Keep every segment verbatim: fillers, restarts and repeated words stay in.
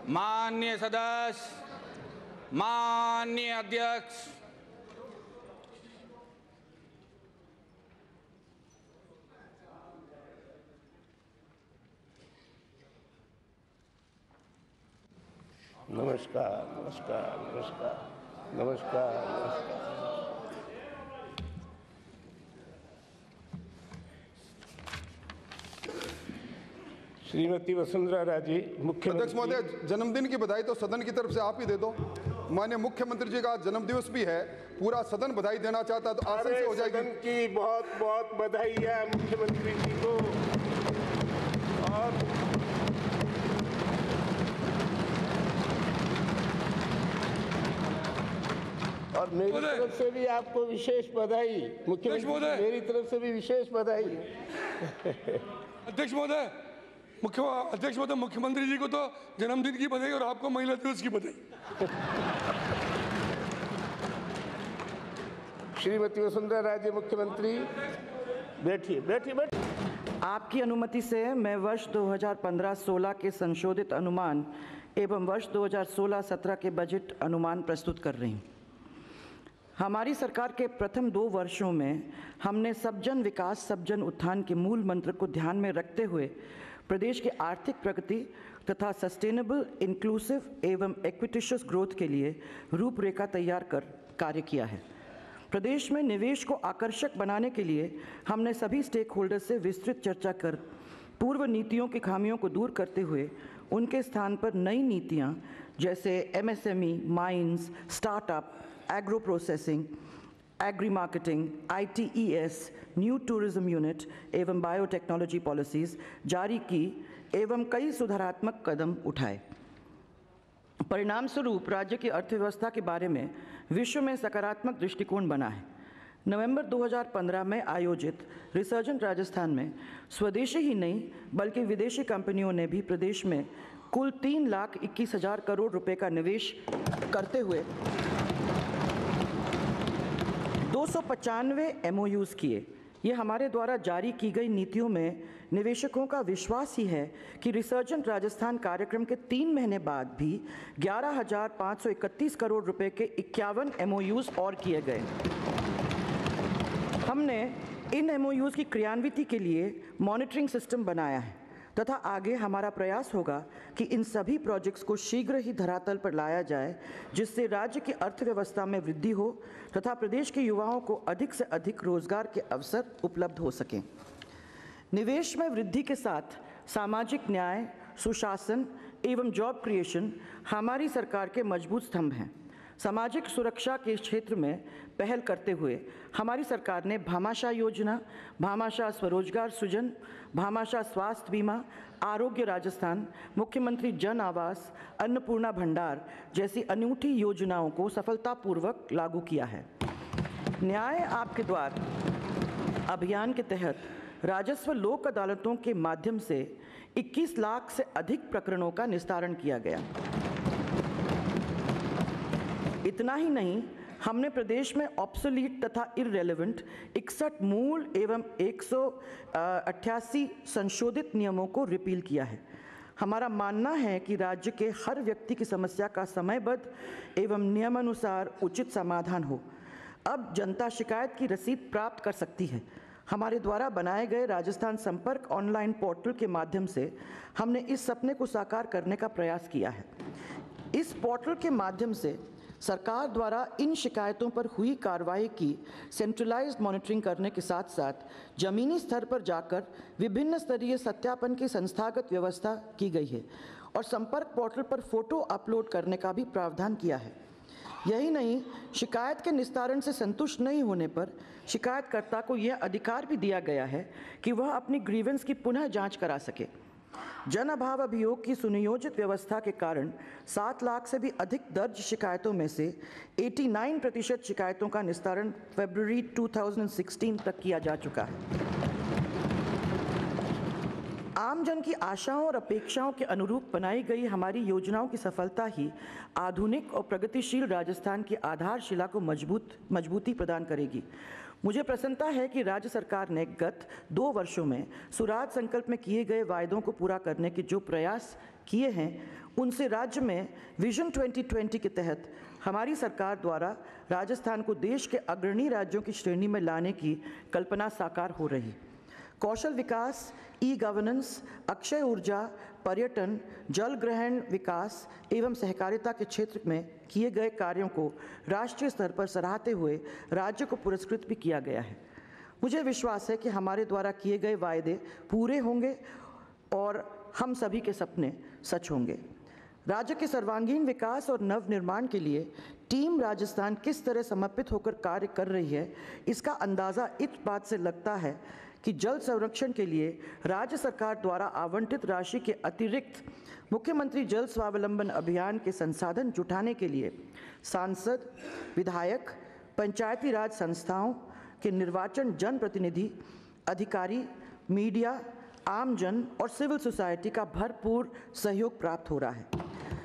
माननीय सदस्य, माननीय अध्यक्ष, नमस्कार नमस्कार नमस्कार नमस्कार नमस्कार। श्रीमती वसुंधरा राजे मुख्यमंत्री। अध्यक्ष महोदय, जन्मदिन की बधाई तो सदन की तरफ से आप ही दे दो। माननीय मुख्यमंत्री जी का जन्मदिवस भी है, पूरा सदन बधाई देना चाहता है तो आसन से हो जाएगी। सदन की बहुत बहुत बधाई है मुख्यमंत्री जी को। और और मेरी तरफ से भी आपको विशेष बधाई। मुख्यमंत्री मेरी तरफ से भी विशेष बधाई। अध्यक्ष महोदय, मुख्य अध्यक्ष महोदय, मुख्यमंत्री जी को तो जन्मदिन की बधाई और आपको महिला दिवस की बधाई। श्रीमती वसुंधरा राजे मुख्यमंत्री, बैठिए बैठिए बैठिए। आपकी अनुमति से मैं वर्ष दो हज़ार पंद्रह सोलह के संशोधित अनुमान एवं वर्ष दो हज़ार सोलह सत्रह के बजट अनुमान प्रस्तुत कर रही हूँ। हमारी सरकार के प्रथम दो वर्षों में हमने सब जन विकास सब जन उत्थान के मूल मंत्र को ध्यान में रखते हुए प्रदेश की आर्थिक प्रगति तथा सस्टेनेबल, इंक्लूसिव एवं एक्विटिशियस ग्रोथ के लिए रूपरेखा तैयार कर कार्य किया है। प्रदेश में निवेश को आकर्षक बनाने के लिए हमने सभी स्टेक होल्डर्स से विस्तृत चर्चा कर पूर्व नीतियों की खामियों को दूर करते हुए उनके स्थान पर नई नीतियां जैसे MSME, mines, startup, agro processing, agri marketing, ITES, new tourism unit एवं बायोटेक्नोलॉजी पॉलिसीज़ जारी की एवं कई सुधारात्मक कदम उठाए। परिणाम स्वरूप राज्य की अर्थव्यवस्था के बारे में विश्व में सकारात्मक दृष्टिकोण बना है। नवंबर दो हज़ार पंद्रह में आयोजित रिसर्जेंट राजस्थान में स्वदेशी ही नहीं बल्कि विदेशी कंपनियों ने भी प्रदेश में कुल तीन लाख इक्कीस हजार करोड़ रुपए का निवेश करते हुए दो सौ पचानवे एमओयूज़ किए। ये हमारे द्वारा जारी की गई नीतियों में निवेशकों का विश्वास ही है कि रिसर्जेंट राजस्थान कार्यक्रम के तीन महीने बाद भी ग्यारह हजार पाँच सौ इकतीस करोड़ रुपए के इक्यावन एमओयूज़ और किए गए। हमने इन एमओयूज़ की क्रियान्विति के लिए मॉनिटरिंग सिस्टम बनाया है तथा आगे हमारा प्रयास होगा कि इन सभी प्रोजेक्ट्स को शीघ्र ही धरातल पर लाया जाए, जिससे राज्य की अर्थव्यवस्था में वृद्धि हो तथा प्रदेश के युवाओं को अधिक से अधिक रोजगार के अवसर उपलब्ध हो सकें। निवेश में वृद्धि के साथ सामाजिक न्याय, सुशासन एवं जॉब क्रिएशन हमारी सरकार के मजबूत स्तंभ हैं। सामाजिक सुरक्षा के क्षेत्र में पहल करते हुए हमारी सरकार ने भामाशाह योजना, भामाशाह स्वरोजगार सृजन, भामाशाह स्वास्थ्य बीमा, आरोग्य राजस्थान, मुख्यमंत्री जन आवास, अन्नपूर्णा भंडार जैसी अनूठी योजनाओं को सफलतापूर्वक लागू किया है। न्याय आपके द्वार अभियान के तहत राजस्व लोक अदालतों के माध्यम से इक्कीस लाख से अधिक प्रकरणों का निस्तारण किया गया। इतना ही नहीं, हमने प्रदेश में ऑब्सोलीट तथा इररेलेवेंट इकसठ मूल एवं एक सौ अट्ठासी संशोधित नियमों को रिपील किया है। हमारा मानना है कि राज्य के हर व्यक्ति की समस्या का समयबद्ध एवं नियमानुसार उचित समाधान हो। अब जनता शिकायत की रसीद प्राप्त कर सकती है। हमारे द्वारा बनाए गए राजस्थान संपर्क ऑनलाइन पोर्टल के माध्यम से हमने इस सपने को साकार करने का प्रयास किया है। इस पोर्टल के माध्यम से सरकार द्वारा इन शिकायतों पर हुई कार्रवाई की सेंट्रलाइज्ड मॉनिटरिंग करने के साथ साथ जमीनी स्तर पर जाकर विभिन्न स्तरीय सत्यापन की संस्थागत व्यवस्था की गई है और संपर्क पोर्टल पर फोटो अपलोड करने का भी प्रावधान किया है। यही नहीं, शिकायत के निस्तारण से संतुष्ट नहीं होने पर शिकायतकर्ता को यह अधिकार भी दिया गया है कि वह अपनी ग्रीवेंस की पुनः जांच करा सके। जन अभाव अभियोग की सुनियोजित व्यवस्था के कारण सात लाख से भी अधिक दर्ज शिकायतों में से नवासी प्रतिशत शिकायतों का निस्तारण फरवरी दो हज़ार सोलह तक किया जा चुका है। आम जन की आशाओं और अपेक्षाओं के अनुरूप बनाई गई हमारी योजनाओं की सफलता ही आधुनिक और प्रगतिशील राजस्थान की आधारशिला को मजबूत मजबूती प्रदान करेगी। मुझे प्रसन्नता है कि राज्य सरकार ने गत दो वर्षों में सुराज संकल्प में किए गए वायदों को पूरा करने के जो प्रयास किए हैं, उनसे राज्य में विजन ट्वेंटी ट्वेंटी के तहत हमारी सरकार द्वारा राजस्थान को देश के अग्रणी राज्यों की श्रेणी में लाने की कल्पना साकार हो रही। कौशल विकास, ई गवर्नेंस, अक्षय ऊर्जा, पर्यटन, जल ग्रहण विकास एवं सहकारिता के क्षेत्र में किए गए कार्यों को राष्ट्रीय स्तर पर सराहते हुए राज्य को पुरस्कृत भी किया गया है। मुझे विश्वास है कि हमारे द्वारा किए गए वायदे पूरे होंगे और हम सभी के सपने सच होंगे। राज्य के सर्वांगीण विकास और नव निर्माण के लिए टीम राजस्थान किस तरह समर्पित होकर कार्य कर रही है, इसका अंदाज़ा इस बात से लगता है कि जल संरक्षण के लिए राज्य सरकार द्वारा आवंटित राशि के अतिरिक्त मुख्यमंत्री जल स्वावलंबन अभियान के संसाधन जुटाने के लिए सांसद, विधायक, पंचायती राज संस्थाओं के निर्वाचन जनप्रतिनिधि, अधिकारी, मीडिया, आमजन और सिविल सोसाइटी का भरपूर सहयोग प्राप्त हो रहा है।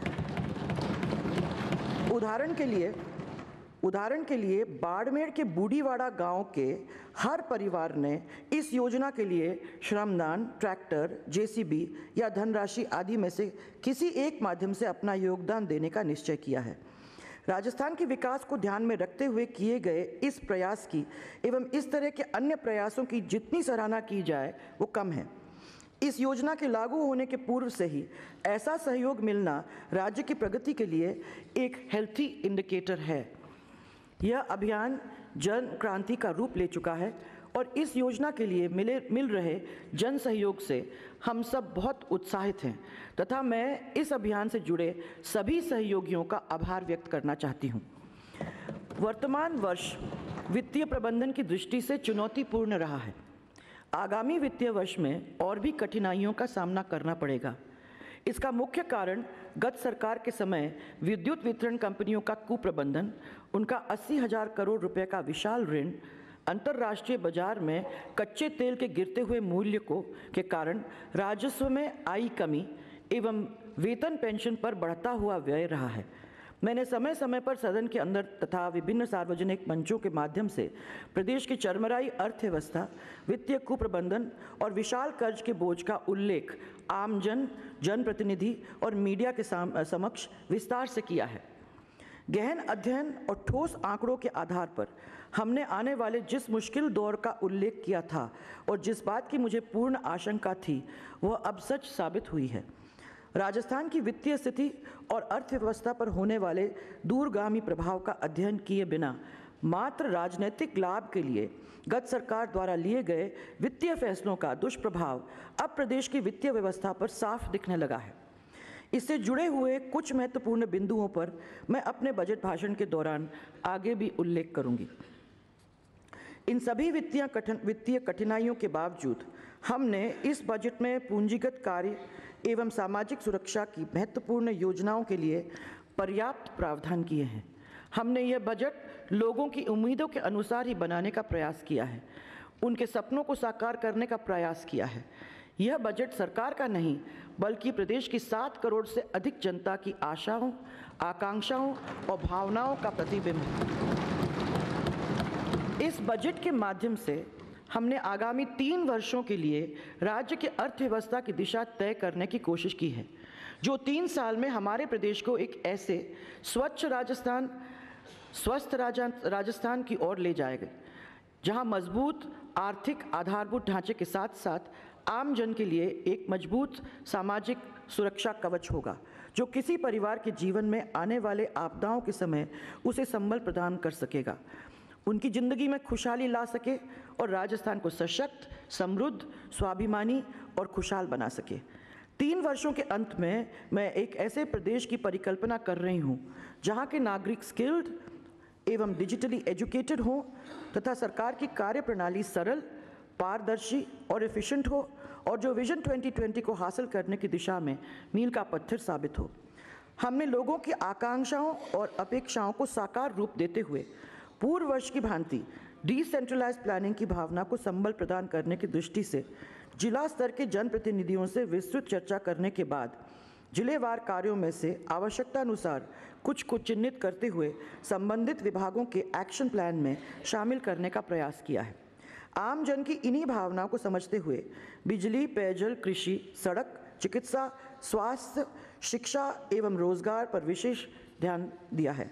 उदाहरण के लिए उदाहरण के लिए बाड़मेर के बूढ़ीवाड़ा गांव के हर परिवार ने इस योजना के लिए श्रमदान, ट्रैक्टर, जेसीबी या धनराशि आदि में से किसी एक माध्यम से अपना योगदान देने का निश्चय किया है। राजस्थान के विकास को ध्यान में रखते हुए किए गए इस प्रयास की एवं इस तरह के अन्य प्रयासों की जितनी सराहना की जाए वो कम है। इस योजना के लागू होने के पूर्व से ही ऐसा सहयोग मिलना राज्य की प्रगति के लिए एक हेल्थी इंडिकेटर है। यह अभियान जन क्रांति का रूप ले चुका है और इस योजना के लिए मिले मिल रहे जन सहयोग से हम सब बहुत उत्साहित हैं तथा मैं इस अभियान से जुड़े सभी सहयोगियों का आभार व्यक्त करना चाहती हूँ। वर्तमान वर्ष वित्तीय प्रबंधन की दृष्टि से चुनौतीपूर्ण रहा है। आगामी वित्तीय वर्ष में और भी कठिनाइयों का सामना करना पड़ेगा। इसका मुख्य कारण गत सरकार के समय विद्युत वितरण कंपनियों का कुप्रबंधन, उनका अस्सी हजार करोड़ रुपए का विशाल ऋण, अंतर्राष्ट्रीय बाजार में कच्चे तेल के गिरते हुए मूल्य को के कारण राजस्व में आई कमी एवं वेतन पेंशन पर बढ़ता हुआ व्यय रहा है। मैंने समय समय पर सदन के अंदर तथा विभिन्न सार्वजनिक मंचों के माध्यम से प्रदेश की चरमराई अर्थव्यवस्था, वित्तीय कुप्रबंधन और विशाल कर्ज के बोझ का उल्लेख आमजन, जनप्रतिनिधि और मीडिया के समक्ष विस्तार से किया है। गहन अध्ययन और ठोस आंकड़ों के आधार पर हमने आने वाले जिस मुश्किल दौर का उल्लेख किया था और जिस बात की मुझे पूर्ण आशंका थी, वह अब सच साबित हुई है। राजस्थान की वित्तीय स्थिति और अर्थव्यवस्था पर होने वाले दूरगामी प्रभाव का अध्ययन किए बिना मात्र राजनीतिक लाभ के लिए गत सरकार द्वारा लिए गए वित्तीय फैसलों का दुष्प्रभाव अब प्रदेश की वित्तीय व्यवस्था पर साफ दिखने लगा है। इससे जुड़े हुए कुछ महत्वपूर्ण बिंदुओं पर मैं अपने बजट भाषण के दौरान आगे भी उल्लेख करूंगी। इन सभी वित्तीय कठिन वित्तीय कठिनाइयों के बावजूद हमने इस बजट में पूंजीगत कार्य एवं सामाजिक सुरक्षा की महत्वपूर्ण योजनाओं के लिए पर्याप्त प्रावधान किए हैं। हमने यह बजट लोगों की उम्मीदों के अनुसार ही बनाने का प्रयास किया है, उनके सपनों को साकार करने का प्रयास किया है। यह बजट सरकार का नहीं बल्कि प्रदेश की सात करोड़ से अधिक जनता की आशाओं, आकांक्षाओं और भावनाओं का प्रतिबिंब है। इस बजट के माध्यम से हमने आगामी तीन वर्षों के लिए राज्य की अर्थव्यवस्था की दिशा तय करने की कोशिश की है, जो तीन साल में हमारे प्रदेश को एक ऐसे स्वच्छ राजस्थान, स्वस्थ राजस्थान की ओर ले जाएगा, जहां मजबूत आर्थिक आधारभूत ढांचे के साथ साथ आम जन के लिए एक मजबूत सामाजिक सुरक्षा कवच होगा, जो किसी परिवार के जीवन में आने वाले आपदाओं के समय उसे संबल प्रदान कर सकेगा, उनकी ज़िंदगी में खुशहाली ला सके और राजस्थान को सशक्त, समृद्ध, स्वाभिमानी और खुशहाल बना सके। तीन वर्षों के अंत में मैं एक ऐसे प्रदेश की परिकल्पना कर रही हूँ जहाँ के नागरिक स्किल्ड एवं डिजिटली एजुकेटेड हों तथा सरकार की कार्यप्रणाली सरल, पारदर्शी और एफिशिएंट हो और जो विजन ट्वेंटी ट्वेंटी को हासिल करने की दिशा में मील का पत्थर साबित हो। हमने लोगों की आकांक्षाओं और अपेक्षाओं को साकार रूप देते हुए पूर्व वर्ष की भांति डिसेंट्रलाइज प्लानिंग की भावना को संबल प्रदान करने की दृष्टि से जिला स्तर के जनप्रतिनिधियों से विस्तृत चर्चा करने के बाद जिलेवार कार्यों में से आवश्यकता अनुसार कुछ को चिन्हित करते हुए संबंधित विभागों के एक्शन प्लान में शामिल करने का प्रयास किया है। आम जन की इन्हीं भावनाओं को समझते हुए बिजली, पेयजल, कृषि, सड़क, चिकित्सा, स्वास्थ्य, शिक्षा एवं रोजगार पर विशेष ध्यान दिया है।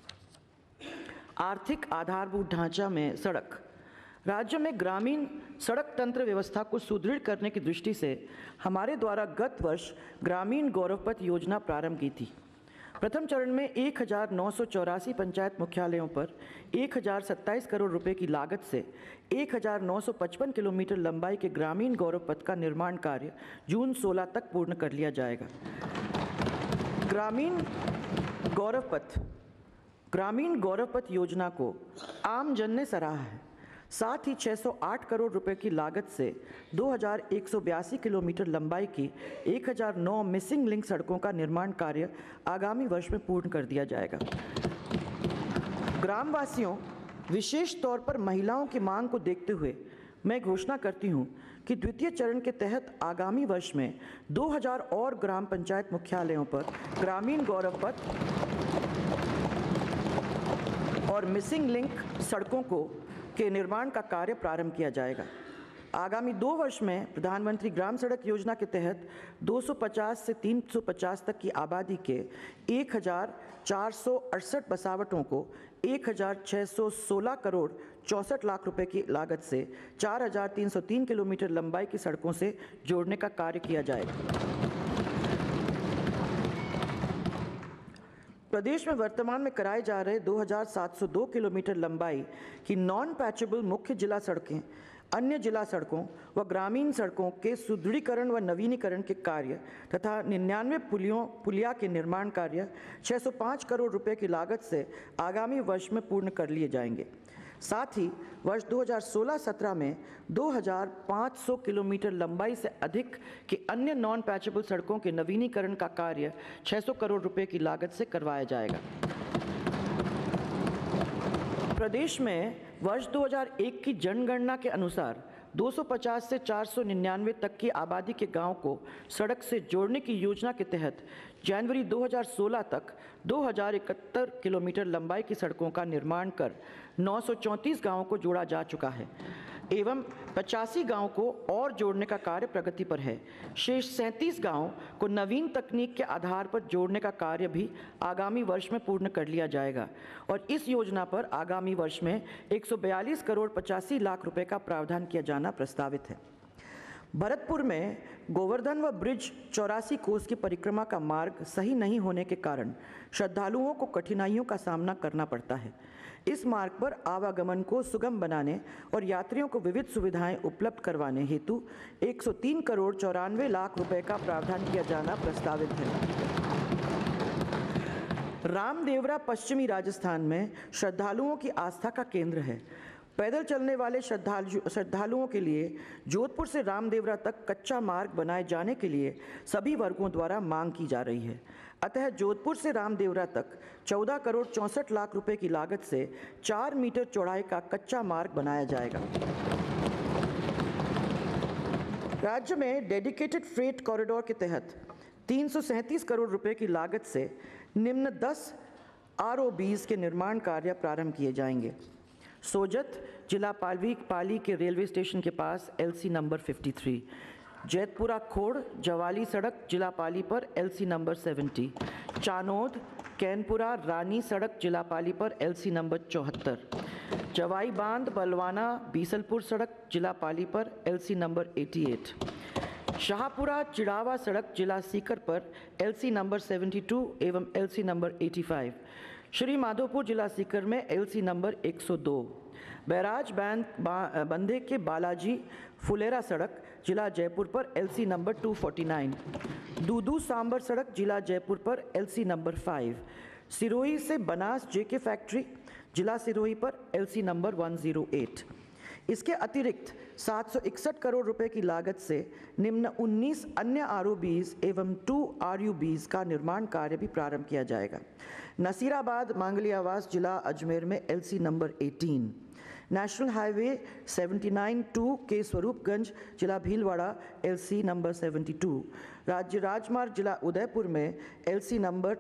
आर्थिक आधारभूत ढांचा में सड़क। राज्य में ग्रामीण सड़क तंत्र व्यवस्था को सुदृढ़ करने की दृष्टि से हमारे द्वारा गत वर्ष ग्रामीण गौरव पथ योजना प्रारंभ की थी। प्रथम चरण में एक हज़ार नौ सौ चौरासी पंचायत मुख्यालयों पर एक हज़ार सत्ताईस करोड़ रुपए की लागत से एक हज़ार नौ सौ पचपन किलोमीटर लंबाई के ग्रामीण गौरव पथ का निर्माण कार्य जून सोलह तक पूर्ण कर लिया जाएगा। ग्रामीण गौरव पथ ग्रामीण गौरव पथ योजना को आम जन ने सराहा है। साथ ही छह सौ आठ करोड़ रुपए की लागत से दो हज़ार एक सौ बयासी किलोमीटर लंबाई की एक हज़ार नौ मिसिंग लिंक सड़कों का निर्माण कार्य आगामी वर्ष में पूर्ण कर दिया जाएगा। ग्रामवासियों, विशेष तौर पर महिलाओं की मांग को देखते हुए मैं घोषणा करती हूं कि द्वितीय चरण के तहत आगामी वर्ष में दो हज़ार और ग्राम पंचायत मुख्यालयों पर ग्रामीण गौरव पथ और मिसिंग लिंक सड़कों को के निर्माण का कार्य प्रारंभ किया जाएगा। आगामी दो वर्ष में प्रधानमंत्री ग्राम सड़क योजना के तहत दो सौ पचास से तीन सौ पचास तक की आबादी के एक हज़ार चार सौ अड़सठ बसावटों को एक हज़ार छह सौ सोलह करोड़ चौंसठ लाख रुपए की लागत से चार हज़ार तीन सौ तीन किलोमीटर लंबाई की सड़कों से जोड़ने का कार्य किया जाएगा। प्रदेश में वर्तमान में कराए जा रहे दो हज़ार सात सौ दो किलोमीटर लंबाई की नॉन पैचेबल मुख्य जिला सड़कें, अन्य जिला सड़कों व ग्रामीण सड़कों के सुदृढ़ीकरण व नवीनीकरण के कार्य तथा निन्यानवे पुलियों पुलिया के निर्माण कार्य छह सौ पाँच करोड़ रुपए की लागत से आगामी वर्ष में पूर्ण कर लिए जाएंगे। साथ ही वर्ष दो हज़ार सोलह सत्रह में दो हज़ार पाँच सौ किलोमीटर लंबाई से अधिक के अन्य नॉन पैचेबल सड़कों के नवीनीकरण का कार्य छह सौ करोड़ रुपए की लागत से करवाया जाएगा। प्रदेश में वर्ष दो हज़ार एक की जनगणना के अनुसार दो सौ पचास से चार सौ निन्यानवे तक की आबादी के गांव को सड़क से जोड़ने की योजना के तहत जनवरी दो हज़ार सोलह तक दो हज़ार इकहत्तर किलोमीटर लंबाई की सड़कों का निर्माण कर नौ सौ चौंतीस गाँवों को जोड़ा जा चुका है एवं पचासी गाँव को और जोड़ने का कार्य प्रगति पर है। शेष सैंतीस गाँव को नवीन तकनीक के आधार पर जोड़ने का कार्य भी आगामी वर्ष में पूर्ण कर लिया जाएगा और इस योजना पर आगामी वर्ष में एक सौ बयालीस करोड़ पचासी लाख रुपए का प्रावधान किया जाना प्रस्तावित है। भरतपुर में गोवर्धन व ब्रिज चौरासी कोस की परिक्रमा का मार्ग सही नहीं होने के कारण श्रद्धालुओं को कठिनाइयों का सामना करना पड़ता है। इस मार्ग पर आवागमन को सुगम बनाने और यात्रियों को विविध सुविधाएं उपलब्ध करवाने हेतु एक सौ तीन करोड़ चौरानवे लाख रुपए का प्रावधान किया जाना प्रस्तावित है। रामदेवरा पश्चिमी राजस्थान में श्रद्धालुओं की आस्था का केंद्र है। पैदल चलने वाले श्रद्धालु श्रद्धालुओं के लिए जोधपुर से रामदेवरा तक कच्चा मार्ग बनाए जाने के लिए सभी वर्गों द्वारा मांग की जा रही है। अतः जोधपुर से रामदेवरा तक चौदह करोड़ चौंसठ लाख रुपए की लागत से चार मीटर चौड़ाई का कच्चा मार्ग बनाया जाएगा। राज्य में डेडिकेटेड फ्रेट कॉरिडोर के तहत तीन सौ सैंतीस करोड़ रुपए की लागत से निम्न दस आर ओ बीज के निर्माण कार्य प्रारंभ किए जाएंगे। सोजत जिला पाली पाली के रेलवे स्टेशन के पास एलसी नंबर तिरेपन, जैतपुरा खोड़ जवाली सड़क जिला पाली पर एलसी नंबर सत्तर, चानोद कैनपुरा रानी सड़क जिला पाली पर एलसी नंबर चौहत्तर, जवाई बांध बलवाना बीसलपुर सड़क जिला पाली पर एलसी नंबर अठासी, शाहपुरा चिड़ावा सड़क जिला सीकर पर एलसी नंबर बहत्तर एवं एलसी नंबर पचासी, श्री माधोपुर जिला सीकर में एलसी नंबर एक सौ दो, बैराज बैंड बंधे के बालाजी फुलेरा सड़क जिला जयपुर पर एलसी नंबर दो सौ उनचास, दूदू सांबर सड़क जिला जयपुर पर एलसी नंबर पाँच, सिरोही से बनास जेके फैक्ट्री जिला सिरोही पर एलसी नंबर एक सौ आठ। इसके अतिरिक्त सात सौ इकसठ करोड़ रुपए की लागत से निम्न उन्नीस अन्य आरओबीज एवं टू आरयूबीज का निर्माण कार्य भी प्रारंभ किया जाएगा। नसीराबाद मांगली आवास जिला अजमेर में एलसी नंबर अठारह, नेशनल हाईवे उन्यासी टू के स्वरूपगंज जिला भीलवाड़ा एलसी नंबर बहत्तर, राज्य राजमार्ग जिला उदयपुर में एलसी नंबर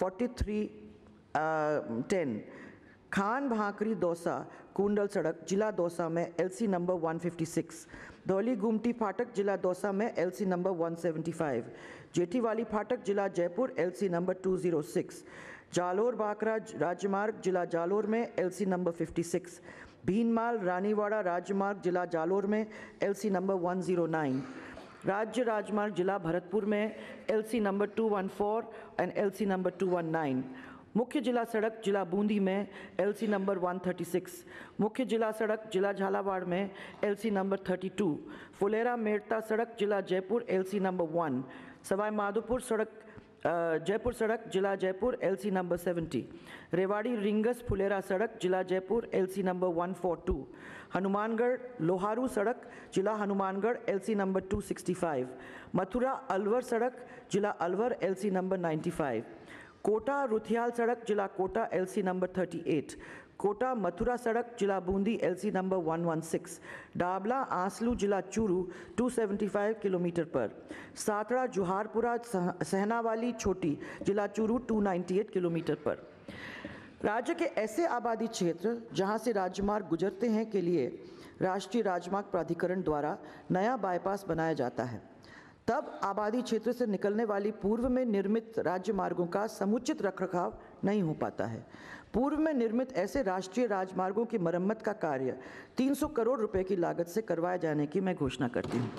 तैंतालीस टेन, खान भाकरी दौसा कुंडल सड़क जिला दौसा में एलसी नंबर एक सौ छप्पन, धौली गुमटी फाटक जिला दौसा में एलसी नंबर एक सौ पचहत्तर, जेठीवाली फाटक जिला जयपुर एलसी नंबर दो सौ छह, जालोर बाकरा राजमार्ग जिला जालोर में एलसी नंबर छप्पन, भीनमाल रानीवाड़ा राजमार्ग जिला जालोर में एलसी नंबर एक सौ नौ, राज्य राजमार्ग जिला भरतपुर में एलसी नंबर दो सौ चौदह एंड एलसी नंबर दो सौ उन्नीस, मुख्य जिला सड़क जिला बूंदी में एलसी नंबर एक सौ छत्तीस, मुख्य जिला सड़क जिला झालावाड़ में एलसी नंबर बत्तीस, फुलेरा मेड़ता सड़क जिला Jaipur LC number one, Sawai Madhopur सड़क जयपुर सड़क जिला जयपुर एलसी नंबर सत्तर, रेवाड़ी रिंगस फुलेरा सड़क जिला जयपुर एलसी नंबर एक सौ बयालीस, हनुमानगढ़ लोहारू सड़क जिला हनुमानगढ़ एलसी नंबर दो सौ पैंसठ, मथुरा अलवर सड़क जिला अलवर एलसी नंबर पचानवे, कोटा रुथियाल सड़क जिला कोटा एलसी नंबर अड़तीस, कोटा मथुरा सड़क जिला बूंदी एलसी नंबर एक सौ सोलह, डाबला आंसलू जिला चूरू दो सौ पचहत्तर किलोमीटर पर, सातड़ा जुहारपुरा सहनावाली छोटी जिला चूरू दो सौ अट्ठानवे किलोमीटर पर। राज्य के ऐसे आबादी क्षेत्र जहां से राजमार्ग गुजरते हैं के लिए राष्ट्रीय राजमार्ग प्राधिकरण द्वारा नया बाईपास बनाया जाता है, तब आबादी क्षेत्र से निकलने वाली पूर्व में निर्मित राज्य मार्गों का समुचित रखरखाव नहीं हो पाता है। पूर्व में निर्मित ऐसे राष्ट्रीय राजमार्गों की मरम्मत का कार्य तीन सौ करोड़ रुपए की लागत से करवाए जाने की मैं घोषणा करती हूँ।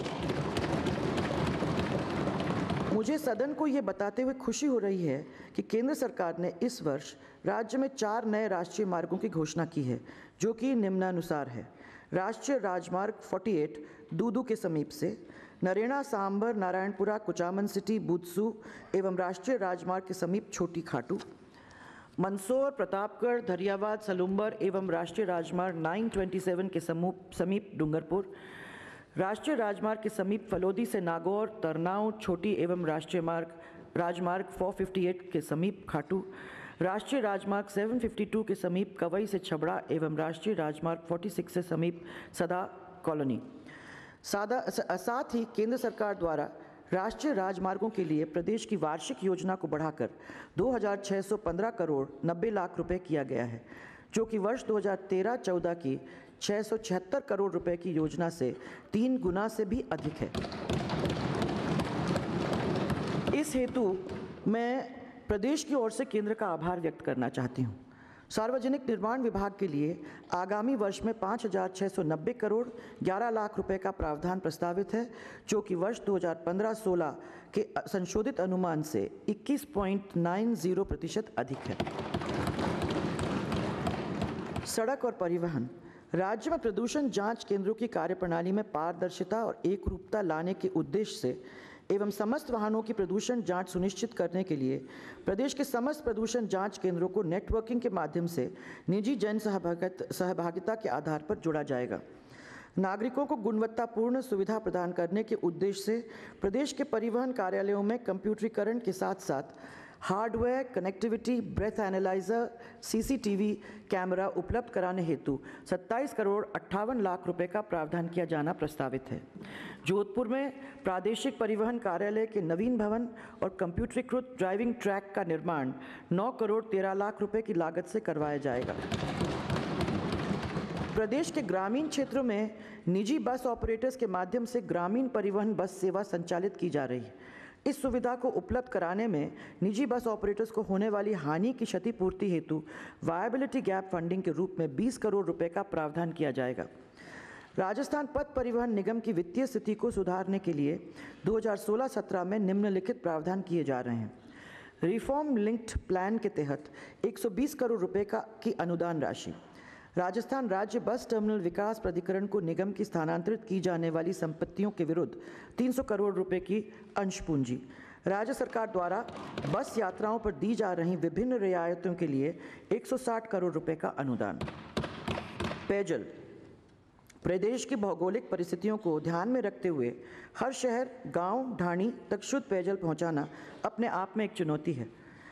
मुझे सदन को ये बताते हुए खुशी हो रही है कि केंद्र सरकार ने इस वर्ष राज्य में चार नए राष्ट्रीय मार्गों की घोषणा की है, जो कि निम्नानुसार है। राष्ट्रीय राजमार्ग अड़तालीस दूदू के समीप से नरेना सांबर नारायणपुरा कुचामन सिटी बुदसू एवं राष्ट्रीय राजमार्ग के समीप छोटी खाटू, मंदसौर प्रतापगढ़ धरियावाद सलुम्बर एवं राष्ट्रीय राजमार्ग नौ सौ सत्ताईस के समीप डूंगरपुर, राष्ट्रीय राजमार्ग के समीप फलोदी से नागौर तरनाऊ छोटी एवं राष्ट्रीय मार्ग राजमार्ग चार सौ अट्ठावन के समीप खाटू, राष्ट्रीय राजमार्ग सात सौ बावन के समीप कवई से छबड़ा एवं राष्ट्रीय राजमार्ग छियालीस से समीप सदा कॉलोनी। सादा साथ ही केंद्र सरकार द्वारा राष्ट्रीय राजमार्गों के लिए प्रदेश की वार्षिक योजना को बढ़ाकर दो हज़ार छह सौ पंद्रह करोड़ नब्बे लाख रुपए किया गया है, जो कि वर्ष दो हज़ार तेरह चौदह की छह सौ छिहत्तर करोड़ रुपए की योजना से तीन गुना से भी अधिक है। इस हेतु मैं प्रदेश की ओर से केंद्र का आभार व्यक्त करना चाहती हूँ। सार्वजनिक निर्माण विभाग के लिए आगामी वर्ष में पाँच हज़ार छः सौ नब्बे करोड़ ग्यारह लाख रुपए का प्रावधान प्रस्तावित है, जो कि वर्ष दो हज़ार पंद्रह सोलह के संशोधित अनुमान से इक्कीस पॉइंट नौ प्रतिशत अधिक है। सड़क और परिवहन। राज्य में प्रदूषण जांच केंद्रों की कार्यप्रणाली में पारदर्शिता और एकरूपता लाने के उद्देश्य से एवं समस्त वाहनों की प्रदूषण जांच सुनिश्चित करने के लिए प्रदेश के समस्त प्रदूषण जांच केंद्रों को नेटवर्किंग के माध्यम से निजी जन सहभागिता के आधार पर जोड़ा जाएगा। नागरिकों को गुणवत्तापूर्ण सुविधा प्रदान करने के उद्देश्य से प्रदेश के परिवहन कार्यालयों में कंप्यूटरीकरण के साथ साथ hardware connectivity, breath analyser, CCTV camera उपलब्ध कराने हेतु सत्ताईस करोड़ अट्ठावन लाख रुपए का प्रावधान किया जाना प्रस्तावित है। जोधपुर में प्रादेशिक परिवहन कार्यालय के नवीन भवन और कंप्यूटरीकृत ड्राइविंग ट्रैक का निर्माण नौ करोड़ तेरह लाख रुपए की लागत से करवाया जाएगा। प्रदेश के ग्रामीण क्षेत्रों में निजी बस ऑपरेटर्स के माध्यम से ग्रामीण परिवहन बस सेवा संचालित की जा रही है। इस सुविधा को उपलब्ध कराने में निजी बस ऑपरेटर्स को होने वाली हानि की क्षतिपूर्ति हेतु वायबिलिटी गैप फंडिंग के रूप में बीस करोड़ रुपए का प्रावधान किया जाएगा। राजस्थान पथ परिवहन निगम की वित्तीय स्थिति को सुधारने के लिए दो हज़ार सोलह सत्रह में निम्नलिखित प्रावधान किए जा रहे हैं। रिफॉर्म लिंक्ड प्लान के तहत एक सौ बीस करोड़ रुपए का की अनुदान राशि, राजस्थान राज्य बस टर्मिनल विकास प्राधिकरण को निगम की स्थानांतरित की जाने वाली संपत्तियों के विरुद्ध तीन सौ करोड़ रुपए की अंश पूंजी, राज्य सरकार द्वारा बस यात्राओं पर दी जा रही विभिन्न रियायतों के लिए एक सौ साठ करोड़ रुपए का अनुदान। पेयजल। प्रदेश की भौगोलिक परिस्थितियों को ध्यान में रखते हुए हर शहर, गांव, ढाणी तक शुद्ध पेयजल पहुंचाना अपने आप में एक चुनौती है।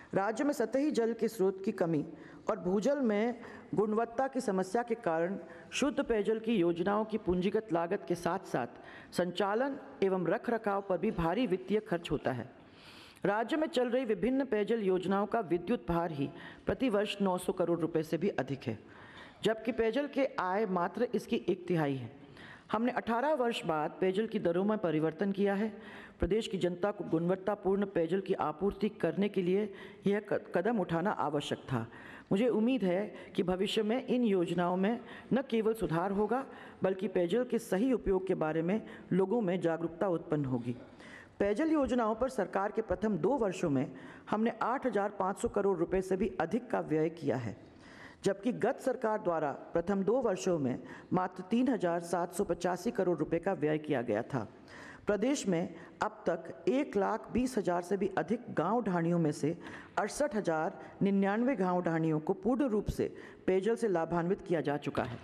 राज्य में सतही जल के स्रोत की कमी और भूजल में गुणवत्ता की समस्या के कारण शुद्ध पेयजल की योजनाओं की पूंजीगत लागत के साथ साथ संचालन एवं रखरखाव पर भी भारी वित्तीय खर्च होता है। राज्य में चल रही विभिन्न पेयजल योजनाओं का विद्युत भार ही प्रतिवर्ष नौ सौ करोड़ रुपए से भी अधिक है, जबकि पेयजल के आय मात्र इसकी एक तिहाई है। हमने अठारह वर्ष बाद पेयजल की दरों में परिवर्तन किया है। प्रदेश की जनता को गुणवत्तापूर्ण पेयजल की आपूर्ति करने के लिए यह कदम उठाना आवश्यक था। मुझे उम्मीद है कि भविष्य में इन योजनाओं में न केवल सुधार होगा, बल्कि पेयजल के सही उपयोग के बारे में लोगों में जागरूकता उत्पन्न होगी। पेयजल योजनाओं पर सरकार के प्रथम दो वर्षों में हमने आठ हज़ार पाँच सौ करोड़ रुपए से भी अधिक का व्यय किया है, जबकि गत सरकार द्वारा प्रथम दो वर्षों में मात्र तीन हज़ार सात सौ पचासी करोड़ रुपए का व्यय किया गया था। प्रदेश में अब तक एक लाख बीस हज़ार से भी अधिक गांव ढाणियों में से अड़सठ हज़ार निन्यानवे गाँव ढाणियों को पूर्ण रूप से पेयजल से लाभान्वित किया जा चुका है।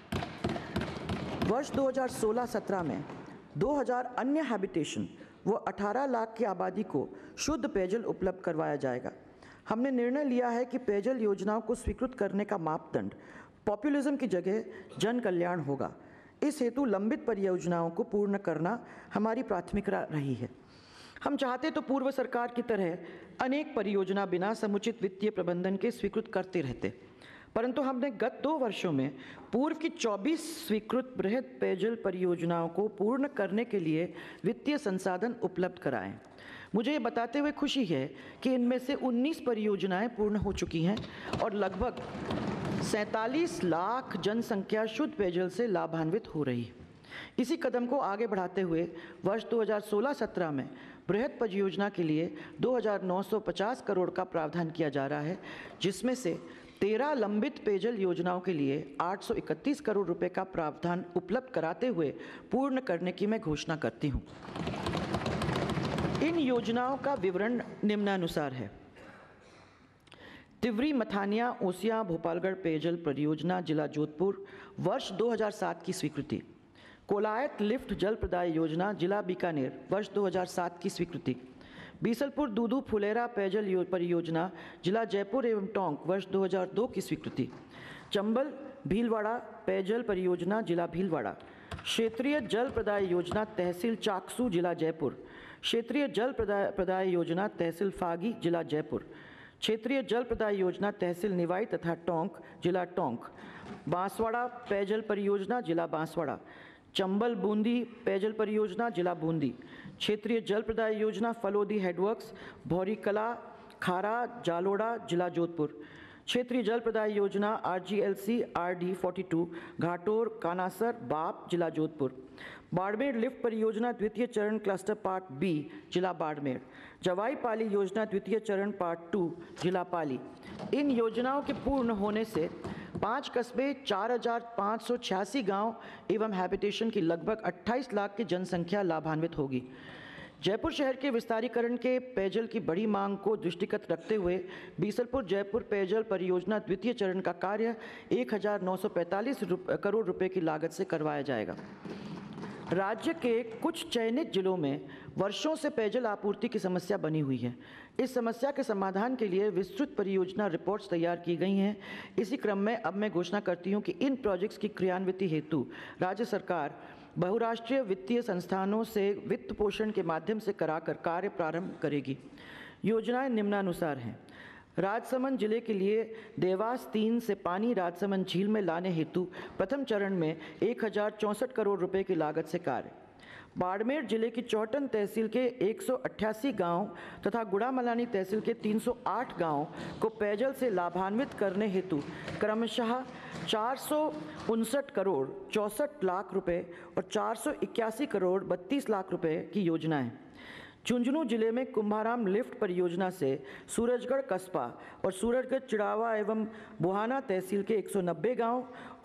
वर्ष दो हज़ार सोलह सत्रह में दो हज़ार अन्य हैबिटेशन व अठारह लाख की आबादी को शुद्ध पेयजल उपलब्ध करवाया जाएगा। हमने निर्णय लिया है कि पेयजल योजनाओं को स्वीकृत करने का मापदंड पॉपुलिज्म की जगह जन कल्याण होगा। इस हेतु लंबित परियोजनाओं को पूर्ण करना हमारी प्राथमिकता रही है। हम चाहते तो पूर्व सरकार की तरह अनेक परियोजना बिना समुचित वित्तीय प्रबंधन के स्वीकृत करते रहते, परंतु हमने गत दो वर्षों में पूर्व की चौबीस स्वीकृत बृहद पेयजल परियोजनाओं को पूर्ण करने के लिए वित्तीय संसाधन उपलब्ध कराए। मुझे ये बताते हुए खुशी है कि इनमें से उन्नीस परियोजनाएं पूर्ण हो चुकी हैं और लगभग सैंतालीस लाख जनसंख्या शुद्ध पेयजल से लाभान्वित हो रही है। इसी कदम को आगे बढ़ाते हुए वर्ष दो हज़ार सोलह सत्रह में बृहद परियोजना के लिए दो हज़ार नौ सौ पचास करोड़ का प्रावधान किया जा रहा है, जिसमें से तेरह लंबित पेयजल योजनाओं के लिए आठ सौ इकतीस करोड़ रुपए का प्रावधान उपलब्ध कराते हुए पूर्ण करने की मैं घोषणा करती हूँ। इन योजनाओं का विवरण निम्नानुसार है। तिवरी मथानिया ओसिया भोपालगढ़ पेयजल परियोजना जिला जोधपुर वर्ष दो हज़ार सात की स्वीकृति। कोलायत लिफ्ट जल प्रदाय योजना जिला बीकानेर वर्ष दो हज़ार सात की स्वीकृति। बीसलपुर दूदू फुलेरा पेयजल परियोजना जिला जयपुर एवं टोंक वर्ष दो हज़ार दो की स्वीकृति। चंबल भीलवाड़ा पेयजल परियोजना जिला भीलवाड़ा। क्षेत्रीय जल प्रदाय योजना तहसील चाकसू जिला जयपुर। क्षेत्रीय जल प्रदाय प्रदाय योजना तहसील फागी जिला जयपुर। क्षेत्रीय जल प्रदाय योजना तहसील निवाई तथा टोंक जिला टोंक। बांसवाड़ा पेयजल परियोजना जिला बांसवाड़ा। चंबल बूंदी पेयजल परियोजना जिला बूंदी। क्षेत्रीय जल प्रदाय योजना फलोदी हेडवर्क्स भौरी कला खारा जालोड़ा जिला जोधपुर। क्षेत्रीय जल प्रदाय योजना R G L C R D forty two Ghator Kanasar Bap जिला जोधपुर। बाड़मेर लिफ्ट परियोजना द्वितीय चरण क्लस्टर पार्ट बी जिला बाड़मेर। जवाई पाली योजना द्वितीय चरण पार्ट टू जिला पाली। इन योजनाओं के पूर्ण होने से पाँच कस्बे चार हजार पाँच सौ छियासी गाँव एवं हैबिटेशन की लगभग अट्ठाईस लाख की जनसंख्या लाभान्वित होगी। जयपुर शहर के विस्तारीकरण के पेयजल की बड़ी मांग को दृष्टिगत रखते हुए बीसलपुर जयपुर पेयजल परियोजना द्वितीय चरण का कार्य एक हज़ार नौ सौ पैंतालीस करोड़ रुपए की लागत से करवाया जाएगा। राज्य के कुछ चयनित जिलों में वर्षों से पेयजल आपूर्ति की समस्या बनी हुई है। इस समस्या के समाधान के लिए विस्तृत परियोजना रिपोर्ट्स तैयार की गई हैं। इसी क्रम में अब मैं घोषणा करती हूं कि इन प्रोजेक्ट्स की क्रियान्विति हेतु राज्य सरकार बहुराष्ट्रीय वित्तीय संस्थानों से वित्त पोषण के माध्यम से कराकर कार्य प्रारंभ करेगी। योजनाएं निम्नानुसार हैं। राजसमंद जिले के लिए देवास तीन से पानी राजसमंद झील में लाने हेतु प्रथम चरण में एक हज़ार चौंसठ करोड़ रुपए की लागत से कार्य। बाड़मेर जिले की चौटन तहसील के एक सौ अट्ठासी गाँव तथा गुड़ामलानी तहसील के तीन सौ आठ गाँव को पेयजल से लाभान्वित करने हेतु क्रमशः चार सौ उनसठ करोड़ चौंसठ लाख रुपए और चार सौ इक्यासी करोड़ बत्तीस लाख रुपए की योजना है। झुंझुनू जिले में कुंभाराम लिफ्ट परियोजना से सूरजगढ़ कस्बा और सूरजगढ़ चिड़ावा एवं बुहाना तहसील के एक सौ नब्बे गाँव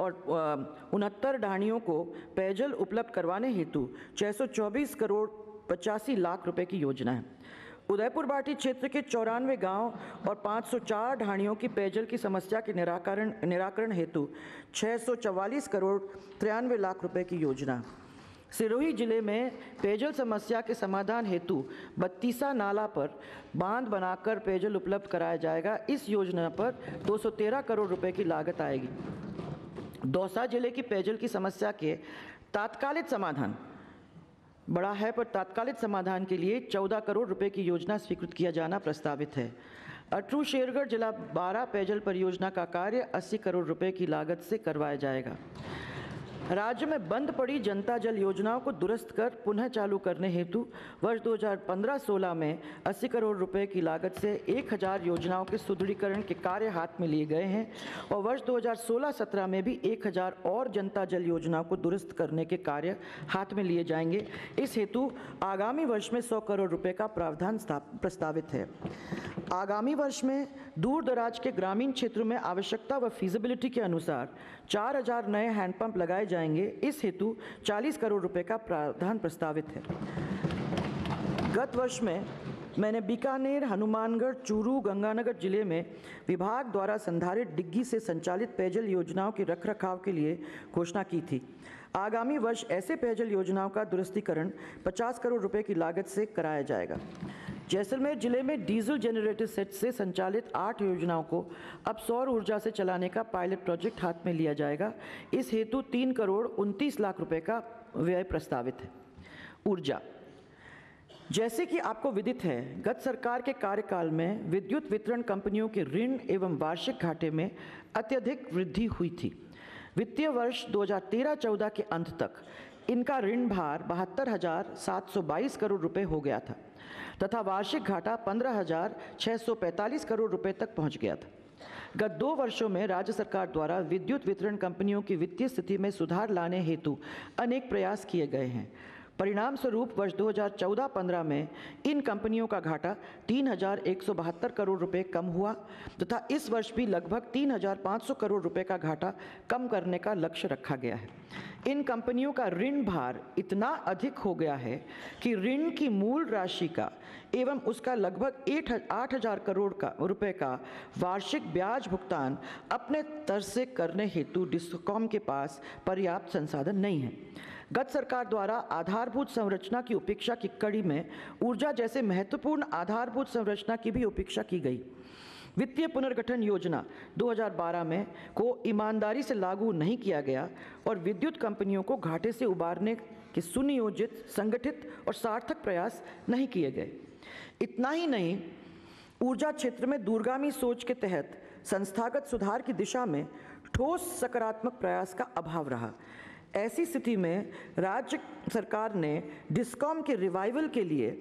और उनहत्तर ढाणियों को पेयजल उपलब्ध करवाने हेतु छः सौ चौबीस करोड़ पचासी लाख रुपए की योजना है। उदयपुर बाटी क्षेत्र के चौरानवे गाँव और पाँच सौ चार ढाणियों की पेयजल की समस्या के निराकरण निराकरण हेतु छः सौ चवालीस करोड़ तिरानवे लाख रुपए की योजना। सिरोही जिले में पेयजल समस्या के समाधान हेतु बत्तीसा नाला पर बांध बनाकर पेयजल उपलब्ध कराया जाएगा। इस योजना पर दो सौ तेरह करोड़ रुपए की लागत आएगी। दौसा जिले की पेयजल की समस्या के तात्कालिक समाधान बड़ा है, पर तात्कालिक समाधान के लिए चौदह करोड़ रुपए की योजना स्वीकृत किया जाना प्रस्तावित है। अटरू शेरगढ़ जिला बारह पेयजल परियोजना का कार्य अस्सी करोड़ रुपए की लागत से करवाया जाएगा। राज्य में बंद पड़ी जनता जल योजनाओं को दुरुस्त कर पुनः चालू करने हेतु वर्ष दो हज़ार पंद्रह सोलह में अस्सी करोड़ रुपए की लागत से एक हज़ार योजनाओं के सुदृढ़ीकरण के कार्य हाथ में लिए गए हैं और वर्ष दो हज़ार सोलह सत्रह में भी एक हज़ार और जनता जल योजनाओं को दुरुस्त करने के कार्य हाथ में लिए जाएंगे। इस हेतु आगामी वर्ष में सौ करोड़ रुपये का प्रावधान प्रस्तावित है। आगामी वर्ष में दूर दराज के ग्रामीण क्षेत्रों में आवश्यकता व फीजिबिलिटी के अनुसार चार हज़ार नए हैंडपंप लगाए जाएंगे। इस हेतु चालीस करोड़ रुपए का प्रावधान प्रस्तावित है। गत वर्ष में मैंने बीकानेर, हनुमानगढ़, चूरू, गंगानगर जिले में विभाग द्वारा संधारित डिग्गी से संचालित पेयजल योजनाओं के रखरखाव के लिए घोषणा की थी। आगामी वर्ष ऐसे पेयजल योजनाओं का दुरुस्तीकरण पचास करोड़ रुपए की लागत से कराया जाएगा। जैसलमेर जिले में डीजल जनरेटर सेट से संचालित आठ योजनाओं को अब सौर ऊर्जा से चलाने का पायलट प्रोजेक्ट हाथ में लिया जाएगा। इस हेतु तीन करोड़ उनतीस लाख रुपए का व्यय प्रस्तावित है। ऊर्जा, जैसे कि आपको विदित है, गत सरकार के कार्यकाल में विद्युत वितरण कंपनियों के ऋण एवं वार्षिक घाटे में अत्यधिक वृद्धि हुई थी। वित्तीय वर्ष दो हज़ार तेरह चौदह के अंत तक इनका ऋण भार बहत्तर हजार सात सौ बाईस करोड़ रुपए हो गया था तथा वार्षिक घाटा पंद्रह हजार छः सौ पैंतालीस करोड़ रुपए तक पहुंच गया था। गत दो वर्षों में राज्य सरकार द्वारा विद्युत वितरण कंपनियों की वित्तीय स्थिति में सुधार लाने हेतु अनेक प्रयास किए गए हैं। परिणाम स्वरूप वर्ष दो हज़ार चौदह पंद्रह में इन कंपनियों का घाटा तीन हजार एक सौ बहत्तर करोड़ रुपए कम हुआ तथा इस वर्ष भी लगभग तीन हजार पाँच सौ करोड़ रुपए का घाटा कम करने का लक्ष्य रखा गया है। इन कंपनियों का ऋण भार इतना अधिक हो गया है कि ऋण की मूल राशि का एवं उसका लगभग आठ हजार करोड़ का रुपए का वार्षिक ब्याज भुगतान अपने तरफ से करने हेतु डिस्कॉम के पास पर्याप्त संसाधन नहीं है। गत सरकार द्वारा आधारभूत संरचना की उपेक्षा की कड़ी में ऊर्जा जैसे महत्वपूर्ण आधारभूत संरचना की भी उपेक्षा की गई। वित्तीय पुनर्गठन योजना दो हज़ार बारह में को ईमानदारी से लागू नहीं किया गया और विद्युत कंपनियों को घाटे से उबारने के सुनियोजित, संगठित और सार्थक प्रयास नहीं किए गए। इतना ही नहीं, ऊर्जा क्षेत्र में दूरगामी सोच के तहत संस्थागत सुधार की दिशा में ठोस सकारात्मक प्रयास का अभाव रहा। ऐसी स्थिति में राज्य सरकार ने डिस्कॉम के रिवाइवल के लिए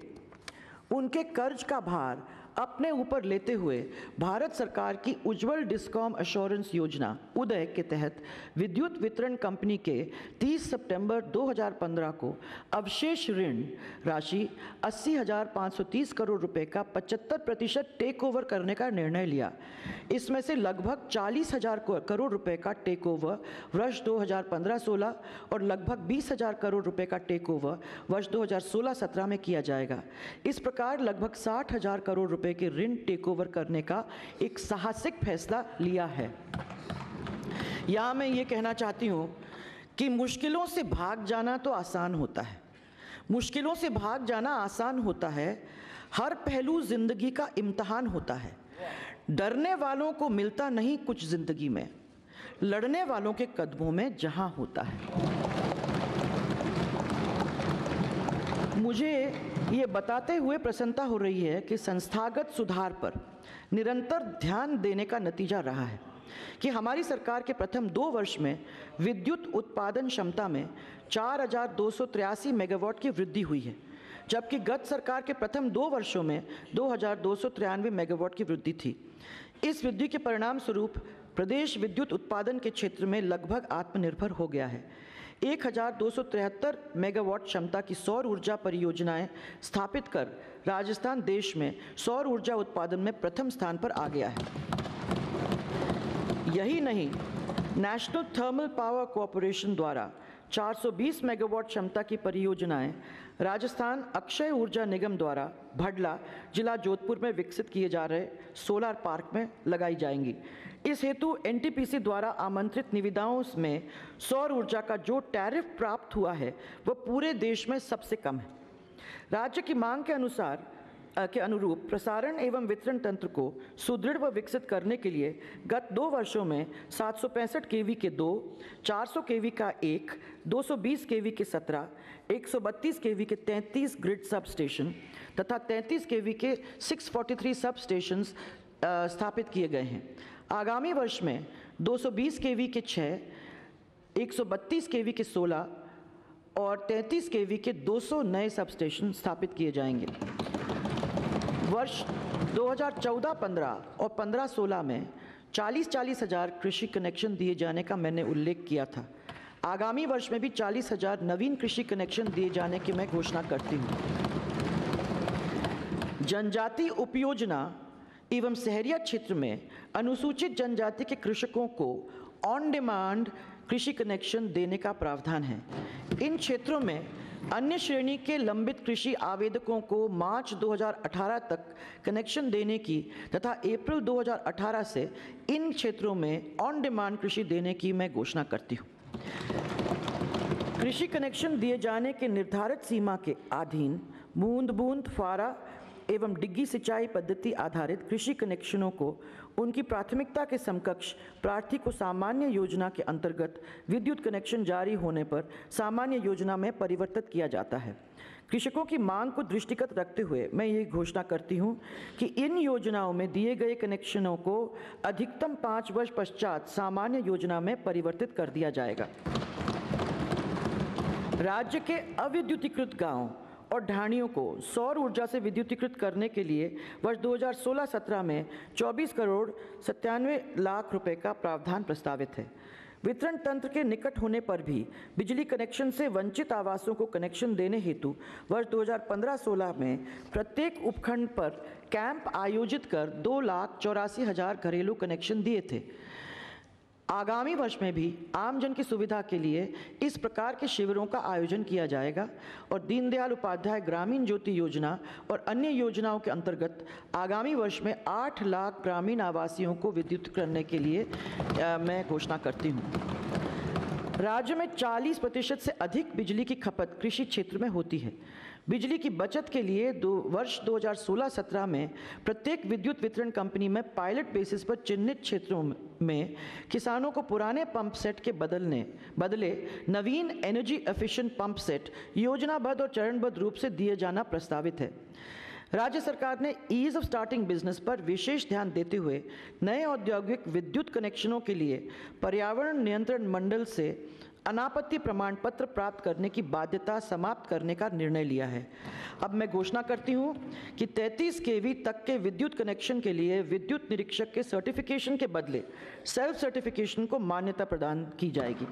उनके कर्ज का भार अपने ऊपर लेते हुए भारत सरकार की उज्ज्वल डिस्कॉम एश्योरेंस योजना उदय के तहत विद्युत वितरण कंपनी के तीस सितंबर दो हज़ार पंद्रह को अवशेष ऋण राशि अस्सी हजार पाँच सौ तीस करोड़ रुपए का पचहत्तर प्रतिशत टेक ओवर करने का निर्णय लिया। इसमें से लगभग चालीस हजार करोड़ रुपए का टेक ओवर वर्ष दो हज़ार पंद्रह सोलह और लगभग बीस हजार करोड़ रुपए का टेक ओवर वर्ष दो हज़ार सोलह सत्रह में किया जाएगा। इस प्रकार लगभग साठ हजार करोड़ रुपए के ऋण टेक ओवर करने का एक साहसिक फैसला लिया है। यहां मैं ये कहना चाहती हूं कि मुश्किलों से भाग जाना तो आसान होता है, मुश्किलों से भाग जाना आसान होता है। हर पहलू जिंदगी का इम्तिहान होता है। डरने वालों को मिलता नहीं कुछ जिंदगी में, लड़ने वालों के कदमों में जहां होता है। मुझे ये बताते हुए प्रसन्नता हो रही है कि संस्थागत सुधार पर निरंतर ध्यान देने का नतीजा रहा है कि हमारी सरकार के प्रथम दो वर्ष में विद्युत उत्पादन क्षमता में चार हजार दो सौ तिरासी मेगावाट की वृद्धि हुई है, जबकि गत सरकार के प्रथम दो वर्षों में दो हजार दो सौ तिरानवे मेगावाट की वृद्धि थी। इस वृद्धि के परिणाम स्वरूप प्रदेश विद्युत उत्पादन के क्षेत्र में लगभग आत्मनिर्भर हो गया है। एक हजार दो सौ तिहत्तर मेगावाट क्षमता की सौर ऊर्जा परियोजनाएं स्थापित कर राजस्थान देश में सौर ऊर्जा उत्पादन में प्रथम स्थान पर आ गया है। यही नहीं, नेशनल थर्मल पावर कॉरपोरेशन द्वारा चार सौ बीस मेगावाट क्षमता की परियोजनाएं राजस्थान अक्षय ऊर्जा निगम द्वारा भडला जिला जोधपुर में विकसित किए जा रहे सोलर पार्क में लगाई जाएंगी। इस हेतु एन टी पी सी द्वारा आमंत्रित निविदाओं में सौर ऊर्जा का जो टैरिफ प्राप्त हुआ है वह पूरे देश में सबसे कम है। राज्य की मांग के अनुसार के अनुरूप प्रसारण एवं वितरण तंत्र को सुदृढ़ व विकसित करने के लिए गत दो वर्षों में सात सौ पैंसठ केवी के दो, चार सौ केवी का एक, दो सौ बीस केवी के सत्रह, एक सौ बत्तीस केवी के तैंतीस ग्रिड सब स्टेशन तथा तैंतीस केवी के छह सौ तैंतालीस सब स्टेशंस स्थापित किए गए हैं। आगामी वर्ष में दो सौ बीस केवी के छः, एक सौ बत्तीस केवी के सोलह और तैंतीस केवी के दो सौ नए सब स्टेशन स्थापित किए जाएंगे। वर्ष दो हज़ार चौदह पंद्रह और पंद्रह सोलह में चालीस चालीस हज़ार कृषि कनेक्शन दिए जाने का मैंने उल्लेख किया था। आगामी वर्ष में भी चालीस हज़ार नवीन कृषि कनेक्शन दिए जाने की मैं घोषणा करती हूँ। जनजाति उपयोजना एवं शहरिया क्षेत्र में अनुसूचित जनजाति के कृषकों को ऑन डिमांड कृषि कनेक्शन देने का प्रावधान है। इन क्षेत्रों में अन्य श्रेणी के लंबित कृषि आवेदकों को मार्च दो हज़ार अठारह तक कनेक्शन देने की तथा अप्रैल दो हज़ार अठारह से इन क्षेत्रों में ऑन डिमांड कृषि देने की मैं घोषणा करती हूँ। कृषि कनेक्शन दिए जाने के निर्धारित सीमा के अधीन बूंद बूंद फुहारा एवं डिग्गी सिंचाई पद्धति आधारित कृषि कनेक्शनों को उनकी प्राथमिकता के समकक्ष प्रार्थी को सामान्य योजना के अंतर्गत विद्युत कनेक्शन जारी होने पर सामान्य योजना में परिवर्तित किया जाता है। कृषकों की मांग को दृष्टिगत रखते हुए मैं ये घोषणा करती हूँ कि इन योजनाओं में दिए गए कनेक्शनों को अधिकतम पाँच वर्ष पश्चात सामान्य योजना में परिवर्तित कर दिया जाएगा। राज्य के अविद्युतीकृत गाँव और ढाणियों को सौर ऊर्जा से विद्युतीकृत करने के लिए वर्ष दो हज़ार सोलह सत्रह में चौबीस करोड़ सत्तानवे लाख रुपए का प्रावधान प्रस्तावित है। वितरण तंत्र के निकट होने पर भी बिजली कनेक्शन से वंचित आवासों को कनेक्शन देने हेतु वर्ष दो हज़ार पंद्रह सोलह में प्रत्येक उपखंड पर कैंप आयोजित कर दो लाख चौरासी हजार घरेलू कनेक्शन दिए थे। आगामी वर्ष में भी आमजन की सुविधा के लिए इस प्रकार के शिविरों का आयोजन किया जाएगा और दीनदयाल उपाध्याय ग्रामीण ज्योति योजना और अन्य योजनाओं के अंतर्गत आगामी वर्ष में आठ लाख ग्रामीण आवासियों को विद्युत करने के लिए आ, मैं घोषणा करती हूँ। राज्य में चालीस प्रतिशत से अधिक बिजली की खपत कृषि क्षेत्र में होती है। बिजली की बचत के लिए दो वर्ष दो हज़ार सोलह सत्रह में प्रत्येक विद्युत वितरण कंपनी में पायलट बेसिस पर चिन्हित क्षेत्रों में किसानों को पुराने पंप सेट के बदलने बदले नवीन एनर्जी एफिशिएंट पंप सेट योजनाबद्ध और चरणबद्ध रूप से दिए जाना प्रस्तावित है। राज्य सरकार ने ईज ऑफ स्टार्टिंग बिजनेस पर विशेष ध्यान देते हुए नए औद्योगिक विद्युत कनेक्शनों के लिए पर्यावरण नियंत्रण मंडल से अनापत्ति प्रमाण पत्र प्राप्त करने की बाध्यता समाप्त करने का निर्णय लिया है। अब मैं घोषणा करती हूं कि तैंतीस केवी तक के विद्युत कनेक्शन के लिए विद्युत निरीक्षक के सर्टिफिकेशन के बदले सेल्फ सर्टिफिकेशन को मान्यता प्रदान की जाएगी।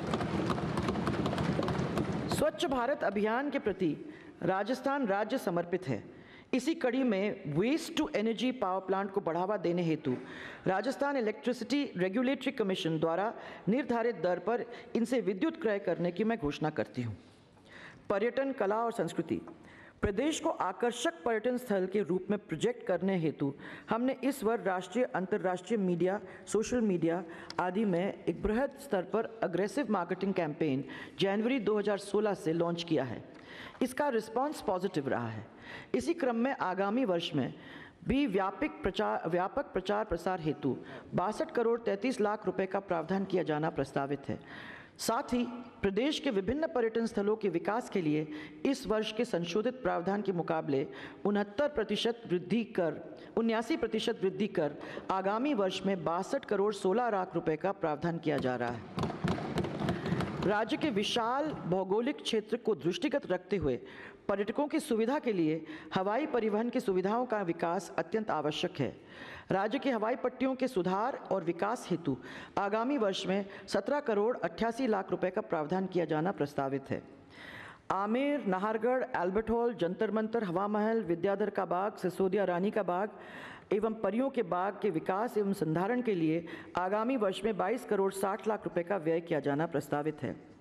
स्वच्छ भारत अभियान के प्रति राजस्थान राज्य समर्पित है। इसी कड़ी में waste to energy power plant को बढ़ावा देने हेतु राजस्थान इलेक्ट्रिसिटी रेगुलेटरी कमीशन द्वारा निर्धारित दर पर इनसे विद्युत क्रय करने की मैं घोषणा करती हूँ। पर्यटन, कला और संस्कृति प्रदेश को आकर्षक पर्यटन स्थल के रूप में प्रोजेक्ट करने हेतु हमने इस वर्ष राष्ट्रीय, अंतर्राष्ट्रीय मीडिया, सोशल मीडिया आदि में एक बृहद स्तर पर अग्रेसिव मार्केटिंग कैंपेन जनवरी दो हज़ार सोलह से लॉन्च किया है। इसका रिस्पांस पॉजिटिव रहा है। इसी क्रम में आगामी वर्ष में भी व्यापक प्रचार व्यापक प्रचार प्रसार हेतु बासठ करोड़ तैंतीस लाख रुपए का प्रावधान किया जाना प्रस्तावित है। साथ ही प्रदेश के विभिन्न पर्यटन स्थलों के विकास के लिए इस वर्ष के संशोधित प्रावधान के मुकाबले उनहत्तर प्रतिशत वृद्धि कर उन्यासी प्रतिशत वृद्धि कर आगामी वर्ष में बासठ करोड़ सोलह लाख रुपए का प्रावधान किया जा रहा है। राज्य के विशाल भौगोलिक क्षेत्र को दृष्टिगत रखते हुए पर्यटकों की सुविधा के लिए हवाई परिवहन की सुविधाओं का विकास अत्यंत आवश्यक है। राज्य की हवाई पट्टियों के सुधार और विकास हेतु आगामी वर्ष में सत्रह करोड़ अट्ठासी लाख रुपए का प्रावधान किया जाना प्रस्तावित है। आमेर, नाहरगढ़, एल्बर्ट हॉल, जंतर मंतर, हवा महल, विद्याधर का बाग, सिसोदिया रानी का बाग एवं परियों के बाग के विकास एवं संधारण के लिए आगामी वर्ष में बाईस करोड़ साठ लाख रुपए का व्यय किया जाना प्रस्तावित है।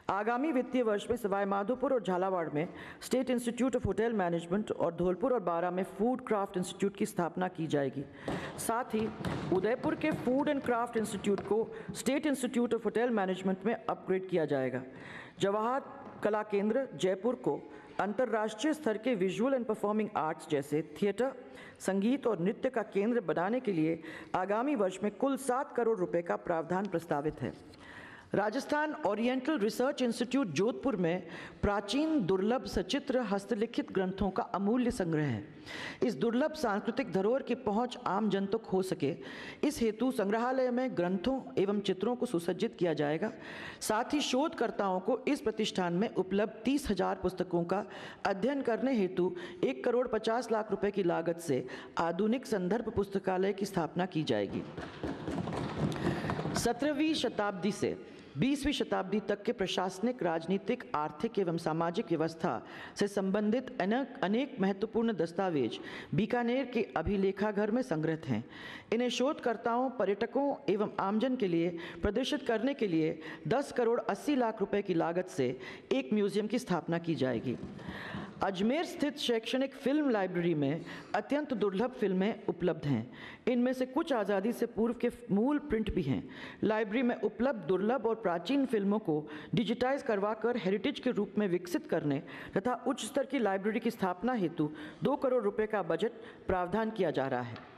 आगामी वित्तीय वर्ष में सवाई माधोपुर और झालावाड़ में state institute of hotel management और धौलपुर और बारा में फूड क्राफ्ट इंस्टीट्यूट की स्थापना की जाएगी। साथ ही उदयपुर के फूड एंड क्राफ्ट इंस्टीट्यूट को state institute of hotel management में अपग्रेड किया जाएगा। जवाहर कला केंद्र जयपुर को अंतर्राष्ट्रीय स्तर के विजुअल एंड परफॉर्मिंग आर्ट्स जैसे थिएटर, संगीत और नृत्य का केंद्र बनाने के लिए आगामी वर्ष में कुल सात करोड़ रुपए का प्रावधान प्रस्तावित है। Rajasthan oriental research institute Jodhpur में प्राचीन दुर्लभ सचित्र हस्तलिखित ग्रंथों का अमूल्य संग्रह है। इस दुर्लभ सांस्कृतिक धरोहर की पहुंच आम जन तक हो सके, इस हेतु संग्रहालय में ग्रंथों एवं चित्रों को सुसज्जित किया जाएगा। साथ ही शोधकर्ताओं को इस प्रतिष्ठान में उपलब्ध तीस हजार पुस्तकों का अध्ययन करने हेतु एक करोड़ पचास लाख रुपए की लागत से आधुनिक संदर्भ पुस्तकालय की स्थापना की जाएगी। सत्रहवीं शताब्दी से बीसवीं शताब्दी तक के प्रशासनिक, राजनीतिक, आर्थिक एवं सामाजिक व्यवस्था से संबंधित अनेक अनेक महत्वपूर्ण दस्तावेज बीकानेर के अभिलेखाघर में संग्रहित हैं। इन्हें शोधकर्ताओं, पर्यटकों एवं आमजन के लिए प्रदर्शित करने के लिए दस करोड़ अस्सी लाख रुपए की लागत से एक म्यूजियम की स्थापना की जाएगी। अजमेर स्थित शैक्षणिक फिल्म लाइब्रेरी में अत्यंत दुर्लभ फिल्में उपलब्ध हैं। इनमें से कुछ आज़ादी से पूर्व के मूल प्रिंट भी हैं। लाइब्रेरी में उपलब्ध दुर्लभ और प्राचीन फिल्मों को डिजिटाइज करवाकर हेरिटेज के रूप में विकसित करने तथा उच्च स्तर की लाइब्रेरी की स्थापना हेतु दो करोड़ रुपए का बजट प्रावधान किया जा रहा है।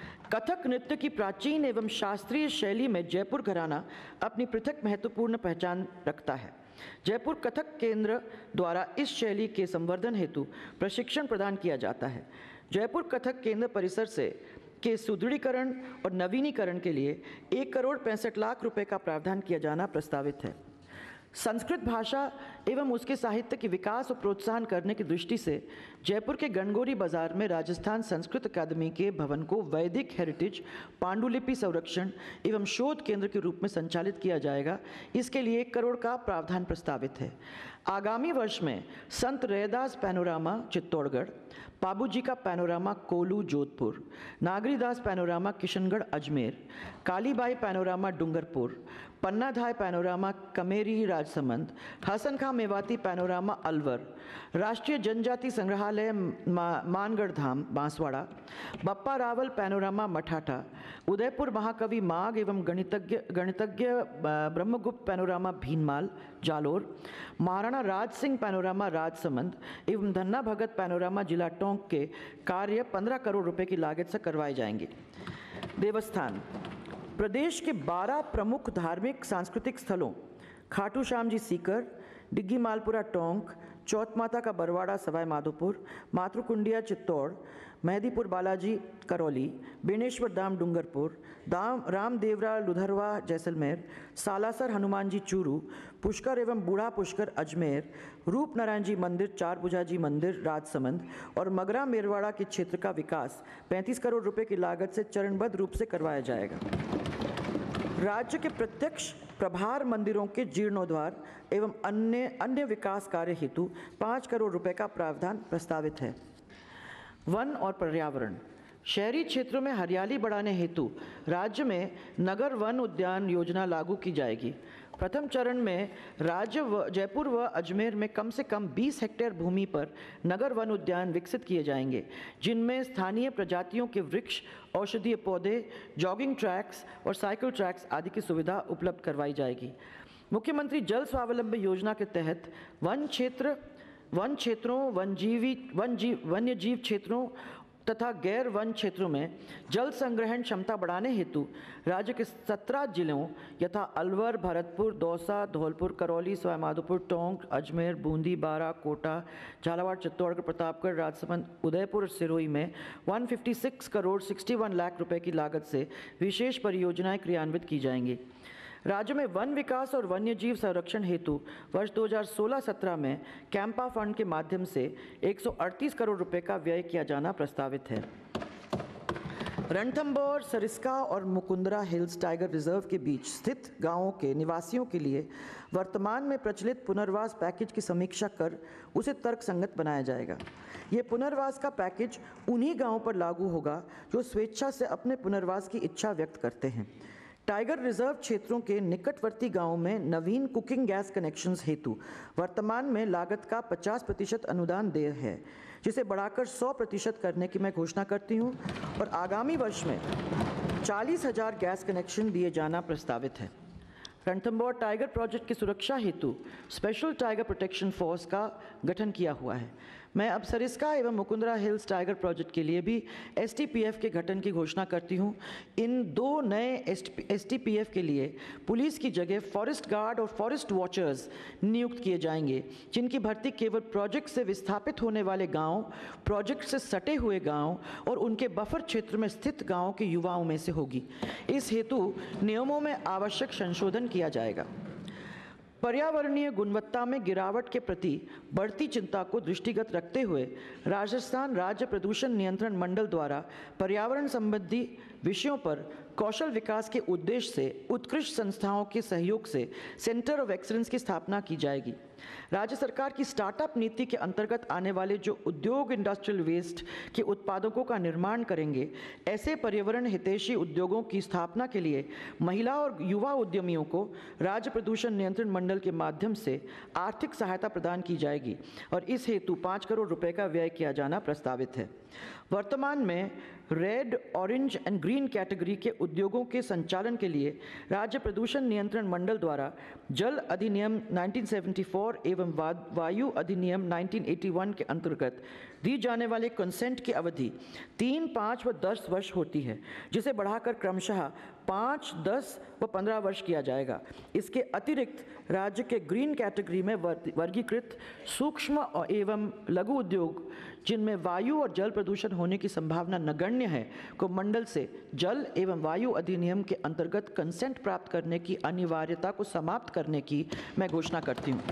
कथक नृत्य की प्राचीन एवं शास्त्रीय शैली में जयपुर घराना अपनी पृथक महत्वपूर्ण पहचान रखता है। जयपुर कथक केंद्र द्वारा इस शैली के संवर्धन हेतु प्रशिक्षण प्रदान किया जाता है। जयपुर कथक केंद्र परिसर से के सुदृढ़ीकरण और नवीनीकरण के लिए एक करोड़ पैंसठ लाख रुपए का प्रावधान किया जाना प्रस्तावित है। संस्कृत भाषा एवं उसके साहित्य के विकास और प्रोत्साहन करने की दृष्टि से जयपुर के गणगौरी बाजार में राजस्थान संस्कृत अकादमी के भवन को वैदिक हेरिटेज, पांडुलिपि संरक्षण एवं शोध केंद्र के रूप में संचालित किया जाएगा। इसके लिए एक करोड़ का प्रावधान प्रस्तावित है। आगामी वर्ष में संत रैदास पैनोरामा चित्तौड़गढ़, बाबूजी का पैनोरामा कोलू Jodhpur, Nagridas panorama Kishangarh Ajmer, Kalibai panorama Dungarpur, Pannadhai panorama कमेरी Rajsamand, Hasan खां मेवाती पैनोरामा अलवर, राष्ट्रीय जनजाति संग्रहालय मा, मानगढ़ धाम बांसवाड़ा, बप्पा रावल पैनोरामा मठाठा, उदयपुर महाकवि माघ एवं गणितज्ञ गणितज्ञ ब्रह्मगुप्त पैनोरामा भीनमाल जालोर, महाराणा राज सिंह पैनोरामा राजसमंद एवं धन्ना भगत पैनोरामा जिला टोंक के कार्य पंद्रह करोड़ रुपए की लागत से करवाए जाएंगे। देवस्थान प्रदेश के बारह प्रमुख धार्मिक सांस्कृतिक स्थलों खाटू श्याम जी सीकर, डिग्गी मालपुरा टोंक, चौथ माता का बरवाड़ा सवाई माधोपुर, मातृकुंडिया चित्तौड़, मेहदीपुर बालाजी करौली, बेनेश्वर धाम डूंगरपुर, दाम रामदेवरा लुधरवा जैसलमेर, सालासर हनुमान जी चूरू, पुष्कर एवं बूढ़ा पुष्कर अजमेर, रूप नारायण जी मंदिर, चार भुजा जी मंदिर राजसमंद और मगरा मेरवाड़ा के क्षेत्र का विकास पैंतीस करोड़ रुपए की लागत से चरणबद्ध रूप से करवाया जाएगा। राज्य के प्रत्यक्ष प्रभार मंदिरों के जीर्णोद्धार एवं अन्य अन्य विकास कार्य हेतु पाँच करोड़ रुपए का प्रावधान प्रस्तावित है। वन और पर्यावरण शहरी क्षेत्रों में हरियाली बढ़ाने हेतु राज्य में नगर वन उद्यान योजना लागू की जाएगी। प्रथम चरण में राज्य व जयपुर व अजमेर में कम से कम बीस हेक्टेयर भूमि पर नगर वन उद्यान विकसित किए जाएंगे, जिनमें स्थानीय प्रजातियों के वृक्ष, औषधीय पौधे, जॉगिंग ट्रैक्स और साइकिल ट्रैक्स आदि की सुविधा उपलब्ध करवाई जाएगी। मुख्यमंत्री जल स्वावलंबन योजना के तहत वन क्षेत्र वन क्षेत्रों वनजीवी वन जीव वन्य जीव क्षेत्रों तथा गैर वन क्षेत्रों में जल संग्रहण क्षमता बढ़ाने हेतु राज्य के सत्रह जिलों यथा अलवर, भरतपुर, दौसा, धौलपुर, करौली, सवाई माधोपुर, टोंक, अजमेर, बूंदी, बारा, कोटा, झालावाड़, चित्तौड़गढ़, प्रतापगढ़, राजसमंद, उदयपुर और सिरोही में एक सौ छप्पन करोड़ इकसठ लाख रुपए की लागत से विशेष परियोजनाएं क्रियान्वित की जाएंगी। राज्य में वन विकास और वन्यजीव संरक्षण हेतु वर्ष दो हज़ार सोलह सत्रह में कैंपा फंड के माध्यम से एक सौ अड़तीस करोड़ रुपए का व्यय किया जाना प्रस्तावित है। रणथंभौर, सरिस्का और मुकुंदरा हिल्स टाइगर रिजर्व के बीच स्थित गांवों के निवासियों के लिए वर्तमान में प्रचलित पुनर्वास पैकेज की समीक्षा कर उसे तर्कसंगत बनाया जाएगा। ये पुनर्वास का पैकेज उन्हीं गांवों पर लागू होगा जो स्वेच्छा से अपने पुनर्वास की इच्छा व्यक्त करते हैं। टाइगर रिजर्व क्षेत्रों के निकटवर्ती गांवों में नवीन कुकिंग गैस कनेक्शंस हेतु वर्तमान में लागत का पचास प्रतिशत अनुदान देय है, जिसे बढ़ाकर सौ प्रतिशत करने की मैं घोषणा करती हूं और आगामी वर्ष में चालीस हजार गैस कनेक्शन दिए जाना प्रस्तावित है। रणथंभौर टाइगर प्रोजेक्ट की सुरक्षा हेतु स्पेशल टाइगर प्रोटेक्शन फोर्स का गठन किया हुआ है। मैं अब सरिस्का एवं मुकुंदरा हिल्स टाइगर प्रोजेक्ट के लिए भी एसटीपीएफ के गठन की घोषणा करती हूं। इन दो नए एसटीपीएफ के लिए पुलिस की जगह फॉरेस्ट गार्ड और फॉरेस्ट वॉचर्स नियुक्त किए जाएंगे, जिनकी भर्ती केवल प्रोजेक्ट से विस्थापित होने वाले गांव, प्रोजेक्ट से सटे हुए गांव और उनके बफर क्षेत्र में स्थित गांवों के युवाओं में से होगी। इस हेतु नियमों में आवश्यक संशोधन किया जाएगा। पर्यावरणीय गुणवत्ता में गिरावट के प्रति बढ़ती चिंता को दृष्टिगत रखते हुए राजस्थान राज्य प्रदूषण नियंत्रण मंडल द्वारा पर्यावरण संबंधी विषयों पर कौशल विकास के उद्देश्य से उत्कृष्ट संस्थाओं के सहयोग से सेंटर ऑफ एक्सीलेंस की स्थापना की जाएगी। राज्य सरकार की स्टार्टअप नीति के अंतर्गत आने वाले जो उद्योग इंडस्ट्रियल वेस्ट के उत्पादकों का निर्माण करेंगे, ऐसे पर्यावरण हितैषी उद्योगों की स्थापना के लिए महिला और युवा उद्यमियों को राज्य प्रदूषण नियंत्रण मंडल के माध्यम से आर्थिक सहायता प्रदान की जाएगी और इस हेतु पाँच करोड़ रुपए का व्यय किया जाना प्रस्तावित है। वर्तमान में red, orange and green category के उद्योगों के संचालन के लिए राज्य प्रदूषण नियंत्रण मंडल द्वारा जल अधिनियम उन्नीस सौ चौहत्तर एवं वायु अधिनियम उन्नीस सौ इक्यासी के अंतर्गत दी जाने वाले कंसेंट की अवधि तीन, पाँच व दस वर्ष होती है, जिसे बढ़ाकर क्रमशः पाँच, दस व पंद्रह वर्ष किया जाएगा। इसके अतिरिक्त राज्य के ग्रीन कैटेगरी में वर्गीकृत सूक्ष्म एवं लघु उद्योग, जिनमें वायु और जल प्रदूषण होने की संभावना नगण्य है, को मंडल से जल एवं वायु अधिनियम के अंतर्गत कंसेंट प्राप्त करने की अनिवार्यता को समाप्त करने की मैं घोषणा करती हूँ।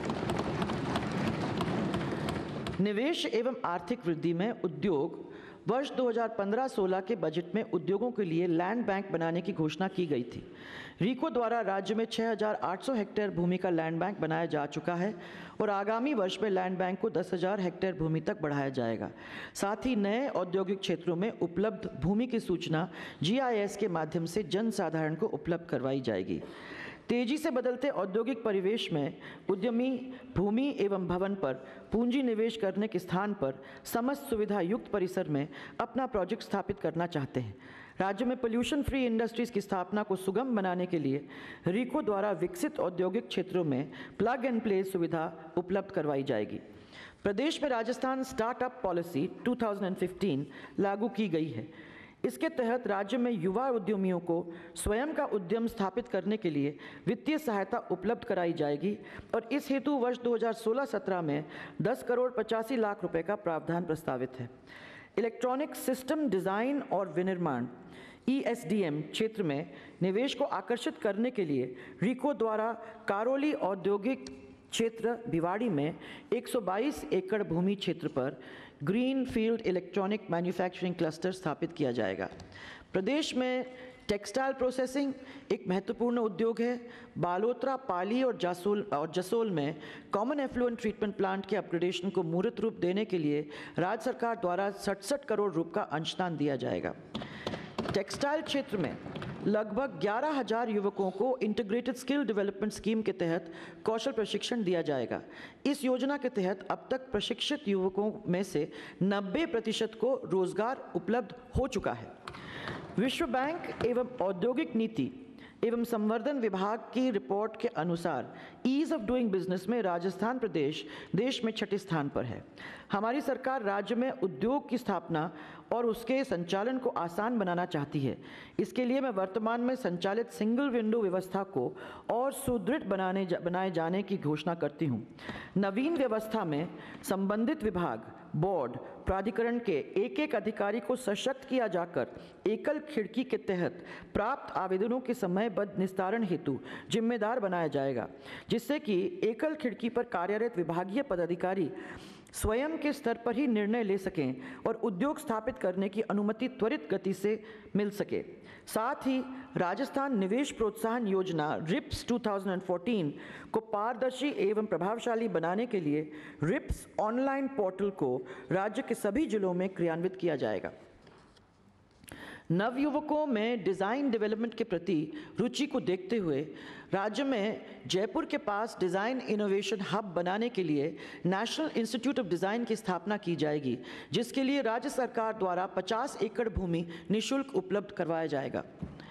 निवेश एवं आर्थिक वृद्धि में उद्योग वर्ष दो हज़ार पंद्रह सोलह के बजट में उद्योगों के लिए लैंड बैंक बनाने की घोषणा की गई थी। रीको द्वारा राज्य में छह हज़ार आठ सौ हेक्टेयर भूमि का लैंड बैंक बनाया जा चुका है और आगामी वर्ष में लैंड बैंक को दस हज़ार हेक्टेयर भूमि तक बढ़ाया जाएगा। साथ ही नए औद्योगिक क्षेत्रों में उपलब्ध भूमि की सूचना जीआईएस के माध्यम से जन साधारण को उपलब्ध करवाई जाएगी। तेजी से बदलते औद्योगिक परिवेश में उद्यमी भूमि एवं भवन पर पूंजी निवेश करने के स्थान पर समस्त सुविधा युक्त परिसर में अपना प्रोजेक्ट स्थापित करना चाहते हैं। राज्य में पोल्यूशन फ्री इंडस्ट्रीज की स्थापना को सुगम बनाने के लिए रीको द्वारा विकसित औद्योगिक क्षेत्रों में प्लग एंड प्ले सुविधा उपलब्ध करवाई जाएगी। प्रदेश में राजस्थान स्टार्टअप पॉलिसी दो हज़ार पंद्रह लागू की गई है। इसके तहत राज्य में युवा उद्यमियों को स्वयं का उद्यम स्थापित करने के लिए वित्तीय सहायता उपलब्ध कराई जाएगी और इस हेतु वर्ष दो हज़ार सोलह सत्रह में दस करोड़ पचासी लाख रुपए का प्रावधान प्रस्तावित है। इलेक्ट्रॉनिक सिस्टम डिज़ाइन और विनिर्माण ई एस डी एम क्षेत्र में निवेश को आकर्षित करने के लिए रीको द्वारा कारोली औद्योगिक क्षेत्र भिवाड़ी में एक सौ बाईस एकड़ भूमि क्षेत्र पर green field electronic manufacturing cluster स्थापित किया जाएगा। प्रदेश में टेक्सटाइल प्रोसेसिंग एक महत्वपूर्ण उद्योग है। बालोतरा, पाली और जसोल और जसोल में कॉमन एफ्लुएंट ट्रीटमेंट प्लांट के अपग्रेडेशन को मूर्त रूप देने के लिए राज्य सरकार द्वारा सड़सठ करोड़ रुपये का अंशदान दिया जाएगा। टेक्सटाइल क्षेत्र में लगभग ग्यारह हज़ार युवकों को इंटीग्रेटेड स्किल डेवलपमेंट स्कीम के तहत कौशल प्रशिक्षण दिया जाएगा। इस योजना के तहत अब तक प्रशिक्षित युवकों में से नब्बे प्रतिशत को रोजगार उपलब्ध हो चुका है। विश्व बैंक एवं औद्योगिक नीति एवं संवर्धन विभाग की रिपोर्ट के अनुसार ईज ऑफ डूइंग बिजनेस में राजस्थान प्रदेश देश में छठे स्थान पर है। हमारी सरकार राज्य में उद्योग की स्थापना और उसके संचालन को आसान बनाना चाहती है। इसके लिए मैं वर्तमान में संचालित सिंगल विंडो व्यवस्था को और सुदृढ़ बनाने जा, बनाए जाने की घोषणा करती हूँ। नवीन व्यवस्था में संबंधित विभाग, बोर्ड, प्राधिकरण के एक एक अधिकारी को सशक्त किया जाकर एकल खिड़की के तहत प्राप्त आवेदनों के समयबद्ध निस्तारण हेतु जिम्मेदार बनाया जाएगा, जिससे कि एकल खिड़की पर कार्यरत विभागीय पदाधिकारी स्वयं के स्तर पर ही निर्णय ले सकें और उद्योग स्थापित करने की अनुमति त्वरित गति से मिल सके। साथ ही राजस्थान निवेश प्रोत्साहन योजना रिप्स दो हज़ार चौदह को पारदर्शी एवं प्रभावशाली बनाने के लिए रिप्स ऑनलाइन पोर्टल को राज्य के सभी जिलों में क्रियान्वित किया जाएगा। नवयुवकों में डिज़ाइन डेवलपमेंट के प्रति रुचि को देखते हुए राज्य में जयपुर के पास डिज़ाइन इनोवेशन हब बनाने के लिए नेशनल इंस्टीट्यूट ऑफ डिज़ाइन की स्थापना की जाएगी, जिसके लिए राज्य सरकार द्वारा पचास एकड़ भूमि निःशुल्क उपलब्ध करवाया जाएगा।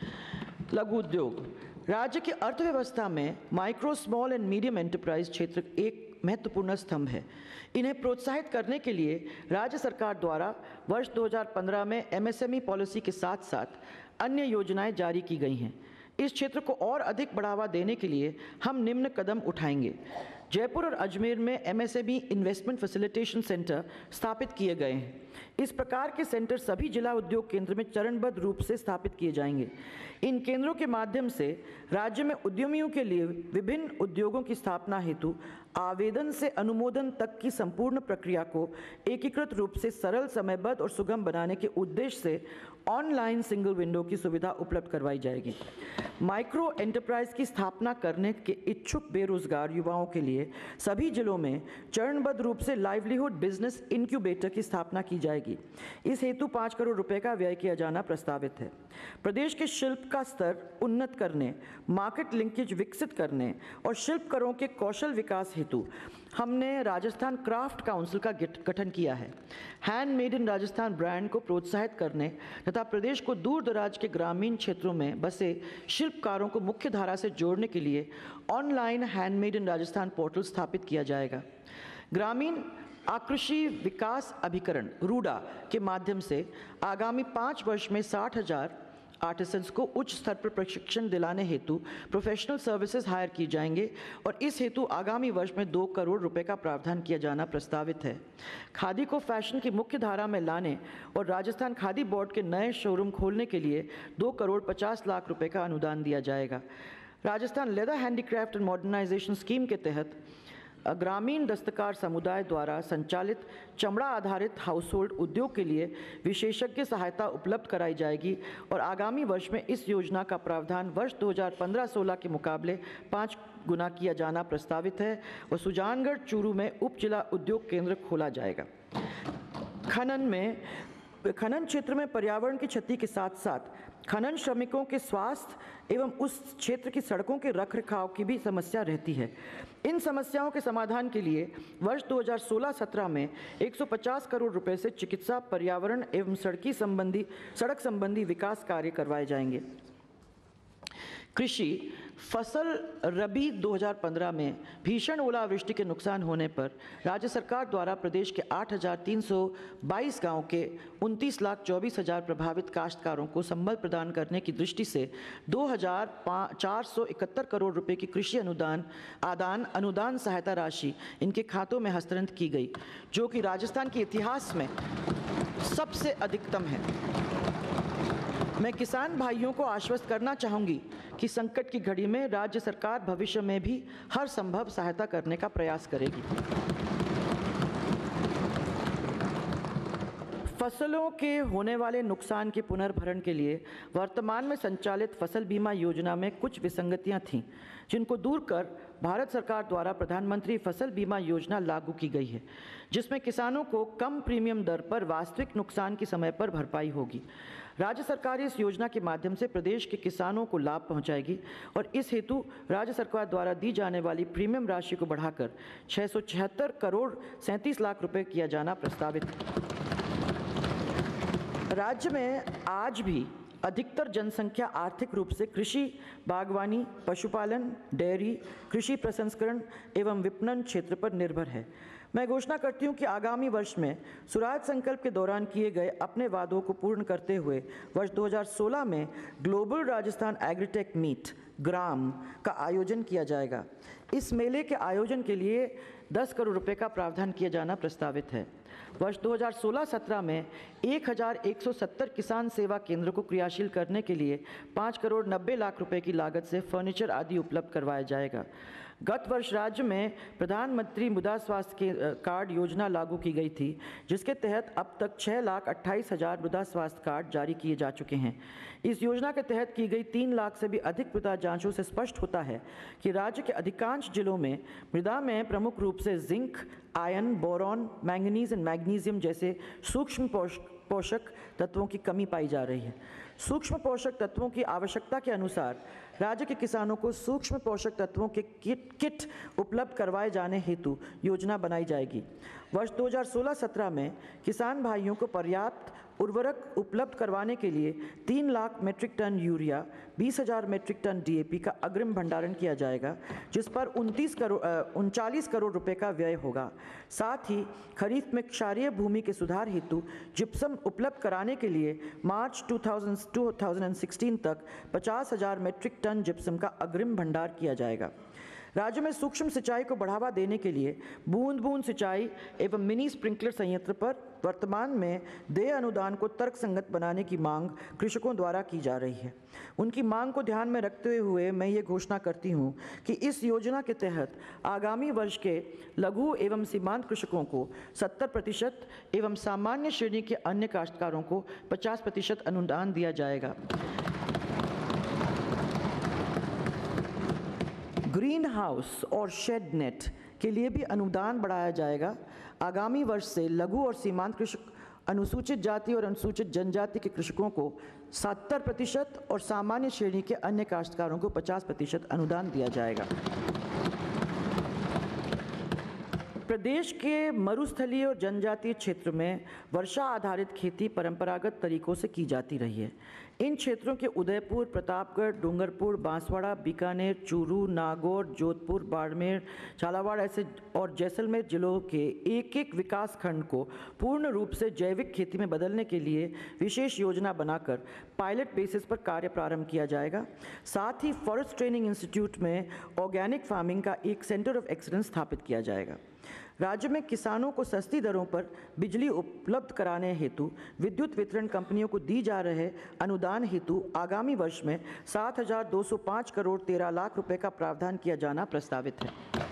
लघु उद्योग, राज्य की अर्थव्यवस्था में micro, small and medium enterprise क्षेत्र एक महत्वपूर्ण स्तंभ है। इन्हें प्रोत्साहित करने के लिए राज्य सरकार द्वारा वर्ष दो हज़ार पंद्रह में एमएसएमई पॉलिसी के साथ साथ अन्य योजनाएं जारी की गई हैं। इस क्षेत्र को और अधिक बढ़ावा देने के लिए हम निम्न कदम उठाएंगे। जयपुर और अजमेर में एमएसएमई इन्वेस्टमेंट फैसिलिटेशन सेंटर स्थापित किए गए हैं। इस प्रकार के सेंटर सभी जिला उद्योग केंद्र में चरणबद्ध रूप से स्थापित किए जाएंगे। इन केंद्रों के माध्यम से राज्य में उद्यमियों के लिए विभिन्न उद्योगों की स्थापना हेतु आवेदन से अनुमोदन तक की संपूर्ण प्रक्रिया को एकीकृत रूप से सरल, समयबद्ध और सुगम बनाने के उद्देश्य से ऑनलाइन सिंगल विंडो की सुविधा उपलब्ध करवाई जाएगी। माइक्रो एंटरप्राइज की स्थापना करने के इच्छुक बेरोजगार युवाओं के लिए सभी जिलों में चरणबद्ध रूप से लाइवलीहुड बिजनेस इनक्यूबेटर की स्थापना की जाएगी। इस हेतु पाँच करोड़ रुपए का व्यय किया जाना प्रस्तावित है। प्रदेश के शिल्प का स्तर उन्नत करने, मार्केट लिंकेज विकसित करने और शिल्पकारों के कौशल विकास हेतु हमने राजस्थान क्राफ्ट काउंसिल का गठन किया है। हैंडमेड इन राजस्थान ब्रांड को प्रोत्साहित करने तथा प्रदेश को दूर दराज के ग्रामीण क्षेत्रों में बसे शिल्पकारों को मुख्य धारा से जोड़ने के लिए online handmade in Rajasthan portal स्थापित किया जाएगा। ग्रामीण आकृषि विकास अभिकरण रूडा के माध्यम से आगामी पाँच वर्ष में साठ हजार आर्टिसंस को उच्च स्तर पर प्रशिक्षण दिलाने हेतु प्रोफेशनल सर्विसेज हायर की जाएंगे और इस हेतु आगामी वर्ष में दो करोड़ रुपए का प्रावधान किया जाना प्रस्तावित है। खादी को फैशन की मुख्य धारा में लाने और राजस्थान खादी बोर्ड के नए शोरूम खोलने के लिए दो करोड़ पचास लाख रुपए का अनुदान दिया जाएगा। Rajasthan leather handicraft and modernisation scheme के तहत ग्रामीण दस्तकार समुदाय द्वारा संचालित चमड़ा आधारित हाउसहोल्ड उद्योग के लिए विशेषज्ञ सहायता उपलब्ध कराई जाएगी और आगामी वर्ष में इस योजना का प्रावधान वर्ष दो हज़ार पंद्रह सोलह के मुकाबले पाँच गुना किया जाना प्रस्तावित है और सुजानगढ़ चूरू में उप जिला उद्योग केंद्र खोला जाएगा। खनन में खनन क्षेत्र में पर्यावरण की क्षति के साथ साथ खनन श्रमिकों के स्वास्थ्य एवं उस क्षेत्र की सड़कों के रखरखाव की भी समस्या रहती है। इन समस्याओं के समाधान के लिए वर्ष दो हज़ार सोलह सत्रह में एक सौ पचास करोड़ रुपए से चिकित्सा, पर्यावरण एवं सड़की संबंधी सड़क संबंधी विकास कार्य करवाए जाएंगे। कृषि फसल रबी दो हज़ार पंद्रह में भीषण ओलावृष्टि के नुकसान होने पर राज्य सरकार द्वारा प्रदेश के आठ हज़ार तीन सौ बाईस गाँव के उनतीस लाख चौबीस हज़ार प्रभावित काश्तकारों को संबल प्रदान करने की दृष्टि से दो हज़ार चार सौ इकहत्तर करोड़ रुपए की कृषि अनुदान आदान अनुदान सहायता राशि इनके खातों में हस्तांतरित की गई, जो कि राजस्थान के इतिहास में सबसे अधिकतम है। मैं किसान भाइयों को आश्वस्त करना चाहूँगी कि संकट की घड़ी में राज्य सरकार भविष्य में भी हर संभव सहायता करने का प्रयास करेगी। फसलों के होने वाले नुकसान के पुनर्भरण के लिए वर्तमान में संचालित फसल बीमा योजना में कुछ विसंगतियां थीं, जिनको दूर कर भारत सरकार द्वारा प्रधानमंत्री फसल बीमा योजना लागू की गई है, जिसमें किसानों को कम प्रीमियम दर पर वास्तविक नुकसान की समय पर भरपाई होगी। राज्य सरकार इस योजना के माध्यम से प्रदेश के किसानों को लाभ पहुंचाएगी और इस हेतु राज्य सरकार द्वारा दी जाने वाली प्रीमियम राशि को बढ़ाकर छः सौ छिहत्तर करोड़ सैंतीस लाख रुपए किया जाना प्रस्तावित है। राज्य में आज भी अधिकतर जनसंख्या आर्थिक रूप से कृषि, बागवानी, पशुपालन, डेयरी, कृषि प्रसंस्करण एवं विपणन क्षेत्र पर निर्भर है। मैं घोषणा करती हूं कि आगामी वर्ष में स्वराज संकल्प के दौरान किए गए अपने वादों को पूर्ण करते हुए वर्ष दो हज़ार सोलह में global Rajasthan agritech meet GRAM का आयोजन किया जाएगा। इस मेले के आयोजन के लिए दस करोड़ रुपए का प्रावधान किया जाना प्रस्तावित है। वर्ष दो हज़ार सोलह सत्रह में एक हज़ार एक सौ सत्तर किसान सेवा केंद्र को क्रियाशील करने के लिए पाँच करोड़ नब्बे लाख रुपए की लागत से फर्नीचर आदि उपलब्ध करवाया जाएगा। गत वर्ष राज्य में प्रधानमंत्री मृदा स्वास्थ्य कार्ड योजना लागू की गई थी, जिसके तहत अब तक छः लाख अट्ठाईस हज़ार मृदा स्वास्थ्य कार्ड जारी किए जा चुके हैं। इस योजना के तहत की गई तीन लाख से भी अधिक मृदा जांचों से स्पष्ट होता है कि राज्य के अधिकांश जिलों में मृदा में प्रमुख रूप से zinc, iron, boron, manganese and magnesium जैसे सूक्ष्म पोषक तत्वों की कमी पाई जा रही है। सूक्ष्म पोषक तत्वों की आवश्यकता के अनुसार राज्य के किसानों को सूक्ष्म पोषक तत्वों के किट किट उपलब्ध करवाए जाने हेतु योजना बनाई जाएगी। वर्ष दो हज़ार सोलह सत्रह में किसान भाइयों को पर्याप्त उर्वरक उपलब्ध करवाने के लिए तीन लाख मीट्रिक टन यूरिया, बीस हजार मीट्रिक टन डीएपी का अग्रिम भंडारण किया जाएगा, जिस पर उनतीस करोड़ उनचालीस करोड़ रुपए का व्यय होगा। साथ ही खरीफ में क्षारीय भूमि के सुधार हेतु जिप्सम उपलब्ध कराने के लिए मार्च दो हज़ार सोलह तक पचास हजार मीट्रिक टन जिप्सम का अग्रिम भंडार किया जाएगा। राज्य में सूक्ष्म सिंचाई को बढ़ावा देने के लिए बूंद बूंद सिंचाई एवं मिनी स्प्रिंकलर संयंत्र पर वर्तमान में देय अनुदान को तर्कसंगत बनाने की मांग कृषकों द्वारा की जा रही है। उनकी मांग को ध्यान में रखते हुए मैं ये घोषणा करती हूँ कि इस योजना के तहत आगामी वर्ष के लघु एवं सीमांत कृषकों को सत्तर प्रतिशत एवं सामान्य श्रेणी के अन्य काश्तकारों को पचास प्रतिशत अनुदान दिया जाएगा। ग्रीन हाउस और शेड नेट के लिए भी अनुदान बढ़ाया जाएगा। आगामी वर्ष से लघु और सीमांत कृषक, अनुसूचित जाति और अनुसूचित जनजाति के कृषकों को सत्तर प्रतिशत और सामान्य श्रेणी के अन्य काश्तकारों को पचास प्रतिशत अनुदान दिया जाएगा। प्रदेश के मरुस्थलीय और जनजातीय क्षेत्र में वर्षा आधारित खेती परंपरागत तरीकों से की जाती रही है। इन क्षेत्रों के उदयपुर, प्रतापगढ़, डूंगरपुर, बांसवाड़ा, बीकानेर, चूरू, नागौर, जोधपुर, बाड़मेर, झालावाड़ ऐसे और जैसलमेर जिलों के एक एक विकास खंड को पूर्ण रूप से जैविक खेती में बदलने के लिए विशेष योजना बनाकर पायलट बेसिस पर कार्य प्रारंभ किया जाएगा। साथ ही फॉरेस्ट ट्रेनिंग इंस्टीट्यूट में ऑर्गेनिक फार्मिंग का एक सेंटर ऑफ एक्सीलेंस स्थापित किया जाएगा। राज्य में किसानों को सस्ती दरों पर बिजली उपलब्ध कराने हेतु विद्युत वितरण कंपनियों को दी जा रहे अनुदान हेतु आगामी वर्ष में सात हजार दो सौ पाँच करोड़ तेरह लाख रुपए का प्रावधान किया जाना प्रस्तावित है।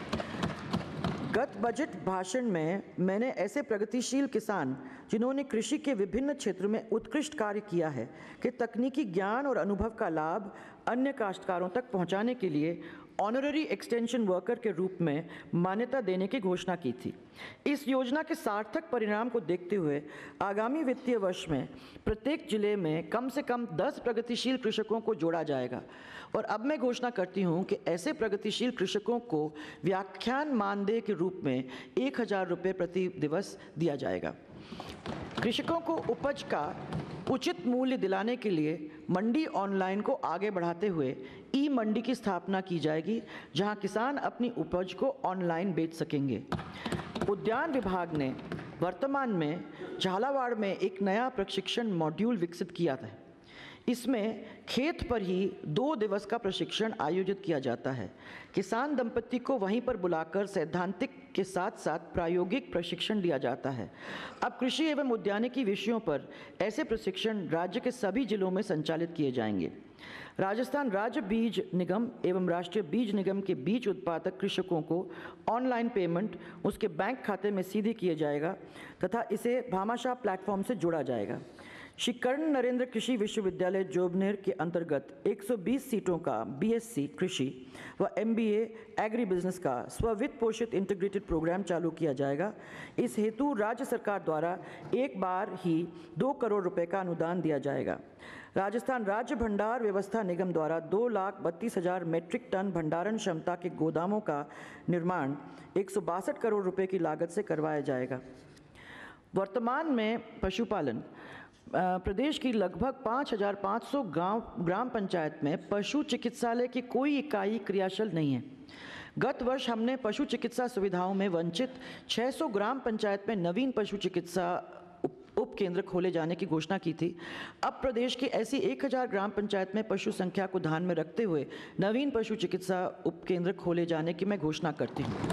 गत बजट भाषण में मैंने ऐसे प्रगतिशील किसान जिन्होंने कृषि के विभिन्न क्षेत्रों में उत्कृष्ट कार्य किया है कि तकनीकी ज्ञान और अनुभव का लाभ अन्य काश्तकारों तक पहुंचाने के लिए ऑनररी एक्सटेंशन वर्कर के रूप में मान्यता देने की घोषणा की थी। इस योजना के सार्थक परिणाम को देखते हुए आगामी वित्तीय वर्ष में प्रत्येक जिले में कम से कम दस प्रगतिशील कृषकों को जोड़ा जाएगा। और अब मैं घोषणा करती हूं कि ऐसे प्रगतिशील कृषकों को व्याख्यान मानदेय के रूप में एक हजार रुपये प्रति दिवस दिया जाएगा। कृषकों को उपज का उचित मूल्य दिलाने के लिए मंडी ऑनलाइन को आगे बढ़ाते हुए ई मंडी की स्थापना की जाएगी, जहां किसान अपनी उपज को ऑनलाइन बेच सकेंगे। उद्यान विभाग ने वर्तमान में झालावाड़ में एक नया प्रशिक्षण मॉड्यूल विकसित किया था। इसमें खेत पर ही दो दिवस का प्रशिक्षण आयोजित किया जाता है। किसान दंपति को वहीं पर बुलाकर सैद्धांतिक के साथ साथ प्रायोगिक प्रशिक्षण दिया जाता है। अब कृषि एवं उद्यानिकी विषयों पर ऐसे प्रशिक्षण राज्य के सभी जिलों में संचालित किए जाएंगे। राजस्थान राज्य बीज निगम एवं राष्ट्रीय बीज निगम के बीज उत्पादक कृषकों को ऑनलाइन पेमेंट उसके बैंक खाते में सीधे किया जाएगा तथा इसे भामाशाह प्लेटफॉर्म से जोड़ा जाएगा। श्री कर्ण नरेंद्र कृषि विश्वविद्यालय जोबनेर के अंतर्गत एक सौ बीस सीटों का बीएससी कृषि व एमबीए एग्री बिजनेस का स्ववित्त पोषित इंटीग्रेटेड प्रोग्राम चालू किया जाएगा। इस हेतु राज्य सरकार द्वारा एक बार ही दो करोड़ रुपए का अनुदान दिया जाएगा। राजस्थान राज्य भंडार व्यवस्था निगम द्वारा दो लाख बत्तीस हजार मीट्रिक टन भंडारण क्षमता के गोदामों का निर्माण एक सौ बासठ करोड़ रुपए की लागत से करवाया जाएगा। वर्तमान में पशुपालन प्रदेश की लगभग पाँच हजार पाँच सौ गाँव ग्राम पंचायत में पशु चिकित्सालय की कोई इकाई क्रियाशील नहीं है। गत वर्ष हमने पशु चिकित्सा सुविधाओं में वंचित छह सौ ग्राम पंचायत में नवीन पशु चिकित्सा उप केंद्र खोले जाने की घोषणा की थी। अब प्रदेश की ऐसी एक हजार ग्राम पंचायत में पशु संख्या को ध्यान में रखते हुए नवीन पशु चिकित्सा उप केंद्र खोले जाने की मैं घोषणा करती हूँ।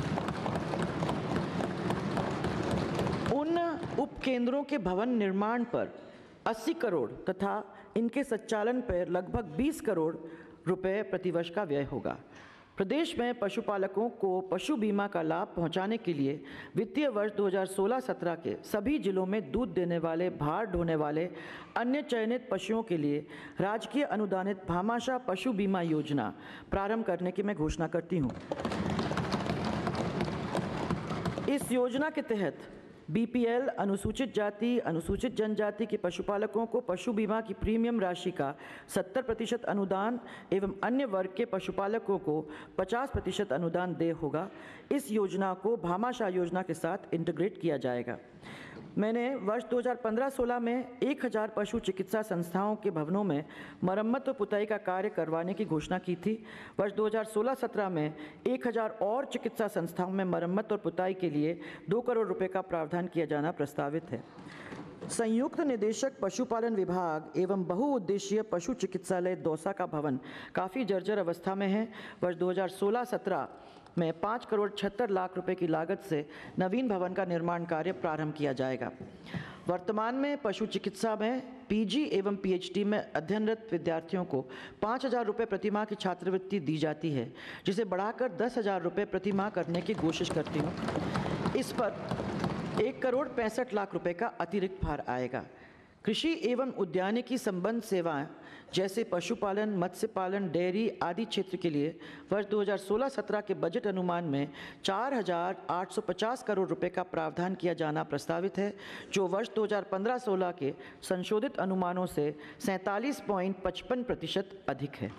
उन उप केंद्रों के भवन निर्माण पर अस्सी करोड़ तथा इनके संचालन पर लगभग बीस करोड़ रुपए प्रतिवर्ष का व्यय होगा। प्रदेश में पशुपालकों को पशु बीमा का लाभ पहुंचाने के लिए वित्तीय वर्ष दो हज़ार सोलह सत्रह के सभी जिलों में दूध देने वाले, भार ढोने वाले अन्य चयनित पशुओं के लिए राजकीय अनुदानित भामाशाह पशु बीमा योजना प्रारंभ करने की मैं घोषणा करती हूं। इस योजना के तहत बीपीएल, अनुसूचित जाति, अनुसूचित जनजाति के पशुपालकों को पशु बीमा की प्रीमियम राशि का सत्तर प्रतिशत अनुदान एवं अन्य वर्ग के पशुपालकों को पचास प्रतिशत अनुदान देय होगा। इस योजना को भामाशाह योजना के साथ इंटीग्रेट किया जाएगा। मैंने वर्ष दो हज़ार पंद्रह सोलह में एक हज़ार पशु चिकित्सा संस्थाओं के भवनों में मरम्मत और पुताई का कार्य करवाने की घोषणा की थी। वर्ष दो हज़ार सोलह सत्रह में एक हज़ार और चिकित्सा संस्थाओं में मरम्मत और पुताई के लिए दो करोड़ रुपए का प्रावधान किया जाना प्रस्तावित है। संयुक्त निदेशक पशुपालन विभाग एवं बहुउद्देशीय पशु चिकित्सालय दौसा का भवन काफ़ी जर्जर अवस्था में है। वर्ष दो हज़ार सोलह सत्रह में पाँच करोड़ छिहत्तर लाख रुपए की लागत से नवीन भवन का निर्माण कार्य प्रारंभ किया जाएगा। वर्तमान में पशु चिकित्सा में पीजी एवं पीएचडी में अध्ययनरत विद्यार्थियों को पाँच हज़ार रुपये प्रतिमाह की छात्रवृत्ति दी जाती है, जिसे बढ़ाकर दस हज़ार रुपये प्रतिमाह करने की कोशिश करती हूँ। इस पर एक करोड़ पैंसठ लाख रुपए का अतिरिक्त भार आएगा। कृषि एवं उद्यानिकी संबंध सेवाएं जैसे पशुपालन, मत्स्य पालन, डेयरी आदि क्षेत्र के लिए वर्ष दो हज़ार सोलह सत्रह के बजट अनुमान में चार हज़ार आठ सौ पचास करोड़ रुपए का प्रावधान किया जाना प्रस्तावित है, जो वर्ष दो हज़ार पंद्रह सोलह के संशोधित अनुमानों से सैंतालीस पॉइंट पचपन प्रतिशत अधिक है।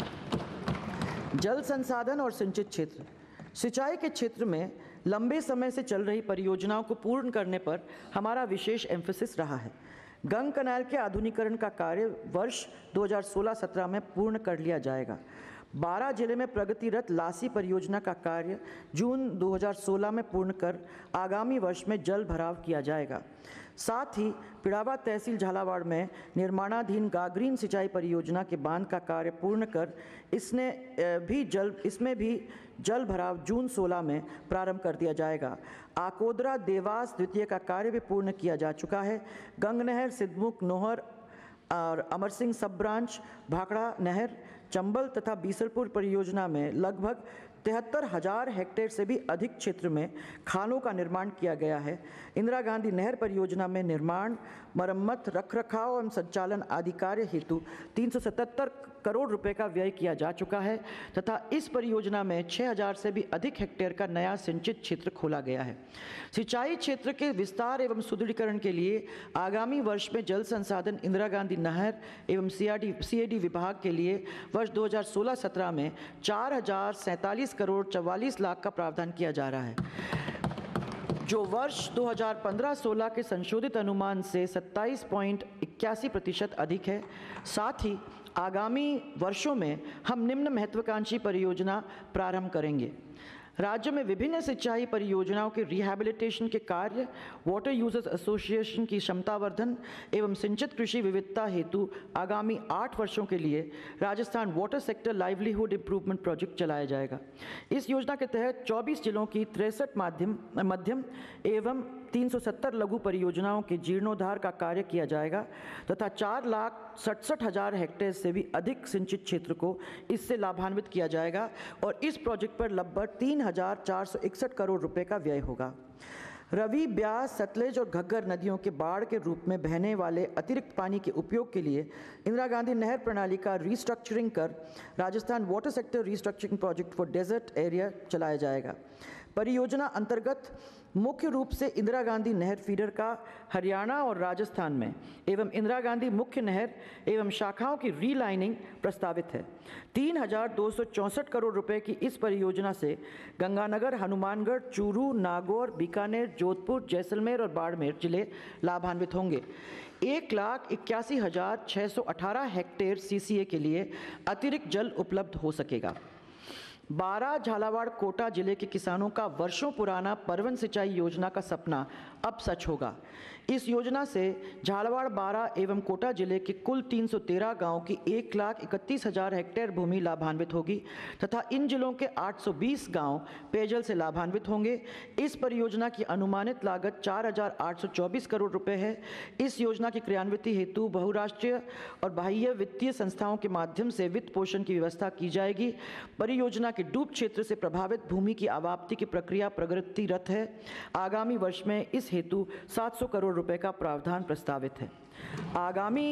जल संसाधन और सिंचित क्षेत्र। सिंचाई के क्षेत्र में लंबे समय से चल रही परियोजनाओं को पूर्ण करने पर हमारा विशेष एम्फेसिस रहा है। गंग कैनाल के आधुनिकीकरण का कार्य वर्ष दो हज़ार सोलह सत्रह में पूर्ण कर लिया जाएगा। बारह जिले में प्रगतिरत लासी परियोजना का कार्य जून दो हज़ार सोलह में पूर्ण कर आगामी वर्ष में जल भराव किया जाएगा। साथ ही पिड़ावा तहसील झालावाड़ में निर्माणाधीन गागरीन सिंचाई परियोजना के बांध का कार्य पूर्ण कर इसने भी जल इसमें भी जल भराव जून सोलह में प्रारंभ कर दिया जाएगा। आकोदरा देवास द्वितीय का कार्य भी पूर्ण किया जा चुका है। गंग नहर, सिद्धमुख, नोहर और अमर सिंह सब ब्रांच, भाखड़ा नहर, चंबल तथा बीसलपुर परियोजना में लगभग तिहत्तर हजार हेक्टेयर से भी अधिक क्षेत्र में खालों का निर्माण किया गया है। इंदिरा गांधी नहर परियोजना में निर्माण, मरम्मत, रखरखाव एवं संचालन आदि कार्य हेतु तीन सौ सतहत्तर करोड़ रुपए का व्यय किया जा चुका है तथा इस परियोजना में छह हज़ार से भी अधिक हेक्टेयर का नया सिंचित क्षेत्र खोला गया है। सिंचाई क्षेत्र के विस्तार एवं सुदृढ़ीकरण के लिए आगामी वर्ष में जल संसाधन, इंदिरा गांधी नहर एवं सीआरडी सीएडी विभाग के लिए वर्ष दो हज़ार सोलह सत्रह में चार हज़ार सैंतालीस करोड़ चवालीस लाख का प्रावधान किया जा रहा है, जो वर्ष दो हज़ार पंद्रह सोलह के संशोधित अनुमान से सत्ताईस पॉइंट इक्यासी प्रतिशत अधिक है। साथ ही आगामी वर्षों में हम निम्न महत्वाकांक्षी परियोजना प्रारंभ करेंगे। राज्य में विभिन्न सिंचाई परियोजनाओं के रिहैबिलिटेशन के कार्य, वाटर यूजर्स एसोसिएशन की क्षमतावर्धन एवं सिंचित कृषि विविधता हेतु आगामी आठ वर्षों के लिए Rajasthan water sector livelihood improvement project चलाया जाएगा। इस योजना के तहत चौबीस जिलों की तिरसठ माध्यम मध्यम एवं तीन सौ सत्तर लघु परियोजनाओं के जीर्णोद्धार का कार्य किया जाएगा तथा चार लाख सड़सठ हज़ार हेक्टेयर से भी अधिक सिंचित क्षेत्र को इससे लाभान्वित किया जाएगा और इस प्रोजेक्ट पर लगभग तीन हज़ार चार सौ इकसठ करोड़ रुपए का व्यय होगा। रवि, ब्यास, सतलेज और घग्गर नदियों के बाढ़ के रूप में बहने वाले अतिरिक्त पानी के उपयोग के लिए इंदिरा गांधी नहर प्रणाली का रिस्ट्रक्चरिंग कर Rajasthan water sector restructuring project for desert area चलाया जाएगा। परियोजना अंतर्गत मुख्य रूप से इंदिरा गांधी नहर फीडर का हरियाणा और राजस्थान में एवं इंदिरा गांधी मुख्य नहर एवं शाखाओं की रीलाइनिंग प्रस्तावित है। तीन हजार दो सौ चौंसठ करोड़ रुपए की इस परियोजना से गंगानगर, हनुमानगढ़, चूरू, नागौर, बीकानेर, जोधपुर, जैसलमेर और बाड़मेर जिले लाभान्वित होंगे। एक लाख इक्यासी हजार छः सौ अठारह हेक्टेयर सीसीए के लिए अतिरिक्त जल उपलब्ध हो सकेगा। बारह झालावाड़ कोटा जिले के किसानों का वर्षों पुराना परवन सिंचाई योजना का सपना अब सच होगा। इस योजना से झालावाड़, बारह एवं कोटा जिले के कुल तीन सौ तेरह गाँव की एक लाख इकतीस हजार हेक्टेयर भूमि लाभान्वित होगी तथा इन जिलों के आठ सौ बीस गाँव पेयजल से लाभान्वित होंगे। इस परियोजना की अनुमानित लागत चार हजार आठ सौ चौबीस करोड़ रुपए है। इस योजना की क्रियान्विति हेतु बहुराष्ट्रीय और बाह्य वित्तीय संस्थाओं के माध्यम से वित्त पोषण की व्यवस्था की जाएगी। परियोजना के डूब क्षेत्र से प्रभावित भूमि की आवाप्ति की प्रक्रिया प्रगतिरत है। आगामी वर्ष में इस हेतु सात सौ करोड़ रुपए का प्रावधान प्रस्तावित है। आगामी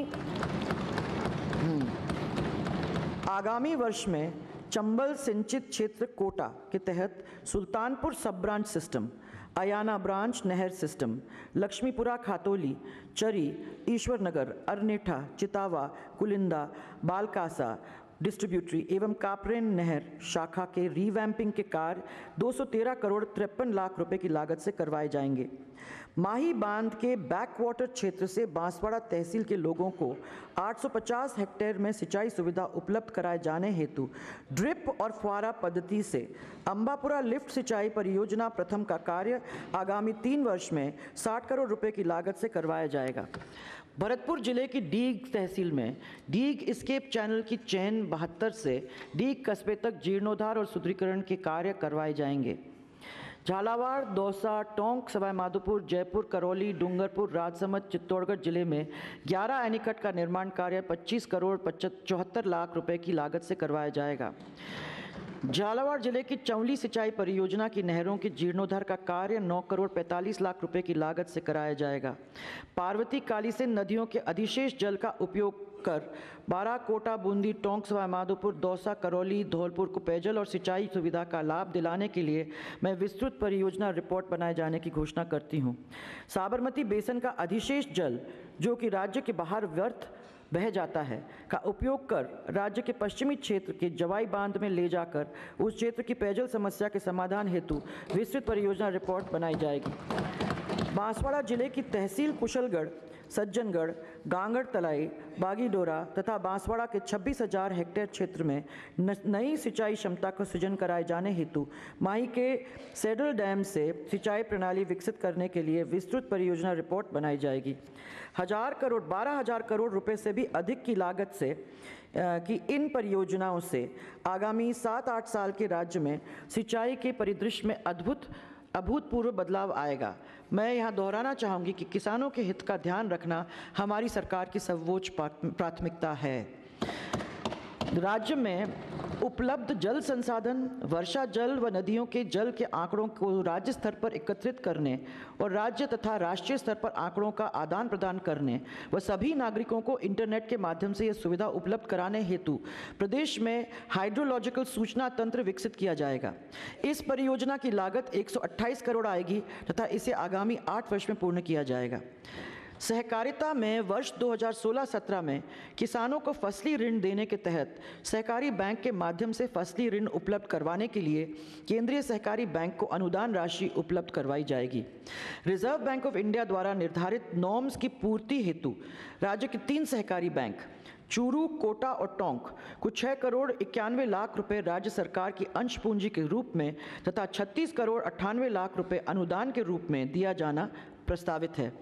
आगामी वर्ष में चंबल सिंचित क्षेत्र कोटा के तहत Sultanpur sub branch system, Ayana branch नहर सिस्टम, लक्ष्मीपुरा खातोली, चरी, ईश्वरनगर, अरनेठा, चितावा, कुलिंदा, बालकासा डिस्ट्रीब्यूटरी एवं कापरेन नहर शाखा के रीवैम्पिंग के कार्य दो सौ तेरह करोड़ तिरपन लाख रुपए की लागत से करवाए जाएंगे। माही बांध के बैकवाटर क्षेत्र से बांसवाड़ा तहसील के लोगों को आठ सौ पचास हेक्टेयर में सिंचाई सुविधा उपलब्ध कराए जाने हेतु ड्रिप और फुहारा पद्धति से अंबापुरा लिफ्ट सिंचाई परियोजना प्रथम का कार्य आगामी तीन वर्ष में साठ करोड़ रुपए की लागत से करवाया जाएगा। भरतपुर जिले की डीग तहसील में डीग स्केप चैनल की चेन बहत्तर से डीग कस्बे तक जीर्णोद्धार और सुदृढ़ीकरण के कार्य करवाए जाएंगे। झालावाड़, दौसा, टोंक, सवाई माधोपुर, जयपुर, करौली, डूंगरपुर, राजसमंद, चित्तौड़गढ़ जिले में ग्यारह एनीकट का निर्माण कार्य पच्चीस करोड़ चौहत्तर लाख रुपए की लागत से करवाया जाएगा। झालावाड़ जिले की चौली सिंचाई परियोजना की नहरों के जीर्णोद्धार का कार्य नौ करोड़ पैंतालीस लाख रुपए की लागत से कराया जाएगा। पार्वती काली से नदियों के अधिशेष जल का उपयोग कर बारह कोटा, बूंदी, टोंक, सवाई माधोपुर, दौसा, करौली, धौलपुर को पेयजल और सिंचाई सुविधा का लाभ दिलाने के लिए मैं विस्तृत परियोजना रिपोर्ट बनाए जाने की घोषणा करती हूँ। साबरमती बेसिन का अधिशेष जल जो कि राज्य के बाहर व्यर्थ बह जाता है का उपयोग कर राज्य के पश्चिमी क्षेत्र के जवाई बांध में ले जाकर उस क्षेत्र की पेयजल समस्या के समाधान हेतु विस्तृत परियोजना रिपोर्ट बनाई जाएगी। बांसवाड़ा जिले की तहसील कुशलगढ़, सज्जनगढ़, गांगड़ तलाई, बागीडोरा तथा बांसवाड़ा के छब्बीस हजार हेक्टेयर क्षेत्र में नई सिंचाई क्षमता का सृजन कराए जाने हेतु माही के सेडल डैम से सिंचाई प्रणाली विकसित करने के लिए विस्तृत परियोजना रिपोर्ट बनाई जाएगी। हजार करोड़ बारह हजार करोड़ रुपए से भी अधिक की लागत से कि इन परियोजनाओं से आगामी सात आठ साल के राज्य में सिंचाई के परिदृश्य में अद्भुत अभूतपूर्व बदलाव आएगा। मैं यहाँ दोहराना चाहूँगी कि किसानों के हित का ध्यान रखना हमारी सरकार की सर्वोच्च प्राथमिकता है। राज्य में उपलब्ध जल संसाधन, वर्षा जल व नदियों के जल के आंकड़ों को राज्य स्तर पर एकत्रित करने और राज्य तथा राष्ट्रीय स्तर पर आंकड़ों का आदान प्रदान करने व सभी नागरिकों को इंटरनेट के माध्यम से यह सुविधा उपलब्ध कराने हेतु प्रदेश में हाइड्रोलॉजिकल सूचना तंत्र विकसित किया जाएगा। इस परियोजना की लागत एक सौ अट्ठाईस करोड़ आएगी तथा इसे आगामी आठ वर्ष में पूर्ण किया जाएगा। सहकारिता में वर्ष दो हज़ार सोलह सत्रह में किसानों को फसली ऋण देने के तहत सहकारी बैंक के माध्यम से फसली ऋण उपलब्ध करवाने के लिए केंद्रीय सहकारी बैंक को अनुदान राशि उपलब्ध करवाई जाएगी। रिजर्व बैंक ऑफ इंडिया द्वारा निर्धारित नॉर्म्स की पूर्ति हेतु राज्य के तीन सहकारी बैंक चूरू, कोटा और टोंक को छः करोड़ इक्यानवे लाख रुपए राज्य सरकार की अंश पूंजी के रूप में तथा छत्तीस करोड़ अट्ठानवे लाख रुपए अनुदान के रूप में दिया जाना प्रस्तावित है,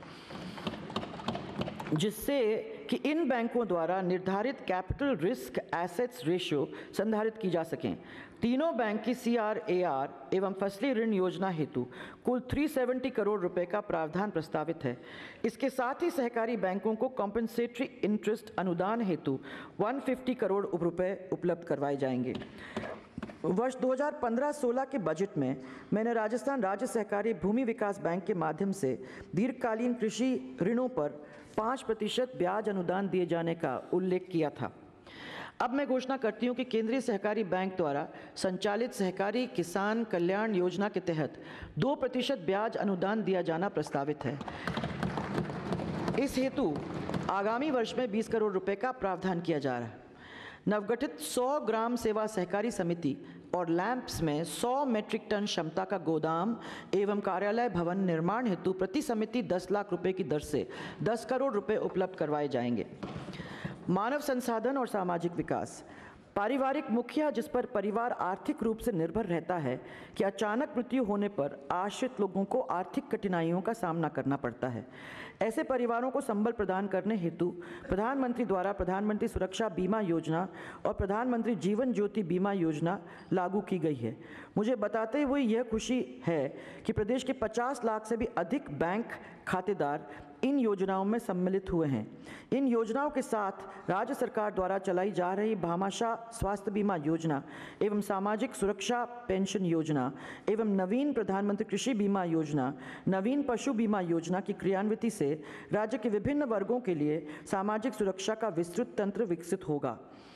जिससे कि इन बैंकों द्वारा निर्धारित कैपिटल रिस्क एसेट्स रेशियो संधारित की जा सकें। तीनों बैंक की सी आर ए आर एवं फसली ऋण योजना हेतु कुल तीन सौ सत्तर करोड़ रुपए का प्रावधान प्रस्तावित है। इसके साथ ही सहकारी बैंकों को कॉम्पेंसेटरी इंटरेस्ट अनुदान हेतु एक सौ पचास करोड़ रुपए उपलब्ध करवाए जाएंगे। वर्ष दो हज़ार पंद्रह सोलह के बजट में मैंने राजस्थान राज्य सहकारी भूमि विकास बैंक के माध्यम से दीर्घकालीन कृषि ऋणों पर पाँच प्रतिशत ब्याज अनुदान दिए जाने का उल्लेख किया था। अब मैं घोषणा करती हूं कि केंद्रीय सहकारी बैंक द्वारा संचालित सहकारी किसान कल्याण योजना के तहत दो प्रतिशत ब्याज अनुदान दिया जाना प्रस्तावित है। इस हेतु आगामी वर्ष में बीस करोड़ रुपए का प्रावधान किया जा रहा है। नवगठित सौ ग्राम सेवा सहकारी समिति और लैंप्स में सौ मेट्रिक टन क्षमता का गोदाम एवं कार्यालय भवन निर्माण हेतु प्रति समिति दस लाख रुपए की दर से दस करोड़ रुपए उपलब्ध करवाए जाएंगे। मानव संसाधन और सामाजिक विकास, पारिवारिक मुखिया जिस पर परिवार आर्थिक रूप से निर्भर रहता है कि अचानक मृत्यु होने पर आश्रित लोगों को आर्थिक कठिनाइयों का सामना करना पड़ता है। ऐसे परिवारों को संबल प्रदान करने हेतु प्रधानमंत्री द्वारा प्रधानमंत्री सुरक्षा बीमा योजना और प्रधानमंत्री जीवन ज्योति बीमा योजना लागू की गई है। मुझे बताते हुए यह खुशी है कि प्रदेश के पचास लाख से भी अधिक बैंक खातेदार इन योजनाओं में सम्मिलित हुए हैं। इन योजनाओं के साथ राज्य सरकार द्वारा चलाई जा रही भामाशाह स्वास्थ्य बीमा योजना एवं सामाजिक सुरक्षा पेंशन योजना एवं नवीन प्रधानमंत्री कृषि बीमा योजना, नवीन पशु बीमा योजना की क्रियान्विति से राज्य के विभिन्न वर्गों के लिए सामाजिक सुरक्षा का विस्तृत तंत्र विकसित होगा।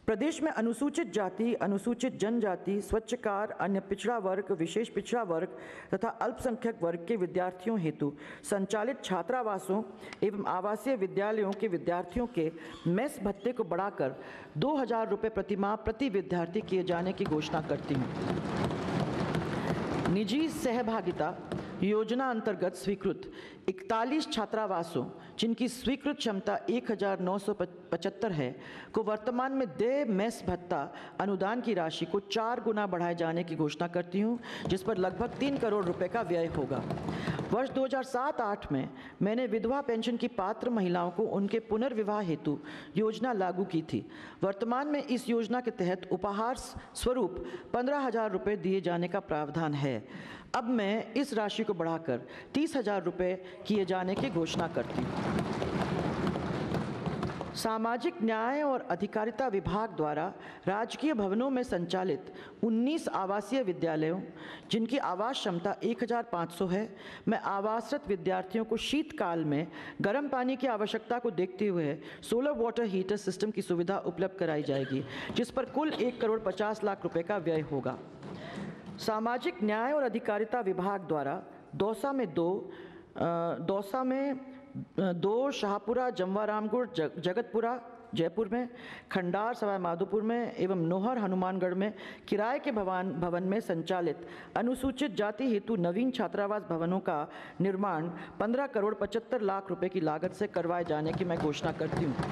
प्रदेश में अनुसूचित जाति, अनुसूचित जनजाति, स्वच्छकार, अन्य पिछड़ा वर्ग, विशेष पिछड़ा वर्ग तथा अल्पसंख्यक वर्ग के विद्यार्थियों हेतु संचालित छात्रावासों एवं आवासीय विद्यालयों के विद्यार्थियों के मेस भत्ते को बढ़ाकर दो हजार रुपये प्रतिमाह प्रति विद्यार्थी किए जाने की घोषणा करती हूँ। निजी सहभागिता योजना अंतर्गत स्वीकृत इकतालीस छात्रावासों जिनकी स्वीकृत क्षमता एक हज़ार नौ सौ पचहत्तर है को वर्तमान में देय मेस भत्ता अनुदान की राशि को चार गुना बढ़ाए जाने की घोषणा करती हूं, जिस पर लगभग तीन करोड़ रुपए का व्यय होगा। वर्ष दो हज़ार सात आठ में मैंने विधवा पेंशन की पात्र महिलाओं को उनके पुनर्विवाह हेतु योजना लागू की थी। वर्तमान में इस योजना के तहत उपहार स्वरूप पंद्रह हजार रुपये दिए जाने का प्रावधान है। अब मैं इस राशि को बढ़ाकर तीस हजार रुपये किए जाने की घोषणा करती हूँ। सामाजिक न्याय और अधिकारिता विभाग द्वारा राजकीय भवनों में संचालित उन्नीस आवासीय विद्यालयों जिनकी आवास क्षमता एक हज़ार पाँच सौ है, मैं आवासरत विद्यार्थियों को शीतकाल में गर्म पानी की आवश्यकता को देखते हुए सोलर वाटर हीटर सिस्टम की सुविधा उपलब्ध कराई जाएगी, जिस पर कुल एक करोड़ पचास लाख रुपए का व्यय होगा। सामाजिक न्याय और अधिकारिता विभाग द्वारा दौसा में दो दौसा में दो शाहपुरा, जमवारामगढ़, जग, जगतपुरा जयपुर में, खंडार सवाई माधोपुर में एवं नोहर हनुमानगढ़ में किराए के भवन भवन में संचालित अनुसूचित जाति हेतु नवीन छात्रावास भवनों का निर्माण पंद्रह करोड़ पचहत्तर लाख रुपए की लागत से करवाए जाने की मैं घोषणा करती हूँ।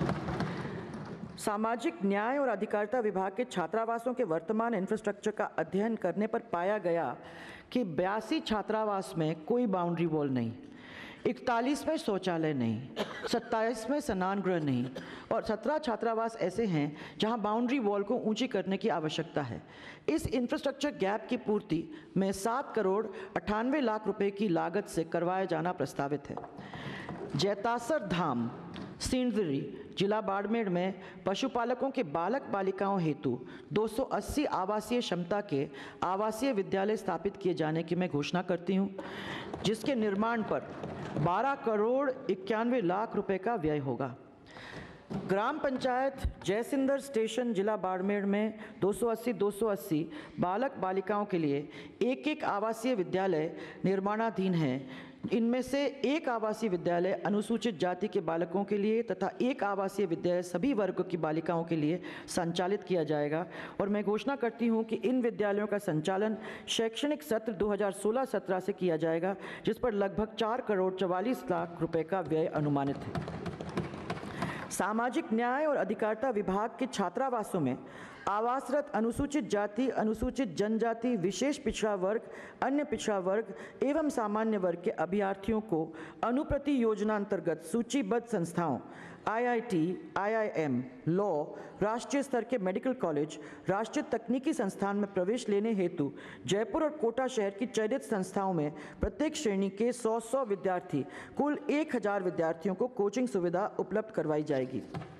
सामाजिक न्याय और अधिकारिता विभाग के छात्रावासों के वर्तमान इंफ्रास्ट्रक्चर का अध्ययन करने पर पाया गया कि बयासी छात्रावास में कोई बाउंड्री वॉल नहीं, इकतालीस में शौचालय नहीं, सत्ताईस में स्नान गृह नहीं और सत्रह छात्रावास ऐसे हैं जहां बाउंड्री वॉल को ऊंची करने की आवश्यकता है। इस इंफ्रास्ट्रक्चर गैप की पूर्ति में सात करोड़ अट्ठानवे लाख रुपए की लागत से करवाया जाना प्रस्तावित है। जैतासर धाम सिंदरी जिला बाड़मेर में पशुपालकों के बालक बालिकाओं हेतु दो सौ अस्सी आवासीय क्षमता के आवासीय विद्यालय स्थापित किए जाने की मैं घोषणा करती हूं, जिसके निर्माण पर बारह करोड़ इक्यानवे लाख रुपए का व्यय होगा। ग्राम पंचायत जयसिंदर स्टेशन जिला बाड़मेर में दो सौ अस्सी दो सौ अस्सी बालक बालिकाओं के लिए एक एक आवासीय विद्यालय निर्माणाधीन है। इनमें से एक आवासीय विद्यालय अनुसूचित जाति के बालकों के लिए तथा एक आवासीय विद्यालय सभी वर्गों की बालिकाओं के लिए संचालित किया जाएगा और मैं घोषणा करती हूं कि इन विद्यालयों का संचालन शैक्षणिक सत्र दो हज़ार सोलह सत्रह से किया जाएगा, जिस पर लगभग चार करोड़ चवालीस लाख रुपए का व्यय अनुमानित है। सामाजिक न्याय और अधिकारिता विभाग के छात्रावासों में आवासरत अनुसूचित जाति, अनुसूचित जनजाति, विशेष पिछड़ा वर्ग, अन्य पिछड़ा वर्ग एवं सामान्य वर्ग के अभ्यर्थियों को अनुप्रति योजना अंतर्गत सूचीबद्ध संस्थाओं I I T, I I M, law, राष्ट्रीय स्तर के मेडिकल कॉलेज, राष्ट्रीय तकनीकी संस्थान में प्रवेश लेने हेतु जयपुर और कोटा शहर की चयनित संस्थाओं में प्रत्येक श्रेणी के सौ सौ विद्यार्थी कुल एक हज़ार विद्यार्थियों को कोचिंग सुविधा उपलब्ध करवाई जाएगी।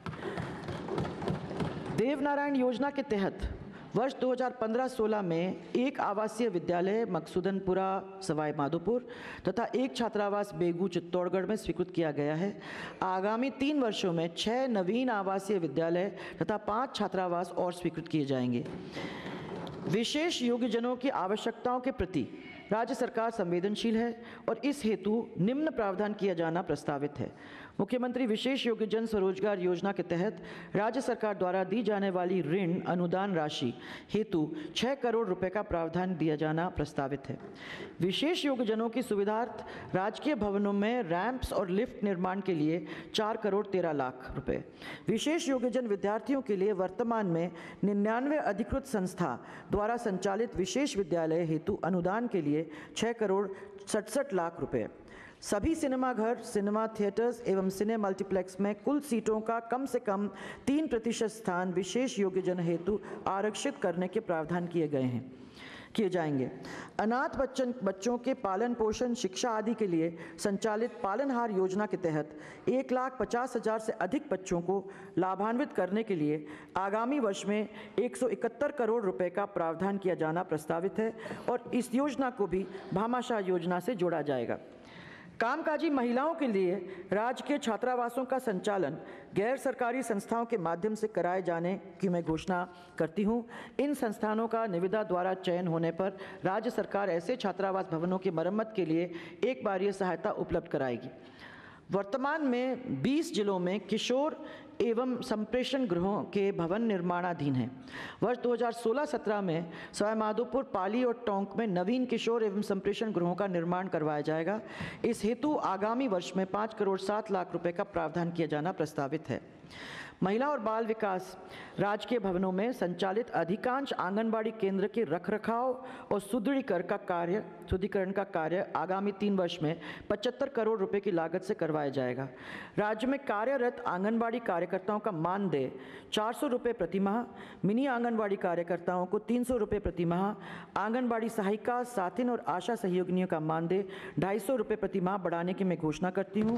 देवनारायण योजना के तहत वर्ष दो हज़ार पंद्रह सोलह में एक आवासीय विद्यालय मकसूदनपुरा सवाई माधोपुर तथा एक छात्रावास बेगू चित्तौड़गढ़ में स्वीकृत किया गया है। आगामी तीन वर्षों में छह नवीन आवासीय विद्यालय तथा पाँच छात्रावास और स्वीकृत किए जाएंगे। विशेष योग्यजनों की आवश्यकताओं के प्रति राज्य सरकार संवेदनशील है और इस हेतु निम्न प्रावधान किया जाना प्रस्तावित है। मुख्यमंत्री विशेष योग्यजन स्वरोजगार योजना के तहत राज्य सरकार द्वारा दी जाने वाली ऋण अनुदान राशि हेतु छः करोड़ रुपए का प्रावधान दिया जाना प्रस्तावित है। विशेष योग्यजनों की सुविधार्थ राजकीय भवनों में रैंप्स और लिफ्ट निर्माण के लिए चार करोड़ तेरह लाख रुपए। विशेष योग्यजन विद्यार्थियों के लिए वर्तमान में निन्यानवे अधिकृत संस्था द्वारा संचालित विशेष विद्यालय हेतु अनुदान के लिए छः करोड़ सड़सठ लाख रुपए। सभी सिनेमाघर, सिनेमा थिएटर्स एवं सिने मल्टीप्लेक्स में कुल सीटों का कम से कम तीन प्रतिशत स्थान विशेष योग्यजन हेतु आरक्षित करने के प्रावधान किए गए हैं किए जाएंगे। अनाथ बच्चन बच्चों के पालन पोषण, शिक्षा आदि के लिए संचालित पालनहार योजना के तहत एक लाख पचास हजार से अधिक बच्चों को लाभान्वित करने के लिए आगामी वर्ष में एक सौ इकहत्तर करोड़ रुपए का प्रावधान किया जाना प्रस्तावित है और इस योजना को भी भामाशाह योजना से जोड़ा जाएगा। कामकाजी महिलाओं के लिए राज्य के छात्रावासों का संचालन गैर सरकारी संस्थाओं के माध्यम से कराए जाने की मैं घोषणा करती हूं। इन संस्थानों का निविदा द्वारा चयन होने पर राज्य सरकार ऐसे छात्रावास भवनों की मरम्मत के लिए एक बार ये सहायता उपलब्ध कराएगी। वर्तमान में बीस जिलों में किशोर एवं संप्रेषण गृहों के भवन निर्माणाधीन हैं। वर्ष दो हज़ार सोलह सत्रह में सवाईमाधोपुर, पाली और टोंक में नवीन किशोर एवं संप्रेषण गृहों का निर्माण करवाया जाएगा। इस हेतु आगामी वर्ष में पाँच करोड़ सात लाख रुपए का प्रावधान किया जाना प्रस्तावित है। महिला और बाल विकास राजकीय भवनों में संचालित अधिकांश आंगनबाड़ी केंद्र के रखरखाव और सुदृढ़ीकरण का कार्य सुदृढ़ीकरण का कार्य आगामी तीन वर्ष में पचहत्तर करोड़ रुपए की लागत से करवाया जाएगा। राज्य में कार्यरत आंगनबाड़ी कार्यकर्ताओं का मानदेय चार सौ रुपये प्रति माह, मिनी आंगनबाड़ी कार्यकर्ताओं को तीन सौ रुपये प्रति माह, आंगनबाड़ी सहायिका, साथिन और आशा सहयोगिनियों का मानदेय ढाई सौ रुपये प्रति माह बढ़ाने की मैं घोषणा करती हूँ।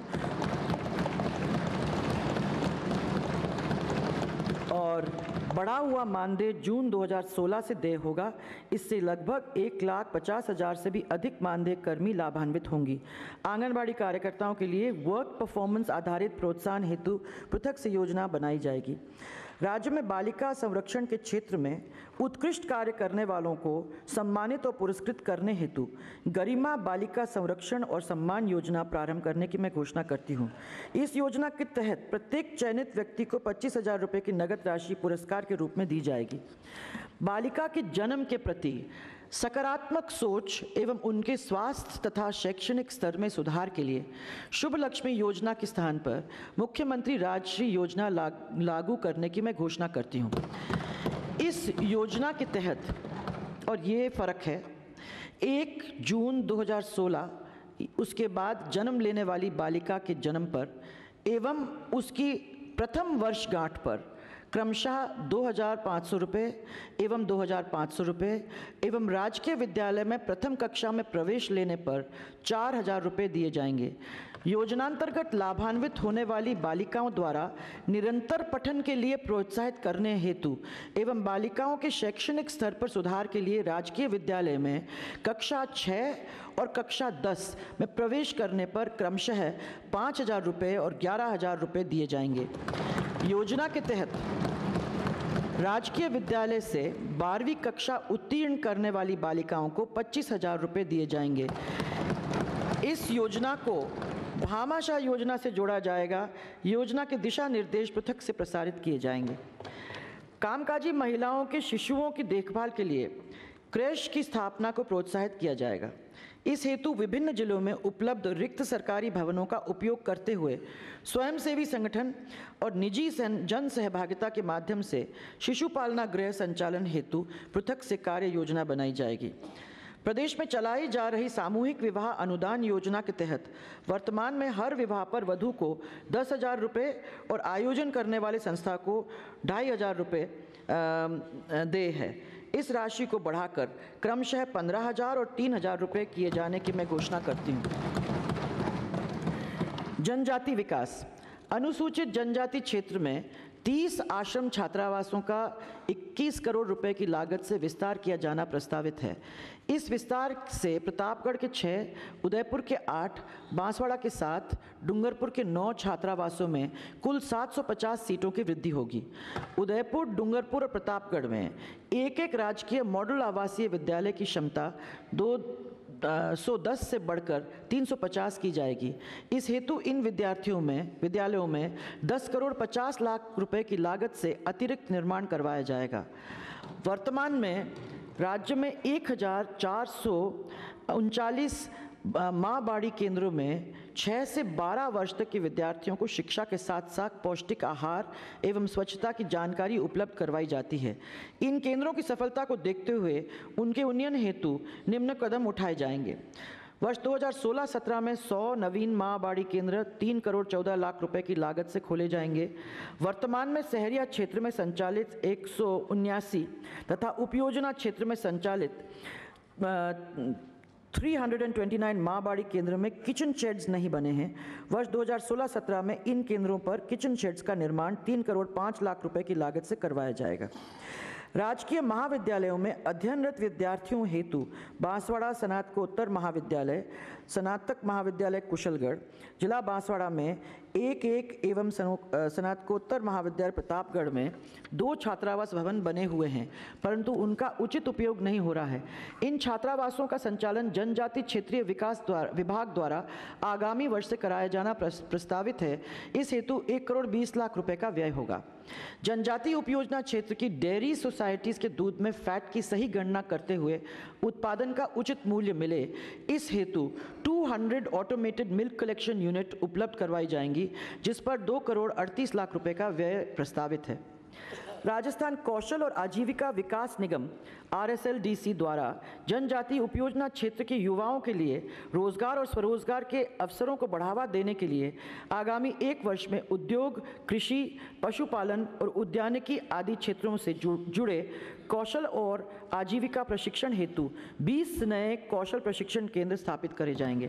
और बढ़ा हुआ मानदेय जून दो हज़ार सोलह से देय होगा। इससे लगभग एक लाख पचास हजार से भी अधिक मानदेय कर्मी लाभान्वित होंगी। आंगनबाड़ी कार्यकर्ताओं के लिए वर्क परफॉर्मेंस आधारित प्रोत्साहन हेतु पृथक से योजना बनाई जाएगी। राज्य में बालिका संरक्षण के क्षेत्र में उत्कृष्ट कार्य करने वालों को सम्मानित और पुरस्कृत करने हेतु गरिमा बालिका संरक्षण और सम्मान योजना प्रारंभ करने की मैं घोषणा करती हूँ। इस योजना के तहत प्रत्येक चयनित व्यक्ति को पच्चीस हजार रुपये की नगद राशि पुरस्कार के रूप में दी जाएगी। बालिका के जन्म के प्रति सकारात्मक सोच एवं उनके स्वास्थ्य तथा शैक्षणिक स्तर में सुधार के लिए शुभ लक्ष्मी योजना के स्थान पर मुख्यमंत्री राजश्री योजना लाग, लागू करने की मैं घोषणा करती हूँ। इस योजना के तहत, और ये फ़र्क है, एक जून दो हज़ार सोलह उसके बाद जन्म लेने वाली बालिका के जन्म पर एवं उसकी प्रथम वर्षगांठ पर क्रमशः दो हज़ार पाँच सौ रुपये एवं दो हज़ार पाँच सौ रुपये एवं राजकीय विद्यालय में प्रथम कक्षा में प्रवेश लेने पर चार हज़ार रुपये दिए जाएंगे। योजनांतर्गत लाभान्वित होने वाली बालिकाओं द्वारा निरंतर पठन के लिए प्रोत्साहित करने हेतु एवं बालिकाओं के शैक्षणिक स्तर पर सुधार के लिए राजकीय विद्यालय में कक्षा छः और कक्षा दस में प्रवेश करने पर क्रमशः पाँच हज़ार रुपये और ग्यारह हज़ार रुपये दिए जाएंगे। योजना के तहत राजकीय विद्यालय से बारहवीं कक्षा उत्तीर्ण करने वाली बालिकाओं को पच्चीस हजार रुपये दिए जाएंगे। इस योजना को भामाशाह योजना से जोड़ा जाएगा। योजना के दिशा निर्देश पृथक से प्रसारित किए जाएंगे। कामकाजी महिलाओं के शिशुओं की देखभाल के लिए क्रैश की स्थापना को प्रोत्साहित किया जाएगा। इस हेतु विभिन्न जिलों में उपलब्ध रिक्त सरकारी भवनों का उपयोग करते हुए स्वयंसेवी संगठन और निजी जन सहभागिता के माध्यम से शिशु पालना गृह संचालन हेतु पृथक से कार्य योजना बनाई जाएगी। प्रदेश में चलाई जा रही सामूहिक विवाह अनुदान योजना के तहत वर्तमान में हर विवाह पर वधू को दस हजार रुपये और आयोजन करने वाले संस्था को ढाई हजार रुपये दे है। इस राशि को बढ़ाकर क्रमशः पंद्रह हजार और तीन हजार रुपये किए जाने की मैं घोषणा करती हूँ। जनजाति विकास, अनुसूचित जनजाति क्षेत्र में तीस आश्रम छात्रावासों का इक्कीस करोड़ रुपए की लागत से विस्तार किया जाना प्रस्तावित है। इस विस्तार से प्रतापगढ़ के छः, उदयपुर के आठ, बांसवाड़ा के सात, डूंगरपुर के नौ छात्रावासों में कुल सात सौ पचास सीटों की वृद्धि होगी। उदयपुर, डूंगरपुर और प्रतापगढ़ में एक एक राजकीय मॉडल आवासीय विद्यालय की क्षमता दो सौ दस से बढ़कर तीन सौ पचास की जाएगी। इस हेतु इन विद्यार्थियों में विद्यालयों में दस करोड़ पचास लाख रुपए की लागत से अतिरिक्त निर्माण करवाया जाएगा। वर्तमान में राज्य में एक हजार चार सौ उनचालीस माँ बाड़ी केंद्रों में छः से बारह वर्ष तक के विद्यार्थियों को शिक्षा के साथ साथ पौष्टिक आहार एवं स्वच्छता की जानकारी उपलब्ध करवाई जाती है। इन केंद्रों की सफलता को देखते हुए उनके उन्नयन हेतु निम्न कदम उठाए जाएंगे। वर्ष दो हज़ार सोलह सत्रह में सौ नवीन माँ बाड़ी केंद्र तीन करोड़ चौदह लाख रुपए की लागत से खोले जाएंगे। वर्तमान में शहरिया क्षेत्र में संचालित एक सौ उन्यासी तथा उपयोजना क्षेत्र में संचालित तीन सौ उनतीस माँ बाड़ी केंद्र में किचन शेड्स नहीं बने हैं। वर्ष दो हज़ार सोलह सत्रह में इन केंद्रों पर किचन शेड्स का निर्माण तीन करोड़ पाँच लाख रुपए की लागत से करवाया जाएगा। राजकीय महाविद्यालयों में अध्ययनरत विद्यार्थियों हेतु बांसवाड़ा स्नातकोत्तर महाविद्यालय, स्नातक महाविद्यालय कुशलगढ़, जिला बांसवाड़ा में एक एक एवं स्नातकोत्तर महाविद्यालय प्रतापगढ़ में दो छात्रावास भवन बने हुए हैं, परंतु उनका उचित उपयोग नहीं हो रहा है। इन छात्रावासों का संचालन जनजाति क्षेत्रीय विकास द्वारा विभाग द्वारा आगामी वर्ष से कराया जाना प्रस्तावित है। इस हेतु एक करोड़ बीस लाख रुपए का व्यय होगा। जनजातीय उपयोजना क्षेत्र की डेयरी सोसाइटीज के दूध में फैट की सही गणना करते हुए उत्पादन का उचित मूल्य मिले, इस हेतु दो सौ ऑटोमेटेड मिल्क कलेक्शन यूनिट उपलब्ध करवाई जाएंगी, जिस पर दो करोड़ अड़तीस लाख रुपए का व्यय प्रस्तावित है। राजस्थान कौशल और आजीविका विकास निगम R S L D C द्वारा जनजातीय उपयोजना क्षेत्र के युवाओं के लिए रोजगार और स्वरोजगार के अवसरों को बढ़ावा देने के लिए आगामी एक वर्ष में उद्योग, कृषि, पशुपालन और उद्यानिकी आदि क्षेत्रों से जुड़े कौशल और आजीविका प्रशिक्षण हेतु बीस नए कौशल प्रशिक्षण केंद्र स्थापित करे जाएंगे।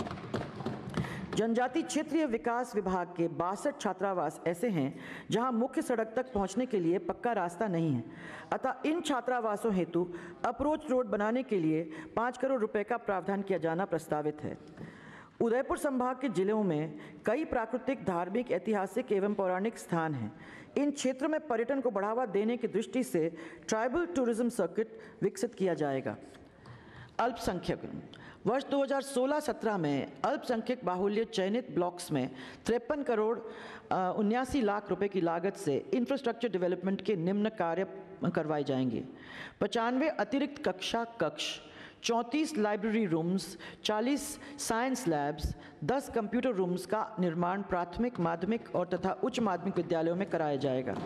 जनजाति क्षेत्रीय विकास विभाग के बासठ छात्रावास ऐसे हैं जहां मुख्य सड़क तक पहुंचने के लिए पक्का रास्ता नहीं है, अतः इन छात्रावासों हेतु अप्रोच रोड बनाने के लिए पाँच करोड़ रुपए का प्रावधान किया जाना प्रस्तावित है। उदयपुर संभाग के जिलों में कई प्राकृतिक, धार्मिक, ऐतिहासिक एवं पौराणिक स्थान हैं। इन क्षेत्र में पर्यटन को बढ़ावा देने की दृष्टि से ट्राइबल टूरिज्म सर्किट विकसित किया जाएगा। अल्पसंख्यक वर्ष दो हज़ार सोलह सत्रह में अल्पसंख्यक बाहुल्य चयनित ब्लॉक्स में तिरपन करोड़ उन्यासी लाख रुपए की लागत से इंफ्रास्ट्रक्चर डेवलपमेंट के निम्न कार्य करवाए जाएंगे। पचानवे अतिरिक्त कक्षा कक्ष, चौंतीस लाइब्रेरी रूम्स, चालीस साइंस लैब्स, दस कंप्यूटर रूम्स का निर्माण प्राथमिक, माध्यमिक और तथा उच्च माध्यमिक विद्यालयों में कराया जाएगा।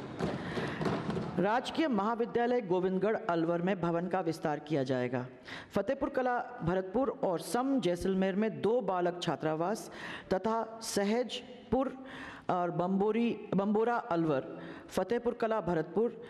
राजकीय महाविद्यालय गोविंदगढ़ अलवर में भवन का विस्तार किया जाएगा। फतेहपुर कला भरतपुर और सम जैसलमेर में दो बालक छात्रावास तथा सहजपुर और बम्बोरी बम्बोरा अलवर, फतेहपुर कला भरतपुर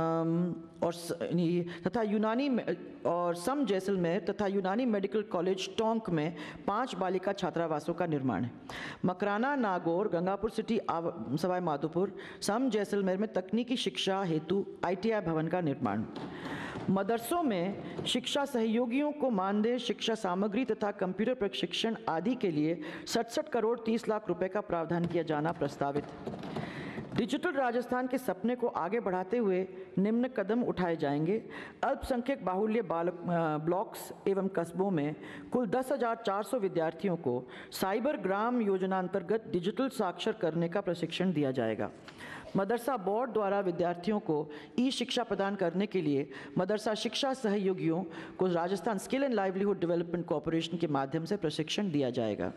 और तथा यूनानी और सम जैसलमेर तथा यूनानी मेडिकल कॉलेज टोंक में पांच बालिका छात्रावासों का निर्माण है। मकराना, नागौर, गंगापुर सिटी, सवाई माधोपुर, सम जैसलमेर में तकनीकी शिक्षा हेतु आई टी आई भवन का निर्माण। मदरसों में शिक्षा सहयोगियों को मानदेय, शिक्षा सामग्री तथा कंप्यूटर प्रशिक्षण आदि के लिए सड़सठ करोड़ तीस लाख रुपए का प्रावधान किया जाना प्रस्तावित है। डिजिटल राजस्थान के सपने को आगे बढ़ाते हुए निम्न कदम उठाए जाएंगे। अल्पसंख्यक बाहुल्य बालक ब्लॉक्स एवं कस्बों में कुल दस हज़ार चार सौ विद्यार्थियों को साइबर ग्राम योजना अंतर्गत डिजिटल साक्षर करने का प्रशिक्षण दिया जाएगा। मदरसा बोर्ड द्वारा विद्यार्थियों को ई शिक्षा प्रदान करने के लिए मदरसा शिक्षा सहयोगियों को Rajasthan skill and livelihood development corporation के माध्यम से प्रशिक्षण दिया जाएगा।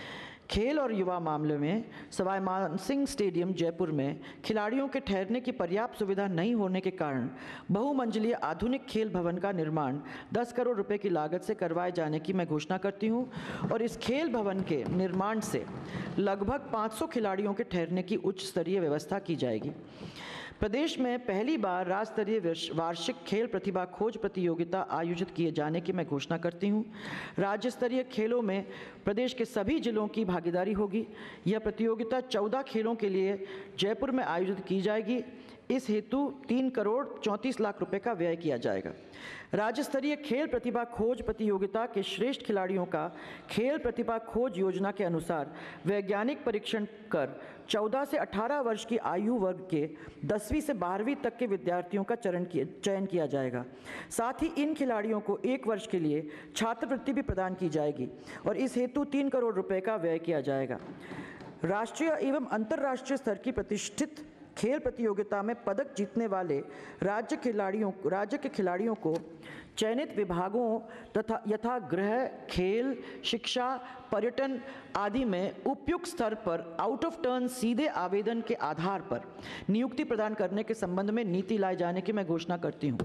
खेल और युवा मामले में सवाई मानसिंह स्टेडियम जयपुर में खिलाड़ियों के ठहरने की पर्याप्त सुविधा नहीं होने के कारण बहुमंजिलीय आधुनिक खेल भवन का निर्माण दस करोड़ रुपए की लागत से करवाए जाने की मैं घोषणा करती हूं और इस खेल भवन के निर्माण से लगभग पाँच सौ खिलाड़ियों के ठहरने की उच्च स्तरीय व्यवस्था की जाएगी। प्रदेश में पहली बार राज्य स्तरीय वार्षिक खेल प्रतिभा खोज प्रतियोगिता आयोजित किए जाने की मैं घोषणा करती हूं। राज्य स्तरीय खेलों में प्रदेश के सभी जिलों की भागीदारी होगी। यह प्रतियोगिता चौदह खेलों के लिए जयपुर में आयोजित की जाएगी। इस हेतु तीन करोड़ चौंतीस लाख रुपए का व्यय किया जाएगा। राज्य स्तरीय खेल प्रतिभा खोज प्रतियोगिता के श्रेष्ठ खिलाड़ियों का खेल प्रतिभा खोज योजना के अनुसार वैज्ञानिक परीक्षण कर चौदह से अठारह वर्ष की आयु वर्ग के दसवीं से बारहवीं तक के विद्यार्थियों का चयन किया चयन किया जाएगा। साथ ही इन खिलाड़ियों को एक वर्ष के लिए छात्रवृत्ति भी प्रदान की जाएगी और इस हेतु तीन करोड़ रुपए का व्यय किया जाएगा। राष्ट्रीय एवं अंतर्राष्ट्रीय स्तर की प्रतिष्ठित खेल प्रतियोगिता में पदक जीतने वाले राज्य खिलाड़ियों राज्य के खिलाड़ियों को चयनित विभागों तथा यथा गृह, खेल, शिक्षा, पर्यटन आदि में उपयुक्त स्तर पर आउट ऑफ टर्न सीधे आवेदन के आधार पर नियुक्ति प्रदान करने के संबंध में नीति लाए जाने की मैं घोषणा करती हूँ।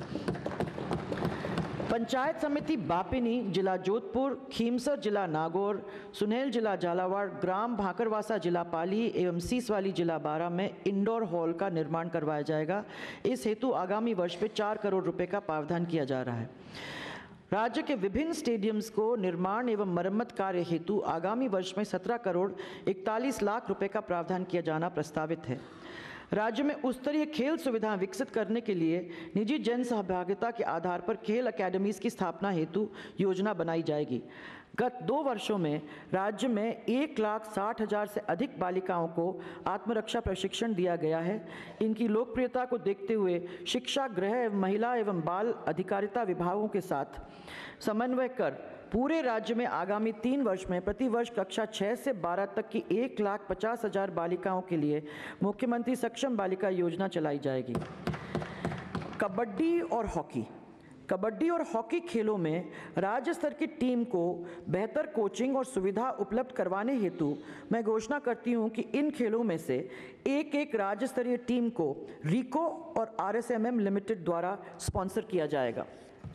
पंचायत समिति बापिनी जिला जोधपुर, खीमसर जिला नागौर, सुनेल जिला झालावाड़, ग्राम भाकरवासा जिला पाली एवं सीसवाली जिला बारा में इंडोर हॉल का निर्माण करवाया जाएगा। इस हेतु आगामी वर्ष में चार करोड़ रुपए का प्रावधान किया जा रहा है। राज्य के विभिन्न स्टेडियम्स को निर्माण एवं मरम्मत कार्य हेतु आगामी वर्ष में सत्रह करोड़ इकतालीस लाख रुपए का प्रावधान किया जाना प्रस्तावित है। राज्य में उच्च स्तरीय खेल सुविधाएं विकसित करने के लिए निजी जन सहभागिता के आधार पर खेल अकेडमीज की स्थापना हेतु योजना बनाई जाएगी। गत दो वर्षों में राज्य में एक लाख साठ हजार से अधिक बालिकाओं को आत्मरक्षा प्रशिक्षण दिया गया है। इनकी लोकप्रियता को देखते हुए शिक्षा, गृह, महिला एवं बाल अधिकारिता विभागों के साथ समन्वय कर पूरे राज्य में आगामी तीन वर्ष में प्रतिवर्ष कक्षा छः से बारह तक की एक लाख पचास हजार बालिकाओं के लिए मुख्यमंत्री सक्षम बालिका योजना चलाई जाएगी। कबड्डी और हॉकी कबड्डी और हॉकी खेलों में राज्य स्तर की टीम को बेहतर कोचिंग और सुविधा उपलब्ध करवाने हेतु मैं घोषणा करती हूं कि इन खेलों में से एक एक राज्य स्तरीय टीम को रिको और आरएसएमएम लिमिटेड द्वारा स्पॉन्सर किया जाएगा।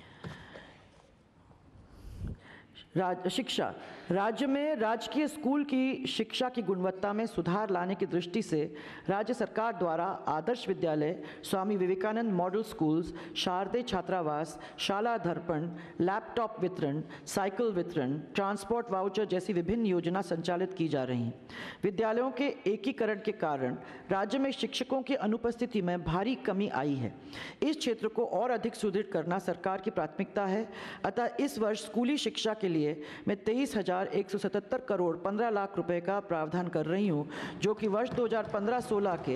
राज शिक्षा राज्य में राजकीय स्कूल की शिक्षा की गुणवत्ता में सुधार लाने की दृष्टि से राज्य सरकार द्वारा आदर्श विद्यालय, स्वामी विवेकानंद मॉडल स्कूल्स, शारदे छात्रावास, शाला दर्पण, लैपटॉप वितरण, साइकिल वितरण, ट्रांसपोर्ट वाउचर जैसी विभिन्न योजना संचालित की जा रही हैं। विद्यालयों के एकीकरण के कारण राज्य में शिक्षकों की अनुपस्थिति में भारी कमी आई है। इस क्षेत्र को और अधिक सुदृढ़ करना सरकार की प्राथमिकता है। अतः इस वर्ष स्कूली शिक्षा के लिए मैं तेईस हजार एक सौ सतहत्तर करोड़ पंद्रह लाख रुपए का प्रावधान कर रही हूं, जो कि वर्ष दो हज़ार पंद्रह सोलह के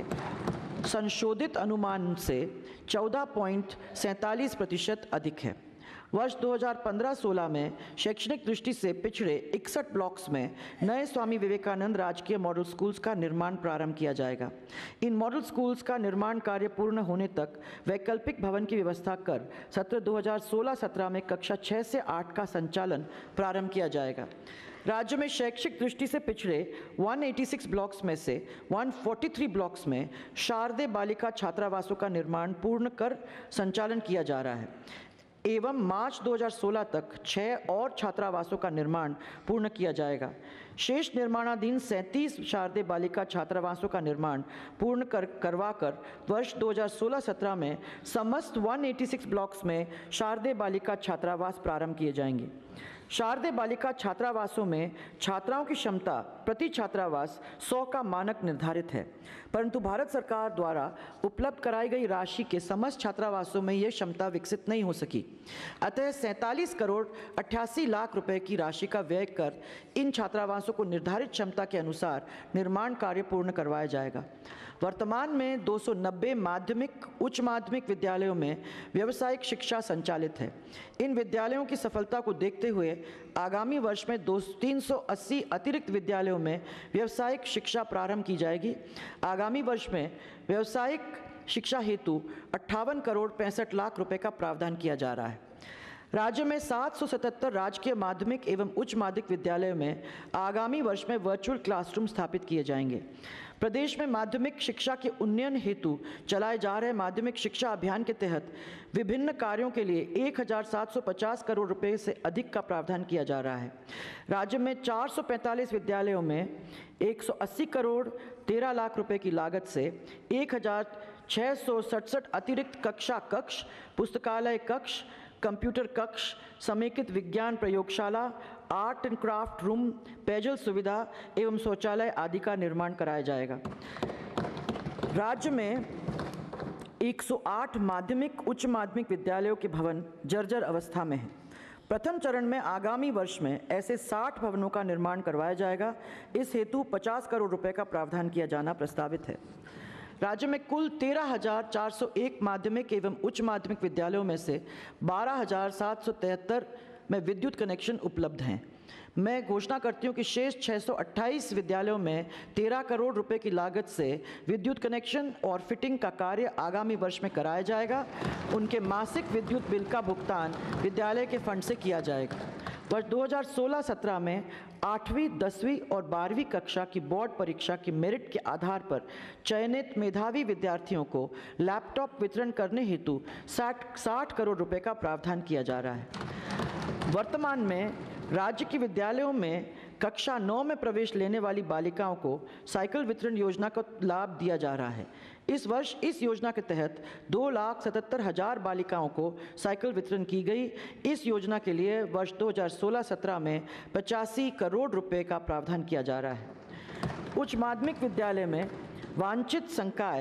संशोधित अनुमान से चौदह पॉइंट सैंतालीस प्रतिशत अधिक है। वर्ष दो हज़ार पंद्रह सोलह में शैक्षणिक दृष्टि से पिछड़े इकसठ ब्लॉक्स में नए स्वामी विवेकानंद राजकीय मॉडल स्कूल्स का निर्माण प्रारंभ किया जाएगा। इन मॉडल स्कूल्स का निर्माण कार्य पूर्ण होने तक वैकल्पिक भवन की व्यवस्था कर सत्र दो हज़ार सोलह सत्रह में कक्षा छः से आठ का संचालन प्रारंभ किया जाएगा। राज्य में शैक्षिक दृष्टि से पिछड़े एक सौ छियासी ब्लॉक्स में से एक सौ तैंतालीस ब्लॉक्स में शारदे बालिका छात्रावासों का निर्माण पूर्ण कर संचालन किया जा रहा है एवं मार्च दो हज़ार सोलह तक छः और छात्रावासों का निर्माण पूर्ण किया जाएगा। शेष निर्माणाधीन सैंतीस शारदे बालिका छात्रावासों का निर्माण पूर्ण कर करवा कर वर्ष दो हज़ार सोलह सत्रह में समस्त एक सौ छियासी ब्लॉक्स में शारदे बालिका छात्रावास प्रारंभ किए जाएंगे। शारदे बालिका छात्रावासों में छात्राओं की क्षमता प्रति छात्रावास सौ का मानक निर्धारित है, परंतु भारत सरकार द्वारा उपलब्ध कराई गई राशि के समस्त छात्रावासों में यह क्षमता विकसित नहीं हो सकी। अतः सैंतालीस करोड़ अट्ठासी लाख रुपए की राशि का व्यय कर इन छात्रावासों को निर्धारित क्षमता के अनुसार निर्माण कार्य पूर्ण करवाया जाएगा। वर्तमान में दो सौ नब्बे माध्यमिक उच्च माध्यमिक विद्यालयों में व्यावसायिक शिक्षा संचालित है। इन विद्यालयों की सफलता को देखते हुए आगामी वर्ष में दो तीन सौ अस्सी अतिरिक्त विद्यालयों में व्यावसायिक शिक्षा प्रारंभ की जाएगी। आगामी वर्ष में व्यावसायिक शिक्षा हेतु अट्ठावन करोड़ पैंसठ लाख रुपए का प्रावधान किया जा रहा है। राज्य में सात सौ सतहत्तर राजकीय माध्यमिक एवं उच्च माध्यमिक विद्यालयों में आगामी वर्ष में वर्चुअल क्लासरूम स्थापित किए जाएंगे। प्रदेश में माध्यमिक शिक्षा के उन्नयन हेतु चलाए जा रहे माध्यमिक शिक्षा अभियान के तहत विभिन्न कार्यों के लिए एक हज़ार सात सौ पचास करोड़ रुपए से अधिक का प्रावधान किया जा रहा है। राज्य में चार सौ पैंतालीस विद्यालयों में एक सौ अस्सी करोड़ तेरह लाख रुपए की लागत से एक हज़ार छः सौ सड़सठ अतिरिक्त कक्षा कक्ष, पुस्तकालय कक्ष, कंप्यूटर कक्ष, समेकित विज्ञान प्रयोगशाला, आर्ट एंड क्राफ्ट रूम, पेयजल सुविधा एवं शौचालय आदि का निर्माण कराया जाएगा। राज्य में एक सौ आठ माध्यमिक उच्च माध्यमिक विद्यालयों के भवन जर्जर अवस्था में हैं। प्रथम चरण में आगामी वर्ष में ऐसे साठ भवनों का निर्माण करवाया जाएगा। इस हेतु पचास करोड़ रुपए का प्रावधान किया जाना प्रस्तावित है। राज्य में कुल तेरह हजार चार सौ एक माध्यमिक एवं उच्च माध्यमिक विद्यालयों में से बारह हजार सात सौ तिहत्तर में विद्युत कनेक्शन उपलब्ध हैं। मैं घोषणा करती हूं कि शेष छः सौ अट्ठाईस विद्यालयों में तेरह करोड़ रुपए की लागत से विद्युत कनेक्शन और फिटिंग का कार्य आगामी वर्ष में कराया जाएगा। उनके मासिक विद्युत बिल का भुगतान विद्यालय के फंड से किया जाएगा। वर्ष दो हज़ार सोलह सत्रह में आठवीं, दसवीं और बारहवीं कक्षा की बोर्ड परीक्षा की मेरिट के आधार पर चयनित मेधावी विद्यार्थियों को लैपटॉप वितरण करने हेतु साठ साठ करोड़ रुपए का प्रावधान किया जा रहा है। वर्तमान में राज्य के विद्यालयों में कक्षा नौ में प्रवेश लेने वाली बालिकाओं को साइकिल वितरण योजना का लाभ दिया जा रहा है। इस वर्ष इस योजना के तहत दो लाख सतहत्तर हजार बालिकाओं को साइकिल वितरण की गई। इस योजना के लिए वर्ष दो हज़ार सोलह सत्रह में पचासी करोड़ रुपए का प्रावधान किया जा रहा है। उच्च माध्यमिक विद्यालय में वांछित संकाय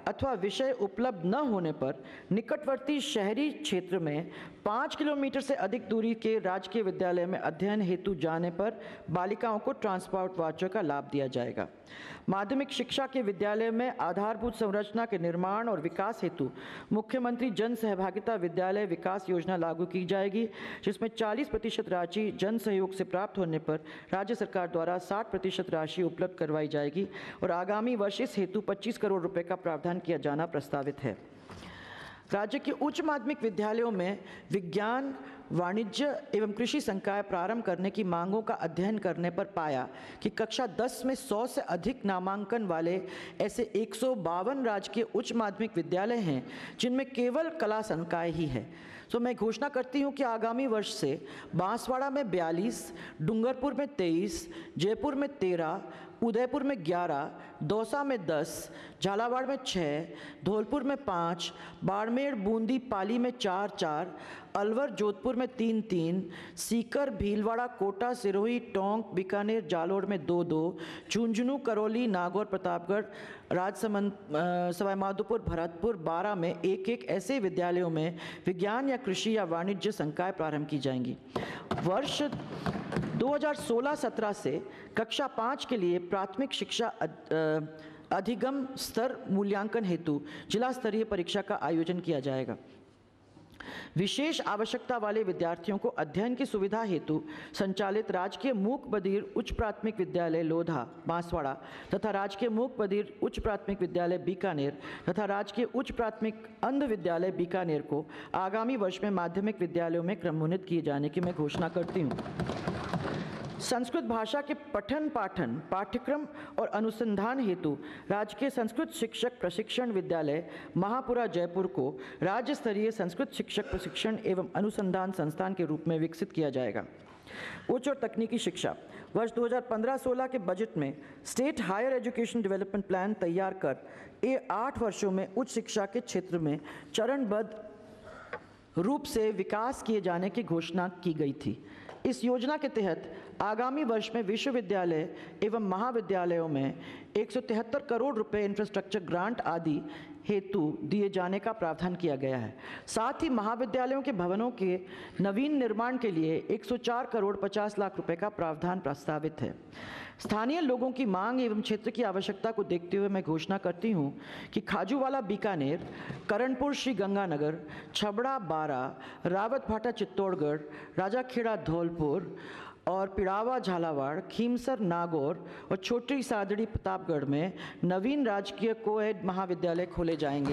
अथवा विषय उपलब्ध न होने पर निकटवर्ती शहरी क्षेत्र में पाँच किलोमीटर से अधिक दूरी के राजकीय विद्यालय में अध्ययन हेतु जाने पर बालिकाओं को ट्रांसपोर्ट वाउचर का लाभ दिया जाएगा। माध्यमिक शिक्षा के विद्यालय में आधारभूत संरचना के निर्माण और विकास हेतु मुख्यमंत्री जन सहभागिता विद्यालय विकास योजना लागू की जाएगी, जिसमें चालीस प्रतिशत राशि जन सहयोग से प्राप्त होने पर राज्य सरकार द्वारा साठ प्रतिशत राशि उपलब्ध करवाई जाएगी और आगामी वर्ष इस हेतु पच्चीस करोड़ रुपए का प्रावधान किया जाना प्रस्तावित है। राज्य के उच्च माध्यमिक विद्यालयों में विज्ञान, वाणिज्य एवं कृषि संकाय प्रारंभ करने की मांगों का अध्ययन करने पर पाया कि कक्षा दस में सौ से अधिक नामांकन वाले ऐसे एक सौ बावन राजकीय उच्च माध्यमिक विद्यालय हैं जिनमें केवल कला संकाय ही है। तो मैं घोषणा करती हूं कि आगामी वर्ष से बांसवाड़ा में बयालीस, डूंगरपुर में तेईस, जयपुर में तेरह, उदयपुर में ग्यारह, दौसा में दस, झालावाड़ में छः, धौलपुर में पाँच, बाड़मेर, बूंदी, पाली में चार चार, अलवर, जोधपुर में तीन तीन, सीकर, भीलवाड़ा, कोटा, सिरोही, टोंक, बीकानेर, जालोर में दो दो, झुंझुनू, करौली, नागौर, प्रतापगढ़, राजसमंद, सवाईमाधोपुर, भरतपुर, बारह में एक एक ऐसे विद्यालयों में विज्ञान या कृषि या वाणिज्य संकाय प्रारंभ की जाएंगी। वर्ष दो हज़ार सोलह सत्रह से कक्षा पाँच के लिए प्राथमिक शिक्षा अधिगम स्तर मूल्यांकन हेतु जिला स्तरीय परीक्षा का आयोजन किया जाएगा। विशेष आवश्यकता वाले विद्यार्थियों को अध्ययन की सुविधा हेतु संचालित राजकीय मूक बधिर उच्च प्राथमिक विद्यालय लोधा बांसवाड़ा तथा राजकीय मूक बधिर उच्च प्राथमिक विद्यालय बीकानेर तथा राजकीय उच्च प्राथमिक अंध विद्यालय बीकानेर को आगामी वर्ष में माध्यमिक विद्यालयों में क्रमोन्नत किए जाने की मैं घोषणा करती हूँ। संस्कृत भाषा के पठन पाठन पाठ्यक्रम और अनुसंधान हेतु राजकीय संस्कृत शिक्षक प्रशिक्षण विद्यालय महापुरा जयपुर को राज्य स्तरीय संस्कृत शिक्षक प्रशिक्षण एवं अनुसंधान संस्थान के रूप में विकसित किया जाएगा। उच्च और तकनीकी शिक्षा वर्ष दो हज़ार पंद्रह सोलह के बजट में state higher education development plan तैयार कर ये आठ वर्षों में उच्च शिक्षा के क्षेत्र में चरणबद्ध रूप से विकास किए जाने की घोषणा की गई थी। इस योजना के तहत आगामी वर्ष में विश्वविद्यालय एवं महाविद्यालयों में एक सौ तिहत्तर करोड़ रुपए इंफ्रास्ट्रक्चर ग्रांट आदि हेतु दिए जाने का प्रावधान किया गया है। साथ ही महाविद्यालयों के भवनों के नवीन निर्माण के लिए एक सौ चार करोड़ पचास लाख रुपए का प्रावधान प्रस्तावित है। स्थानीय लोगों की मांग एवं क्षेत्र की आवश्यकता को देखते हुए मैं घोषणा करती हूं कि खाजूवाला बीकानेर, करणपुर श्री गंगानगर, छबड़ा बारा, रावतभाटा चित्तौड़गढ़, राजाखेड़ा धौलपुर और पिड़ावा झालावाड़, खीमसर नागौर और छोटी सादड़ी प्रतापगढ़ में नवीन राजकीय कोएड महाविद्यालय खोले जाएंगे।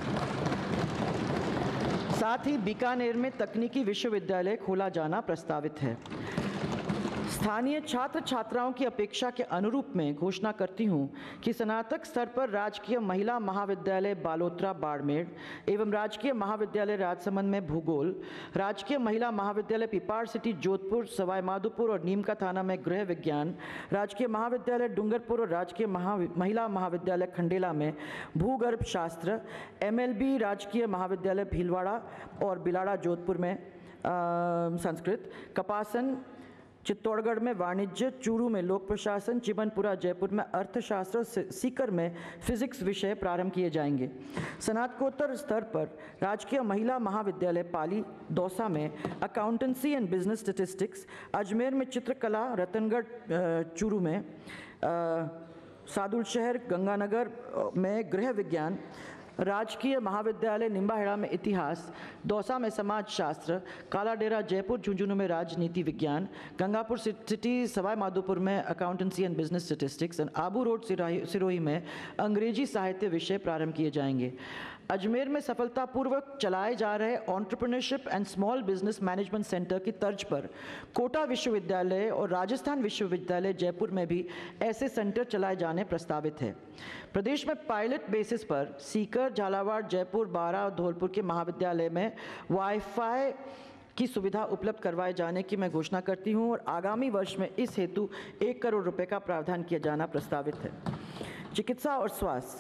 साथ ही बीकानेर में तकनीकी विश्वविद्यालय खोला जाना प्रस्तावित है। स्थानीय छात्र छात्राओं की अपेक्षा के अनुरूप में घोषणा करती हूं कि स्नातक स्तर पर राजकीय महिला महाविद्यालय बालोतरा बाड़मेर एवं राजकीय महाविद्यालय राजसमंद में भूगोल, राजकीय महिला महाविद्यालय पिपाड़ सिटी जोधपुर, सवाईमाधोपुर और नीमका थाना में गृह विज्ञान, राजकीय महाविद्यालय डूंगरपुर और राजकीय महा महिला महाविद्यालय खंडेला में भूगर्भ शास्त्र, एमएलबी राजकीय महाविद्यालय भीलवाड़ा और बिलाड़ा जोधपुर में संस्कृत, कपासन चित्तौड़गढ़ में वाणिज्य, चूरू में लोक प्रशासन, चिबनपुरा जयपुर में अर्थशास्त्र, सीकर में फिजिक्स विषय प्रारंभ किए जाएंगे। स्नातकोत्तर स्तर पर राजकीय महिला महाविद्यालय पाली दौसा में accountancy and business statistics, Ajmer में चित्रकला, रतनगढ़ चूरू में, सादुल शहर गंगानगर में गृह विज्ञान, राजकीय महाविद्यालय निम्बाहेड़ा में इतिहास, दौसा में समाज शास्त्र, कालाडेरा जयपुर झुंझुनू में राजनीति विज्ञान, गंगापुर सिटी सवाई माधोपुर में accountancy and business statistics and Abu road Sirohi में अंग्रेजी साहित्य विषय प्रारंभ किए जाएंगे। अजमेर में सफलतापूर्वक चलाए जा रहे entrepreneurship and small business management centre की तर्ज पर कोटा विश्वविद्यालय और राजस्थान विश्वविद्यालय जयपुर में भी ऐसे सेंटर चलाए जाने प्रस्तावित है। प्रदेश में पायलट बेसिस पर सीकर, झालावाड़, जयपुर, बारा और धौलपुर के महाविद्यालय में वाईफाई की सुविधा उपलब्ध करवाए जाने की मैं घोषणा करती हूं और आगामी वर्ष में इस हेतु एक करोड़ रुपए का प्रावधान किया जाना प्रस्तावित है। चिकित्सा और स्वास्थ्य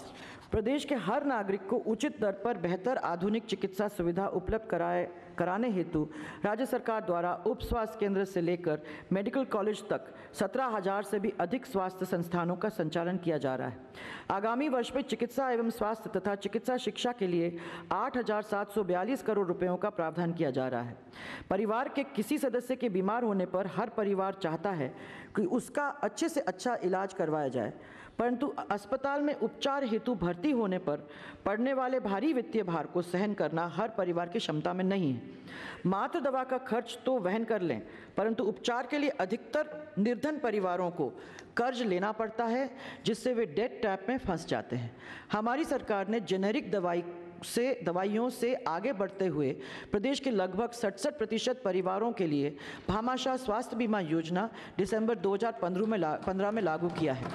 प्रदेश के हर नागरिक को उचित दर पर बेहतर आधुनिक चिकित्सा सुविधा उपलब्ध कराए कराने हेतु राज्य सरकार द्वारा उप स्वास्थ्य केंद्र से लेकर मेडिकल कॉलेज तक सत्रह हजार से भी अधिक स्वास्थ्य संस्थानों का संचालन किया जा रहा है। आगामी वर्ष में चिकित्सा एवं स्वास्थ्य तथा चिकित्सा शिक्षा के लिए आठ हजार सात सौ बयालीस करोड़ रुपयों का प्रावधान किया जा रहा है। परिवार के किसी सदस्य के बीमार होने पर हर परिवार चाहता है कि उसका अच्छे से अच्छा इलाज करवाया जाए, परंतु अस्पताल में उपचार हेतु भर्ती होने पर पड़ने वाले भारी वित्तीय भार को सहन करना हर परिवार की क्षमता में नहीं है। मात्र दवा का खर्च तो वहन कर लें, परंतु उपचार के लिए अधिकतर निर्धन परिवारों को कर्ज लेना पड़ता है, जिससे वे डेट ट्रैप में फंस जाते हैं। हमारी सरकार ने जेनेरिक दवाई से दवाइयों से आगे बढ़ते हुए प्रदेश के लगभग सड़सठ प्रतिशत परिवारों के लिए भामाशाह स्वास्थ्य बीमा योजना दिसंबर दो हज़ार पंद्रह में ला, पंद्रह में लागू किया है।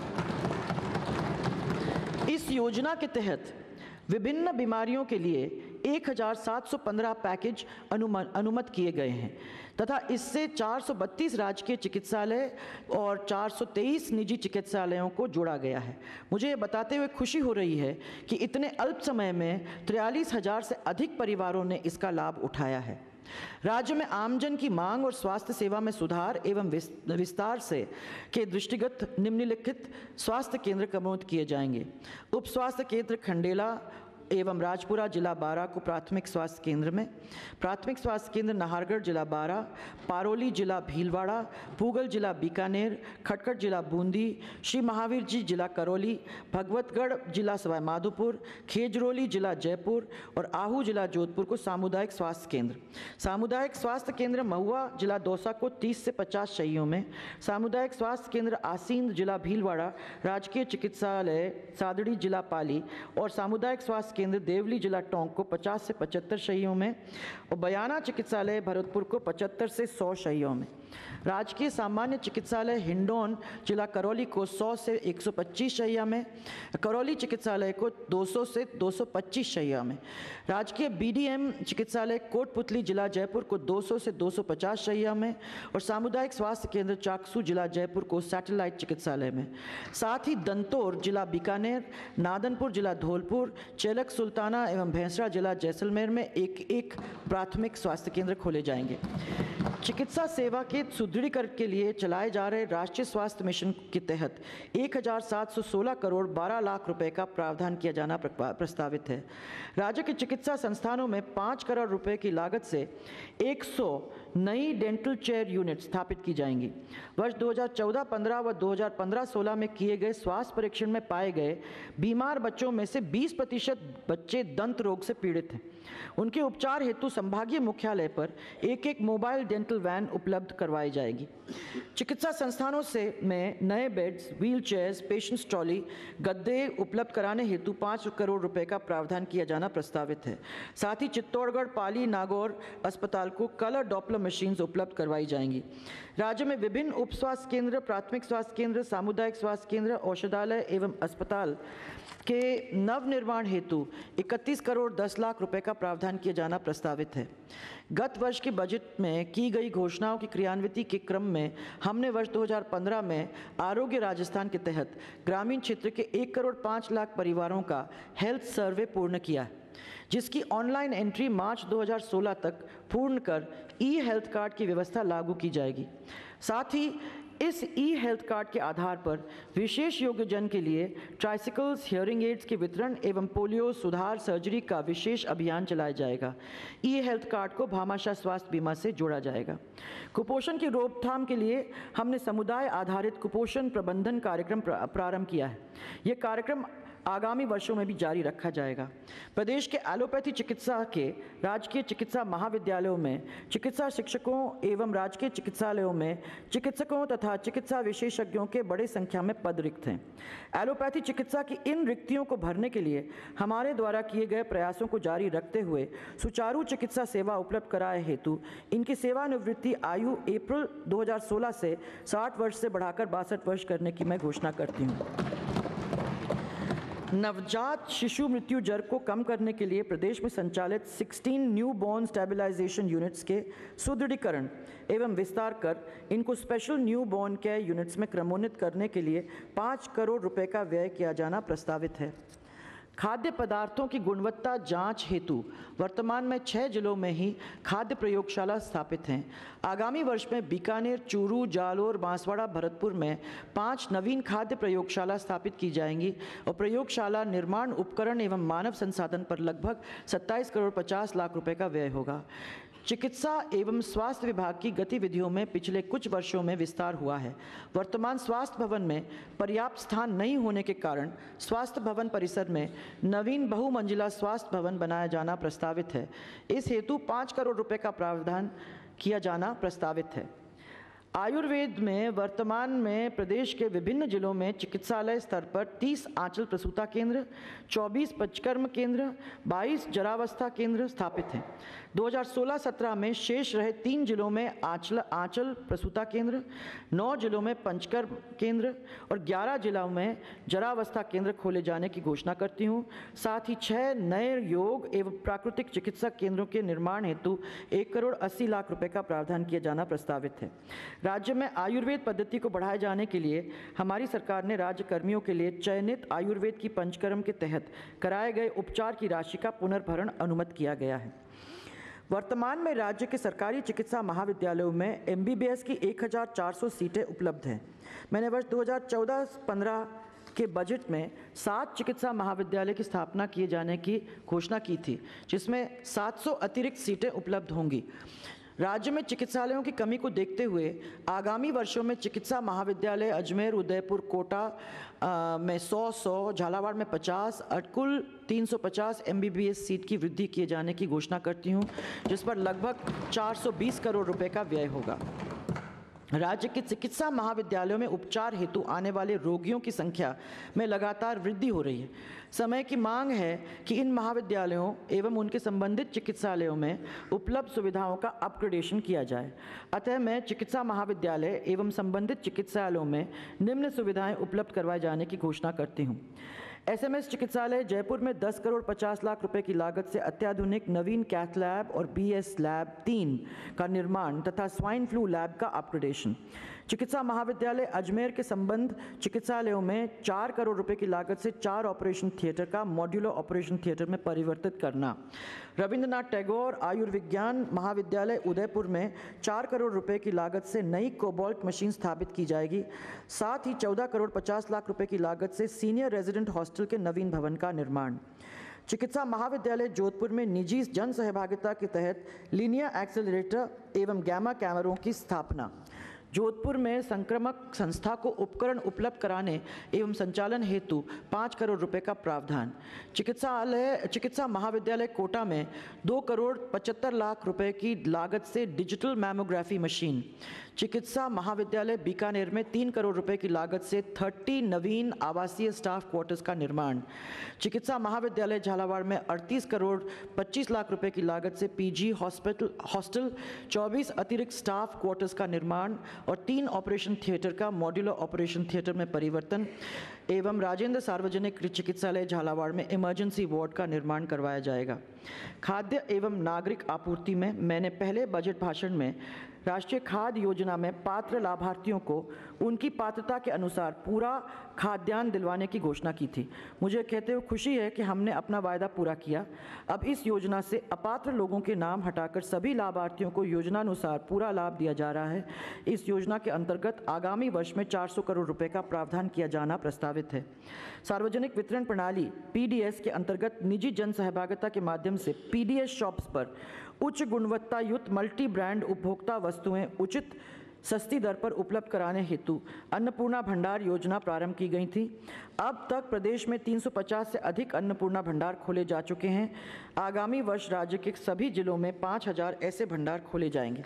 इस योजना के तहत विभिन्न बीमारियों के लिए एक हजार सात सौ पंद्रह पैकेज अनुमत किए गए हैं तथा इससे चार सौ बत्तीस राजकीय चिकित्सालय और चार सौ तेईस निजी चिकित्सालयों को जोड़ा गया है। मुझे ये बताते हुए खुशी हो रही है कि इतने अल्प समय में तिरालीस हजार से अधिक परिवारों ने इसका लाभ उठाया है। राज्य में आमजन की मांग और स्वास्थ्य सेवा में सुधार एवं विस्तार से के दृष्टिगत निम्नलिखित स्वास्थ्य केंद्र क्रमबद्ध किए जाएंगे। उप स्वास्थ्य केंद्र खंडेला एवं राजपुरा जिला बारह को प्राथमिक स्वास्थ्य केंद्र में, प्राथमिक स्वास्थ्य केंद्र नाहरगढ़ जिला बारह, पारोली जिला भीलवाड़ा, पूगल जिला बीकानेर, खटखट जिला बूंदी, श्री महावीर जी जिला करौली, भगवतगढ़ जिला सवाई माधोपुर, खेजरोली जिला जयपुर और आहू जिला जोधपुर को सामुदायिक स्वास्थ्य केंद्र। सामुदायिक स्वास्थ्य केंद्र महुआ जिला दौसा को तीस से पचास शैय्यों में, सामुदायिक स्वास्थ्य केंद्र आसींद जिला भीलवाड़ा, राजकीय चिकित्सालय सादड़ी जिला पाली और सामुदायिक स्वास्थ्य केंद्र देवली जिला टोंक को पचास से पचहत्तर शैय्यों में और बयाना चिकित्सालय भरतपुर को पचहत्तर से सौ शैय्यों में, राजकीय सामान्य चिकित्सालय हिंडौन जिला करौली को सौ से एक सौ पच्चीस शैय्या में, करौली चिकित्सालय को दो सौ से दो सौ पच्चीस शैय्या में, राजकीय बीडीएम चिकित्सालय कोटपुतली जिला जयपुर को दो सौ से दो सौ पचास शैय्या में और सामुदायिक स्वास्थ्य केंद्र चाकसू जिला जयपुर को सैटेलाइट चिकित्सालय में। साथ ही दंतोर जिला बीकानेर, नादनपुर जिला धौलपुर, चेलक सुल्ताना एवं भैंसरा जिला जैसलमेर में एक एक प्राथमिक स्वास्थ्य केंद्र खोले जाएंगे। चिकित्सा सेवा के सुदृढ़ीकरण के लिए चलाए जा रहे राष्ट्रीय स्वास्थ्य मिशन के तहत एक हजार सात सौ सोलह करोड़ बारह लाख रुपए का प्रावधान किया जाना प्रस्तावित है। राज्य के चिकित्सा संस्थानों में पाँच करोड़ रुपए की लागत से सौ नई डेंटल चेयर यूनिट स्थापित की जाएंगी। वर्ष दो हज़ार चौदह पंद्रह व दो हज़ार पंद्रह सोलह में किए गए स्वास्थ्य परीक्षण में पाए गए बीमार बच्चों में से बीस प्रतिशत बच्चे दंत रोग से पीड़ित हैं। उनके उपचार हेतु संभागीय मुख्यालय पर एक एक मोबाइल डेंटल वैन उपलब्ध करवाई जाएगी। चिकित्सा संस्थानों से में नए beds, wheel chairs, patients trolley, गद्दे उपलब्ध कराने हेतु पाँच करोड़ रुपए का प्रावधान किया जाना प्रस्तावित है। साथ ही चित्तौड़गढ़, पाली, नागौर अस्पताल को कलर डॉपलर मशीन्स उपलब्ध करवाई जाएंगी। राज्य में विभिन्न उप स्वास्थ्य केंद्र, प्राथमिक स्वास्थ्य केंद्र, सामुदायिक स्वास्थ्य केंद्र, औषधालय एवं अस्पताल के नवनिर्माण हेतु इकतीस करोड़ दस लाख रुपए का प्रावधान किया जाना प्रस्तावित है। गत वर्ष के बजट में की गई घोषणाओं की क्रियान्विति के क्रम में हमने वर्ष दो हज़ार पंद्रह में आरोग्य राजस्थान के तहत ग्रामीण क्षेत्र के एक करोड़ पाँच लाख परिवारों का हेल्थ सर्वे पूर्ण किया है, जिसकी ऑनलाइन एंट्री मार्च दो हज़ार सोलह तक पूर्ण कर ई हेल्थ कार्ड की व्यवस्था लागू की जाएगी। साथ ही इस ई हेल्थ कार्ड के आधार पर विशेष योग्यजन के लिए ट्राइसिकल्स, हियरिंग एड्स के वितरण एवं पोलियो सुधार सर्जरी का विशेष अभियान चलाया जाएगा। ई हेल्थ कार्ड को भामाशाह स्वास्थ्य बीमा से जोड़ा जाएगा। कुपोषण की रोकथाम के लिए हमने समुदाय आधारित कुपोषण प्रबंधन कार्यक्रम प्रारंभ किया है। यह कार्यक्रम आगामी वर्षों में भी जारी रखा जाएगा। प्रदेश के एलोपैथी चिकित्सा के राजकीय चिकित्सा महाविद्यालयों में चिकित्सा शिक्षकों एवं राजकीय चिकित्सालयों में चिकित्सकों तथा चिकित्सा विशेषज्ञों के बड़े संख्या में पद रिक्त हैं। एलोपैथी चिकित्सा की इन रिक्तियों को भरने के लिए हमारे द्वारा किए गए प्रयासों को जारी रखते हुए सुचारू चिकित्सा सेवा उपलब्ध कराए हेतु इनकी सेवानिवृत्ति आयु अप्रैल दो हज़ार सोलह से साठ वर्ष से बढ़ाकर बासठ वर्ष करने की मैं घोषणा करती हूँ। नवजात शिशु मृत्यु दर को कम करने के लिए प्रदेश में संचालित सोलह न्यू बॉर्न स्टेबलाइजेशन यूनिट्स के सुदृढ़ीकरण एवं विस्तार कर इनको special new born care units में क्रमोन्नत करने के लिए पाँच करोड़ रुपए का व्यय किया जाना प्रस्तावित है। खाद्य पदार्थों की गुणवत्ता जांच हेतु वर्तमान में छह जिलों में ही खाद्य प्रयोगशाला स्थापित हैं। आगामी वर्ष में बीकानेर, चूरू, जालोर, बांसवाड़ा, भरतपुर में पांच नवीन खाद्य प्रयोगशाला स्थापित की जाएंगी और प्रयोगशाला निर्माण, उपकरण एवं मानव संसाधन पर लगभग सत्ताईस करोड़ पचास लाख रुपए का व्यय होगा। चिकित्सा एवं स्वास्थ्य विभाग की गतिविधियों में पिछले कुछ वर्षों में विस्तार हुआ है। वर्तमान स्वास्थ्य भवन में पर्याप्त स्थान नहीं होने के कारण स्वास्थ्य भवन परिसर में नवीन बहुमंजिला स्वास्थ्य भवन बनाया जाना प्रस्तावित है। इस हेतु पाँच करोड़ रुपए का प्रावधान किया जाना प्रस्तावित है। आयुर्वेद में वर्तमान में प्रदेश के विभिन्न जिलों में चिकित्सालय स्तर पर तीस आंचल प्रसूता केंद्र, चौबीस पंचकर्म केंद्र, बाईस जरावस्था केंद्र स्थापित हैं। दो हज़ार सोलह सत्रह में शेष रहे तीन जिलों में आंचल आंचल प्रसूता केंद्र, नौ जिलों में पंचकर्म केंद्र और ग्यारह जिलों में जरावस्था केंद्र खोले जाने की घोषणा करती हूँ। साथ ही छः नए योग एवं प्राकृतिक चिकित्सा केंद्रों के निर्माण हेतु एक करोड़ अस्सी लाख रुपए का प्रावधान किया जाना प्रस्तावित है। राज्य में आयुर्वेद पद्धति को बढ़ाए जाने के लिए हमारी सरकार ने राज्य कर्मियों के लिए चयनित आयुर्वेद की पंचकर्म के तहत कराए गए उपचार की राशि का पुनर्भरण अनुमत किया गया है। वर्तमान में राज्य के सरकारी चिकित्सा महाविद्यालयों में एम बी बी एस की एक हज़ार चार सौ सीटें उपलब्ध हैं। मैंने वर्ष दो हज़ार चौदह पंद्रह के बजट में सात चिकित्सा महाविद्यालय की स्थापना किए जाने की घोषणा की थी, जिसमें सात सौ अतिरिक्त सीटें उपलब्ध होंगी। राज्य में चिकित्सालयों की कमी को देखते हुए आगामी वर्षों में चिकित्सा महाविद्यालय अजमेर, उदयपुर, कोटा आ, में सौ सौ, झालावाड़ में पचास, कुल तीन सौ पचास M B B S seat की वृद्धि किए जाने की घोषणा करती हूँ, जिस पर लगभग चार सौ बीस करोड़ रुपए का व्यय होगा। राज्य के चिकित्सा महाविद्यालयों में उपचार हेतु आने वाले रोगियों की संख्या में लगातार वृद्धि हो रही है। समय की मांग है कि इन महाविद्यालयों एवं उनके संबंधित चिकित्सालयों में उपलब्ध सुविधाओं का अपग्रेडेशन किया जाए। अतः मैं चिकित्सा महाविद्यालय एवं संबंधित चिकित्सालयों में निम्न सुविधाएं उपलब्ध करवाए जाने की घोषणा करती हूँ। एस एम एस चिकित्सालय जयपुर में दस करोड़ पचास लाख रुपए की लागत से अत्याधुनिक नवीन कैथ लैब और बी एस लैब तीन का निर्माण तथा स्वाइन फ्लू लैब का अपग्रेडेशन। चिकित्सा महाविद्यालय अजमेर के संबंध चिकित्सालयों में चार करोड़ रुपए की लागत से चार ऑपरेशन थिएटर का मॉड्यूलर ऑपरेशन थिएटर में परिवर्तित करना। रविंद्रनाथ टैगोर आयुर्विज्ञान महाविद्यालय उदयपुर में चार करोड़ रुपए की लागत से नई कोबाल्ट मशीन स्थापित की जाएगी। साथ ही चौदह करोड़ पचास लाख रुपए की लागत से सीनियर रेजिडेंट हॉस्टल के नवीन भवन का निर्माण। चिकित्सा महाविद्यालय जोधपुर में निजी जन सहभागिता के तहत लीनियर एक्सेलरेटर एवं गैमा कैमरों की स्थापना। जोधपुर में संक्रामक संस्था को उपकरण उपलब्ध कराने एवं संचालन हेतु पाँच करोड़ रुपए का प्रावधान। चिकित्सालय चिकित्सा महाविद्यालय कोटा में दो करोड़ पचहत्तर लाख रुपए की लागत से डिजिटल मैमोग्राफी मशीन। चिकित्सा महाविद्यालय बीकानेर में तीन करोड़ रुपए की लागत से तीस नवीन आवासीय स्टाफ क्वार्टर्स का निर्माण। चिकित्सा महाविद्यालय झालावाड़ में अड़तीस करोड़ पच्चीस लाख रुपए की लागत से पीजी हॉस्पिटल हॉस्टल, चौबीस अतिरिक्त स्टाफ क्वार्टर्स का निर्माण और तीन ऑपरेशन थिएटर का मॉड्यूलर ऑपरेशन थिएटर में परिवर्तन एवं राजेंद्र सार्वजनिक चिकित्सालय झालावाड़ में इमरजेंसी वार्ड का निर्माण करवाया जाएगा। खाद्य एवं नागरिक आपूर्ति में मैंने पहले बजट भाषण में राष्ट्रीय खाद्य योजना में पात्र लाभार्थियों को उनकी पात्रता के अनुसार पूरा खाद्यान्न दिलवाने की घोषणा की थी। मुझे कहते हुए खुशी है कि हमने अपना वायदा पूरा किया। अब इस योजना से अपात्र लोगों के नाम हटाकर सभी लाभार्थियों को योजनानुसार पूरा लाभ दिया जा रहा है। इस योजना के अंतर्गत आगामी वर्ष में चार सौ करोड़ रुपए का प्रावधान किया जाना प्रस्तावित है। सार्वजनिक वितरण प्रणाली पी डी एस के अंतर्गत निजी जन सहभागिता के माध्यम से पी डी एस शॉप्स पर उच्च गुणवत्ता युक्त मल्टी ब्रांड उपभोक्ता वस्तुएं उचित सस्ती दर पर उपलब्ध कराने हेतु अन्नपूर्णा भंडार योजना प्रारंभ की गई थी। अब तक प्रदेश में तीन सौ पचास से अधिक अन्नपूर्णा भंडार खोले जा चुके हैं। आगामी वर्ष राज्य के सभी जिलों में पाँच हज़ार ऐसे भंडार खोले जाएंगे।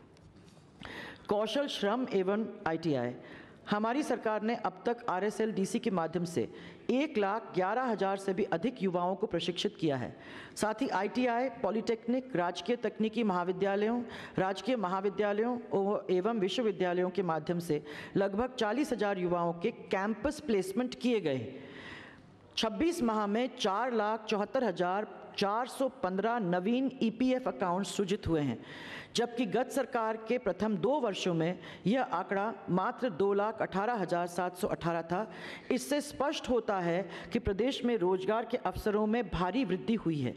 कौशल श्रम एवं आई टी आई हमारी सरकार ने अब तक R S L D C के माध्यम से एक लाख ग्यारह हज़ार से भी अधिक युवाओं को प्रशिक्षित किया है। साथ ही आई टी आई, पॉलिटेक्निक, राजकीय तकनीकी महाविद्यालयों, राजकीय महाविद्यालयों एवं विश्वविद्यालयों के माध्यम से लगभग चालीस हज़ार युवाओं के कैंपस प्लेसमेंट किए गए। छब्बीस माह में चार लाख चौहत्तर हज़ार चार सौ पंद्रह नवीन ईपीएफ अकाउंट सृजित हुए हैं, जबकि गत सरकार के प्रथम दो वर्षों में यह आंकड़ा मात्र दो लाख अठारह हजार सात सौ अठारह था। इससे स्पष्ट होता है कि प्रदेश में रोजगार के अवसरों में भारी वृद्धि हुई है।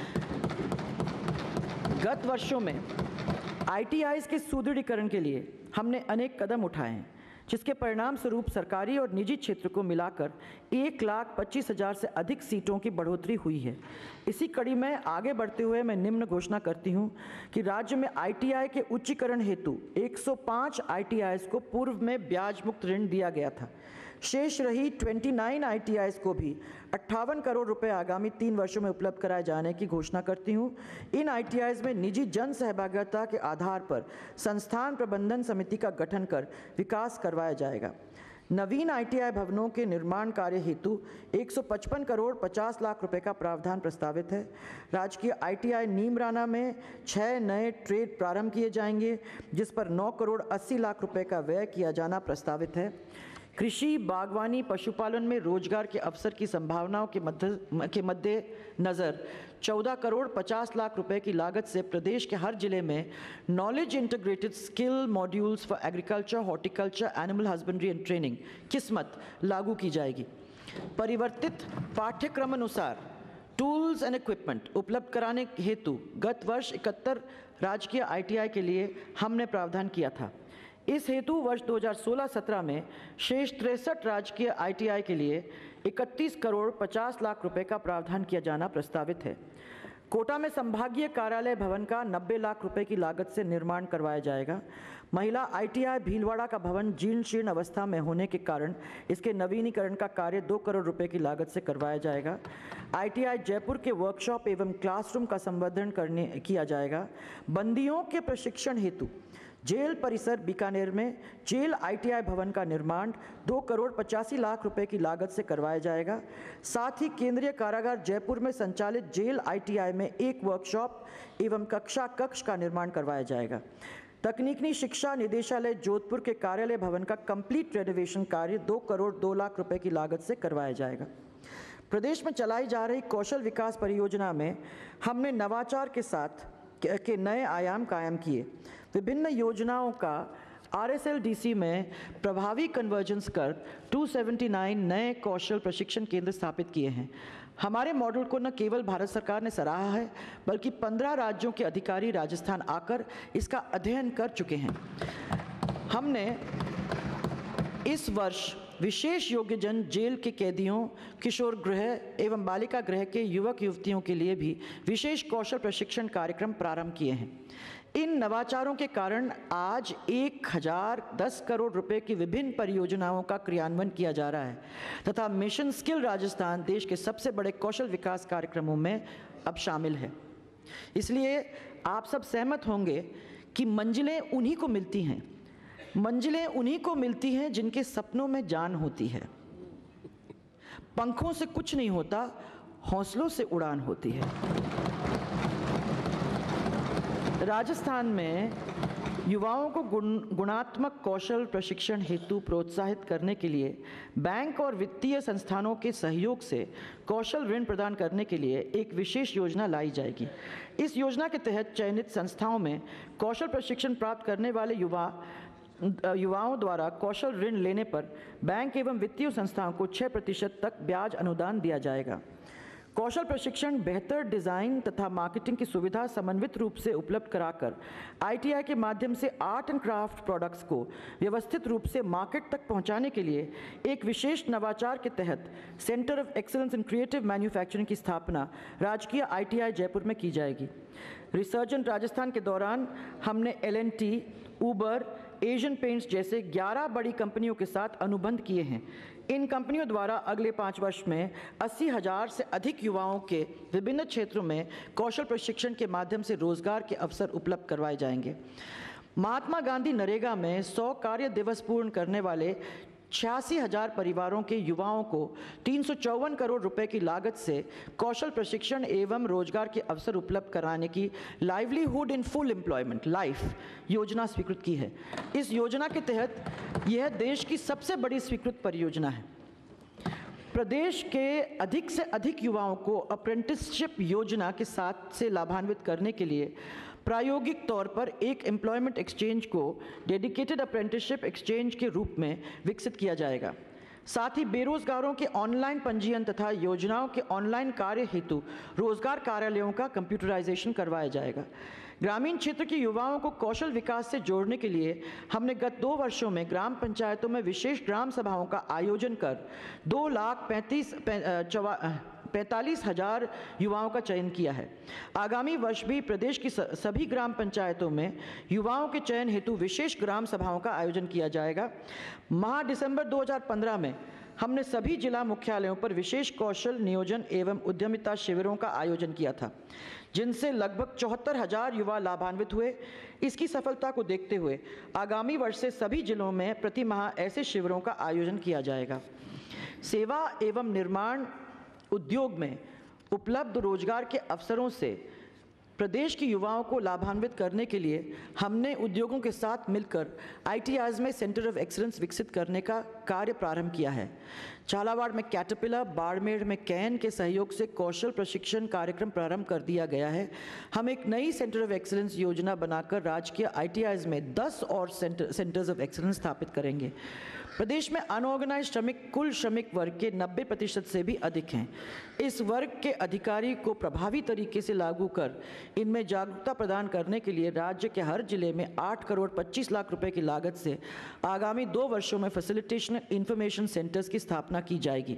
गत वर्षों में आईटीआईज़ के सुदृढ़ीकरण के लिए हमने अनेक कदम उठाए हैं, जिसके परिणाम स्वरूप सरकारी और निजी क्षेत्र को मिलाकर एक लाख पच्चीस हजार से अधिक सीटों की बढ़ोतरी हुई है। इसी कड़ी में आगे बढ़ते हुए मैं निम्न घोषणा करती हूं कि राज्य में आईटीआई के उच्चीकरण हेतु एक सौ पाँच आईटीआईज़ को पूर्व में ब्याज मुक्त ऋण दिया गया था। शेष रही उनतीस आईटीआईज़ को भी अट्ठावन करोड़ रुपए आगामी तीन वर्षों में उपलब्ध कराए जाने की घोषणा करती हूं। इन आईटीआईज़ में निजी जन सहभागिता के आधार पर संस्थान प्रबंधन समिति का गठन कर विकास करवाया जाएगा। नवीन आईटीआई भवनों के निर्माण कार्य हेतु एक सौ पचपन करोड़ पचास लाख रुपए का प्रावधान प्रस्तावित है। राजकीय आईटीआई नीमराना में छः नए ट्रेड प्रारंभ किए जाएंगे, जिस पर नौ करोड़ अस्सी लाख रुपए का व्यय किया जाना प्रस्तावित है। कृषि, बागवानी, पशुपालन में रोजगार के अवसर की संभावनाओं के मध्य के मद्देनज़र चौदह करोड़ पचास लाख रुपए की लागत से प्रदेश के हर जिले में knowledge integrated skill modules for agriculture, horticulture, animal husbandry and training KISMAT लागू की जाएगी। परिवर्तित पाठ्यक्रम अनुसार टूल्स एंड इक्विपमेंट उपलब्ध कराने हेतु गत वर्ष इकहत्तर राजकीय आईटीआई के लिए हमने प्रावधान किया था। इस हेतु वर्ष दो हज़ार सोलह सत्रह में शेष तिरसठ राजकीय आईटीआई के लिए इकतीस करोड़ पचास लाख रुपए का प्रावधान किया जाना प्रस्तावित है। कोटा में संभागीय कार्यालय भवन का नब्बे लाख रुपए की लागत से निर्माण करवाया जाएगा। महिला आईटीआई भीलवाड़ा का भवन जीर्ण शीर्ण अवस्था में होने के कारण इसके नवीनीकरण का कार्य दो करोड़ रुपए की लागत से करवाया जाएगा। आईटीआई जयपुर के वर्कशॉप एवं क्लासरूम का संवर्धन करने किया जाएगा। बंदियों के प्रशिक्षण हेतु जेल परिसर बीकानेर में जेल आईटीआई भवन का निर्माण दो करोड़ पचासी लाख रुपए की लागत से करवाया जाएगा। साथ ही केंद्रीय कारागार जयपुर में संचालित जेल आईटीआई में एक वर्कशॉप एवं कक्षा कक्ष का निर्माण करवाया जाएगा। तकनीकी शिक्षा निदेशालय जोधपुर के कार्यालय भवन का कंप्लीट रेनोवेशन कार्य दो करोड़ दो लाख रुपए की लागत से करवाया जाएगा। प्रदेश में चलाई जा रही कौशल विकास परियोजना में हमने नवाचार के साथ के नए आयाम कायम किए। विभिन्न योजनाओं का आरएसएलडीसी में प्रभावी कन्वर्जेंस कर दो सौ उन्यासी नए कौशल प्रशिक्षण केंद्र स्थापित किए हैं। हमारे मॉडल को न केवल भारत सरकार ने सराहा है, बल्कि पंद्रह राज्यों के अधिकारी राजस्थान आकर इसका अध्ययन कर चुके हैं। हमने इस वर्ष विशेष योग्यजन जेल के कैदियों, किशोर गृह एवं बालिका गृह के युवक युवतियों के लिए भी विशेष कौशल प्रशिक्षण कार्यक्रम प्रारंभ किए हैं। इन नवाचारों के कारण आज एक हजार दस करोड़ रुपए की विभिन्न परियोजनाओं का क्रियान्वयन किया जा रहा है तथा मिशन स्किल राजस्थान देश के सबसे बड़े कौशल विकास कार्यक्रमों में अब शामिल है। इसलिए आप सब सहमत होंगे कि मंजिलें उन्हीं को मिलती हैं मंजिलें उन्हीं को मिलती हैं जिनके सपनों में जान होती है। पंखों से कुछ नहीं होता, हौसलों से उड़ान होती है। राजस्थान में युवाओं को गुण गुणात्मक कौशल प्रशिक्षण हेतु प्रोत्साहित करने के लिए बैंक और वित्तीय संस्थानों के सहयोग से कौशल ऋण प्रदान करने के लिए एक विशेष योजना लाई जाएगी। इस योजना के तहत चयनित संस्थाओं में कौशल प्रशिक्षण प्राप्त करने वाले युवा युवाओं द्वारा कौशल ऋण लेने पर बैंक एवं वित्तीय संस्थाओं को छः प्रतिशत तक ब्याज अनुदान दिया जाएगा। कौशल प्रशिक्षण बेहतर डिज़ाइन तथा मार्केटिंग की सुविधा समन्वित रूप से उपलब्ध कराकर आईटीआई के माध्यम से आर्ट एंड क्राफ्ट प्रोडक्ट्स को व्यवस्थित रूप से मार्केट तक पहुंचाने के लिए एक विशेष नवाचार के तहत centre of excellence in creative manufacturing की स्थापना राजकीय आईटीआई जयपुर में की जाएगी। रिसर्जेंट राजस्थान के दौरान हमने L and T, Uber, Asian paints जैसे ग्यारह बड़ी कंपनियों के साथ अनुबंध किए हैं। इन कंपनियों द्वारा अगले पाँच वर्ष में अस्सी हजार से अधिक युवाओं के विभिन्न क्षेत्रों में कौशल प्रशिक्षण के माध्यम से रोजगार के अवसर उपलब्ध करवाए जाएंगे। महात्मा गांधी नरेगा में सौ कार्य दिवस पूर्ण करने वाले छियासी हजार परिवारों के युवाओं को तीन सौ चौवन करोड़ रुपए की लागत से कौशल प्रशिक्षण एवं रोजगार के अवसर उपलब्ध कराने की livelihood in full employment life योजना स्वीकृत की है। इस योजना के तहत यह देश की सबसे बड़ी स्वीकृत परियोजना है। प्रदेश के अधिक से अधिक युवाओं को अप्रेंटिसशिप योजना के साथ से लाभान्वित करने के लिए प्रायोगिक तौर पर एक एम्प्लॉयमेंट एक्सचेंज को डेडिकेटेड अप्रेंटिसशिप एक्सचेंज के रूप में विकसित किया जाएगा। साथ ही बेरोजगारों के ऑनलाइन पंजीयन तथा योजनाओं के ऑनलाइन कार्य हेतु रोजगार कार्यालयों का कंप्यूटराइजेशन करवाया जाएगा। ग्रामीण क्षेत्र के युवाओं को कौशल विकास से जोड़ने के लिए हमने गत दो वर्षों में ग्राम पंचायतों में विशेष ग्राम सभाओं का आयोजन कर दो लाख पैंतीस पैंतालीस हजार युवाओं का चयन किया है। आगामी वर्ष भी प्रदेश की सभी ग्राम पंचायतों में युवाओं के चयन हेतु विशेष ग्राम सभाओं का आयोजन किया जाएगा। माह दिसंबर दो हज़ार पंद्रह में हमने सभी जिला मुख्यालयों पर विशेष कौशल नियोजन एवं उद्यमिता शिविरों का आयोजन किया था, जिनसे लगभग चौहत्तर हजार युवा लाभान्वित हुए। इसकी सफलता को देखते हुए आगामी वर्ष से सभी जिलों में प्रति माह ऐसे शिविरों का आयोजन किया जाएगा। सेवा एवं निर्माण उद्योग में उपलब्ध रोजगार के अवसरों से प्रदेश के युवाओं को लाभान्वित करने के लिए हमने उद्योगों के साथ मिलकर आई टी आईज़ में सेंटर ऑफ एक्सीलेंस विकसित करने का कार्य प्रारंभ किया है। झालावाड़ में कैटरपिलर, बाड़मेर में कैन के सहयोग से कौशल प्रशिक्षण कार्यक्रम प्रारंभ कर दिया गया है। हम एक नई सेंटर ऑफ एक्सीलेंस योजना बनाकर राज्य के आई टी आईज़ में दस और सेंटर सेंटर्स ऑफ एक्सीलेंस स्थापित करेंगे। प्रदेश में अनऑर्गेनाइज्ड श्रमिक कुल श्रमिक वर्ग के नब्बे प्रतिशत से भी अधिक हैं। इस वर्ग के अधिकारी को प्रभावी तरीके से लागू कर इनमें जागरूकता प्रदान करने के लिए राज्य के हर जिले में आठ करोड़ पच्चीस लाख रुपए की लागत से आगामी दो वर्षों में फैसिलिटेशन इंफॉर्मेशन सेंटर्स की स्थापना की जाएगी।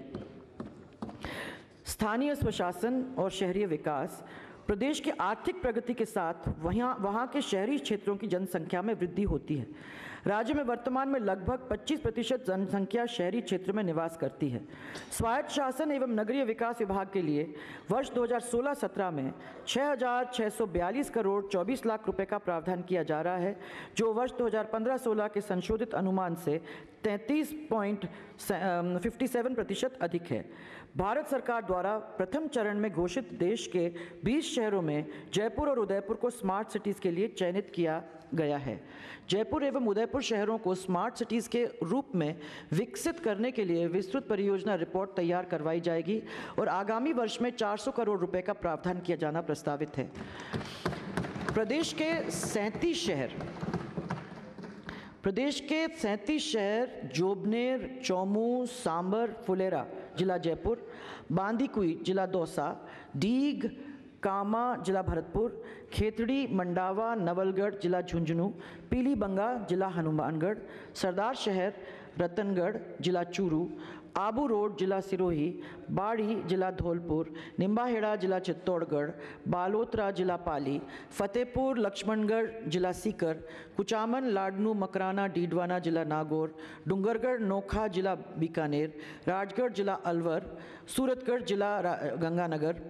स्थानीय स्वशासन और शहरी विकास प्रदेश की आर्थिक प्रगति के साथ वहाँ वहाँ के शहरी क्षेत्रों की जनसंख्या में वृद्धि होती है। राज्य में वर्तमान में लगभग पच्चीस प्रतिशत जनसंख्या शहरी क्षेत्र में निवास करती है। स्वायत्त शासन एवं नगरीय विकास विभाग के लिए वर्ष दो हज़ार सोलह सत्रह में छः हज़ार छः सौ बयालीस करोड़ चौबीस लाख रुपए का प्रावधान किया जा रहा है, जो वर्ष दो हज़ार पंद्रह सोलह के संशोधित अनुमान से तैंतीस पॉइंट फिफ्टी सेवन प्रतिशत अधिक है। भारत सरकार द्वारा प्रथम चरण में घोषित देश के बीस शहरों में जयपुर और उदयपुर को स्मार्ट सिटीज़ के लिए चयनित किया गया है। जयपुर एवं उदयपुर शहरों को स्मार्ट सिटीज़ के रूप में विकसित करने के लिए विस्तृत परियोजना रिपोर्ट तैयार करवाई जाएगी और आगामी वर्ष में चार सौ करोड़ रुपए का प्रावधान किया जाना प्रस्तावित है। प्रदेश के सैंतीस शहर प्रदेश के सैंतीस शहर जोबनेर, चौमू, सांबर, फुलेरा जिला जयपुर, बांदीकुई जिला दौसा, डीग, कामा जिला भरतपुर, खेतड़ी, मंडावा, नवलगढ़ जिला झुंझुनू, पीलीबंगा जिला हनुमानगढ़, सरदार शहर रतनगढ़ जिला चूरू, आबू रोड जिला सिरोही, बाड़ी जिला धौलपुर, निम्बाहेड़ा जिला चित्तौड़गढ़, बालोतरा जिला पाली, फतेहपुर लक्ष्मणगढ़ जिला सीकर, कुचामन, लाडनू, मकराना, डीडवाना जिला नागौर, डूंगरगढ़, नोखा जिला बीकानेर, राजगढ़ जिला अलवर, सूरतगढ़ जिला गंगानगर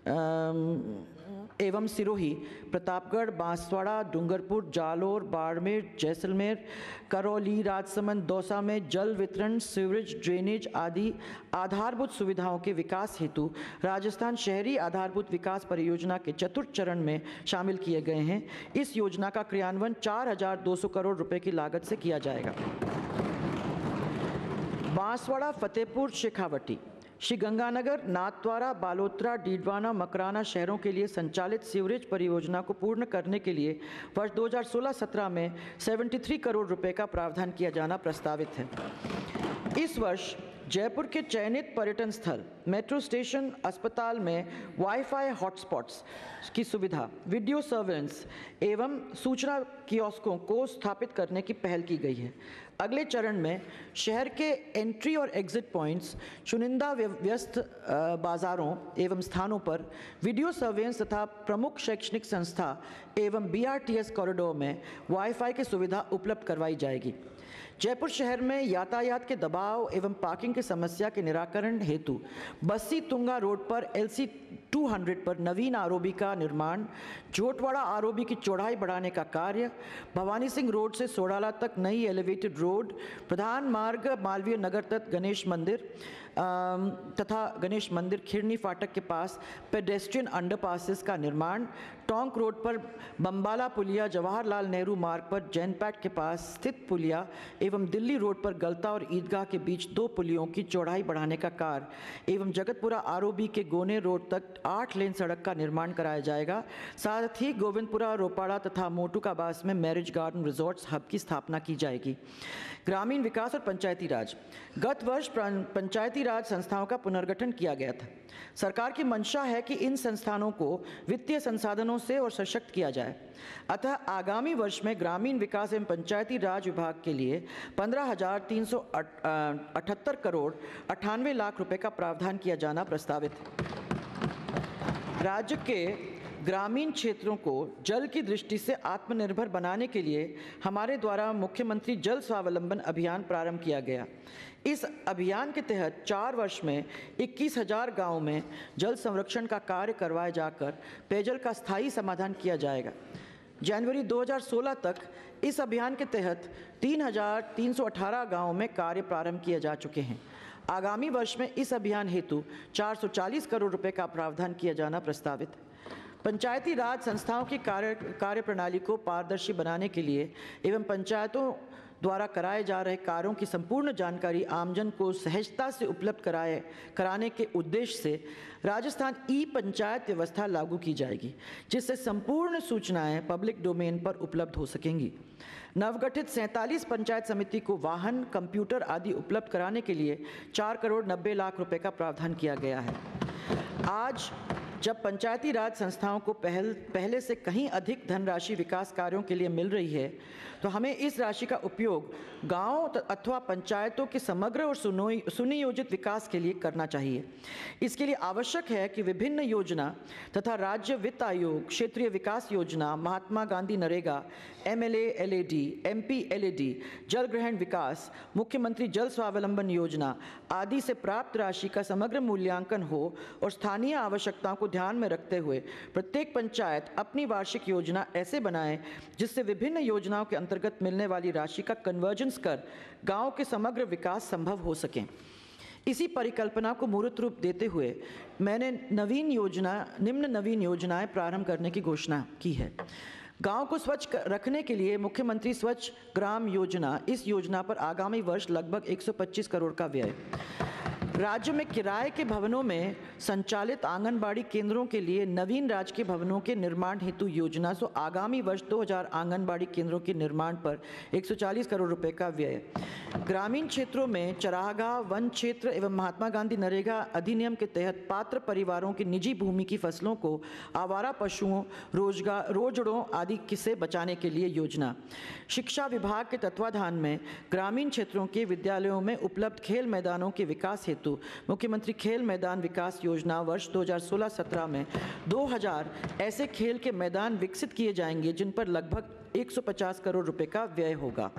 एवं सिरोही, प्रतापगढ़, बांसवाड़ा, डूंगरपुर, जालोर, बाड़मेर, जैसलमेर, करौली, राजसमंद, दौसा में जल वितरण, सीवरेज, ड्रेनेज आदि आधारभूत सुविधाओं के विकास हेतु राजस्थान शहरी आधारभूत विकास परियोजना के चतुर्थ चरण में शामिल किए गए हैं। इस योजना का क्रियान्वयन चार हजार दो सौ करोड़ रुपए की लागत से किया जाएगा। बांसवाड़ा, फतेहपुर, शेखावटी, श्री गंगानगर, नाथद्वारा, बालोतरा, डीडवाना, मकराना शहरों के लिए संचालित सीवरेज परियोजना को पूर्ण करने के लिए वर्ष दो हज़ार सोलह सत्रह में तिहत्तर करोड़ रुपए का प्रावधान किया जाना प्रस्तावित है। इस वर्ष जयपुर के चयनित पर्यटन स्थल, मेट्रो स्टेशन, अस्पताल में वाईफाई हॉटस्पॉट्स की सुविधा, वीडियो सर्वेलेंस एवं सूचना कियोस्कों को स्थापित करने की पहल की गई है। अगले चरण में शहर के एंट्री और एग्जिट पॉइंट्स, चुनिंदा व्यस्त बाज़ारों एवं स्थानों पर वीडियो सर्वेलेंस तथा प्रमुख शैक्षणिक संस्था एवं B R T S corridor में वाईफाई की सुविधा उपलब्ध करवाई जाएगी। जयपुर शहर में यातायात के दबाव एवं पार्किंग की समस्या के निराकरण हेतु बस्सी तुंगा रोड पर एल सी टू हंड्रेड पर नवीन आर ओ बी का निर्माण, जोटवाड़ा आर ओ बी की चौड़ाई बढ़ाने का कार्य, भवानी सिंह रोड से सोडाला तक नई एलिवेटेड रोड, प्रधान मार्ग मालवीय नगर तक गणेश मंदिर, अम, तथा गणेश मंदिर खिरनी फाटक के पास पेडेस्ट्रियन अंडरपासेस का निर्माण, टोंक रोड पर बम्बाला पुलिया, जवाहरलाल नेहरू मार्ग पर जैनपैट के पास स्थित पुलिया एवं दिल्ली रोड पर गलता और ईदगाह के बीच दो पुलियों की चौड़ाई बढ़ाने का कार्य एवं जगतपुरा आरओबी के गोने रोड तक आठ लेन सड़क का निर्माण कराया जाएगा। साथ ही गोविंदपुरा, रोपाड़ा तथा मोटूकाबास में मैरिज गार्डन रिजॉर्ट्स हब की स्थापना की जाएगी। ग्रामीण विकास और पंचायती राज। गत वर्ष पंचायती राज संस्थाओं का पुनर्गठन किया गया था। सरकार की मंशा है कि इन संस्थानों को वित्तीय संसाधनों से और सशक्त किया जाए। अतः आगामी वर्ष में ग्रामीण विकास एवं पंचायती राज विभाग के लिए पंद्रह हजार तीन सौ अठहत्तर करोड़ अट्ठानवे लाख रुपए का प्रावधान किया जाना प्रस्तावित है। राज्य के ग्रामीण क्षेत्रों को जल की दृष्टि से आत्मनिर्भर बनाने के लिए हमारे द्वारा मुख्यमंत्री जल स्वावलंबन अभियान प्रारंभ किया गया। इस अभियान के तहत चार वर्ष में इक्कीस हजार गाँव में जल संरक्षण का कार्य करवाए जाकर पेयजल का स्थायी समाधान किया जाएगा। जनवरी दो हज़ार सोलह तक इस अभियान के तहत तीन हजार तीन सौ अठारह गाँव में कार्य प्रारंभ किए जा चुके हैं। आगामी वर्ष में इस अभियान हेतु चार सौ चालीस करोड़ रुपए का प्रावधान किया जाना प्रस्तावित है। पंचायती राज संस्थाओं की कार्य कार्यप्रणाली को पारदर्शी बनाने के लिए एवं पंचायतों द्वारा कराए जा रहे कार्यों की संपूर्ण जानकारी आमजन को सहजता से उपलब्ध कराए कराने के उद्देश्य से राजस्थान ई पंचायत व्यवस्था लागू की जाएगी, जिससे संपूर्ण सूचनाएं पब्लिक डोमेन पर उपलब्ध हो सकेंगी। नवगठित सैंतालीस पंचायत समिति को वाहन, कंप्यूटर आदि उपलब्ध कराने के लिए चार करोड़ नब्बे लाख रुपए का प्रावधान किया गया है। आज जब पंचायती राज संस्थाओं को पहल पहले से कहीं अधिक धनराशि विकास कार्यों के लिए मिल रही है, तो हमें इस राशि का उपयोग गांवों अथवा पंचायतों के समग्र और सुनियोजित विकास के लिए करना चाहिए। इसके लिए आवश्यक है कि विभिन्न योजना तथा राज्य वित्त आयोग, क्षेत्रीय विकास योजना, Mahatma Gandhi NREGA, M L A L A D, M P L A D, जल ग्रहण विकास, मुख्यमंत्री जल स्वावलंबन योजना आदि से प्राप्त राशि का समग्र मूल्यांकन हो और स्थानीय आवश्यकताओं को ध्यान में रखते हुए प्रत्येक पंचायत अपनी वार्षिक योजना ऐसे बनाए जिससे विभिन्न योजनाओं के अंतर्गत मिलने वाली राशि का कन्वर्जेंस कर गांव के समग्र विकास संभव हो सके। इसी परिकल्पना को मूर्त रूप देते हुए मैंने नवीन योजना निम्न नवीन योजनाएं प्रारंभ करने की घोषणा की है। गांव को स्वच्छ रखने के लिए मुख्यमंत्री स्वच्छ ग्राम योजना, इस योजना पर आगामी वर्ष लगभग एक सौ पच्चीस करोड़ का व्यय। राज्य में किराए के भवनों में संचालित आंगनबाड़ी केंद्रों के लिए नवीन राजकीय भवनों के निर्माण हेतु योजना सो आगामी वर्ष दो हज़ार आंगनबाड़ी केंद्रों के निर्माण पर एक सौ चालीस करोड़ रुपए का व्यय। ग्रामीण क्षेत्रों में चरागाह, वन क्षेत्र एवं महात्मा गांधी नरेगा अधिनियम के तहत पात्र परिवारों की निजी भूमि की फसलों को आवारा पशुओं, रोजगार रोजड़ों आदि से बचाने के लिए योजना। शिक्षा विभाग के तत्वाधान में ग्रामीण क्षेत्रों के विद्यालयों में उपलब्ध खेल मैदानों के विकास हेतु मुख्यमंत्री खेल मैदान विकास योजना वर्ष दो हज़ार सोलह सत्रह में दो हज़ार ऐसे खेल के मैदान विकसित किए जाएंगे जिन पर लगभग एक सौ पचास करोड़ रुपए का व्यय होगा।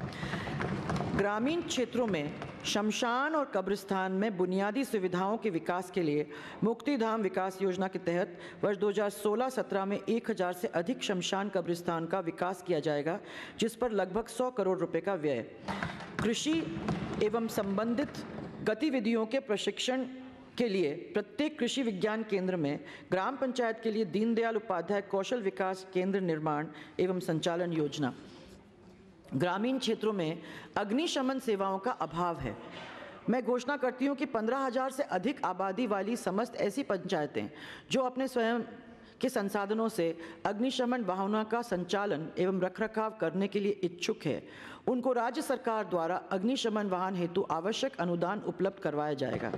ग्रामीण क्षेत्रों में शमशान और कब्रिस्तान में बुनियादी सुविधाओं के विकास के लिए मुक्तिधाम विकास योजना के तहत वर्ष दो हज़ार सोलह सत्रह में एक हज़ार से अधिक शमशान कब्रिस्तान का विकास किया जाएगा, जिस पर लगभग सौ करोड़ रुपए का व्यय। कृषि एवं संबंधित गतिविधियों के प्रशिक्षण के लिए प्रत्येक कृषि विज्ञान केंद्र में ग्राम पंचायत के लिए दीनदयाल उपाध्याय कौशल विकास केंद्र निर्माण एवं संचालन योजना। ग्रामीण क्षेत्रों में अग्निशमन सेवाओं का अभाव है। मैं घोषणा करती हूं कि पंद्रह हज़ार से अधिक आबादी वाली समस्त ऐसी पंचायतें जो अपने स्वयं के संसाधनों से अग्निशमन वाहनों का संचालन एवं रखरखाव करने के लिए इच्छुक है, उनको राज्य सरकार द्वारा अग्निशमन वाहन हेतु आवश्यक अनुदान उपलब्ध करवाया जाएगा।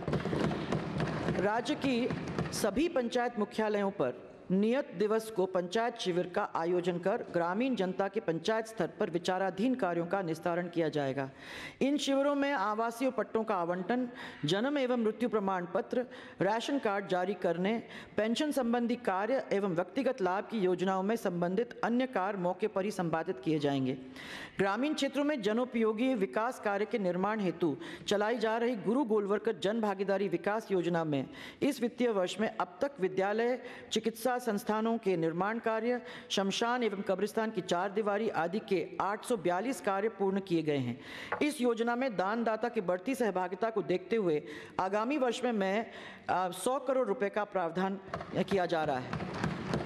राज्य की सभी पंचायत मुख्यालयों पर नियत दिवस को पंचायत शिविर का आयोजन कर ग्रामीण जनता के पंचायत स्तर पर विचाराधीन कार्यों का निस्तारण किया जाएगा। इन शिविरों में आवासीय पट्टों का आवंटन, जन्म एवं मृत्यु प्रमाण पत्र, राशन कार्ड जारी करने, पेंशन संबंधी कार्य एवं व्यक्तिगत लाभ की योजनाओं में संबंधित अन्य कार्य मौके पर ही संपादित किए जाएंगे। ग्रामीण क्षेत्रों में जनोपयोगी विकास कार्य के निर्माण हेतु चलाई जा रही गुरु गोलवलकर जन भागीदारी विकास योजना में इस वित्तीय वर्ष में अब तक विद्यालय, चिकित्सा संस्थानों के निर्माण कार्य, शमशान एवं कब्रिस्तान की चार दीवारी आदि के आठ सौ बयालीस कार्य पूर्ण किए गए हैं। इस योजना में दानदाता की बढ़ती सहभागिता को देखते हुए आगामी वर्ष में मैं सौ करोड़ रुपए का प्रावधान किया जा रहा है।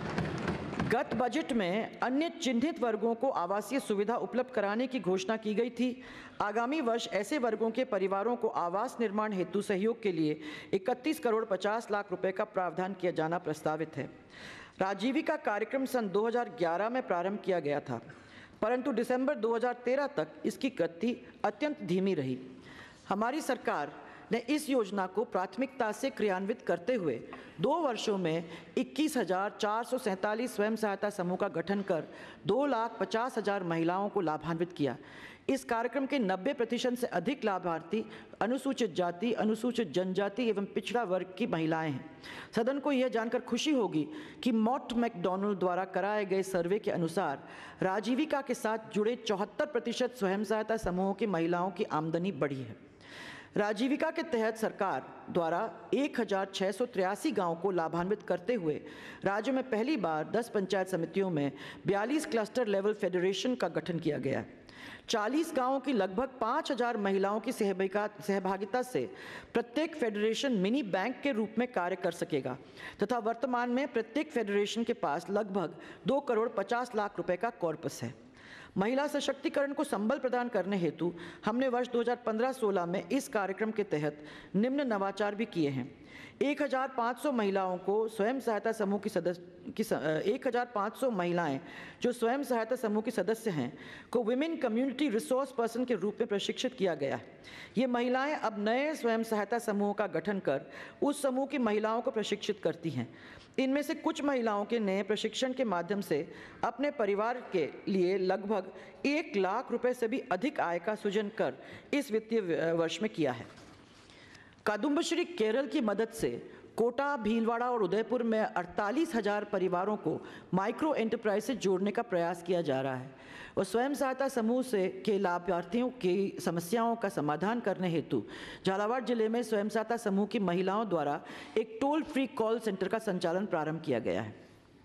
गत बजट में अन्य चिन्हित वर्गों को आवासीय सुविधा उपलब्ध कराने की घोषणा की गई थी। आगामी वर्ष ऐसे वर्गों के परिवारों को आवास निर्माण हेतु सहयोग के लिए इकतीस करोड़ पचास लाख रुपए का प्रावधान किया जाना प्रस्तावित है। राजीविका कार्यक्रम सन दो हज़ार ग्यारह में प्रारंभ किया गया था, परंतु दिसंबर दो हज़ार तेरह तक इसकी गति अत्यंत धीमी रही। हमारी सरकार ने इस योजना को प्राथमिकता से क्रियान्वित करते हुए दो वर्षों में इक्कीस हजार चार सौ सैंतालीस स्वयं सहायता समूह का गठन कर दो लाख पचास हजार महिलाओं को लाभान्वित किया। इस कार्यक्रम के नब्बे प्रतिशत से अधिक लाभार्थी अनुसूचित जाति, अनुसूचित जनजाति एवं पिछड़ा वर्ग की महिलाएं हैं। सदन को यह जानकर खुशी होगी कि मॉट मैकडॉनल्ड द्वारा कराए गए सर्वे के अनुसार राजीविका के साथ जुड़े चौहत्तर प्रतिशत स्वयं सहायता समूहों की महिलाओं की आमदनी बढ़ी है। राजीविका के तहत सरकार द्वारा एक हज़ार छः सौ तिरासी गाँव को लाभान्वित करते हुए राज्य में पहली बार दस पंचायत समितियों में बयालीस क्लस्टर लेवल फेडरेशन का गठन किया गया है। चालीस गांवों की लगभग पाँच हज़ार महिलाओं की सहभागिता से प्रत्येक फेडरेशन मिनी बैंक के रूप में कार्य कर सकेगा तथा वर्तमान में प्रत्येक फेडरेशन के पास लगभग दो करोड़ पचास लाख रुपए का कॉर्पस है। महिला सशक्तिकरण को संबल प्रदान करने हेतु हमने वर्ष दो हज़ार पंद्रह सोलह में इस कार्यक्रम के तहत निम्न नवाचार भी किए हैं। एक हज़ार पाँच सौ महिलाओं को स्वयं सहायता समूह की सदस्य की एक हज़ार पाँच सौ महिलाएं जो स्वयं सहायता समूह के सदस्य हैं को विमेन कम्युनिटी रिसोर्स पर्सन के रूप में प्रशिक्षित किया गया है। ये महिलाएं अब नए स्वयं सहायता समूह का गठन कर उस समूह की महिलाओं को प्रशिक्षित करती हैं। इनमें से कुछ महिलाओं के नए प्रशिक्षण के माध्यम से अपने परिवार के लिए लगभग एक लाख रुपए से भी अधिक आय का सृजन कर इस वित्तीय वर्ष में किया है। कादुम्बश्री केरल की मदद से कोटा, भीलवाड़ा और उदयपुर में अड़तालीस हजार परिवारों को माइक्रो एंटरप्राइज से जोड़ने का प्रयास किया जा रहा है और स्वयं सहायता समूह से के लाभार्थियों की समस्याओं का समाधान करने हेतु झालावाड़ जिले में स्वयं सहायता समूह की महिलाओं द्वारा एक टोल फ्री कॉल सेंटर का संचालन प्रारंभ किया गया है।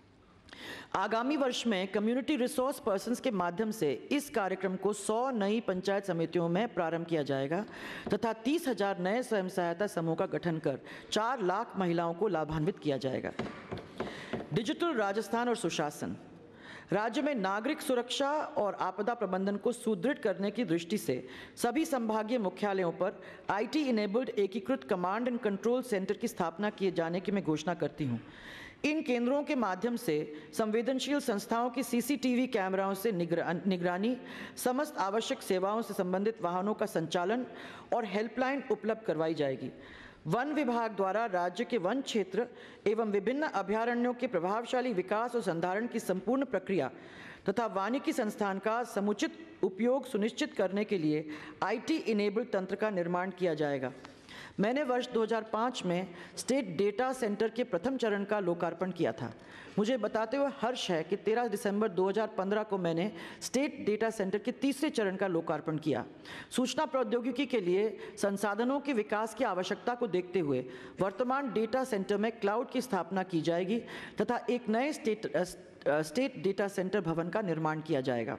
आगामी वर्ष में कम्युनिटी रिसोर्स पर्सन्स के माध्यम से इस कार्यक्रम को सौ नई पंचायत समितियों में प्रारंभ किया जाएगा तथा तीस हजार नए स्वयं सहायता समूह का गठन कर चार लाख महिलाओं को लाभान्वित किया जाएगा। डिजिटल राजस्थान और सुशासन। राज्य में नागरिक सुरक्षा और आपदा प्रबंधन को सुदृढ़ करने की दृष्टि से सभी संभागीय मुख्यालयों पर आईटी इनेबल्ड एकीकृत कमांड एंड कंट्रोल सेंटर की स्थापना किए जाने की मैं घोषणा करती हूँ। इन केंद्रों के माध्यम से संवेदनशील संस्थाओं की सीसीटीवी कैमराओं से निगरानी, समस्त आवश्यक सेवाओं से संबंधित वाहनों का संचालन और हेल्पलाइन उपलब्ध करवाई जाएगी। वन विभाग द्वारा राज्य के वन क्षेत्र एवं विभिन्न अभयारण्यों के प्रभावशाली विकास और संधारण की संपूर्ण प्रक्रिया तथा वानिकी संस्थान का समुचित उपयोग सुनिश्चित करने के लिए आईटी इनेबल्ड तंत्र का निर्माण किया जाएगा। मैंने वर्ष दो हज़ार पाँच में स्टेट डेटा सेंटर के प्रथम चरण का लोकार्पण किया था। मुझे बताते हुए हर्ष है कि तेरह दिसंबर दो हज़ार पंद्रह को मैंने स्टेट डेटा सेंटर के तीसरे चरण का लोकार्पण किया। सूचना प्रौद्योगिकी के लिए संसाधनों के विकास की आवश्यकता को देखते हुए वर्तमान डेटा सेंटर में क्लाउड की स्थापना की जाएगी तथा एक नए स्टेट स्टेट डेटा सेंटर भवन का निर्माण किया जाएगा।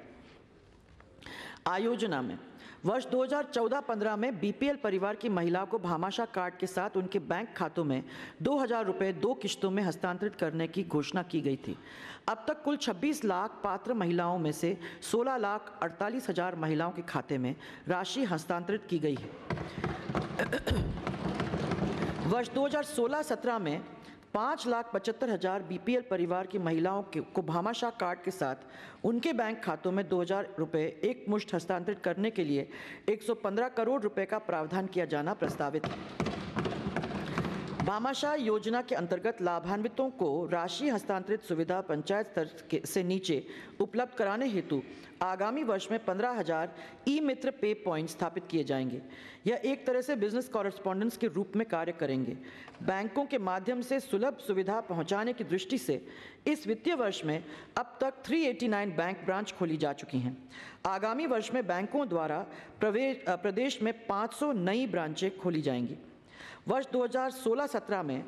आयोजना में वर्ष दो हज़ार चौदह पंद्रह में बीपीएल परिवार की महिलाओं को भामाशाह कार्ड के साथ उनके बैंक खातों में दो हज़ार रुपये दो किश्तों में हस्तांतरित करने की घोषणा की गई थी। अब तक कुल छब्बीस लाख पात्र महिलाओं में से सोलह लाख अड़तालीस हज़ार महिलाओं के खाते में राशि हस्तांतरित की गई है। वर्ष दो हज़ार सोलह सत्रह में पाँच लाख पचहत्तर हज़ार बीपीएल परिवार की महिलाओं को भामाशाह कार्ड के साथ उनके बैंक खातों में दो हज़ार रुपये एक मुश्त हस्तांतरित करने के लिए एक सौ पंद्रह करोड़ रुपए का प्रावधान किया जाना प्रस्तावित है। भामाशाह योजना के अंतर्गत लाभान्वितों को राशि हस्तांतरित सुविधा पंचायत स्तर से नीचे उपलब्ध कराने हेतु आगामी वर्ष में पंद्रह हज़ार ई मित्र पे पॉइंट स्थापित किए जाएंगे। यह एक तरह से बिजनेस कॉरेस्पॉन्डेंस के रूप में कार्य करेंगे। बैंकों के माध्यम से सुलभ सुविधा पहुंचाने की दृष्टि से इस वित्तीय वर्ष में अब तक तीन सौ नवासी बैंक ब्रांच खोली जा चुकी हैं। आगामी वर्ष में बैंकों द्वारा प्रवेश प्रदेश में पाँच सौ नई ब्रांचें खोली जाएंगी। वर्ष दो हज़ार सोलह सत्रह में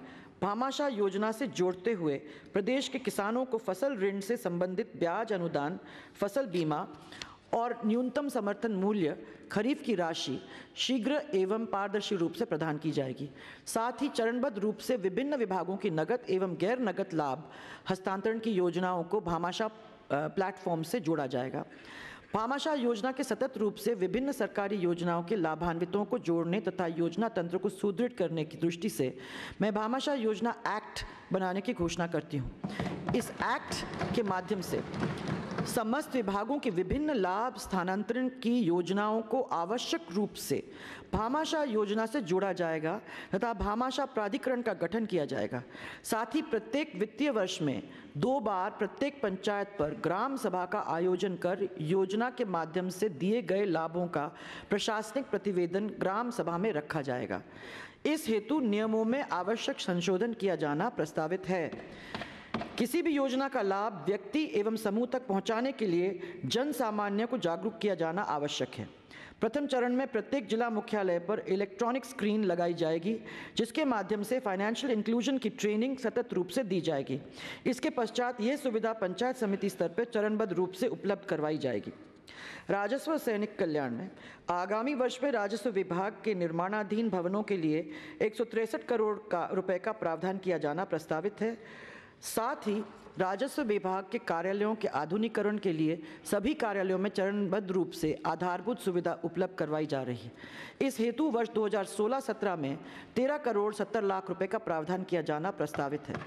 भामाशाह योजना से जोड़ते हुए प्रदेश के किसानों को फसल ऋण से संबंधित ब्याज अनुदान, फसल बीमा और न्यूनतम समर्थन मूल्य खरीफ की राशि शीघ्र एवं पारदर्शी रूप से प्रदान की जाएगी। साथ ही चरणबद्ध रूप से विभिन्न विभागों की नगद एवं गैर नगद लाभ हस्तांतरण की योजनाओं को भामाशाह प्लेटफॉर्म से जोड़ा जाएगा। भामाशाह योजना के सतत रूप से विभिन्न सरकारी योजनाओं के लाभान्वितों को जोड़ने तथा योजना तंत्र को सुदृढ़ करने की दृष्टि से मैं भामाशाह योजना एक्ट बनाने की घोषणा करती हूँ। इस एक्ट के माध्यम से समस्त विभागों के विभिन्न लाभ स्थानांतरण की योजनाओं को आवश्यक रूप से भामाशाह योजना से जोड़ा जाएगा तथा भामाशाह प्राधिकरण का गठन किया जाएगा। साथ ही प्रत्येक वित्तीय वर्ष में दो बार प्रत्येक पंचायत पर ग्राम सभा का आयोजन कर योजना के माध्यम से दिए गए लाभों का प्रशासनिक प्रतिवेदन ग्राम सभा में रखा जाएगा। इस हेतु नियमों में आवश्यक संशोधन किया जाना प्रस्तावित है। किसी भी योजना का लाभ व्यक्ति एवं समूह तक पहुंचाने के लिए जन सामान्य को जागरूक किया जाना आवश्यक है। प्रथम चरण में प्रत्येक जिला मुख्यालय पर इलेक्ट्रॉनिक स्क्रीन लगाई जाएगी, जिसके माध्यम से फाइनेंशियल इंक्लूजन की ट्रेनिंग सतत रूप से दी जाएगी। इसके पश्चात ये सुविधा पंचायत समिति स्तर पर चरणबद्ध रूप से उपलब्ध करवाई जाएगी। राजस्व और सैनिक कल्याण में आगामी वर्ष में राजस्व विभाग के निर्माणाधीन भवनों के लिए एक सौ तिरसठ करोड़ का रुपए का प्रावधान किया जाना प्रस्तावित है। साथ ही राजस्व विभाग के कार्यालयों के आधुनिकीकरण के लिए सभी कार्यालयों में चरणबद्ध रूप से आधारभूत सुविधा उपलब्ध करवाई जा रही है। इस हेतु वर्ष दो हज़ार सोलह सत्रह में तेरह करोड़ सत्तर लाख रुपए का प्रावधान किया जाना प्रस्तावित है।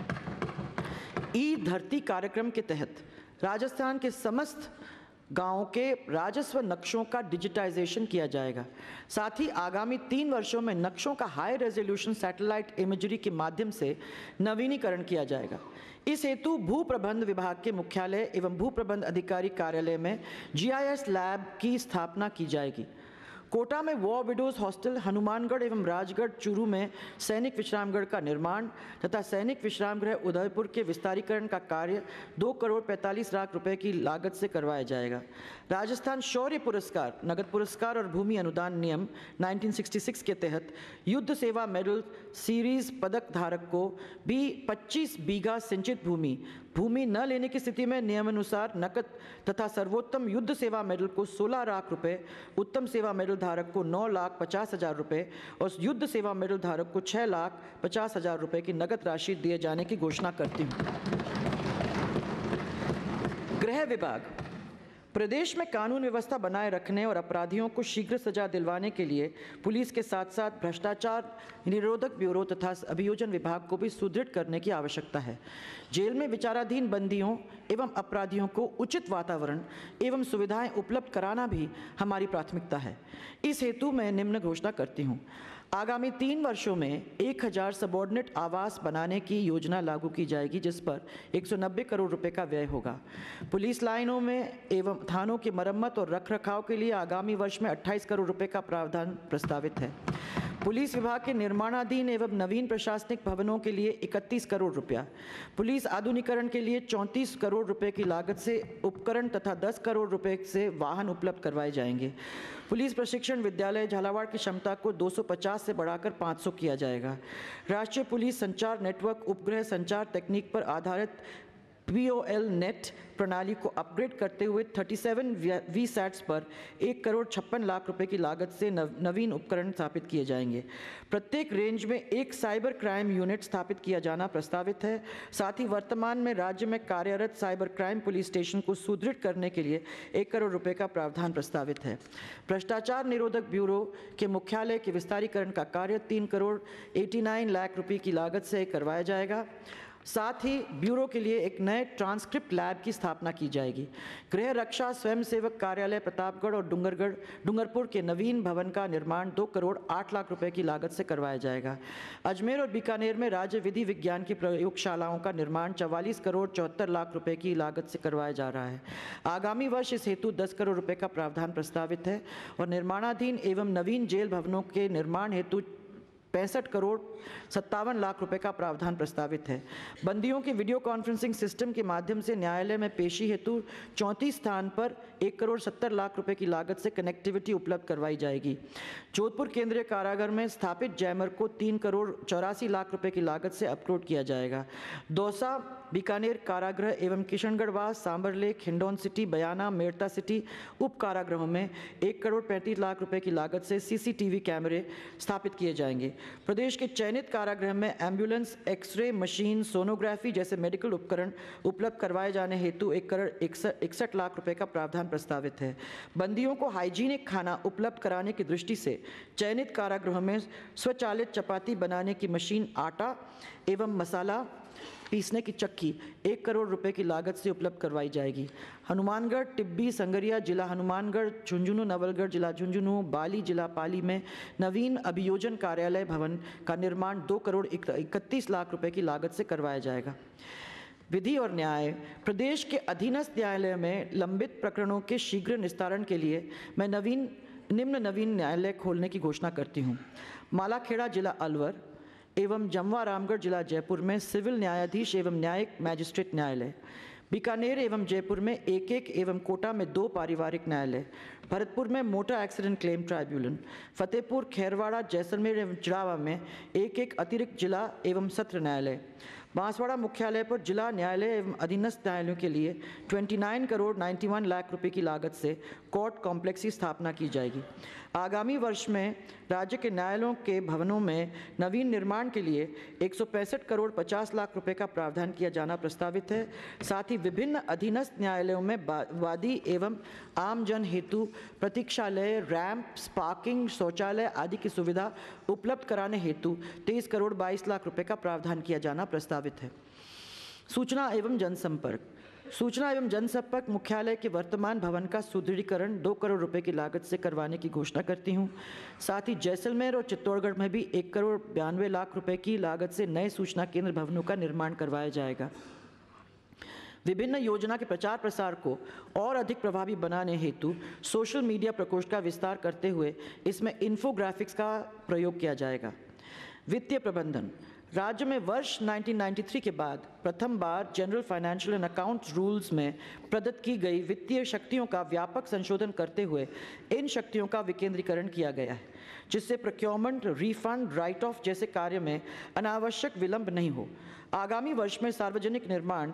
ई धरती कार्यक्रम के तहत राजस्थान के समस्त गांवों के राजस्व नक्शों का डिजिटाइजेशन किया जाएगा। साथ ही आगामी तीन वर्षों में नक्शों का हाई रेजोल्यूशन सैटेलाइट इमेजरी के माध्यम से नवीनीकरण किया जाएगा। इस हेतु भू प्रबंध विभाग के मुख्यालय एवं भू प्रबंध अधिकारी कार्यालय में जीआईएस लैब की स्थापना की जाएगी। कोटा में वॉर विडोज हॉस्टल, हनुमानगढ़ एवं राजगढ़ चूरू में सैनिक विश्रामगढ़ का निर्माण तथा सैनिक विश्रामगृह उदयपुर के विस्तारीकरण का कार्य दो करोड़ पैंतालीस लाख रुपए की लागत से करवाया जाएगा। राजस्थान शौर्य पुरस्कार, नगद पुरस्कार और भूमि अनुदान नियम उन्नीस सौ छियासठ के तहत युद्ध सेवा मेडल सीरीज पदक धारक को भी पच्चीस बीघा सिंचित भूमि भूमि न लेने की स्थिति में नियमानुसार नकद तथा सर्वोत्तम युद्ध सेवा मेडल को सोलह लाख रुपए, उत्तम सेवा मेडल धारक को नौ लाख पचास हजार रुपये और युद्ध सेवा मेडल धारक को छः लाख पचास हजार रुपये की नकद राशि दिए जाने की घोषणा करती हूँ। गृह विभाग प्रदेश में कानून व्यवस्था बनाए रखने और अपराधियों को शीघ्र सजा दिलवाने के लिए पुलिस के साथ साथ भ्रष्टाचार निरोधक ब्यूरो तथा अभियोजन विभाग को भी सुदृढ़ करने की आवश्यकता है। जेल में विचाराधीन बंदियों एवं अपराधियों को उचित वातावरण एवं सुविधाएं उपलब्ध कराना भी हमारी प्राथमिकता है। इस हेतु मैं निम्न घोषणा करती हूँ। आगामी तीन वर्षों में एक हज़ार सबॉर्डिनेट आवास बनाने की योजना लागू की जाएगी, जिस पर एक सौ नब्बे करोड़ रुपए का व्यय होगा। पुलिस लाइनों में एवं थानों की मरम्मत और रखरखाव के लिए आगामी वर्ष में अट्ठाईस करोड़ रुपए का प्रावधान प्रस्तावित है। पुलिस विभाग के निर्माणाधीन एवं नवीन प्रशासनिक भवनों के लिए इकतीस करोड़ रुपया, पुलिस आधुनिकीकरण के लिए चौंतीस करोड़ रुपए की लागत से उपकरण तथा दस करोड़ रुपए से वाहन उपलब्ध करवाए जाएंगे। पुलिस प्रशिक्षण विद्यालय झालावाड़ की क्षमता को दो सौ पचास से बढ़ाकर पाँच सौ किया जाएगा। राष्ट्रीय पुलिस संचार नेटवर्क उपग्रह संचार तकनीक पर आधारित पी ओ एल नेट प्रणाली को अपग्रेड करते हुए सैंतीस वी सैट्स पर एक करोड़ छप्पन लाख रुपए की लागत से नव, नवीन उपकरण स्थापित किए जाएंगे। प्रत्येक रेंज में एक साइबर क्राइम यूनिट स्थापित किया जाना प्रस्तावित है। साथ ही वर्तमान में राज्य में कार्यरत साइबर क्राइम पुलिस स्टेशन को सुदृढ़ करने के लिए एक करोड़ रुपए का प्रावधान प्रस्तावित है। भ्रष्टाचार निरोधक ब्यूरो के मुख्यालय के विस्तारीकरण का कार्य तीन करोड़ नवासी लाख रुपए की लागत से करवाया जाएगा। साथ ही ब्यूरो के लिए एक नए ट्रांसक्रिप्ट लैब की स्थापना की जाएगी। गृह रक्षा स्वयंसेवक कार्यालय प्रतापगढ़ और डूंगरगढ़ डूंगरपुर के नवीन भवन का निर्माण दो करोड़ आठ लाख रुपए की लागत से करवाया जाएगा। अजमेर और बीकानेर में राज्य विधि विज्ञान की प्रयोगशालाओं का निर्माण चवालीस करोड़ चौहत्तर लाख रुपए की लागत से करवाया जा रहा है। आगामी वर्ष इस हेतु दस करोड़ रुपए का प्रावधान प्रस्तावित है और निर्माणाधीन एवं नवीन जेल भवनों के निर्माण हेतु पैंसठ करोड़ सत्तावन लाख रुपए का प्रावधान प्रस्तावित है। बंदियों के वीडियो कॉन्फ्रेंसिंग सिस्टम के माध्यम से न्यायालय में पेशी हेतु चौंतीस स्थान पर एक करोड़ सत्तर लाख रुपए की लागत से कनेक्टिविटी उपलब्ध करवाई जाएगी। जोधपुर केंद्रीय कारागार में स्थापित जैमर को तीन करोड़ चौरासी लाख रुपए की लागत से अपलोड किया जाएगा। दौसा, बीकानेर कारागृह एवं किशनगढ़वास, सांबरलेख, हिंडौन सिटी, बयाना, मेड़ता सिटी उप कारागृहों में एक करोड़ पैंतीस लाख रुपए की लागत से सीसीटीवी कैमरे स्थापित किए जाएंगे। प्रदेश के चयनित कारागृह में एम्बुलेंस, एक्सरे मशीन, सोनोग्राफी जैसे मेडिकल उपकरण उपलब्ध करवाए जाने हेतु एक करोड़ इकसठ लाख रुपए का प्रावधान प्रस्तावित है। बंदियों को हाइजीनिक खाना उपलब्ध कराने की दृष्टि से चयनित कारागृहों में स्वचालित चपाती बनाने की मशीन, आटा एवं मसाला पीसने की चक्की एक करोड़ रुपए की लागत से उपलब्ध करवाई जाएगी। हनुमानगढ़, टिब्बी, संगरिया जिला हनुमानगढ़, झुंझुनू नवलगढ़ जिला झुंझुनू, बाली जिला पाली में नवीन अभियोजन कार्यालय भवन का निर्माण दो करोड़ इकतीस लाख रुपए की लागत से करवाया जाएगा। विधि और न्याय, प्रदेश के अधीनस्थ न्यायालय में लंबित प्रकरणों के शीघ्र निस्तारण के लिए मैं नवीन निम्न नवीन न्यायालय खोलने की घोषणा करती हूँ। मालाखेड़ा जिला अलवर एवं जमवा रामगढ़ जिला जयपुर में सिविल न्यायाधीश एवं न्यायिक मैजिस्ट्रेट न्यायालय, बीकानेर एवं जयपुर में एक एक एवं कोटा में दो पारिवारिक न्यायालय, भरतपुर में motor accident claim tribunal, Fatehpur, Kherwara, Jaisalmer एवं चिड़ावा में एक एक अतिरिक्त जिला एवं सत्र न्यायालय, बांसवाड़ा मुख्यालय पर जिला न्यायालय एवं अधीनस्थ न्यायालयों के लिए उनतीस करोड़ इक्यानवे लाख रुपए की लागत से कोर्ट कॉम्प्लेक्स की स्थापना की जाएगी। आगामी वर्ष में राज्य के न्यायालयों के भवनों में नवीन निर्माण के लिए एक सौ पैंसठ करोड़ पचास लाख रुपए का प्रावधान किया जाना प्रस्तावित है। साथ ही विभिन्न अधीनस्थ न्यायालयों में वादी एवं आम जन हेतु प्रतीक्षालय, रैंप, पार्किंग, शौचालय आदि की सुविधा उपलब्ध कराने हेतु तेईस करोड़ बाईस लाख रुपए का प्रावधान किया जाना प्रस्तावित है। सूचना एवं जनसंपर्क, सूचना एवं जनसंपर्क मुख्यालय के वर्तमान भवन का सुदृढ़ीकरण दो करोड़ रुपए की लागत से करवाने की घोषणा करती हूं। साथ ही जैसलमेर और चित्तौड़गढ़ में भी एक करोड़ बयानवे लाख रुपए की लागत से नए सूचना केंद्र भवनों का निर्माण करवाया जाएगा। विभिन्न योजना के प्रचार प्रसार को और अधिक प्रभावी बनाने हेतु सोशल मीडिया प्रकोष्ठ का विस्तार करते हुए इसमें इन्फोग्राफिक्स का प्रयोग किया जाएगा। वित्तीय प्रबंधन, राज्य में वर्ष उन्नीस सौ तिरानवे के बाद प्रथम बार general financial and accounts rules में प्रदत्त की गई वित्तीय शक्तियों का व्यापक संशोधन करते हुए इन शक्तियों का विकेंद्रीकरण किया गया है, जिससे प्रोक्योरमेंट, रिफंड, राइट ऑफ जैसे कार्य में अनावश्यक विलंब नहीं हो। आगामी वर्ष में सार्वजनिक निर्माण,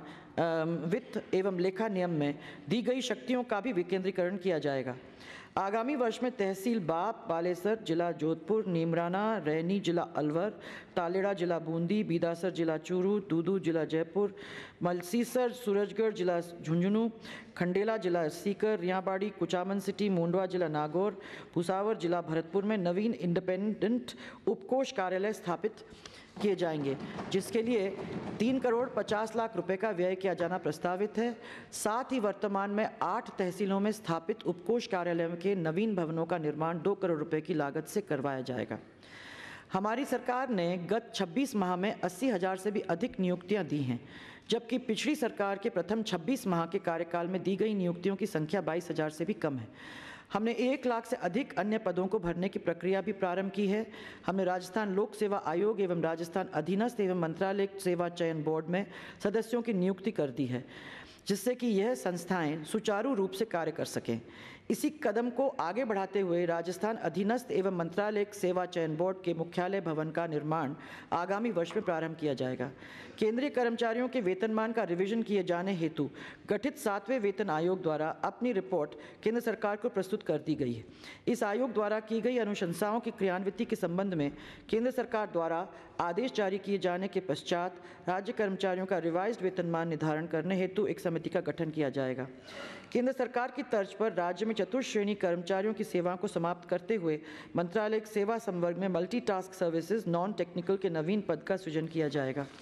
वित्त एवं लेखा नियम में दी गई शक्तियों का भी विकेंद्रीकरण किया जाएगा। आगामी वर्ष में तहसील बाप, बालेसर जिला जोधपुर, नीमराना, रैनी जिला अलवर, तालेड़ा जिला बूंदी, बीदासर जिला चूरू, दूदू जिला जयपुर, मलसीसर सूरजगढ़ जिला झुंझुनू, खंडेला जिला सीकर, रियाबाड़ी, कुचामन सिटी, मुंडवा जिला नागौर, भुसावर जिला भरतपुर में नवीन इंडिपेंडेंट उपकोष कार्यालय स्थापित किए जाएंगे, जिसके लिए तीन करोड़ पचास लाख रुपए का व्यय किया जाना प्रस्तावित है। साथ ही वर्तमान में आठ तहसीलों में स्थापित उपकोष कार्यालयों के नवीन भवनों का निर्माण दो करोड़ रुपए की लागत से करवाया जाएगा। हमारी सरकार ने गत छब्बीस माह में अस्सी हज़ार से भी अधिक नियुक्तियां दी हैं, जबकि पिछली सरकार के प्रथम छब्बीस माह के कार्यकाल में दी गई नियुक्तियों की संख्या बाईस हज़ार से भी कम है। हमने एक लाख से अधिक अन्य पदों को भरने की प्रक्रिया भी प्रारंभ की है। हमने राजस्थान लोक सेवा आयोग एवं राजस्थान अधीनस्थ एवं मंत्रालय सेवा चयन बोर्ड में सदस्यों की नियुक्ति कर दी है, जिससे कि यह संस्थाएं सुचारू रूप से कार्य कर सकें। इसी कदम को आगे बढ़ाते हुए राजस्थान अधीनस्थ एवं मंत्रालय सेवा चयन बोर्ड के मुख्यालय भवन का निर्माण आगामी वर्ष में प्रारंभ किया जाएगा। केंद्रीय कर्मचारियों के वेतनमान का रिवीजन किए जाने हेतु गठित सातवें वेतन आयोग द्वारा अपनी रिपोर्ट केंद्र सरकार को प्रस्तुत कर दी गई है। इस आयोग द्वारा की गई अनुशंसाओं की क्रियान्विति के संबंध में केंद्र सरकार द्वारा आदेश जारी किए जाने के पश्चात राज्य कर्मचारियों का रिवाइज्ड वेतनमान निर्धारण करने हेतु एक समिति का गठन किया जाएगा। केंद्र सरकार की तर्ज पर राज्य में चतुर्श्रेणी कर्मचारियों की सेवाओं को समाप्त करते हुए मंत्रालय सेवा संवर्ग में मल्टीटास्क सर्विसेज नॉन टेक्निकल के नवीन पद का सृजन किया जाएगा।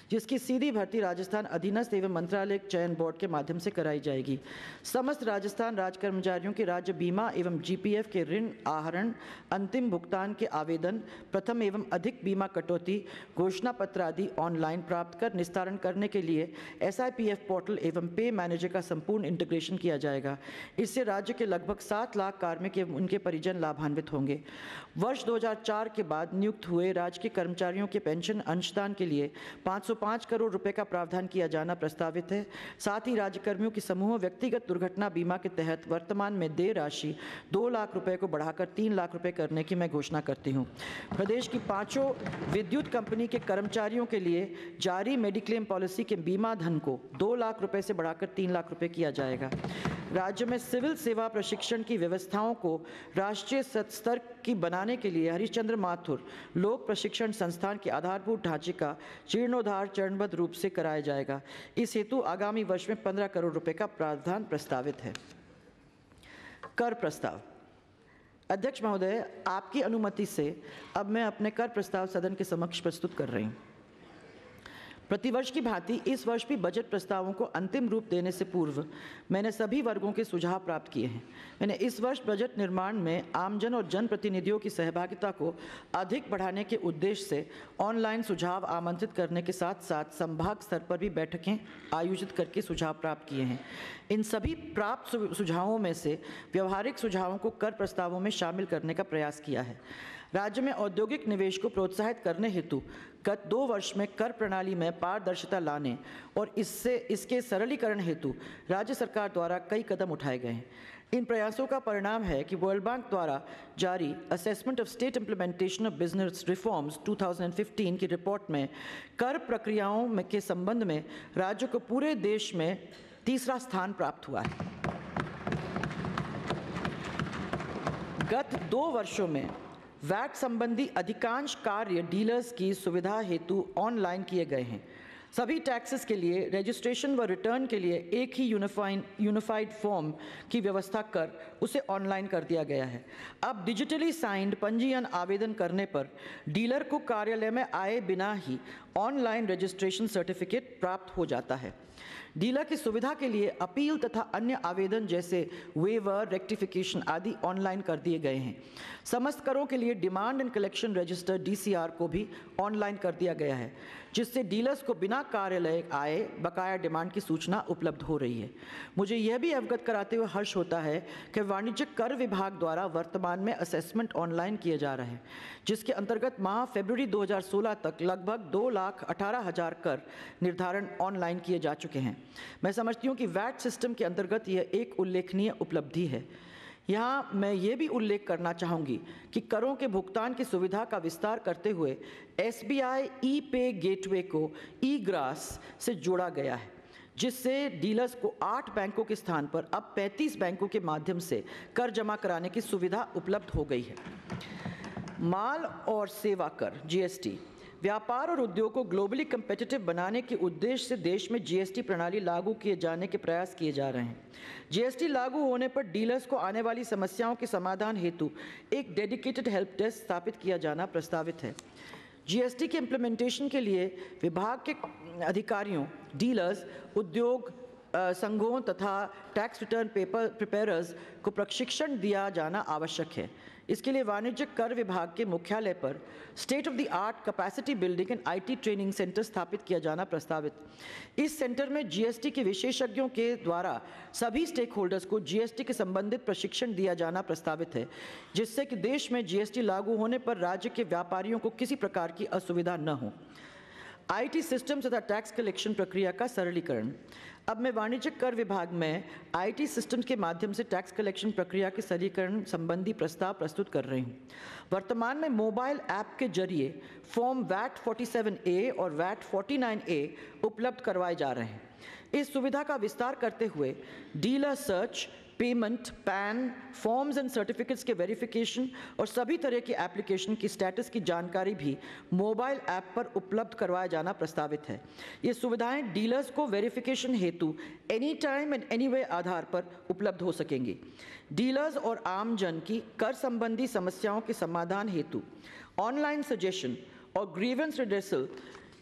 जिसकी सीधी भर्ती राजस्थान अधीनस्थ एवं मंत्रालय चयन बोर्ड के माध्यम से कराई जाएगी। समस्त राजस्थान राज्य कर्मचारियों के राज्य बीमा एवं जीपीएफ के ऋण आहरण, अंतिम भुगतान के आवेदन, प्रथम एवं अधिक बीमा कटौती, घोषणा पत्र आदि ऑनलाइन प्राप्त कर निस्तारण करने के लिए एसआईपीएफ पोर्टल एवं पे मैनेजर का संपूर्ण इंटीग्रेशन किया जाएगा। इससे राज्य के लगभग सात लाख कार्मिक एवं उनके परिजन लाभान्वित होंगे। वर्ष दो हज़ार चार के बाद नियुक्त हुए राज्य के कर्मचारियों के पेंशन अंशदान के लिए पाँच सौ पाँच करोड़ रुपए का प्रावधान किया जाना प्रस्तावित है। साथ ही राज्य कर्मियों की समूह व्यक्तिगत दुर्घटना बीमा के तहत वर्तमान में देय राशि दो लाख रुपए को बढ़ाकर तीन लाख रुपए करने की मैं घोषणा करती हूँ। प्रदेश की पांचों विद्युत कंपनी के कर्मचारियों के लिए जारी मेडिक्लेम पॉलिसी के बीमा धन को दो लाख रुपए से बढ़ाकर तीन लाख रुपए किया जाएगा। राज्य में सिविल सेवा प्रशिक्षण की व्यवस्थाओं को राष्ट्रीय स्तर की बनाने के लिए हरिश्चंद्र माथुर लोक प्रशिक्षण संस्थान के आधारभूत ढांचे का जीर्णोद्धार चरणबद्ध रूप से कराया जाएगा। इस हेतु आगामी वर्ष में पंद्रह करोड़ रुपए का प्रावधान प्रस्तावित है। कर प्रस्ताव। अध्यक्ष महोदय, आपकी अनुमति से अब मैं अपने कर प्रस्ताव सदन के समक्ष प्रस्तुत कर रही हूँ। प्रतिवर्ष की भांति इस वर्ष भी बजट प्रस्तावों को अंतिम रूप देने से पूर्व मैंने सभी वर्गों के सुझाव प्राप्त किए हैं। मैंने इस वर्ष बजट निर्माण में आमजन और जनप्रतिनिधियों की सहभागिता को अधिक बढ़ाने के उद्देश्य से ऑनलाइन सुझाव आमंत्रित करने के साथ साथ संभाग स्तर पर भी बैठकें आयोजित करके सुझाव प्राप्त किए हैं। इन सभी प्राप्त सुझावों में से व्यवहारिक सुझावों को कर प्रस्तावों में शामिल करने का प्रयास किया है। राज्य में औद्योगिक निवेश को प्रोत्साहित करने हेतु गत दो वर्ष में कर प्रणाली में पारदर्शिता लाने और इससे इसके सरलीकरण हेतु राज्य सरकार द्वारा कई कदम उठाए गए हैं। इन प्रयासों का परिणाम है कि वर्ल्ड बैंक द्वारा जारी assessment of state implementation of business reforms दो हज़ार पंद्रह की रिपोर्ट में कर प्रक्रियाओं में के संबंध में राज्य को पूरे देश में तीसरा स्थान प्राप्त हुआ है। गत दो वर्षों में वैट संबंधी अधिकांश कार्य डीलर्स की सुविधा हेतु ऑनलाइन किए गए हैं। सभी टैक्सेस के लिए रजिस्ट्रेशन व रिटर्न के लिए एक ही यूनिफाइड यूनिफाइड फॉर्म की व्यवस्था कर उसे ऑनलाइन कर दिया गया है। अब डिजिटली साइंड पंजीयन आवेदन करने पर डीलर को कार्यालय में आए बिना ही ऑनलाइन रजिस्ट्रेशन सर्टिफिकेट प्राप्त हो जाता है। डीलर की सुविधा के लिए अपील तथा अन्य आवेदन जैसे वेवर, रेक्टिफिकेशन आदि ऑनलाइन कर दिए गए हैं। समस्त करों के लिए demand and collection register DCR को भी ऑनलाइन कर दिया गया है, जिससे डीलर्स को बिना कार्यालय आए बकाया डिमांड की सूचना उपलब्ध हो रही है। मुझे यह भी अवगत कराते हुए हर्ष होता है कि वाणिज्यिक कर विभाग द्वारा वर्तमान में असेसमेंट ऑनलाइन किए जा रहे हैं, जिसके अंतर्गत माह फरवरी दो हज़ार सोलह तक लगभग दो लाख अठारह हज़ार कर निर्धारण ऑनलाइन किए जा चुके हैं। मैं समझती हूँ कि वैट सिस्टम के अंतर्गत यह एक उल्लेखनीय उपलब्धि है। यहाँ मैं ये भी उल्लेख करना चाहूँगी कि करों के भुगतान की सुविधा का विस्तार करते हुए एस बी आई ई पे गेटवे को ई ग्रास से जोड़ा गया है, जिससे डीलर्स को आठ बैंकों के स्थान पर अब पैंतीस बैंकों के माध्यम से कर जमा कराने की सुविधा उपलब्ध हो गई है। माल और सेवा कर जीएसटी व्यापार और उद्योग को ग्लोबली कम्पिटिटिव बनाने के उद्देश्य से देश में जीएसटी प्रणाली लागू किए जाने के प्रयास किए जा रहे हैं। जीएसटी लागू होने पर डीलर्स को आने वाली समस्याओं के समाधान हेतु एक डेडिकेटेड हेल्प डेस्क स्थापित किया जाना प्रस्तावित है। जीएसटी के इम्प्लीमेंटेशन के लिए विभाग के अधिकारियों, डीलर्स, उद्योग संघों तथा टैक्स रिटर्न पेपर प्रिपेयरर्स को प्रशिक्षण दिया जाना आवश्यक है। इसके लिए वाणिज्यिक कर विभाग के मुख्यालय पर state of the art capacity building and IT training centre स्थापित किया जाना प्रस्तावित। इस सेंटर में जीएसटी के विशेषज्ञों के द्वारा सभी स्टेक होल्डर्स को जीएसटी के संबंधित प्रशिक्षण दिया जाना प्रस्तावित है, जिससे कि देश में जीएसटी लागू होने पर राज्य के व्यापारियों को किसी प्रकार की असुविधा न हो। आईटी सिस्टम तथा टैक्स कलेक्शन प्रक्रिया का सरलीकरण। अब मैं वाणिज्यिक कर विभाग में आईटी सिस्टम्स के माध्यम से टैक्स कलेक्शन प्रक्रिया के सरलीकरण संबंधी प्रस्ताव प्रस्तुत कर रही हूँ। वर्तमान में मोबाइल ऐप के जरिए फॉर्म वैट सैंतालीस ए और वैट उनचास ए उपलब्ध करवाए जा रहे हैं। इस सुविधा का विस्तार करते हुए dealer search, payment, PAN, forms and certificates के वेरिफिकेशन और सभी तरह की एप्लीकेशन की स्टेटस की जानकारी भी मोबाइल ऐप पर उपलब्ध करवाया जाना प्रस्तावित है। ये सुविधाएं डीलर्स को वेरिफिकेशन हेतु any time and any way आधार पर उपलब्ध हो सकेंगी। डीलर्स और आम जन की कर संबंधी समस्याओं के समाधान हेतु ऑनलाइन सजेशन और ग्रीवेंस रिड्रेसल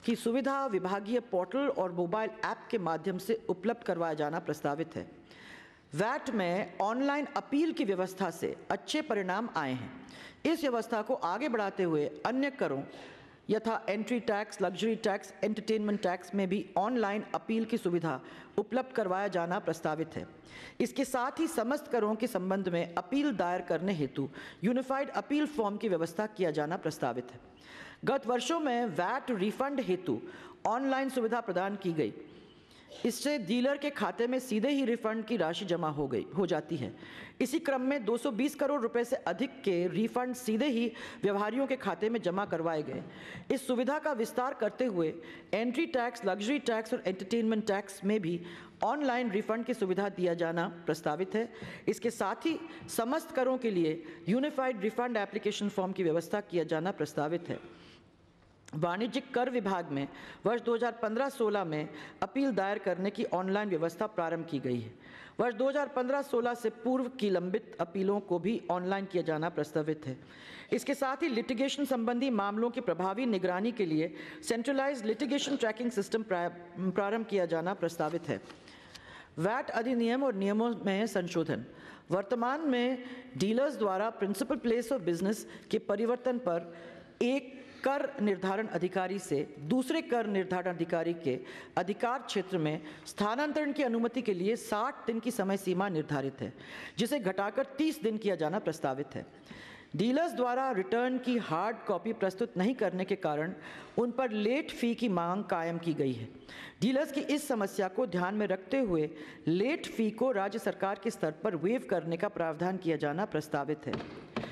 की सुविधा विभागीय पोर्टल और मोबाइल ऐप के माध्यम से उपलब्ध करवाया जाना प्रस्तावित है। वैट में ऑनलाइन अपील की व्यवस्था से अच्छे परिणाम आए हैं। इस व्यवस्था को आगे बढ़ाते हुए अन्य करों यथा entry tax, luxury tax, entertainment tax में भी ऑनलाइन अपील की सुविधा उपलब्ध करवाया जाना प्रस्तावित है। इसके साथ ही समस्त करों के संबंध में अपील दायर करने हेतु यूनिफाइड अपील फॉर्म की व्यवस्था किया जाना प्रस्तावित है। गत वर्षों में वैट रिफंड हेतु ऑनलाइन सुविधा प्रदान की गई। इससे डीलर के खाते में सीधे ही रिफंड की राशि जमा हो गई हो जाती है। इसी क्रम में दो सौ बीस करोड़ रुपए से अधिक के रिफंड सीधे ही व्यवहारियों के खाते में जमा करवाए गए। इस सुविधा का विस्तार करते हुए एंट्री टैक्स, लग्जरी टैक्स और एंटरटेनमेंट टैक्स में भी ऑनलाइन रिफंड की सुविधा दिया जाना प्रस्तावित है। इसके साथ ही समस्त करों के लिए यूनिफाइड रिफंड एप्लीकेशन फॉर्म की व्यवस्था किया जाना प्रस्तावित है। वाणिज्यिक कर विभाग में वर्ष दो हज़ार पंद्रह सोलह में अपील दायर करने की ऑनलाइन व्यवस्था प्रारंभ की गई है। वर्ष दो हज़ार पंद्रह सोलह से पूर्व की लंबित अपीलों को भी ऑनलाइन किया जाना प्रस्तावित है। इसके साथ ही लिटिगेशन संबंधी मामलों की प्रभावी निगरानी के लिए सेंट्रलाइज्ड लिटिगेशन ट्रैकिंग सिस्टम प्रारंभ किया जाना प्रस्तावित है। वैट अधिनियम और नियमों में संशोधन। वर्तमान में डीलर्स द्वारा प्रिंसिपल प्लेस ऑफ बिजनेस के परिवर्तन पर एक कर निर्धारण अधिकारी से दूसरे कर निर्धारण अधिकारी के अधिकार क्षेत्र में स्थानांतरण की अनुमति के लिए साठ दिन की समय सीमा निर्धारित है, जिसे घटाकर तीस दिन किया जाना प्रस्तावित है। डीलर्स द्वारा रिटर्न की हार्ड कॉपी प्रस्तुत नहीं करने के कारण उन पर लेट फी की मांग कायम की गई है। डीलर्स की इस समस्या को ध्यान में रखते हुए लेट फी को राज्य सरकार के स्तर पर वेव करने का प्रावधान किया जाना प्रस्तावित है।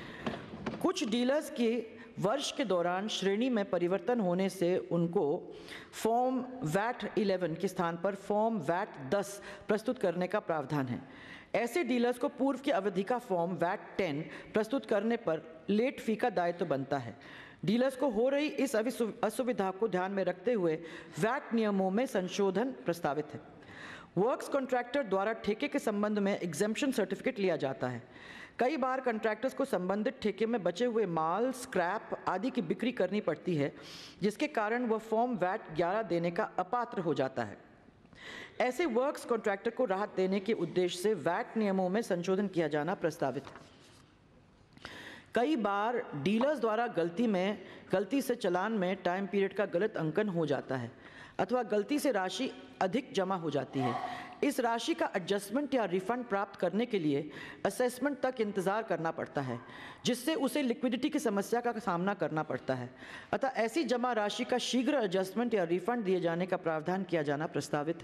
कुछ डीलर्स के वर्ष के दौरान श्रेणी में परिवर्तन होने से उनको फॉर्म वैट ग्यारह के स्थान पर फॉर्म वैट दस प्रस्तुत करने का प्रावधान है। ऐसे डीलर्स को पूर्व की अवधि का फॉर्म वैट दस प्रस्तुत करने पर लेट फी का दायित्व बनता है। डीलर्स को हो रही इस असुविधा को ध्यान में रखते हुए वैट नियमों में संशोधन प्रस्तावित है। वर्क्स कॉन्ट्रैक्टर द्वारा ठेके के संबंध में एग्जेम्पशन सर्टिफिकेट लिया जाता है। कई बार कॉन्ट्रैक्टर्स को संबंधित ठेके में बचे हुए माल, स्क्रैप आदि की बिक्री करनी पड़ती है, जिसके कारण वह फॉर्म वैट ग्यारह देने का अपात्र हो जाता है। ऐसे वर्क्स कॉन्ट्रैक्टर को राहत देने के उद्देश्य से वैट नियमों में संशोधन किया जाना प्रस्तावित है। कई बार डीलर्स द्वारा गलती में गलती से चालान में टाइम पीरियड का गलत अंकन हो जाता है अथवा गलती से राशि अधिक जमा हो जाती है। इस राशि का एडजस्टमेंट या रिफंड प्राप्त करने के लिए असेसमेंट तक इंतज़ार करना पड़ता है, जिससे उसे लिक्विडिटी की समस्या का सामना करना पड़ता है। अतः ऐसी जमा राशि का शीघ्र एडजस्टमेंट या रिफंड दिए जाने का प्रावधान किया जाना प्रस्तावित है।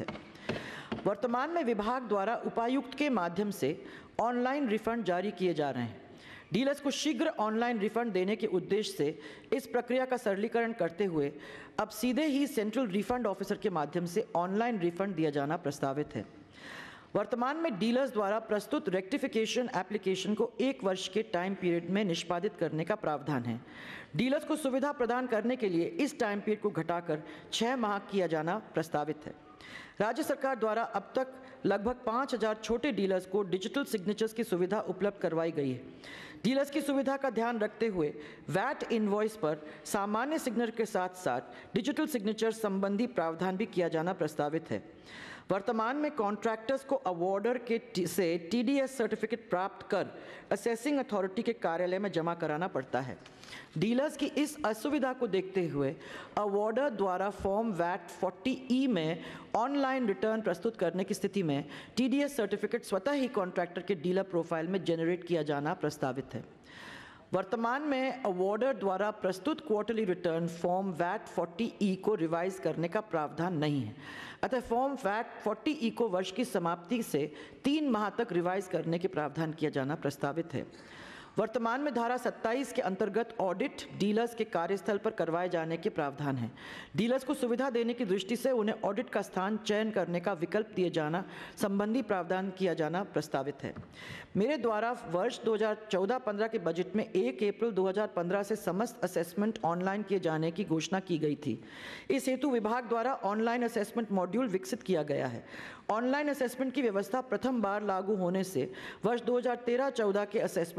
वर्तमान में विभाग द्वारा उपायुक्त के माध्यम से ऑनलाइन रिफंड जारी किए जा रहे हैं। डीलर्स को शीघ्र ऑनलाइन रिफंड देने के उद्देश्य से इस प्रक्रिया का सरलीकरण करते हुए अब सीधे ही सेंट्रल रिफंड ऑफिसर के माध्यम से ऑनलाइन रिफंड दिया जाना प्रस्तावित है। वर्तमान में डीलर्स द्वारा प्रस्तुत रेक्टिफिकेशन एप्लीकेशन को एक वर्ष के टाइम पीरियड में निष्पादित करने का प्रावधान है। डीलर्स को सुविधा प्रदान करने के लिए इस टाइम पीरियड को घटाकर छः माह किया जाना प्रस्तावित है। राज्य सरकार द्वारा अब तक लगभग पाँच हज़ार छोटे डीलर्स को डिजिटल सिग्नेचर्स की सुविधा उपलब्ध करवाई गई है। डीलर्स की सुविधा का ध्यान रखते हुए वैट इनवॉइस पर सामान्य सिग्नेचर के साथ साथ डिजिटल सिग्नेचर संबंधी प्रावधान भी किया जाना प्रस्तावित है। वर्तमान में कॉन्ट्रैक्टर्स को अवॉर्डर के से टीडीएस सर्टिफिकेट प्राप्त कर असेसिंग अथॉरिटी के कार्यालय में जमा कराना पड़ता है। डीलर्स की इस असुविधा को देखते हुए अवॉर्डर द्वारा फॉर्म वैट चालीस ई में ऑनलाइन रिटर्न प्रस्तुत करने की स्थिति में टीडीएस सर्टिफिकेट स्वतः ही कॉन्ट्रैक्टर के डीलर प्रोफाइल में जनरेट किया जाना प्रस्तावित है। वर्तमान में अवॉर्डर द्वारा प्रस्तुत क्वार्टरली रिटर्न फॉर्म वैट चालीस ई को रिवाइज करने का प्रावधान नहीं है। अतः फॉर्म वैट चालीस ई को वर्ष की समाप्ति से तीन माह तक रिवाइज करने के प्रावधान किया जाना प्रस्तावित है। वर्तमान में धारा सत्ताईस के अंतर्गत ऑडिट डीलर्स के कार्यस्थल पर करवाए जाने के प्रावधान है। डीलर्स को सुविधा देने की दृष्टि से उन्हें ऑडिट का स्थान चयन करने का विकल्प दिए जाना संबंधी प्रावधान किया जाना प्रस्तावित है। मेरे द्वारा वर्ष दो हज़ार चौदह पंद्रह के बजट में एक अप्रैल दो हज़ार पंद्रह से समस्त असेसमेंट ऑनलाइन किए जाने की घोषणा की गई थी। इस हेतु विभाग द्वारा ऑनलाइन असेसमेंट मॉड्यूल विकसित किया गया है। ऑनलाइन असेसमेंट की व्यवस्था प्रथम बार लागू होने से वर्ष दो हज़ार तेरह चौदह के असेसमेंट विलंब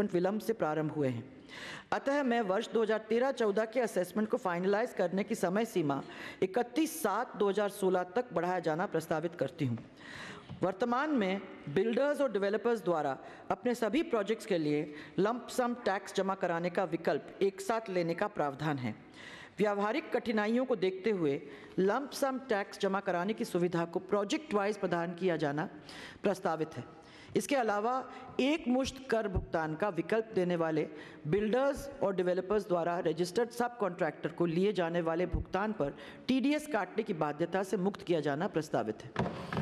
से प्रारंभ हुए हैं। अतः मैं वर्ष दो हज़ार तेरह चौदह के असेसमेंट को फाइनलाइज करने की समय सीमा इकतीस सात दो हज़ार सोलह तक बढ़ाया जाना प्रस्तावित करती हूँ। वर्तमान में बिल्डर्स और डेवलपर्स द्वारा अपने सभी प्रोजेक्ट्स के लिए लंप सम टैक्स जमा कराने का विकल्प एक साथ लेने का प्रावधान है। व्यावहारिक कठिनाइयों को देखते हुए लंप सम टैक्स जमा कराने की सुविधा को प्रोजेक्ट वाइज प्रदान किया जाना प्रस्तावित है। इसके अलावा एक मुश्त कर भुगतान का विकल्प देने वाले बिल्डर्स और डेवलपर्स द्वारा रजिस्टर्ड सब कॉन्ट्रैक्टर को लिए जाने वाले भुगतान पर टीडीएस काटने की बाध्यता से मुक्त किया जाना प्रस्तावित है।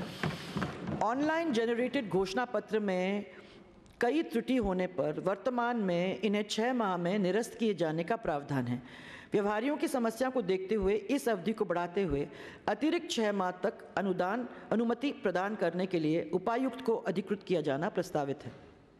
ऑनलाइन जनरेटेड घोषणा पत्र में कई त्रुटि होने पर वर्तमान में इन्हें छः माह में निरस्त किए जाने का प्रावधान है। व्यवहारियों की समस्या को देखते हुए इस अवधि को बढ़ाते हुए अतिरिक्त छः माह तक अनुदान अनुमति प्रदान करने के लिए उपायुक्त को अधिकृत किया जाना प्रस्तावित है।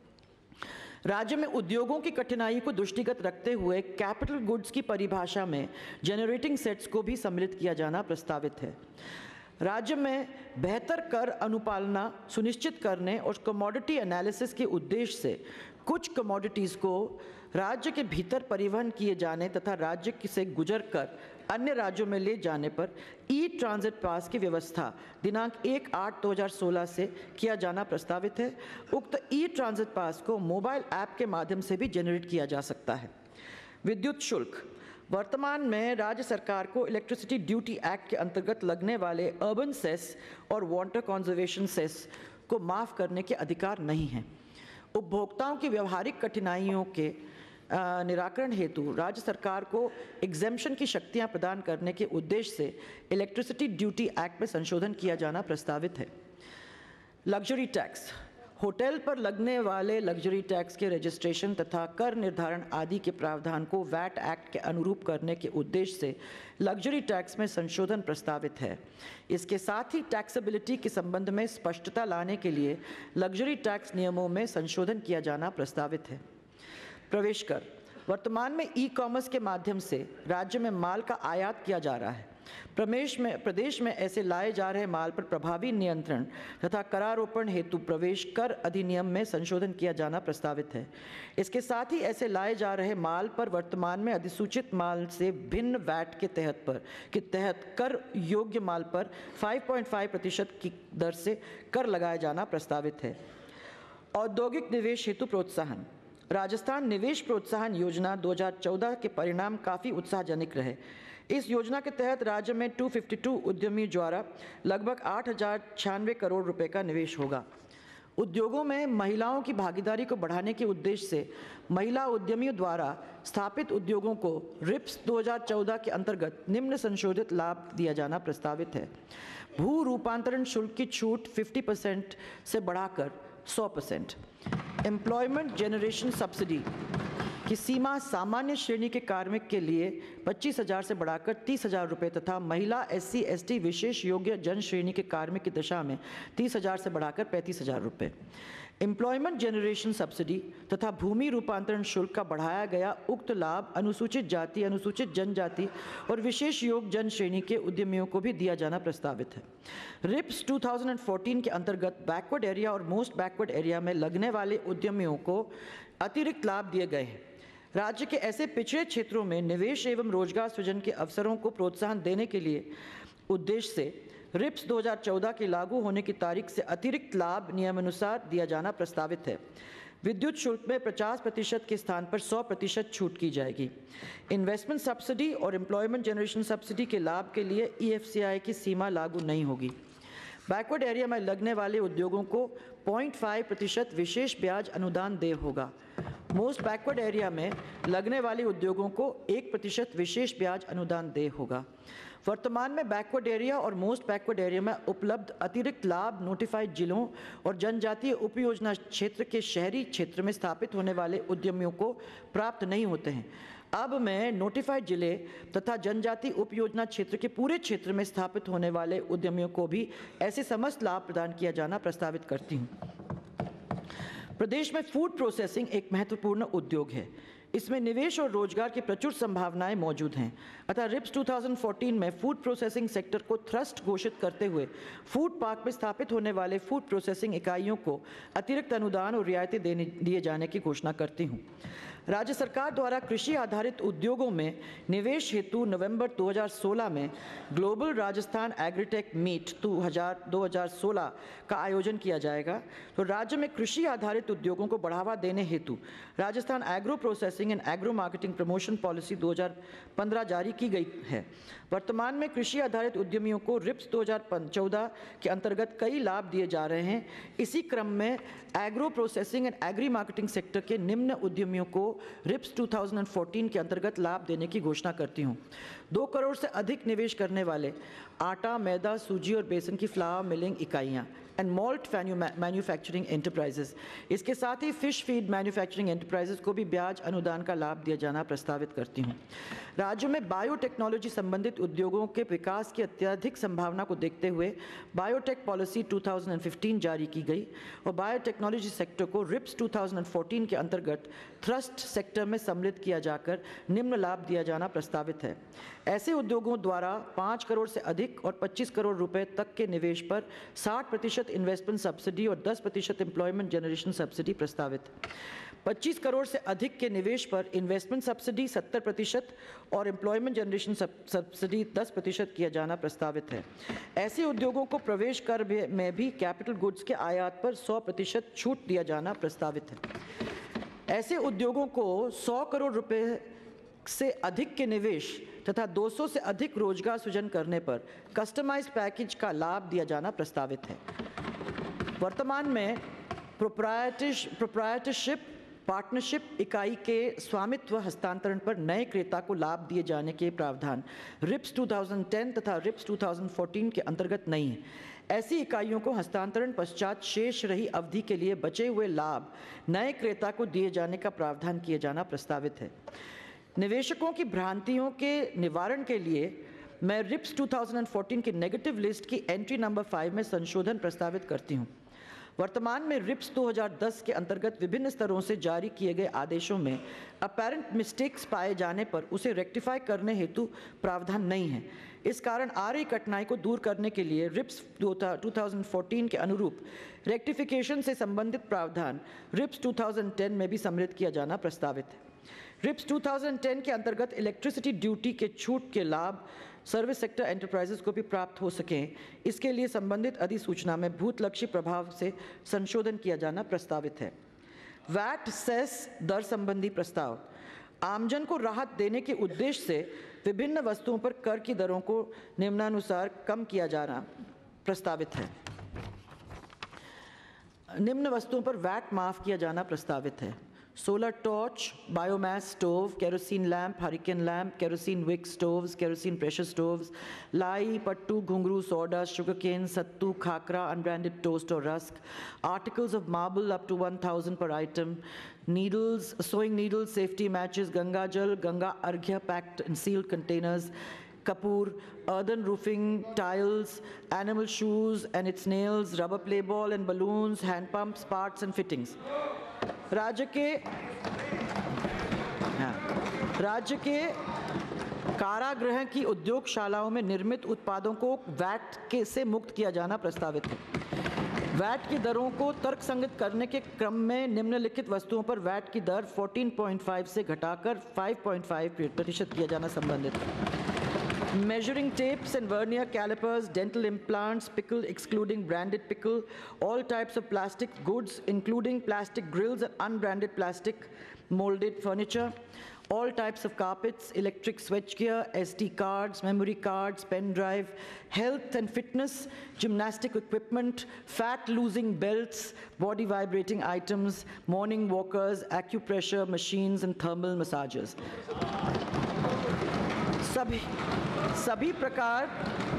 राज्य में उद्योगों की कठिनाई को दृष्टिगत रखते हुए कैपिटल गुड्स की परिभाषा में जनरेटिंग सेट्स को भी सम्मिलित किया जाना प्रस्तावित है। राज्य में बेहतर कर अनुपालना सुनिश्चित करने और कमोडिटी एनालिसिस के उद्देश्य से कुछ कमोडिटीज़ को राज्य के भीतर परिवहन किए जाने तथा राज्य से गुजर कर अन्य राज्यों में ले जाने पर ई ट्रांजिट पास की व्यवस्था दिनांक एक आठ दो हज़ार सोलह से किया जाना प्रस्तावित है। उक्त ई ट्रांजिट पास को मोबाइल ऐप के माध्यम से भी जनरेट किया जा सकता है। विद्युत शुल्क वर्तमान में राज्य सरकार को इलेक्ट्रिसिटी ड्यूटी एक्ट के अंतर्गत लगने वाले अर्बन सेस और वाटर कंजर्वेशन सेस को माफ़ करने के अधिकार नहीं हैं। उपभोक्ताओं की व्यवहारिक कठिनाइयों के निराकरण हेतु राज्य सरकार को एग्जेम्पशन की शक्तियां प्रदान करने के उद्देश्य से इलेक्ट्रिसिटी ड्यूटी एक्ट में संशोधन किया जाना प्रस्तावित है। लग्जरी टैक्स होटल पर लगने वाले लग्जरी टैक्स के रजिस्ट्रेशन तथा कर निर्धारण आदि के प्रावधान को वैट एक्ट के अनुरूप करने के उद्देश्य से लग्जरी टैक्स में संशोधन प्रस्तावित है। इसके साथ ही टैक्सेबिलिटी के संबंध में स्पष्टता लाने के लिए लग्जरी टैक्स नियमों में संशोधन किया जाना प्रस्तावित है। प्रवेश कर वर्तमान में ई कॉमर्स के माध्यम से राज्य में माल का आयात किया जा रहा है। प्रदेश में प्रदेश में ऐसे लाए जा रहे माल पर प्रभावी नियंत्रण तथा करारोपण हेतु प्रवेश कर अधिनियम में संशोधन किया जाना प्रस्तावित है। इसके साथ ही ऐसे लाए जा रहे माल पर वर्तमान में अधिसूचित माल से भिन्न वैट के तहत पर के तहत कर योग्य माल पर पाँच पॉइंट पाँच प्रतिशत की दर से कर लगाया जाना प्रस्तावित है। औद्योगिक निवेश हेतु प्रोत्साहन राजस्थान निवेश प्रोत्साहन योजना दो हज़ार चौदह के परिणाम काफ़ी उत्साहजनक रहे। इस योजना के तहत राज्य में दो सौ बावन उद्यमी द्वारा लगभग आठ हज़ार छियानवे करोड़ रुपए का निवेश होगा। उद्योगों में महिलाओं की भागीदारी को बढ़ाने के उद्देश्य से महिला उद्यमियों द्वारा स्थापित उद्योगों को रिप्स दो हज़ार चौदह के अंतर्गत निम्न संशोधित लाभ दिया जाना प्रस्तावित है। भू रूपांतरण शुल्क की छूट पचास परसेंट से बढ़ाकर सौ परसेंट। एम्प्लॉयमेंट जनरेशन सब्सिडी की सीमा सामान्य श्रेणी के कार्मिक के लिए पच्चीस हज़ार से बढ़ाकर तीस हज़ार रुपये तथा महिला एससी एसटी विशेष योग्य जन श्रेणी के कार्मिक की दशा में तीस हज़ार से बढ़ाकर पैंतीस हज़ार रुपये। एम्प्लॉयमेंट जनरेशन सब्सिडी तथा भूमि रूपांतरण शुल्क का बढ़ाया गया उक्त लाभ अनुसूचित जाति अनुसूचित जनजाति और विशेष योग्य जन श्रेणी के उद्यमियों को भी दिया जाना प्रस्तावित है। रिप्स दो हज़ार चौदह के अंतर्गत बैकवर्ड एरिया और मोस्ट बैकवर्ड एरिया में लगने वाले उद्यमियों को अतिरिक्त लाभ दिए गए हैं। राज्य के ऐसे पिछड़े क्षेत्रों में निवेश एवं रोजगार सृजन के अवसरों को प्रोत्साहन देने के लिए उद्देश्य से रिप्स दो हज़ार चौदह के लागू होने की तारीख से अतिरिक्त लाभ नियमानुसार दिया जाना प्रस्तावित है। विद्युत शुल्क में पचास प्रतिशत के स्थान पर सौ प्रतिशत छूट की जाएगी। इन्वेस्टमेंट सब्सिडी और एम्प्लॉयमेंट जनरेशन सब्सिडी के लाभ के लिए ई एफ सी आई की सीमा लागू नहीं होगी। बैकवर्ड एरिया में लगने वाले उद्योगों को पॉइंट फाइव प्रतिशत विशेष ब्याज अनुदान देय होगा। मोस्ट बैकवर्ड एरिया में लगने वाले उद्योगों को एक प्रतिशत विशेष ब्याज अनुदान देय होगा। वर्तमान में बैकवर्ड एरिया और मोस्ट बैकवर्ड एरिया में उपलब्ध अतिरिक्त लाभ नोटिफाइड जिलों और जनजातीय उपयोजना क्षेत्र के शहरी क्षेत्र में स्थापित होने वाले उद्यमियों को प्राप्त नहीं होते हैं। अब मैं नोटिफाइड जिले तथा जनजातीय उपयोजना क्षेत्र के पूरे क्षेत्र में स्थापित होने वाले उद्यमियों को भी ऐसे समस्त लाभ प्रदान किया जाना प्रस्तावित करती हूँ। प्रदेश में फूड प्रोसेसिंग एक महत्वपूर्ण उद्योग है। इसमें निवेश और रोजगार की प्रचुर संभावनाएं मौजूद हैं। अतः रिप्स दो हज़ार चौदह में फूड प्रोसेसिंग सेक्टर को थ्रस्ट घोषित करते हुए फूड पार्क में स्थापित होने वाले फूड प्रोसेसिंग इकाइयों को अतिरिक्त अनुदान और रियायतें देने दिए जाने की घोषणा करती हूँ। राज्य सरकार द्वारा कृषि आधारित उद्योगों में निवेश हेतु नवंबर दो हज़ार सोलह में ग्लोबल राजस्थान एग्रीटेक मीट दो हज़ार सोलह का आयोजन किया जाएगा। तो राज्य में कृषि आधारित उद्योगों को बढ़ावा देने हेतु Rajasthan agro processing and agro marketing promotion policy दो हज़ार पंद्रह जारी की गई है। वर्तमान में कृषि आधारित उद्यमियों को रिप्स दो हज़ार चौदह के अंतर्गत कई लाभ दिए जा रहे हैं। इसी क्रम में agro processing and agri marketing sector के निम्न उद्यमियों को रिप्स दो हज़ार चौदह के अंतर्गत लाभ देने की घोषणा करती हूँ। दो करोड़ से अधिक निवेश करने वाले आटा, मैदा, सूजी और बेसन की फ्लावर मिलिंग इकाइयाँ एंड मॉल्ट मैन्युफैक्चरिंग एंटरप्राइजेस, इसके साथ ही फिश फीड मैन्युफैक्चरिंग एंटरप्राइजेस को भी ब्याज अनुदान का लाभ दिया जाना प्रस्तावित करती हूँ। राज्यों में बायोटेक्नोलॉजी संबंधित उद्योगों के विकास की अत्यधिक संभावना को देखते हुए बायोटेक पॉलिसी दो हज़ार पंद्रह जारी की गई और बायोटेक्नोलॉजी सेक्टर को रिप्स दो हज़ार चौदह के अंतर्गत थ्रस्ट सेक्टर में सम्मिलित किया जाकर निम्न लाभ दिया जाना प्रस्तावित है। ऐसे उद्योगों द्वारा पाँच करोड़ से अधिक और पच्चीस करोड़ रुपए तक के निवेश पर साठ प्रतिशत इन्वेस्टमेंट सब्सिडी और दस प्रतिशत एम्प्लॉयमेंट जनरेशन सब्सिडी प्रस्तावित। पच्चीस करोड़ से अधिक के निवेश पर इन्वेस्टमेंट सब्सिडी सत्तर प्रतिशत और एम्प्लॉयमेंट जनरेशन सब्सिडी दस प्रतिशत किया जाना प्रस्तावित है। ऐसे उद्योगों को प्रवेश कर में भी कैपिटल गुड्स के आयात पर सौ प्रतिशत छूट दिया जाना प्रस्तावित है। ऐसे उद्योगों को सौ करोड़ रुपए से अधिक के निवेश तथा दो सौ से अधिक रोजगार सृजन करने पर कस्टमाइज्ड पैकेज का लाभ दिया जाना प्रस्तावित है। वर्तमान में प्रोप्राइटरशिप पार्टनरशिप इकाई के स्वामित्व हस्तांतरण पर नए क्रेता को लाभ दिए जाने के प्रावधान रिप्स दो हज़ार दस तथा रिप्स दो हज़ार चौदह के अंतर्गत नहीं है। ऐसी इकाइयों को हस्तांतरण पश्चात शेष रही अवधि के लिए बचे हुए लाभ नए क्रेता को दिए जाने का प्रावधान किए जाना प्रस्तावित है। निवेशकों की भ्रांतियों के निवारण के लिए मैं रिप्स दो हज़ार चौदह की नेगेटिव लिस्ट की एंट्री नंबर फाइव में संशोधन प्रस्तावित करती हूँ। वर्तमान में रिप्स दो हज़ार दस के अंतर्गत विभिन्न स्तरों से जारी किए गए आदेशों में अपैरेंट मिस्टेक्स पाए जाने पर उसे रेक्टिफाई करने हेतु प्रावधान नहीं है। इस कारण आ रही कठिनाई को दूर करने के लिए रिप्स दो हज़ार चौदह के अनुरूप रेक्टिफिकेशन से संबंधित प्रावधान रिप्स दो हज़ार दस में भी सम्मिलित किया जाना प्रस्तावित है। रिप्स दो हज़ार दस के अंतर्गत इलेक्ट्रिसिटी ड्यूटी के छूट के लाभ सर्विस सेक्टर एंटरप्राइजेस को भी प्राप्त हो सकें, इसके लिए संबंधित अधिसूचना में भूतलक्षी प्रभाव से संशोधन किया जाना प्रस्तावित है। वैट सेस दर संबंधी प्रस्ताव आमजन को राहत देने के उद्देश्य से विभिन्न वस्तुओं पर कर की दरों को निम्नानुसार कम किया जाना प्रस्तावित है। निम्न वस्तुओं पर वैट माफ किया जाना प्रस्तावित है। Solar torch, biomass stove, kerosene lamp, hurricane lamp, kerosene wick stoves, kerosene pressure stoves, लाई, पट्टू, घुंघरू, सॉडस्ट, शुगर केन, सत्तू, खाकरा, अनब्रांडेड टोस्ट और rusk, articles of marble up to one thousand per item, needles, sewing needles, safety matches, Ganga Jal, Ganga Arghya packed in sealed containers, Kapoor, earthen roofing, tiles, animal shoes and its nails, rubber play ball and balloons, hand pumps, parts and fittings. राज्य के हाँ, राज्य के कारागृह की उद्योगशालाओं में निर्मित उत्पादों को वैट के से मुक्त किया जाना प्रस्तावित है। वैट की दरों को तर्कसंगत करने के क्रम में निम्नलिखित वस्तुओं पर वैट की दर चौदह पॉइंट पाँच से घटाकर पाँच पॉइंट पाँच प्रतिशत किया जाना संबंधित है। Measuring tapes and vernier calipers, dental implants, pickle excluding branded pickle, all types of plastic goods including plastic grills and unbranded plastic molded furniture, all types of carpets, electric switchgear, S D cards, memory cards, pen drive, health and fitness, gymnastic equipment, fat losing belts, body vibrating items, morning walkers, acupressure machines and thermal massagers. सभी सभी प्रकार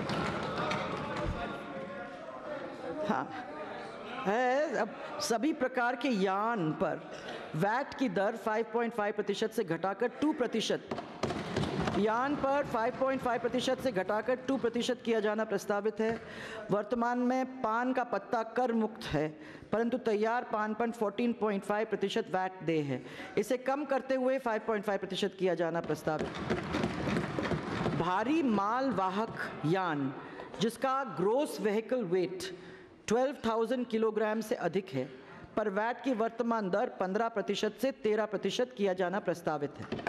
हाँ है अब सभी प्रकार के यान पर वैट की दर पाँच पॉइंट पाँच प्रतिशत से घटाकर दो प्रतिशत यान पर पाँच पॉइंट पाँच प्रतिशत से घटाकर दो प्रतिशत किया जाना प्रस्तावित है। वर्तमान में पान का पत्ता कर मुक्त है, परंतु तैयार पान पर चौदह पॉइंट पाँच प्रतिशत वैट देय है। इसे कम करते हुए पाँच पॉइंट पाँच प्रतिशत किया जाना प्रस्तावित। भारी माल वाहक यान जिसका ग्रोस व्हीकल वेट बारह हज़ार किलोग्राम से अधिक है पर वैट की वर्तमान दर पंद्रह प्रतिशत से तेरह प्रतिशत किया जाना प्रस्तावित है।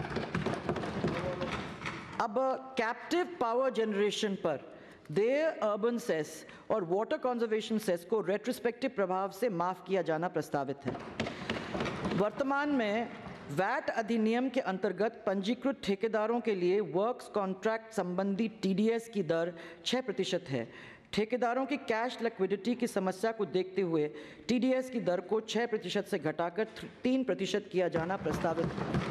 अब कैप्टिव पावर जनरेशन पर देय अर्बन सेस और वाटर कंजर्वेशन सेस को रेट्रोस्पेक्टिव प्रभाव से माफ किया जाना प्रस्तावित है। वर्तमान में वैट अधिनियम के अंतर्गत पंजीकृत ठेकेदारों के लिए वर्क्स कॉन्ट्रैक्ट संबंधी टीडीएस की दर छह प्रतिशत है। ठेकेदारों की कैश लिक्विडिटी की समस्या को देखते हुए टीडीएस की दर को छह प्रतिशत से घटाकर तीन प्रतिशत किया जाना प्रस्तावित है।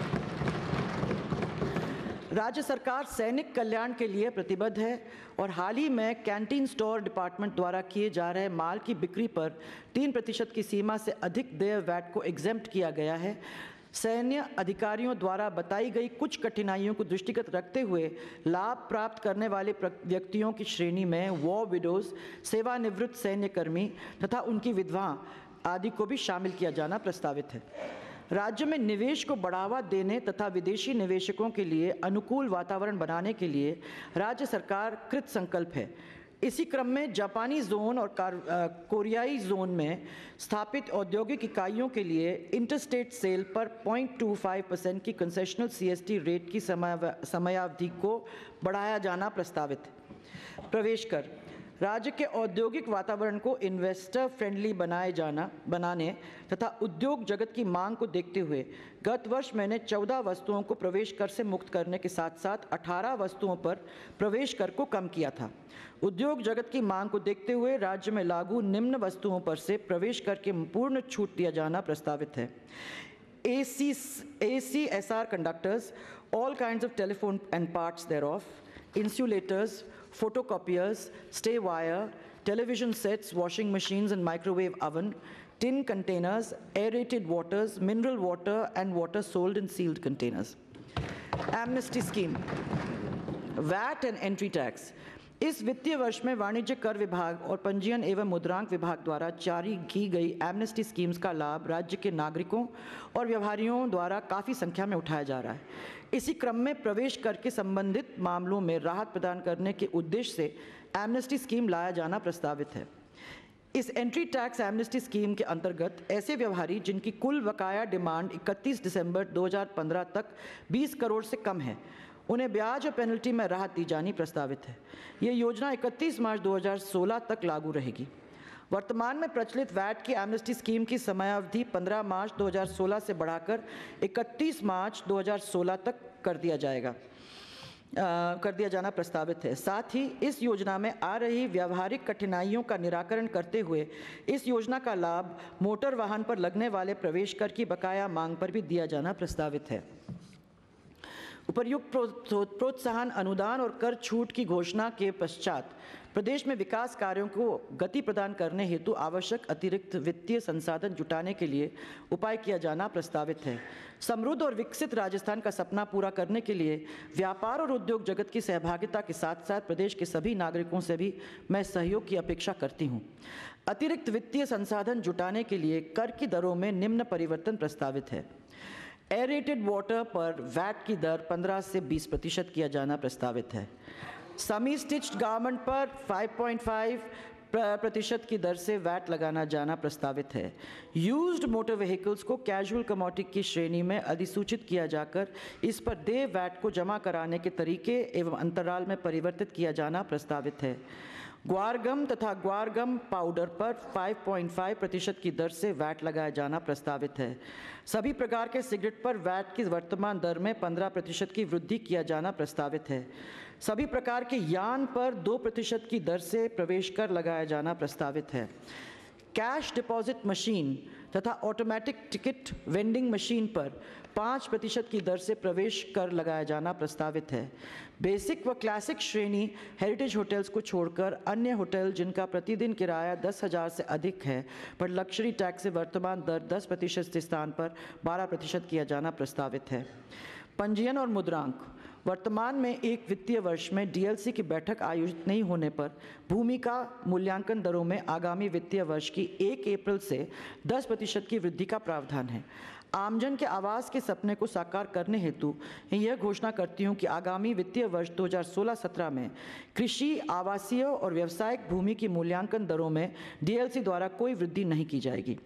राज्य सरकार सैनिक कल्याण के लिए प्रतिबद्ध है और हाल ही में कैंटीन स्टोर डिपार्टमेंट द्वारा किए जा रहे माल की बिक्री पर तीन प्रतिशत की सीमा से अधिक देय वैट को एग्जेम्प्ट किया गया है। सैन्य अधिकारियों द्वारा बताई गई कुछ कठिनाइयों को दृष्टिगत रखते हुए लाभ प्राप्त करने वाले व्यक्तियों की श्रेणी में वॉर विडोज, सेवानिवृत्त सैन्यकर्मी तथा उनकी विधवा आदि को भी शामिल किया जाना प्रस्तावित है। राज्य में निवेश को बढ़ावा देने तथा विदेशी निवेशकों के लिए अनुकूल वातावरण बनाने के लिए राज्य सरकार कृत संकल्प है। इसी क्रम में जापानी जोन और कोरियाई जोन में स्थापित औद्योगिक इकाइयों के लिए इंटरस्टेट सेल पर पॉइंट टू फाइव परसेंट की कंसेशनल सीएसटी रेट की समयावधि को बढ़ाया जाना प्रस्तावित है। प्रवेश कर राज्य के औद्योगिक वातावरण को इन्वेस्टर फ्रेंडली बनाए जाना बनाने तथा उद्योग जगत की मांग को देखते हुए गत वर्ष मैंने चौदह वस्तुओं को प्रवेश कर से मुक्त करने के साथ साथ अठारह वस्तुओं पर प्रवेश कर को कम किया था। उद्योग जगत की मांग को देखते हुए राज्य में लागू निम्न वस्तुओं पर से प्रवेश कर के पूर्ण छूट दिया जाना प्रस्तावित है। A C A C S R conductors, all kinds of telephone and parts thereof, insulators, photocopiers, stay wire, television sets, washing machines and microwave oven, tin containers, aerated waters, mineral water and water sold in sealed containers. Amnesty scheme, V A T and entry tax. इस वित्तीय वर्ष में वाणिज्य कर विभाग और पंजीयन एवं मुद्रांक विभाग द्वारा जारी की गई एमनेस्टी स्कीम्स का लाभ राज्य के नागरिकों और व्यापारियों द्वारा काफ़ी संख्या में उठाया जा रहा है। इसी क्रम में प्रवेश कर के संबंधित मामलों में राहत प्रदान करने के उद्देश्य से एमनेस्टी स्कीम लाया जाना प्रस्तावित है। इस एंट्री टैक्स एमनेस्टी स्कीम के अंतर्गत ऐसे व्यापारी जिनकी कुल बकाया डिमांड इकतीस दिसंबर दो हज़ार पंद्रह तक बीस करोड़ से कम है, उन्हें ब्याज और पेनल्टी में राहत दी जानी प्रस्तावित है। ये योजना इकतीस मार्च दो हज़ार सोलह तक लागू रहेगी। वर्तमान में प्रचलित वैट की एमनेस्टी स्कीम की समयावधि पंद्रह मार्च दो हज़ार सोलह से बढ़ाकर इकतीस मार्च दो हज़ार सोलह तक कर दिया जाएगा आ, कर दिया जाना प्रस्तावित है। साथ ही इस योजना में आ रही व्यावहारिक कठिनाइयों का निराकरण करते हुए इस योजना का लाभ मोटर वाहन पर लगने वाले प्रवेश कर की बकाया मांग पर भी दिया जाना प्रस्तावित है। उपर्युक्त प्रोत्साहन अनुदान और कर छूट की घोषणा के पश्चात प्रदेश में विकास कार्यों को गति प्रदान करने हेतु आवश्यक अतिरिक्त वित्तीय संसाधन जुटाने के लिए उपाय किया जाना प्रस्तावित है। समृद्ध और विकसित राजस्थान का सपना पूरा करने के लिए व्यापार और उद्योग जगत की सहभागिता के साथ साथ प्रदेश के सभी नागरिकों से भी मैं सहयोग की अपेक्षा करती हूँ। अतिरिक्त वित्तीय संसाधन जुटाने के लिए कर की दरों में निम्न परिवर्तन प्रस्तावित है। एरेटेड वाटर पर वैट की दर पंद्रह से बीस प्रतिशत किया जाना प्रस्तावित है। सेमी स्टिच्ड गारमेंट पर पाँच पॉइंट पाँच प्रतिशत की दर से वैट लगाना जाना प्रस्तावित है। यूज्ड मोटर व्हीकल्स को कैजुअल कमोडिटी की श्रेणी में अधिसूचित किया जाकर इस पर देय वैट को जमा कराने के तरीके एवं अंतराल में परिवर्तित किया जाना प्रस्तावित है। ग्वारगम तथा ग्वारगम पाउडर पर पाँच पॉइंट पाँच प्रतिशत की दर से वैट लगाया जाना प्रस्तावित है। सभी प्रकार के सिगरेट पर वैट की वर्तमान दर में पंद्रह प्रतिशत की वृद्धि किया जाना प्रस्तावित है। सभी प्रकार के यान पर दो प्रतिशत की दर से प्रवेश कर लगाया जाना प्रस्तावित है। कैश डिपॉजिट मशीन तथा ऑटोमेटिक टिकट वेंडिंग मशीन पर पाँच प्रतिशत की दर से प्रवेश कर लगाया जाना प्रस्तावित है। बेसिक व क्लासिक श्रेणी हेरिटेज होटल्स को छोड़कर अन्य होटल जिनका प्रतिदिन किराया दस हज़ार से अधिक है पर लग्जरी टैक्स से वर्तमान दर दस प्रतिशत के स्थान पर बारह प्रतिशत किया जाना प्रस्तावित है। पंजीयन और मुद्रांक वर्तमान में एक वित्तीय वर्ष में डीएलसी की बैठक आयोजित नहीं होने पर भूमि का मूल्यांकन दरों में आगामी वित्तीय वर्ष की एक अप्रैल से दस प्रतिशत की वृद्धि का प्रावधान है। आमजन के आवास के सपने को साकार करने हेतु यह घोषणा करती हूँ कि आगामी वित्तीय वर्ष दो हज़ार सोलह सत्रह में कृषि, आवासीय और व्यावसायिक भूमि की मूल्यांकन दरों में डीएलसी द्वारा कोई वृद्धि नहीं की जाएगी।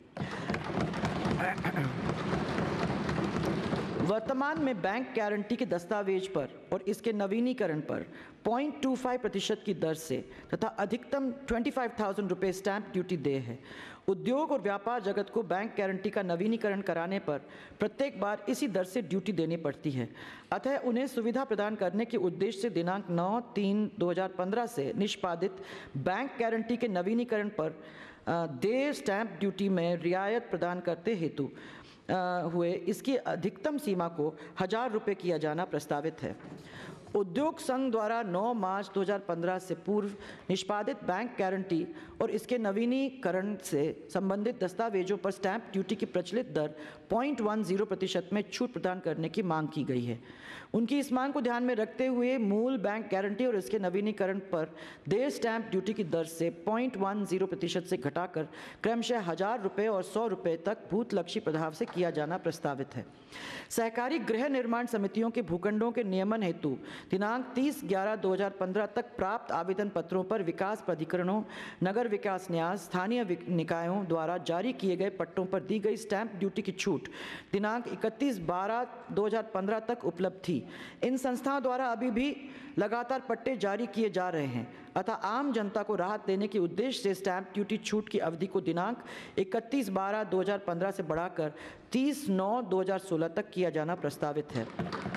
वर्तमान में बैंक गारंटी के दस्तावेज पर और इसके नवीनीकरण पर पॉइंट टू फाइव प्रतिशत की दर से तथा अधिकतम पच्चीस हज़ार रुपये स्टैंप ड्यूटी देय है। उद्योग और व्यापार जगत को बैंक गारंटी का नवीनीकरण कराने पर प्रत्येक बार इसी दर से ड्यूटी देनी पड़ती है। अतः उन्हें सुविधा प्रदान करने के उद्देश्य से दिनांक नौ तीन दो हज़ार पंद्रह से निष्पादित बैंक गारंटी के नवीनीकरण पर देय स्टैंप ड्यूटी में रियायत प्रदान करते हेतु हुए इसकी अधिकतम सीमा को हजार रुपये किया जाना प्रस्तावित है। उद्योग संघ द्वारा नौ मार्च दो हज़ार पंद्रह से पूर्व निष्पादित बैंक गारंटी और इसके नवीनीकरण से संबंधित दस्तावेजों पर स्टैंप ड्यूटी की प्रचलित दर पॉइंट वन जीरो प्रतिशत में छूट प्रदान करने की मांग की गई है। उनकी इस मांग को ध्यान में रखते हुए मूल बैंक गारंटी और इसके नवीनीकरण पर देय स्टैंप ड्यूटी की दर से पॉइंट वन जीरो प्रतिशत से घटाकर क्रमशः हजार रुपये और सौ रुपये तक भूतलक्षी प्रभाव से किया जाना प्रस्तावित है। सहकारी गृह निर्माण समितियों के भूखंडों के नियमन हेतु दिनांक तीस ग्यारह दो हज़ार पंद्रह तक प्राप्त आवेदन पत्रों पर विकास प्राधिकरणों, नगर विकास न्यास, स्थानीय निकायों द्वारा जारी किए गए पट्टों पर दी गई स्टैंप ड्यूटी की छूट दिनांक इकतीस बारह दो हज़ार पंद्रह तक उपलब्ध थी। इन संस्थाओं द्वारा अभी भी लगातार पट्टे जारी किए जा रहे हैं, अतः आम जनता को राहत देने के उद्देश्य से स्टैंप ड्यूटी छूट की अवधि को दिनांक इकतीस बारह दो हज़ार पंद्रह से बढ़ाकर तीस नौ दो हज़ार सोलह तक किया जाना प्रस्तावित है।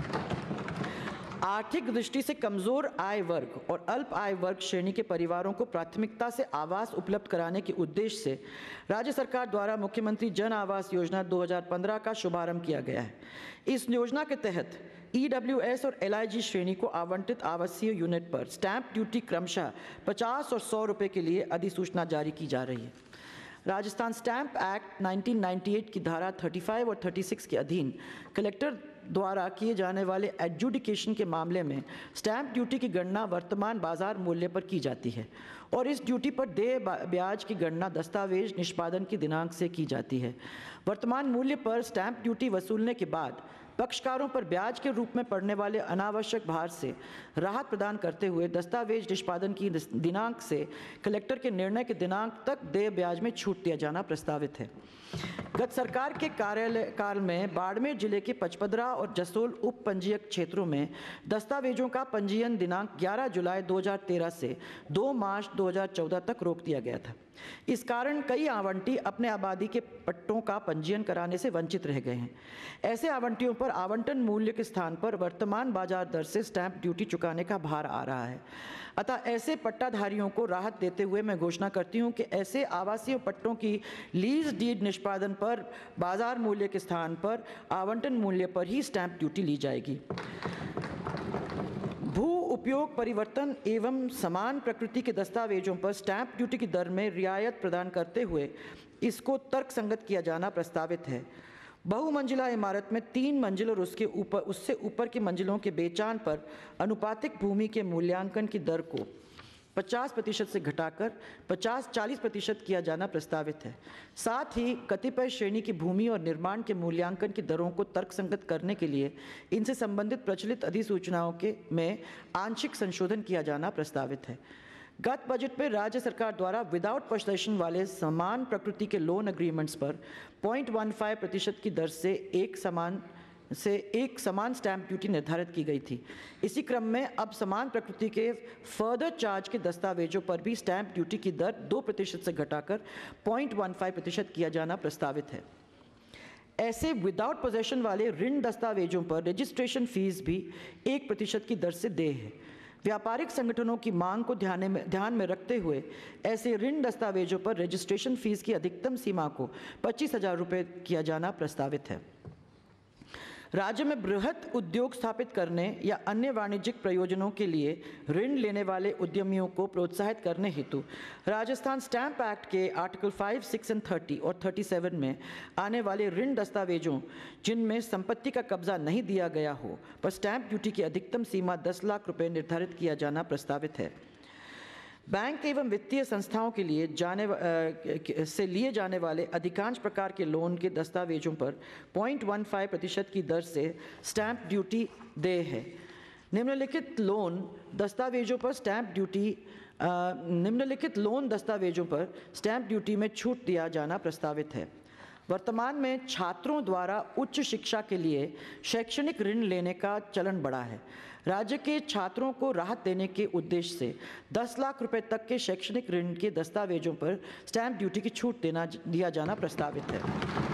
आर्थिक दृष्टि से कमजोर आय वर्ग और अल्प आय वर्ग श्रेणी के परिवारों को प्राथमिकता से आवास उपलब्ध कराने के उद्देश्य से राज्य सरकार द्वारा मुख्यमंत्री जन आवास योजना दो हज़ार पंद्रह का शुभारंभ किया गया है। इस योजना के तहत ईडब्ल्यूएस और एलआईजी श्रेणी को आवंटित आवासीय यूनिट पर स्टैंप ड्यूटी क्रमशः पचास और सौ रुपये के लिए अधिसूचना जारी की जा रही है। राजस्थान स्टैंप एक्ट उन्नीस सौ अट्ठानवे की धारा पैंतीस और छत्तीस के अधीन कलेक्टर द्वारा किए जाने वाले एडजुडिकेशन के मामले में स्टैंप ड्यूटी की गणना वर्तमान बाजार मूल्य पर की जाती है और इस ड्यूटी पर देय ब्याज की गणना दस्तावेज निष्पादन की दिनांक से की जाती है। वर्तमान मूल्य पर स्टैंप ड्यूटी वसूलने के बाद पक्षकारों पर ब्याज के रूप में पड़ने वाले अनावश्यक भार से राहत प्रदान करते हुए दस्तावेज निष्पादन की दिनांक से कलेक्टर के निर्णय के दिनांक तक देय ब्याज में छूट दिया जाना प्रस्तावित है। गत सरकार के कार्यालय काल में बाड़मेर जिले के पचपदरा और जसोल उप पंजीयक क्षेत्रों में दस्तावेजों का पंजीयन दिनांक ग्यारह जुलाई दो हज़ार तेरह से दो मार्च दो हज़ार चौदह तक रोक दिया गया था। इस कारण कई आवंटी अपने आबादी के पट्टों का पंजीयन कराने से वंचित रह गए हैं। ऐसे आवंटियों पर आवंटन मूल्य के स्थान पर वर्तमान बाजार दर से स्टैंप ड्यूटी चुकाने का भार आ रहा है। अतः ऐसे पट्टाधारियों को राहत देते हुए मैं घोषणा करती हूं कि ऐसे आवासीय पट्टों की लीज डीड निष्पादन पर बाजार मूल्य के स्थान पर आवंटन मूल्य पर ही स्टैंप ड्यूटी ली जाएगी। भू उपयोग परिवर्तन एवं समान प्रकृति के दस्तावेजों पर स्टैंप ड्यूटी की दर में रियायत प्रदान करते हुए इसको तर्कसंगत किया जाना प्रस्तावित है। बहुमंजिला इमारत में तीन मंजिल और उसके ऊपर उससे ऊपर की मंजिलों के बेचान पर अनुपातिक भूमि के मूल्यांकन की दर को पचास प्रतिशत से घटाकर पचास चालीस प्रतिशत किया जाना प्रस्तावित है। साथ ही कतिपय श्रेणी की भूमि और निर्माण के मूल्यांकन की दरों को तर्कसंगत करने के लिए इनसे संबंधित प्रचलित अधिसूचनाओं के में आंशिक संशोधन किया जाना प्रस्तावित है। गत बजट में राज्य सरकार द्वारा विदाउट पोसेशन वाले समान प्रकृति के लोन एग्रीमेंट्स पर पॉइंट वन फाइव प्रतिशत की दर से एक समान से एक समान स्टैंप ड्यूटी निर्धारित की गई थी। इसी क्रम में अब समान प्रकृति के फर्दर चार्ज के दस्तावेजों पर भी स्टैंप ड्यूटी की दर दो प्रतिशत से घटाकर पॉइंट वन फाइव प्रतिशत किया जाना प्रस्तावित है। ऐसे विदाउट पोसेशन वाले ऋण दस्तावेजों पर रजिस्ट्रेशन फीस भी एक प्रतिशत की दर से देय है। व्यापारिक संगठनों की मांग को ध्यान में ध्यान में रखते हुए ऐसे ऋण दस्तावेजों पर रजिस्ट्रेशन फीस की अधिकतम सीमा को पच्चीस हजार रुपये किया जाना प्रस्तावित है। राज्य में बृहत उद्योग स्थापित करने या अन्य वाणिज्यिक प्रयोजनों के लिए ऋण लेने वाले उद्यमियों को प्रोत्साहित करने हेतु राजस्थान स्टैंप एक्ट के article five, six and thirty और थर्टी सेवन में आने वाले ऋण दस्तावेजों जिनमें संपत्ति का कब्जा नहीं दिया गया हो पर स्टैंप ड्यूटी की अधिकतम सीमा दस लाख रुपए निर्धारित किया जाना प्रस्तावित है। बैंक एवं वित्तीय संस्थाओं के लिए जाने आ, से लिए जाने वाले अधिकांश प्रकार के लोन के दस्तावेजों पर पॉइंट वन फाइव प्रतिशत की दर से स्टैंप ड्यूटी देय है। निम्नलिखित लोन दस्तावेजों पर स्टैंप ड्यूटी निम्नलिखित लोन दस्तावेजों पर स्टैंप ड्यूटी में छूट दिया जाना प्रस्तावित है। वर्तमान में छात्रों द्वारा उच्च शिक्षा के लिए शैक्षणिक ऋण लेने का चलन बढ़ा है। राज्य के छात्रों को राहत देने के उद्देश्य से दस लाख रुपए तक के शैक्षणिक ऋण के दस्तावेजों पर स्टैंप ड्यूटी की छूट देना दिया जाना प्रस्तावित है।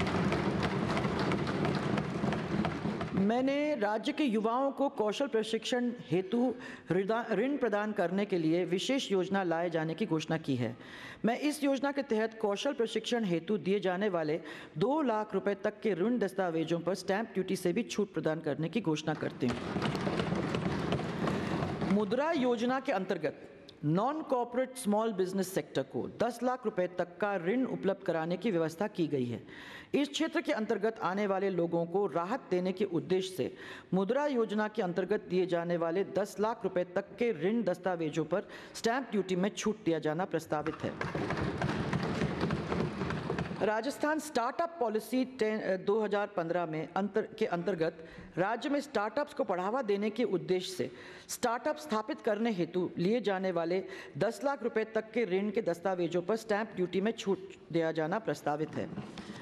मैंने राज्य के युवाओं को कौशल प्रशिक्षण हेतु ऋण प्रदान करने के लिए विशेष योजना लाए जाने की घोषणा की है। मैं इस योजना के तहत कौशल प्रशिक्षण हेतु दिए जाने वाले दो लाख रुपए तक के ऋण दस्तावेजों पर स्टैंप ड्यूटी से भी छूट प्रदान करने की घोषणा करती हूँ। मुद्रा योजना के अंतर्गत non corporate small business sector को दस लाख रुपए तक का ऋण उपलब्ध कराने की व्यवस्था की गई है। इस क्षेत्र के अंतर्गत आने वाले लोगों को राहत देने के उद्देश्य से मुद्रा योजना के अंतर्गत दिए जाने वाले दस लाख रुपए तक के ऋण दस्तावेजों पर स्टैंप ड्यूटी में छूट दिया जाना प्रस्तावित है। राजस्थान स्टार्टअप पॉलिसी दो हज़ार पंद्रह में अंतर के अंतर्गत राज्य में स्टार्टअप्स को बढ़ावा देने के उद्देश्य से स्टार्टअप स्थापित करने हेतु लिए जाने वाले दस लाख रुपए तक के ऋण के दस्तावेजों पर स्टैंप ड्यूटी में छूट दिया जाना प्रस्तावित है।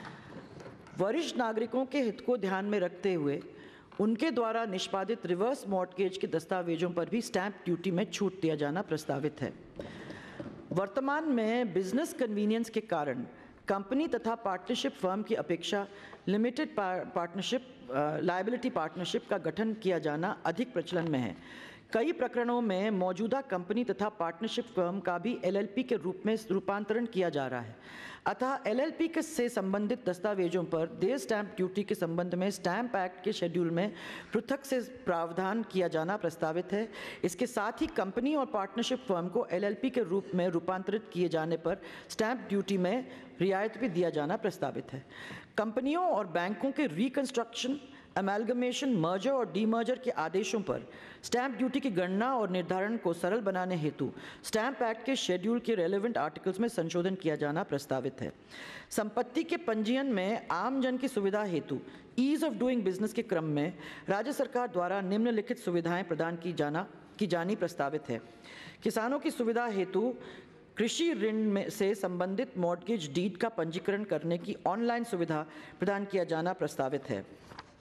वरिष्ठ नागरिकों के हित को ध्यान में रखते हुए उनके द्वारा निष्पादित रिवर्स मॉर्टगेज के दस्तावेजों पर भी स्टैंप ड्यूटी में छूट दिया जाना प्रस्तावित है। वर्तमान में बिजनेस कन्वीनियंस के कारण कंपनी तथा पार्टनरशिप फर्म की अपेक्षा लिमिटेड पार्टनरशिप लायबिलिटी पार्टनरशिप का गठन किया जाना अधिक प्रचलन में है। कई प्रकरणों में मौजूदा कंपनी तथा पार्टनरशिप फर्म का भी एलएलपी के रूप में रूपांतरण किया जा रहा है। अतः एलएलपी के से संबंधित दस्तावेजों पर देय स्टैंप ड्यूटी के संबंध में स्टैंप एक्ट के शेड्यूल में पृथक से प्रावधान किया जाना प्रस्तावित है। इसके साथ ही कंपनी और पार्टनरशिप फर्म को एलएलपी के रूप में रूपांतरित किए जाने पर स्टैंप ड्यूटी में रियायत भी दिया जाना प्रस्तावित है। कंपनियों और बैंकों के रिकंस्ट्रक्शन, अमेलगमेशन, मर्जर और डीमर्जर के आदेशों पर स्टैंप ड्यूटी की गणना और निर्धारण को सरल बनाने हेतु स्टैंप एक्ट के शेड्यूल के रेलेवेंट आर्टिकल्स में संशोधन किया जाना प्रस्तावित है। संपत्ति के पंजीयन में आम जन की सुविधा हेतु ईज ऑफ डूइंग बिजनेस के क्रम में राज्य सरकार द्वारा निम्नलिखित सुविधाएं प्रदान की जाना की जानी प्रस्तावित है। किसानों की सुविधा हेतु कृषि ऋण में से संबंधित मॉर्टगेज डीड का पंजीकरण करने की ऑनलाइन सुविधा प्रदान किया जाना प्रस्तावित है।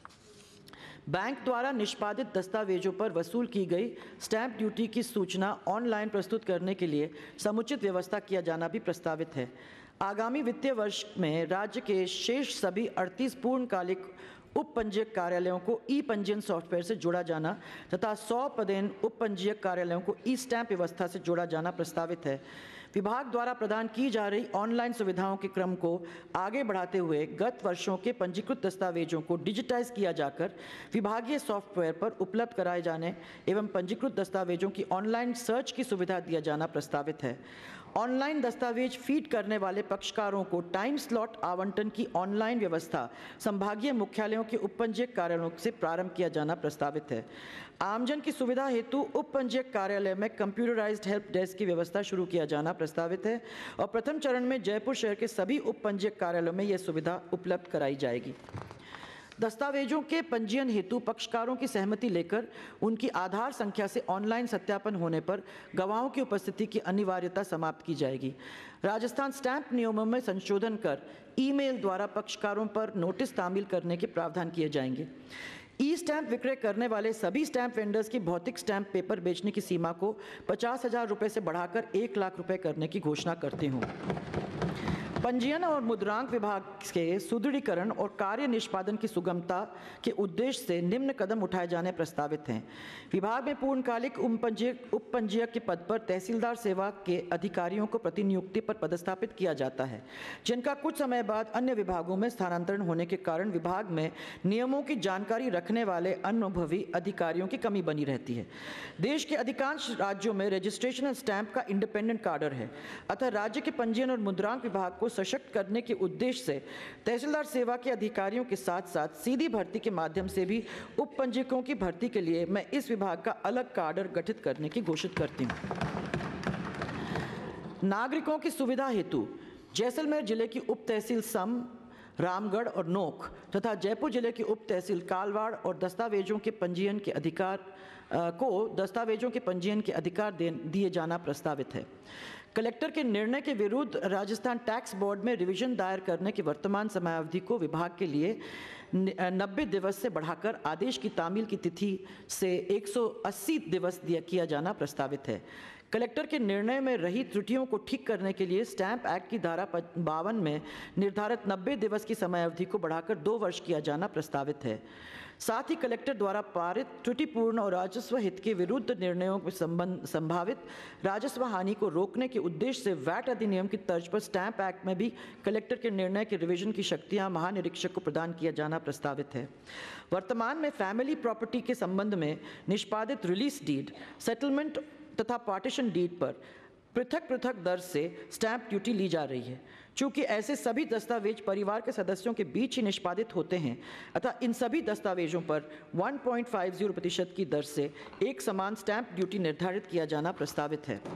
बैंक द्वारा निष्पादित दस्तावेजों पर वसूल की गई स्टैंप ड्यूटी की सूचना ऑनलाइन प्रस्तुत करने के लिए समुचित व्यवस्था किया जाना भी प्रस्तावित है। आगामी वित्तीय वर्ष में राज्य के शेष सभी अड़तीस पूर्णकालिक उप पंजीयक कार्यालयों को ई पंजीयन सॉफ्टवेयर से जोड़ा जाना तथा सौ पदेन उप पंजीयक कार्यालयों को ई स्टैंप व्यवस्था से जोड़ा जाना प्रस्तावित है। विभाग द्वारा प्रदान की जा रही ऑनलाइन सुविधाओं के क्रम को आगे बढ़ाते हुए गत वर्षों के पंजीकृत दस्तावेजों को डिजिटाइज किया जाकर विभागीय सॉफ्टवेयर पर उपलब्ध कराए जाने एवं पंजीकृत दस्तावेजों की ऑनलाइन सर्च की सुविधा दिया जाना प्रस्तावित है। ऑनलाइन दस्तावेज फीड करने वाले पक्षकारों को टाइम स्लॉट आवंटन की ऑनलाइन व्यवस्था संभागीय मुख्यालयों के उप पंजीयक कार्यालयों से प्रारंभ किया जाना प्रस्तावित है। आमजन की सुविधा हेतु उप पंजीयक कार्यालय में कंप्यूटराइज्ड हेल्प डेस्क की व्यवस्था शुरू किया जाना प्रस्तावित है और प्रथम चरण में जयपुर शहर के सभी उप पंजीयक कार्यालयों में यह सुविधा उपलब्ध कराई जाएगी। दस्तावेजों के पंजीयन हेतु पक्षकारों की सहमति लेकर उनकी आधार संख्या से ऑनलाइन सत्यापन होने पर गवाहों की उपस्थिति की अनिवार्यता समाप्त की जाएगी। राजस्थान स्टैंप नियमों में संशोधन कर ईमेल द्वारा पक्षकारों पर नोटिस तामील करने के प्रावधान किए जाएंगे। ई स्टैंप विक्रय करने वाले सभी स्टैंप वेंडर्स की भौतिक स्टैंप पेपर बेचने की सीमा को पचास हजार रुपये से बढ़ाकर एक लाख रुपये करने की घोषणा करती हूँ। पंजीयन और मुद्रांक विभाग के सुदृढ़ीकरण और कार्य निष्पादन की सुगमता के उद्देश्य से निम्न कदम उठाए जाने प्रस्तावित हैं। विभाग में पूर्णकालिक उपपंजीयक उपपंजीयक के पद पर तहसीलदार सेवा के अधिकारियों को प्रतिनियुक्ति पर पदस्थापित किया जाता है, जिनका कुछ समय बाद अन्य विभागों में स्थानांतरण होने के कारण विभाग में नियमों की जानकारी रखने वाले अनुभवी अधिकारियों की कमी बनी रहती है। देश के अधिकांश राज्यों में रजिस्ट्रेशन स्टैंप का इंडिपेंडेंट कार्डर है, अतः राज्य के पंजीयन और मुद्रांक विभाग को सशक्त करने के उद्देश्य से तहसीलदार सेवा के अधिकारियों के साथ साथ सीधी भर्ती के माध्यम से भी उपपंजीयकों की भर्ती के लिए मैं इस विभाग का अलग कार्डर गठित करने की घोषित करती हूँ। नागरिकों की सुविधा हेतु जैसलमेर जिले की उप तहसील सम, रामगढ़ और नोक तथा जयपुर जिले की उप तहसील कालवाड़ और दस्तावेजों के पंजीयन के अधिकार आ, को दस्तावेजों के पंजीयन के अधिकार दिए जाना प्रस्तावित है। कलेक्टर के निर्णय के विरुद्ध राजस्थान टैक्स बोर्ड में रिवीजन दायर करने की वर्तमान समयावधि को विभाग के लिए नब्बे दिवस से बढ़ाकर आदेश की तामील की तिथि से एक सौ अस्सी दिवस दिया किया जाना प्रस्तावित है। कलेक्टर के निर्णय में रही त्रुटियों को ठीक करने के लिए स्टैंप एक्ट की धारा बावन में निर्धारित नब्बे दिवस की समयावधि को बढ़ाकर दो वर्ष किया जाना प्रस्तावित है। साथ ही कलेक्टर द्वारा पारित त्रुटिपूर्ण और राजस्व हित के विरुद्ध निर्णयों में संबंध संभावित राजस्व हानि को रोकने के उद्देश्य से वैट अधिनियम की तर्ज पर स्टैंप एक्ट में भी कलेक्टर के निर्णय के रिवीजन की शक्तियां महानिरीक्षक को प्रदान किया जाना प्रस्तावित है। वर्तमान में फैमिली प्रॉपर्टी के संबंध में निष्पादित रिलीज डीड, सेटलमेंट तथा पार्टीशन डीड पर पृथक पृथक दर से स्टैंप ड्यूटी ली जा रही है। चूंकि ऐसे सभी दस्तावेज परिवार के सदस्यों के बीच ही निष्पादित होते हैं, अतः इन सभी दस्तावेजों पर एक पॉइंट पाँच शून्य प्रतिशत की दर से एक समान स्टैंप ड्यूटी निर्धारित किया जाना प्रस्तावित है।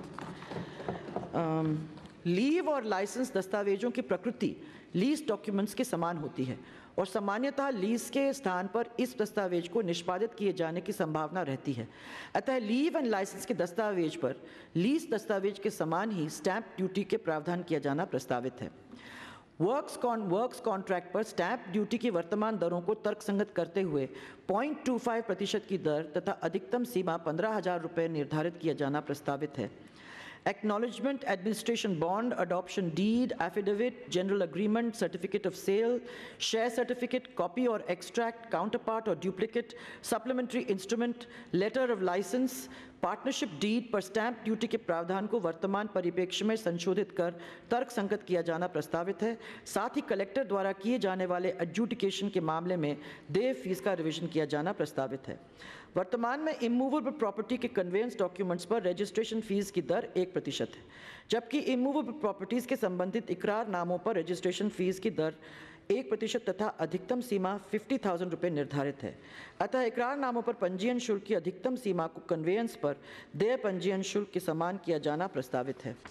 लीव और लाइसेंस दस्तावेजों की प्रकृति लीज डॉक्यूमेंट्स के समान होती है और सामान्यतः लीज के स्थान पर इस दस्तावेज को निष्पादित किए जाने की संभावना रहती है। अतः लीव एंड लाइसेंस के दस्तावेज पर लीज दस्तावेज के समान ही स्टैंप ड्यूटी के प्रावधान किया जाना प्रस्तावित है। वर्क्स कॉन वर्क्स कॉन्ट्रैक्ट पर स्टैंप ड्यूटी की वर्तमान दरों को तर्कसंगत करते हुए पॉइंट टू फाइव प्रतिशत की दर तथा अधिकतम सीमा पंद्रह हजार रुपये निर्धारित किया जाना प्रस्तावित है। Acknowledgement, administration bond, adoption deed, affidavit, general agreement, certificate of sale, share certificate, copy or extract, counterpart or duplicate, supplementary instrument, letter of license, partnership deed पर स्टैंप ड्यूटी के प्रावधान को वर्तमान परिप्रेक्ष्य में संशोधित कर तर्कसंगत किया जाना प्रस्तावित है। साथ ही कलेक्टर द्वारा किए जाने वाले एडजुडिकेशन के मामले में देय फीस का रिवीजन किया जाना प्रस्तावित है। वर्तमान में इमूवेबल प्रॉपर्टी के कन्वेंस डॉक्यूमेंट्स पर रजिस्ट्रेशन फीस की दर एक प्रतिशत है, जबकि इमूवेबल प्रॉपर्टीज के संबंधित इकरारनामों पर रजिस्ट्रेशन फीस की दर एक प्रतिशत तथा अधिकतम सीमा फिफ्टी थाउजेंड रुपये निर्धारित है। अतः इकरारनामों पर पंजीयन शुल्क की अधिकतम सीमा को कन्वेयंस पर देय पंजीयन शुल्क के समान किया जाना प्रस्तावित है।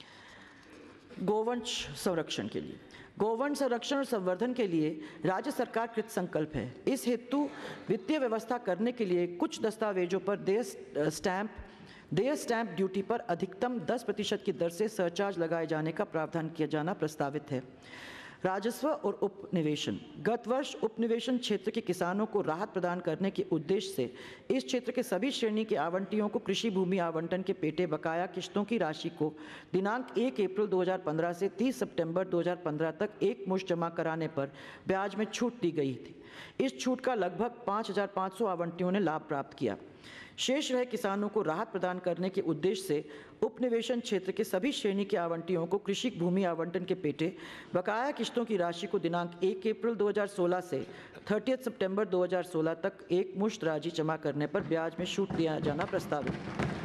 गोवंश संरक्षण के लिए गोवंश संरक्षण और संवर्धन के लिए राज्य सरकार कृत संकल्प है। इस हेतु वित्तीय व्यवस्था करने के लिए कुछ दस्तावेजों पर देय स्टैंप देय स्टैंप ड्यूटी पर अधिकतम दस प्रतिशत की दर से सरचार्ज लगाए जाने का प्रावधान किया जाना प्रस्तावित है। राजस्व और उपनिवेशन गत वर्ष उपनिवेशन क्षेत्र के किसानों को राहत प्रदान करने के उद्देश्य से इस क्षेत्र के सभी श्रेणी के आवंटियों को कृषि भूमि आवंटन के पेटे बकाया किश्तों की राशि को दिनांक एक अप्रैल दो हज़ार पंद्रह से तीस सितंबर दो हज़ार पंद्रह तक एक मुश्त जमा कराने पर ब्याज में छूट दी गई थी। इस छूट का लगभग पाँच हज़ार पाँच सौ आवंटियों ने लाभ प्राप्त किया। शेष रहे किसानों को राहत प्रदान करने के उद्देश्य से उपनिवेशन क्षेत्र के सभी श्रेणी के आवंटियों को कृषि भूमि आवंटन के पेटे बकाया किश्तों की राशि को दिनांक एक अप्रैल दो हज़ार सोलह से तीस सितंबर दो हज़ार सोलह तक एक मुश्त राशि जमा करने पर ब्याज में छूट दिया जाना प्रस्तावित।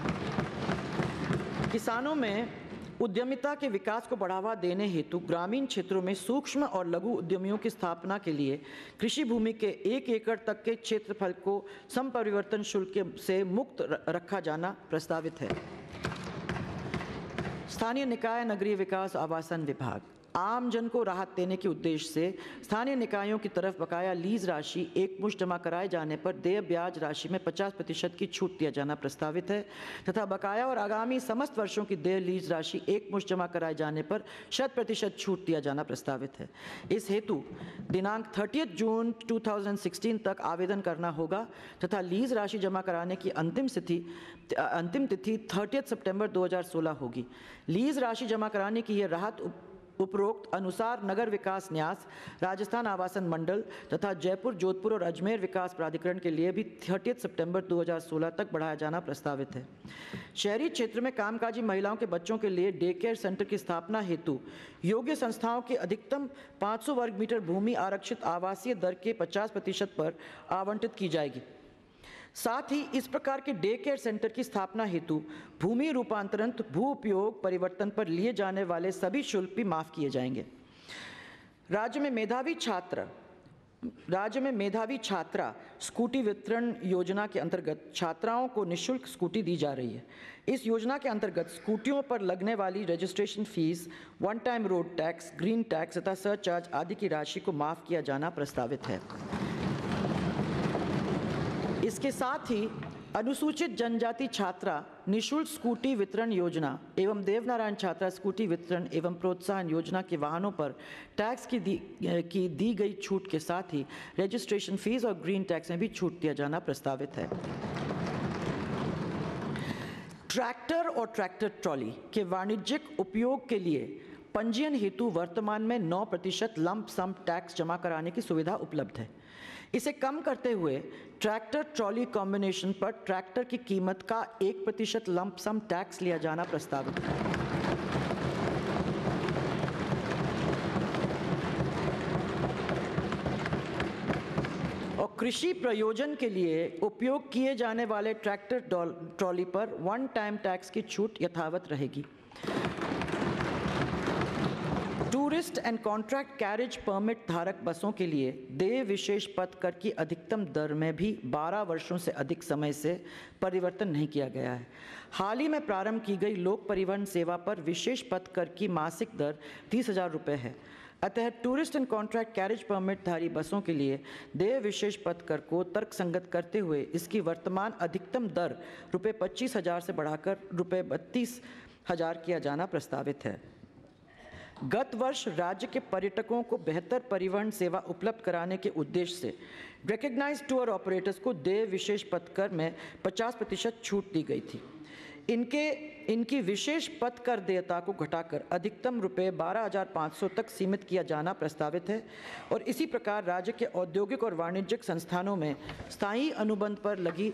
किसानों में उद्यमिता के विकास को बढ़ावा देने हेतु ग्रामीण क्षेत्रों में सूक्ष्म और लघु उद्यमियों की स्थापना के लिए कृषि भूमि के एक एकड़ तक के क्षेत्रफल को संपरिवर्तन शुल्क से मुक्त रखा जाना प्रस्तावित है। स्थानीय निकाय नगरीय विकास आवासन विभाग आम जन को राहत देने के उद्देश्य से स्थानीय निकायों की तरफ बकाया लीज राशि एक मुश्त जमा कराए जाने पर देय ब्याज राशि में पचास प्रतिशत की छूट दिया जाना प्रस्तावित है तथा बकाया और आगामी समस्त वर्षों की देय लीज राशि एक मुश्त जमा कराए जाने पर शत प्रतिशत छूट दिया जाना प्रस्तावित है। इस हेतु दिनांक तीस जून दो हज़ार सोलह तक आवेदन करना होगा तथा लीज राशि जमा कराने की अंतिम तिथि अंतिम तिथि तीस सितंबर दो हज़ार सोलह होगी। लीज राशि जमा कराने की यह राहत उपरोक्त अनुसार नगर विकास न्यास, राजस्थान आवासन मंडल तथा जयपुर, जोधपुर और अजमेर विकास प्राधिकरण के लिए भी तीस सितंबर दो हज़ार सोलह तक बढ़ाया जाना प्रस्तावित है। शहरी क्षेत्र में कामकाजी महिलाओं के बच्चों के लिए डे केयर सेंटर की स्थापना हेतु योग्य संस्थाओं की अधिकतम पाँच सौ वर्ग मीटर भूमि आरक्षित आवासीय दर के पचास प्रतिशत पर आवंटित की जाएगी। साथ ही इस प्रकार के डे केयर सेंटर की स्थापना हेतु भूमि रूपांतरण, भू उपयोग परिवर्तन पर लिए जाने वाले सभी शुल्क भी माफ किए जाएंगे। राज्य में मेधावी छात्र राज्य में मेधावी छात्रा स्कूटी वितरण योजना के अंतर्गत छात्राओं को निःशुल्क स्कूटी दी जा रही है। इस योजना के अंतर्गत स्कूटियों पर लगने वाली registration fees, one time road tax, green tax तथा सरचार्ज आदि की राशि को माफ किया जाना प्रस्तावित है। इसके साथ ही अनुसूचित जनजाति छात्रा निःशुल्क स्कूटी वितरण योजना एवं देवनारायण छात्रा स्कूटी वितरण एवं प्रोत्साहन योजना के वाहनों पर टैक्स की दी की दी गई छूट के साथ ही रजिस्ट्रेशन फीस और ग्रीन टैक्स में भी छूट दिया जाना प्रस्तावित है। ट्रैक्टर और ट्रैक्टर ट्रॉली के वाणिज्यिक उपयोग के लिए पंजीयन हेतु वर्तमान में नौ प्रतिशत लंप सम टैक्स जमा कराने की सुविधा उपलब्ध है। इसे कम करते हुए ट्रैक्टर ट्रॉली कॉम्बिनेशन पर ट्रैक्टर की कीमत का एक प्रतिशत लंप सम टैक्स लिया जाना प्रस्तावित है। और कृषि प्रयोजन के लिए उपयोग किए जाने वाले ट्रैक्टर ट्रॉली पर वन टाइम टैक्स की छूट यथावत रहेगी। Tourist and contract carriage permit धारक बसों के लिए देय विशेष पथ कर की अधिकतम दर में भी बारह वर्षों से अधिक समय से परिवर्तन नहीं किया गया है। हाल ही में प्रारंभ की गई लोक परिवहन सेवा पर विशेष पथ कर की मासिक दर तीस हजार रुपये है। अतः tourist and contract carriage permit धारी बसों के लिए देय विशेष पथ कर को तर्कसंगत करते हुए इसकी वर्तमान अधिकतम दर रुपये पच्चीस हजार से बढ़ाकर रुपये बत्तीस हजार किया जाना प्रस्तावित है। गत वर्ष राज्य के पर्यटकों को बेहतर परिवहन सेवा उपलब्ध कराने के उद्देश्य से रिकग्नाइज्ड टूर ऑपरेटर्स को देय विशेष पथ कर में पचास प्रतिशत छूट दी गई थी। इनके इनकी विशेष पथ कर देयता को घटाकर अधिकतम रुपये बारह हजार पाँच सौ तक सीमित किया जाना प्रस्तावित है। और इसी प्रकार राज्य के औद्योगिक और वाणिज्यिक संस्थानों में स्थायी अनुबंध पर लगी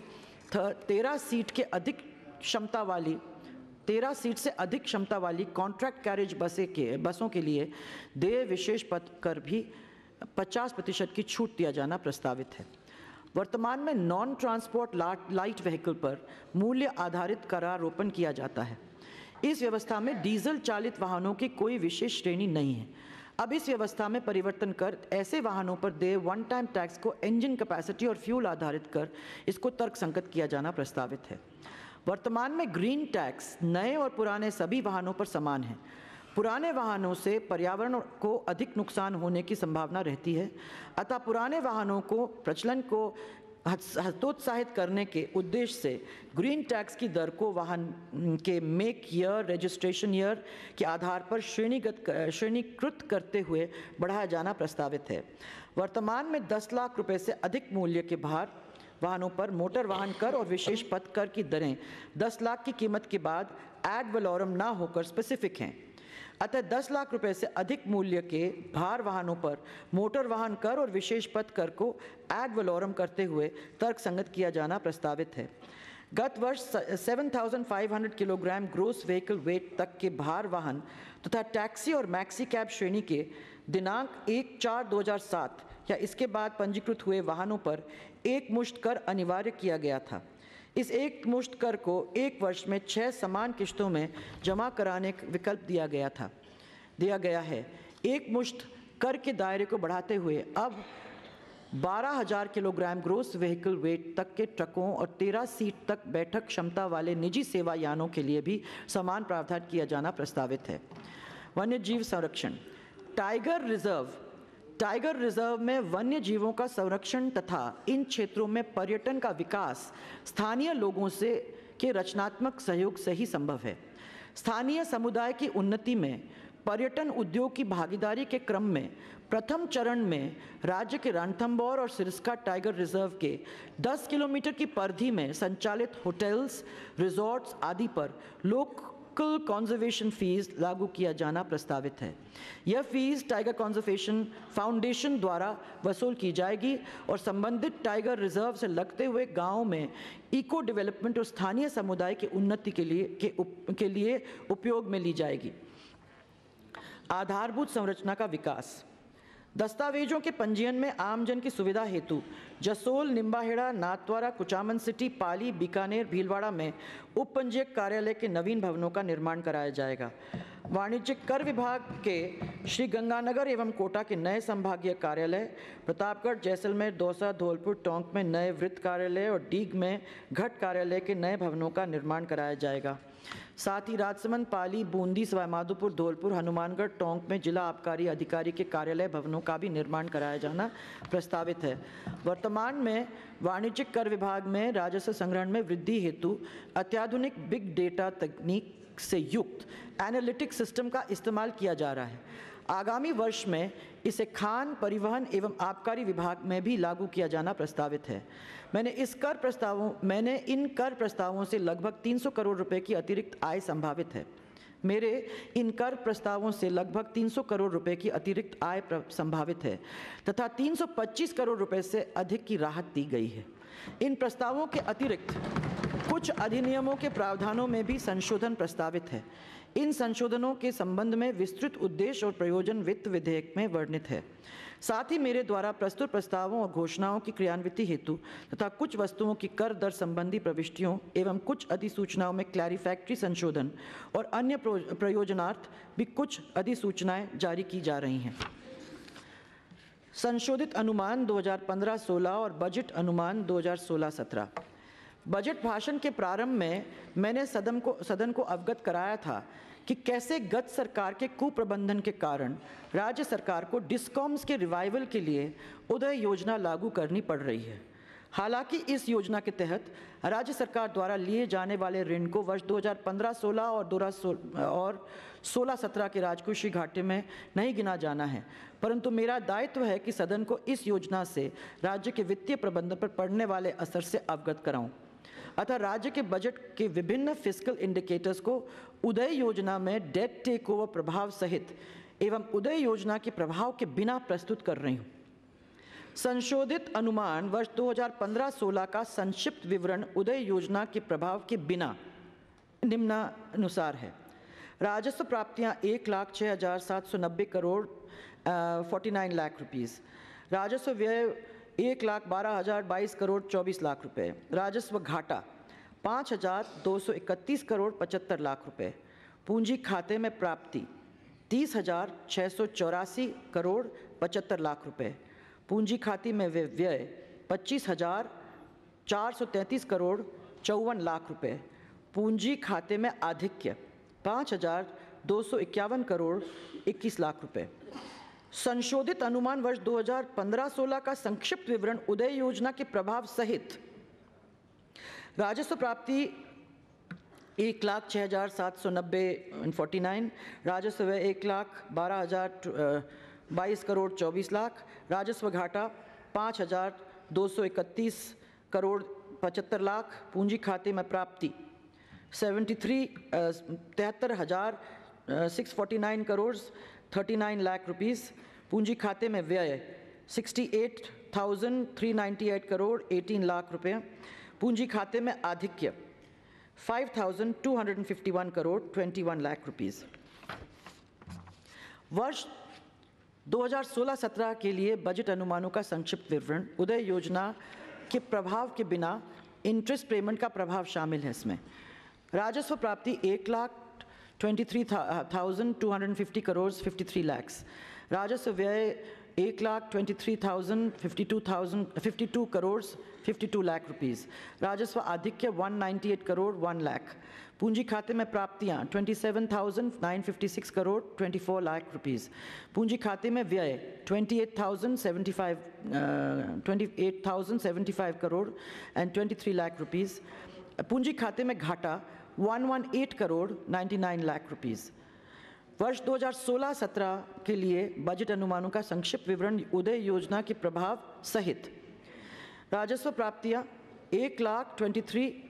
तेरह सीट के अधिक क्षमता वाली तेरह सीट से अधिक क्षमता वाली कॉन्ट्रैक्ट कैरेज बसें के बसों के लिए देय विशेष पथ कर भी पचास प्रतिशत की छूट दिया जाना प्रस्तावित है। वर्तमान में नॉन ट्रांसपोर्ट लाइट व्हीकल पर मूल्य आधारित करारोपण किया जाता है। इस व्यवस्था में डीजल चालित वाहनों की कोई विशेष श्रेणी नहीं है। अब इस व्यवस्था में परिवर्तन कर ऐसे वाहनों पर देय वन टाइम टैक्स को इंजन कैपेसिटी और फ्यूल आधारित कर इसको तर्कसंगत किया जाना प्रस्तावित है। वर्तमान में ग्रीन टैक्स नए और पुराने सभी वाहनों पर समान है। पुराने वाहनों से पर्यावरण को अधिक नुकसान होने की संभावना रहती है। अतः पुराने वाहनों को प्रचलन को हतोत्साहित करने के उद्देश्य से ग्रीन टैक्स की दर को वाहन के मेक ईयर, रजिस्ट्रेशन ईयर के आधार पर श्रेणीगत श्रेणीकृत करते हुए बढ़ाया जाना प्रस्तावित है। वर्तमान में दस लाख रुपए से अधिक मूल्य के भार वाहनों पर मोटर वाहन कर और विशेष पथ कर की दरें दस लाख की कीमत के बाद एड वलोरम ना होकर स्पेसिफिक हैं। अतः दस लाख रुपए से अधिक मूल्य के भार वाहनों पर मोटर वाहन कर और विशेष पथ कर को एड वलोरम करते हुए तर्कसंगत किया जाना प्रस्तावित है। गत वर्ष सात हज़ार पाँच सौ किलोग्राम ग्रोस व्हीकल वेट तक के भार वाहन तथा टैक्सी और मैक्सी कैब श्रेणी के दिनांक एक चार दो हज़ार सात या इसके बाद पंजीकृत हुए वाहनों पर एक मुश्त कर अनिवार्य किया गया था। इस एक मुश्त कर को एक वर्ष में छह समान किश्तों में जमा कराने का विकल्प दिया गया था दिया गया है। एक मुश्त कर के दायरे को बढ़ाते हुए अब बारह हजार किलोग्राम ग्रोस व्हीकल वेट तक के ट्रकों और तेरह सीट तक बैठक क्षमता वाले निजी सेवा यानों के लिए भी समान प्रावधान किया जाना प्रस्तावित है। वन्य जीव संरक्षण टाइगर रिजर्व टाइगर रिजर्व में वन्य जीवों का संरक्षण तथा इन क्षेत्रों में पर्यटन का विकास स्थानीय लोगों से के रचनात्मक सहयोग से ही संभव है। स्थानीय समुदाय की उन्नति में पर्यटन उद्योग की भागीदारी के क्रम में प्रथम चरण में राज्य के रणथंभौर और सिरस्का टाइगर रिजर्व के दस किलोमीटर की परिधि में संचालित होटल्स, रिजॉर्ट्स आदि पर लोक लोकल कंजर्वेशन फीस लागू किया जाना प्रस्तावित है। यह फीस टाइगर कंजर्वेशन फाउंडेशन द्वारा वसूल की जाएगी और संबंधित टाइगर रिजर्व से लगते हुए गांवों में इको डेवलपमेंट और स्थानीय समुदाय की उन्नति के लिए के, उप, के लिए उपयोग में ली जाएगी। आधारभूत संरचना का विकास। दस्तावेजों के पंजीयन में आमजन की सुविधा हेतु जसोल, निम्बाहेड़ा, नाथद्वारा, कुचामन सिटी, पाली, बीकानेर, भीलवाड़ा में उप पंजीयक कार्यालय के नवीन भवनों का निर्माण कराया जाएगा। वाणिज्यिक कर विभाग के श्री गंगानगर एवं कोटा के नए संभागीय कार्यालय, प्रतापगढ़, जैसलमेर, दौसा, धौलपुर, टोंक में नए वृत्त कार्यालय और डीग में घट कार्यालय के नए भवनों का निर्माण कराया जाएगा। साथ ही राजसमंद, पाली, बूंदी, सवाईमाधोपुर, धौलपुर, हनुमानगढ़, टोंक में जिला आबकारी अधिकारी के कार्यालय भवनों का भी निर्माण कराया जाना प्रस्तावित है। वर्तमान में वाणिज्यिक कर विभाग में राजस्व संग्रहण में वृद्धि हेतु अत्याधुनिक बिग डेटा तकनीक से युक्त एनालिटिक सिस्टम का इस्तेमाल किया जा रहा है। आगामी वर्ष में इसे खान, परिवहन एवं आबकारी विभाग में भी लागू किया जाना प्रस्तावित है। मैंने इस कर प्रस्तावों मैंने इन कर प्रस्तावों से लगभग तीन सौ करोड़ रुपए की अतिरिक्त आय संभावित है। मेरे इन कर प्रस्तावों से लगभग तीन सौ करोड़ रुपए की अतिरिक्त आय संभावित है तथा तीन सौ पच्चीस करोड़ रुपए से अधिक की राहत दी गई है। इन प्रस्तावों के अतिरिक्त कुछ अधिनियमों के प्रावधानों में भी संशोधन प्रस्तावित है। इन संशोधनों के संबंध में विस्तृत उद्देश्य और प्रयोजन वित्त विधेयक में वर्णित है। साथ ही मेरे द्वारा प्रस्तुत प्रस्तावों और घोषणाओं की क्रियान्विति हेतु तथा कुछ वस्तुओं की कर दर संबंधी प्रविष्टियों एवं कुछ अधिसूचनाओं में क्लैरिफैक्टरी संशोधन और अन्य प्रयोजनार्थ भी कुछ अधिसूचनाएं जारी की जा रही हैं। संशोधित अनुमान दो हज़ार पंद्रह सोलह और बजट अनुमान दो हज़ार सोलह सत्रह। बजट भाषण के प्रारंभ में मैंने सदन को सदन को अवगत कराया था कि कैसे गत सरकार के कुप्रबंधन के कारण राज्य सरकार को डिस्कॉम्स के रिवाइवल के लिए उदय योजना लागू करनी पड़ रही है। हालांकि इस योजना के तहत राज्य सरकार द्वारा लिए जाने वाले ऋण को वर्ष दो हज़ार पंद्रह सोलह और सोलह सत्रह के राजकोषीय घाटे में नहीं गिना जाना है, परंतु मेरा दायित्व है कि सदन को इस योजना से राज्य के वित्तीय प्रबंधन पर पड़ने वाले असर से अवगत कराऊं। अतः राज्य के बजट के विभिन्न फिस्कल इंडिकेटर्स को उदय योजना में डेट टेक ओवर प्रभाव सहित एवं उदय योजना के प्रभाव के बिना प्रस्तुत कर रही हूँ। संशोधित अनुमान वर्ष दो हज़ार पंद्रह सोलह का संक्षिप्त विवरण उदय योजना के प्रभाव के बिना निम्नानुसार है। राजस्व प्राप्तियाँ एक लाख छः हज़ार सात सौ नब्बे crore forty nine lakh rupees. राजस्व व्यय एक लाख बारह हज़ार बाईस करोड़ चौबीस लाख रुपए। राजस्व घाटा पाँच हज़ार दो सौ इकतीस करोड़ पचहत्तर लाख रुपए। पूंजी खाते में प्राप्ति तीस हज़ार छः सौ चौरासी करोड़ पचहत्तर लाख रुपए। पूंजी खाते में व्यय पच्चीस हज़ार चार सौ तैंतीस करोड़ चौवन लाख रुपए। पूंजी खाते में आधिक्य पाँच हज़ार दो सौ इक्यावन करोड़ इक्कीस लाख रुपए। संशोधित अनुमान वर्ष दो हज़ार पंद्रह सोलह का संक्षिप्त विवरण उदय योजना के प्रभाव सहित राजस्व प्राप्ति एक लाख छः हज़ार सात सौ नब्बे फोर्टी नाइन। राजस्व व्यय एक लाख बारह हज़ार बाईस करोड़ चौबीस लाख। राजस्व घाटा पाँच हज़ार दो सौ इकतीस करोड़ पचहत्तर लाख। पूंजी खाते में प्राप्ति सेवेंटी थ्री तिहत्तर हज़ार six forty nine crore thirty nine lakh rupees. पूंजी खाते में व्यय sixty eight thousand three ninety eight crore eighteen lakh रुपए। पूंजी खाते में आधिक्य five thousand two hundred fifty one crore twenty one lakh rupees. वर्ष दो हज़ार सोलह सत्रह के लिए बजट अनुमानों का संक्षिप्त विवरण। उदय योजना के प्रभाव के बिना इंटरेस्ट पेमेंट का प्रभाव शामिल है इसमें। राजस्व प्राप्ति एक lakh twenty three thousand two hundred fifty crore fifty three lakhs. राजस्व व्यय एक lakh twenty three thousand fifty two thousand fifty two crore fifty two lakh rupees. राजस्व आधिक्य one ninety eight crore one lakh. पूंजी खाते में प्राप्तियाँ twenty seven thousand nine fifty six crore twenty four lakh rupees. पूंजी खाते में व्यय twenty eight thousand seventy five twenty eight thousand seventy five crore and twenty three lakh rupees. पूंजी खाते में घाटा one one eight crore ninety nine lakh rupees. वर्ष दो हज़ार सोलह सत्रह के लिए बजट अनुमानों का संक्षिप्त विवरण उदय योजना के प्रभाव सहित राजस्व प्राप्तियाँ एक lakh twenty three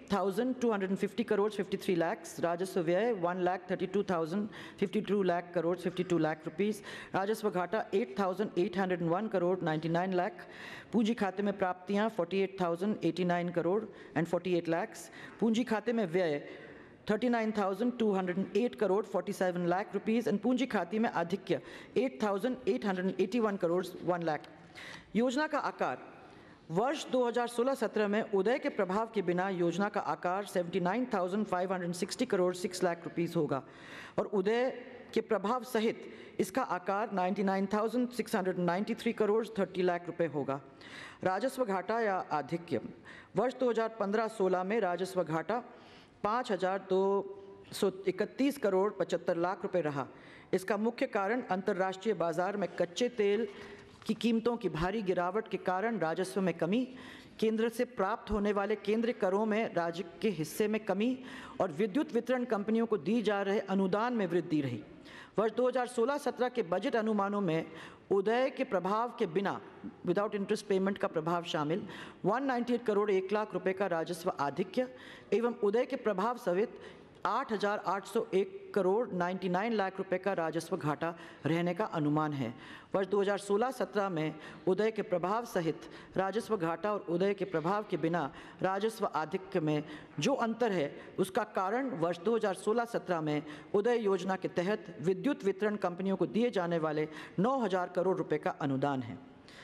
thousand two hundred fifty crores fifty-three lakhs, राजस्व व्यय one lakh thirty-two thousand fifty-two lakh crores fifty-two lakh rupees, राजस्व घाटा eight thousand eight hundred one crore ninety-nine lakh, पूंजी खाते में प्राप्तियां forty-eight thousand eighty-nine crore and forty-eight lakhs, पूंजी खाते में व्यय thirty-nine thousand two hundred eight crore forty-seven lakh rupees and पूंजी खाते में आधिक्य eight thousand eight hundred eighty-one crores one lakh। योजना का आकार वर्ष दो हज़ार सोलह सत्रह में उदय के प्रभाव के बिना योजना का आकार seventy-nine thousand five hundred sixty crore six lakh rupees होगा और उदय के प्रभाव सहित इसका आकार ninety-nine thousand six hundred ninety-three crore thirty lakh रुपए होगा। राजस्व घाटा या आधिक्य वर्ष दो हज़ार पंद्रह सोलह में राजस्व घाटा पाँच हज़ार दो सौ इकतीस करोड़ पचहत्तर लाख रुपए रहा। इसका मुख्य कारण अंतर्राष्ट्रीय बाजार में कच्चे तेल की कीमतों की भारी गिरावट के कारण राजस्व में कमी, केंद्र से प्राप्त होने वाले केंद्रीय करों में राज्य के हिस्से में कमी और विद्युत वितरण कंपनियों को दी जा रहे अनुदान में वृद्धि रही। वर्ष दो हज़ार सोलह सत्रह के बजट अनुमानों में उदय के प्रभाव के बिना विदाउट इंटरेस्ट पेमेंट का प्रभाव शामिल एक सौ अट्ठानवे करोड़ एक लाख रुपए का राजस्व आधिक्य एवं उदय के प्रभाव सहित आठ हज़ार आठ सौ एक करोड़ निन्यानवे लाख रुपए का राजस्व घाटा रहने का अनुमान है। वर्ष दो हज़ार सोलह सत्रह में उदय के प्रभाव सहित राजस्व घाटा और उदय के प्रभाव के बिना राजस्व आधिक्य में जो अंतर है उसका कारण वर्ष दो हज़ार सोलह सत्रह में उदय योजना के तहत विद्युत वितरण कंपनियों को दिए जाने वाले नौ हज़ार करोड़ रुपए का अनुदान है।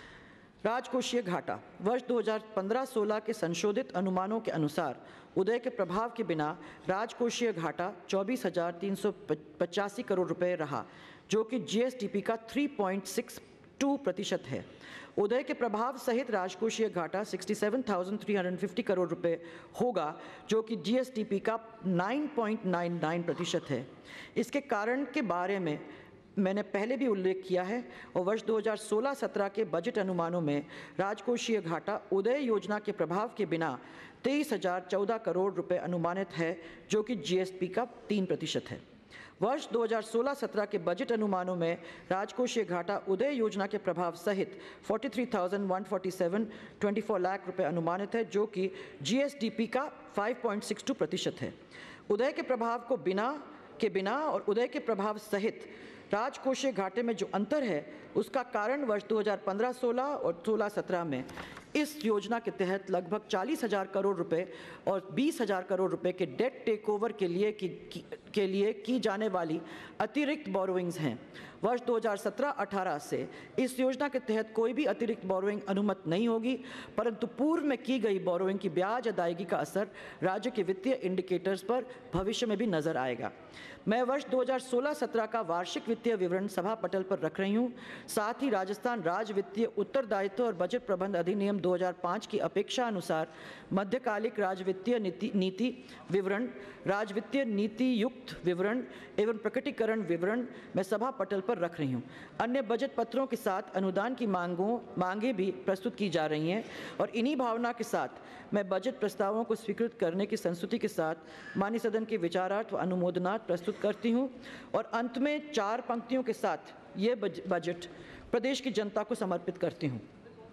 राजकोषीय घाटा वर्ष दो हज़ार पंद्रह सोलह के संशोधित अनुमानों के अनुसार उदय के प्रभाव के बिना राजकोषीय घाटा चौबीस हज़ार तीन सौ पचासी करोड़ रुपए रहा जो कि जीएसडीपी का तीन पॉइंट छह दो प्रतिशत है। उदय के प्रभाव सहित राजकोषीय घाटा सड़सठ हज़ार तीन सौ पचास करोड़ रुपए होगा जो कि जीएसडीपी का नौ पॉइंट नौ नौ प्रतिशत है। इसके कारण के बारे में मैंने पहले भी उल्लेख किया है और वर्ष दो हज़ार सोलह सत्रह के बजट अनुमानों में राजकोषीय घाटा उदय योजना के प्रभाव के बिना तेईस हज़ार चौदह करोड़ रुपए अनुमानित है जो कि जीएसपी का तीन प्रतिशत है। वर्ष दो हज़ार सोलह सत्रह के बजट अनुमानों में राजकोषीय घाटा उदय योजना के प्रभाव सहित तैंतालीस हज़ार एक सौ सैंतालीस चौबीस लाख रुपए अनुमानित है जो कि जीएसडीपी का पाँच पॉइंट छह दो प्रतिशत है। उदय के प्रभाव को बिना के बिना और उदय के प्रभाव सहित राजकोषीय घाटे में जो अंतर है उसका कारण वर्ष दो हज़ार पंद्रह सोलह और सोलह सत्रह में इस योजना के तहत लगभग चालीस हज़ार करोड़ रुपए और बीस हज़ार करोड़ रुपए के डेट टेक ओवर के लिए की, की, के लिए की जाने वाली अतिरिक्त बोरोइंग्स हैं। वर्ष दो हज़ार सत्रह अठारह से इस योजना के तहत कोई भी अतिरिक्त बोरोइंग अनुमत नहीं होगी परंतु पूर्व में की गई बोरोइंग की ब्याज अदायगी का असर राज्य के वित्तीय इंडिकेटर्स पर भविष्य में भी नजर आएगा। मैं वर्ष दो हज़ार सोलह सत्रह का वार्षिक वित्तीय विवरण सभा पटल पर रख रही हूँ। साथ ही राजस्थान राज्य वित्तीय उत्तरदायित्व और बजट प्रबंध अधिनियम दो हज़ार पाँच की अपेक्षा अनुसार मध्यकालिक राज्य वित्तीय नीति नीति विवरण, राज्य वित्तीय नीति युक्त विवरण एवं प्रकटीकरण विवरण मैं सभा पटल पर रख रही हूँ। अन्य बजट पत्रों के साथ अनुदान की मांगों मांगें भी प्रस्तुत की जा रही हैं और इन्हीं भावना के साथ मैं बजट प्रस्तावों को स्वीकृत करने की संस्तुति के साथ माननीय सदन के विचारार्थ व अनुमोदनार्थ प्रस्तुत करती हूँ और अंत में चार पंक्तियों के साथ ये बजट प्रदेश की जनता को समर्पित करती हूँ।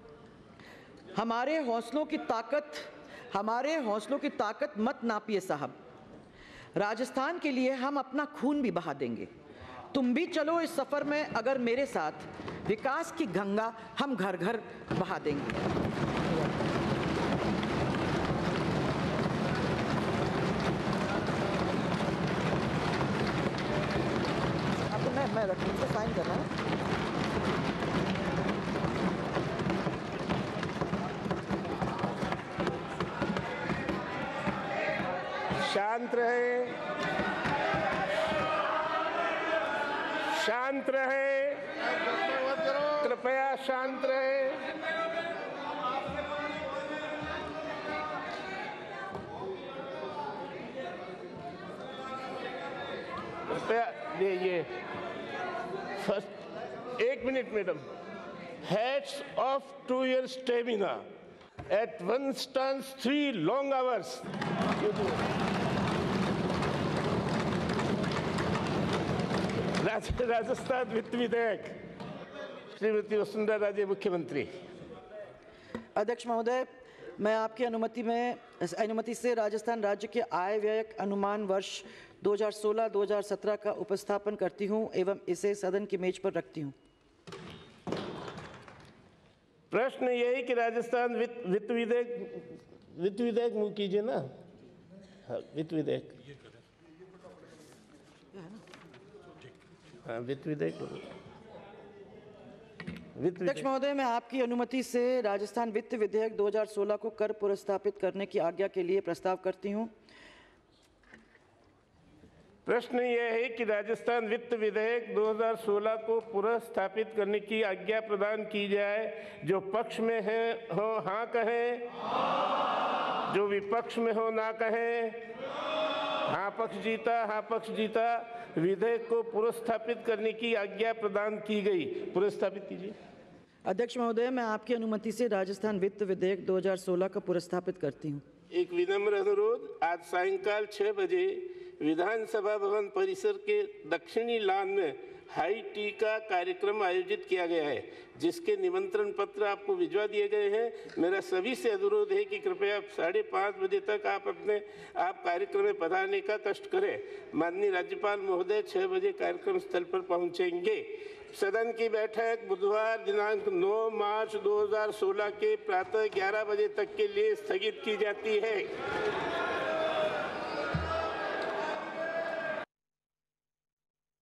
हमारे हौसलों की ताकत हमारे हौसलों की ताकत मत नापिए साहब, राजस्थान के लिए हम अपना खून भी बहा देंगे। तुम भी चलो इस सफ़र में अगर मेरे साथ, विकास की गंगा हम घर घर बहा देंगे। अब मैं मैं रखूँ तो साइन करना है। शांत रहे, शांत रहे, कृपया शांत रहे। कृपया ये फर्स्ट एक minute madam. Hats off to your stamina. At one stands three long hours. Rajasthan वित्त विधेयक, श्रीमती वसुंधरा राजे मुख्यमंत्री। अध्यक्ष महोदय, मैं आपकी अनुमति में अनुमति से राजस्थान राज्य के आय व्यय अनुमान वर्ष दो हज़ार सोलह दो हज़ार सत्रह का उपस्थापन करती हूं एवं इसे सदन की मेज पर रखती हूं। प्रश्न यही कि राजस्थान वित्त वित्त विधेयक वित्त विधेयक मुँह कीजिए ना। हाँ, वित्त विधेयक हाँ वित्त विधेयक अध्यक्ष महोदय, मैं आपकी अनुमति से राजस्थान वित्त विधेयक दो हज़ार सोलह को कर पुनर्स्थापित करने की आज्ञा के लिए प्रस्ताव करती हूं। प्रश्न यह है कि राजस्थान वित्त विधेयक दो हज़ार सोलह को पुनर्स्थापित करने की आज्ञा प्रदान की जाए। जो पक्ष में है हो हाँ कहें, जो विपक्ष में हो ना कहें। हाँ पक्ष जीता, हाँ पक्ष जीता। विधेयक को पुनर्स्थापित करने की आज्ञा प्रदान की गई। पुनर्स्थापित कीजिए। अध्यक्ष महोदय, मैं आपकी अनुमति से राजस्थान वित्त विधेयक दो हज़ार सोलह का पुनर्स्थापित करती हूं। एक विनम्र अनुरोध, आज सायंकाल छह बजे विधानसभा भवन परिसर के दक्षिणी लान में हाई टी का कार्यक्रम आयोजित किया गया है, जिसके निमंत्रण पत्र आपको भिजवा दिए गए हैं। मेरा सभी से अनुरोध है कि कृपया साढ़े पाँच बजे तक आप अपने आप कार्यक्रम में पधारने का कष्ट करें। माननीय राज्यपाल महोदय छह बजे कार्यक्रम स्थल पर पहुंचेंगे। सदन की बैठक बुधवार दिनांक नौ मार्च दो हज़ार सोलह के प्रातः ग्यारह बजे तक के लिए स्थगित की जाती है।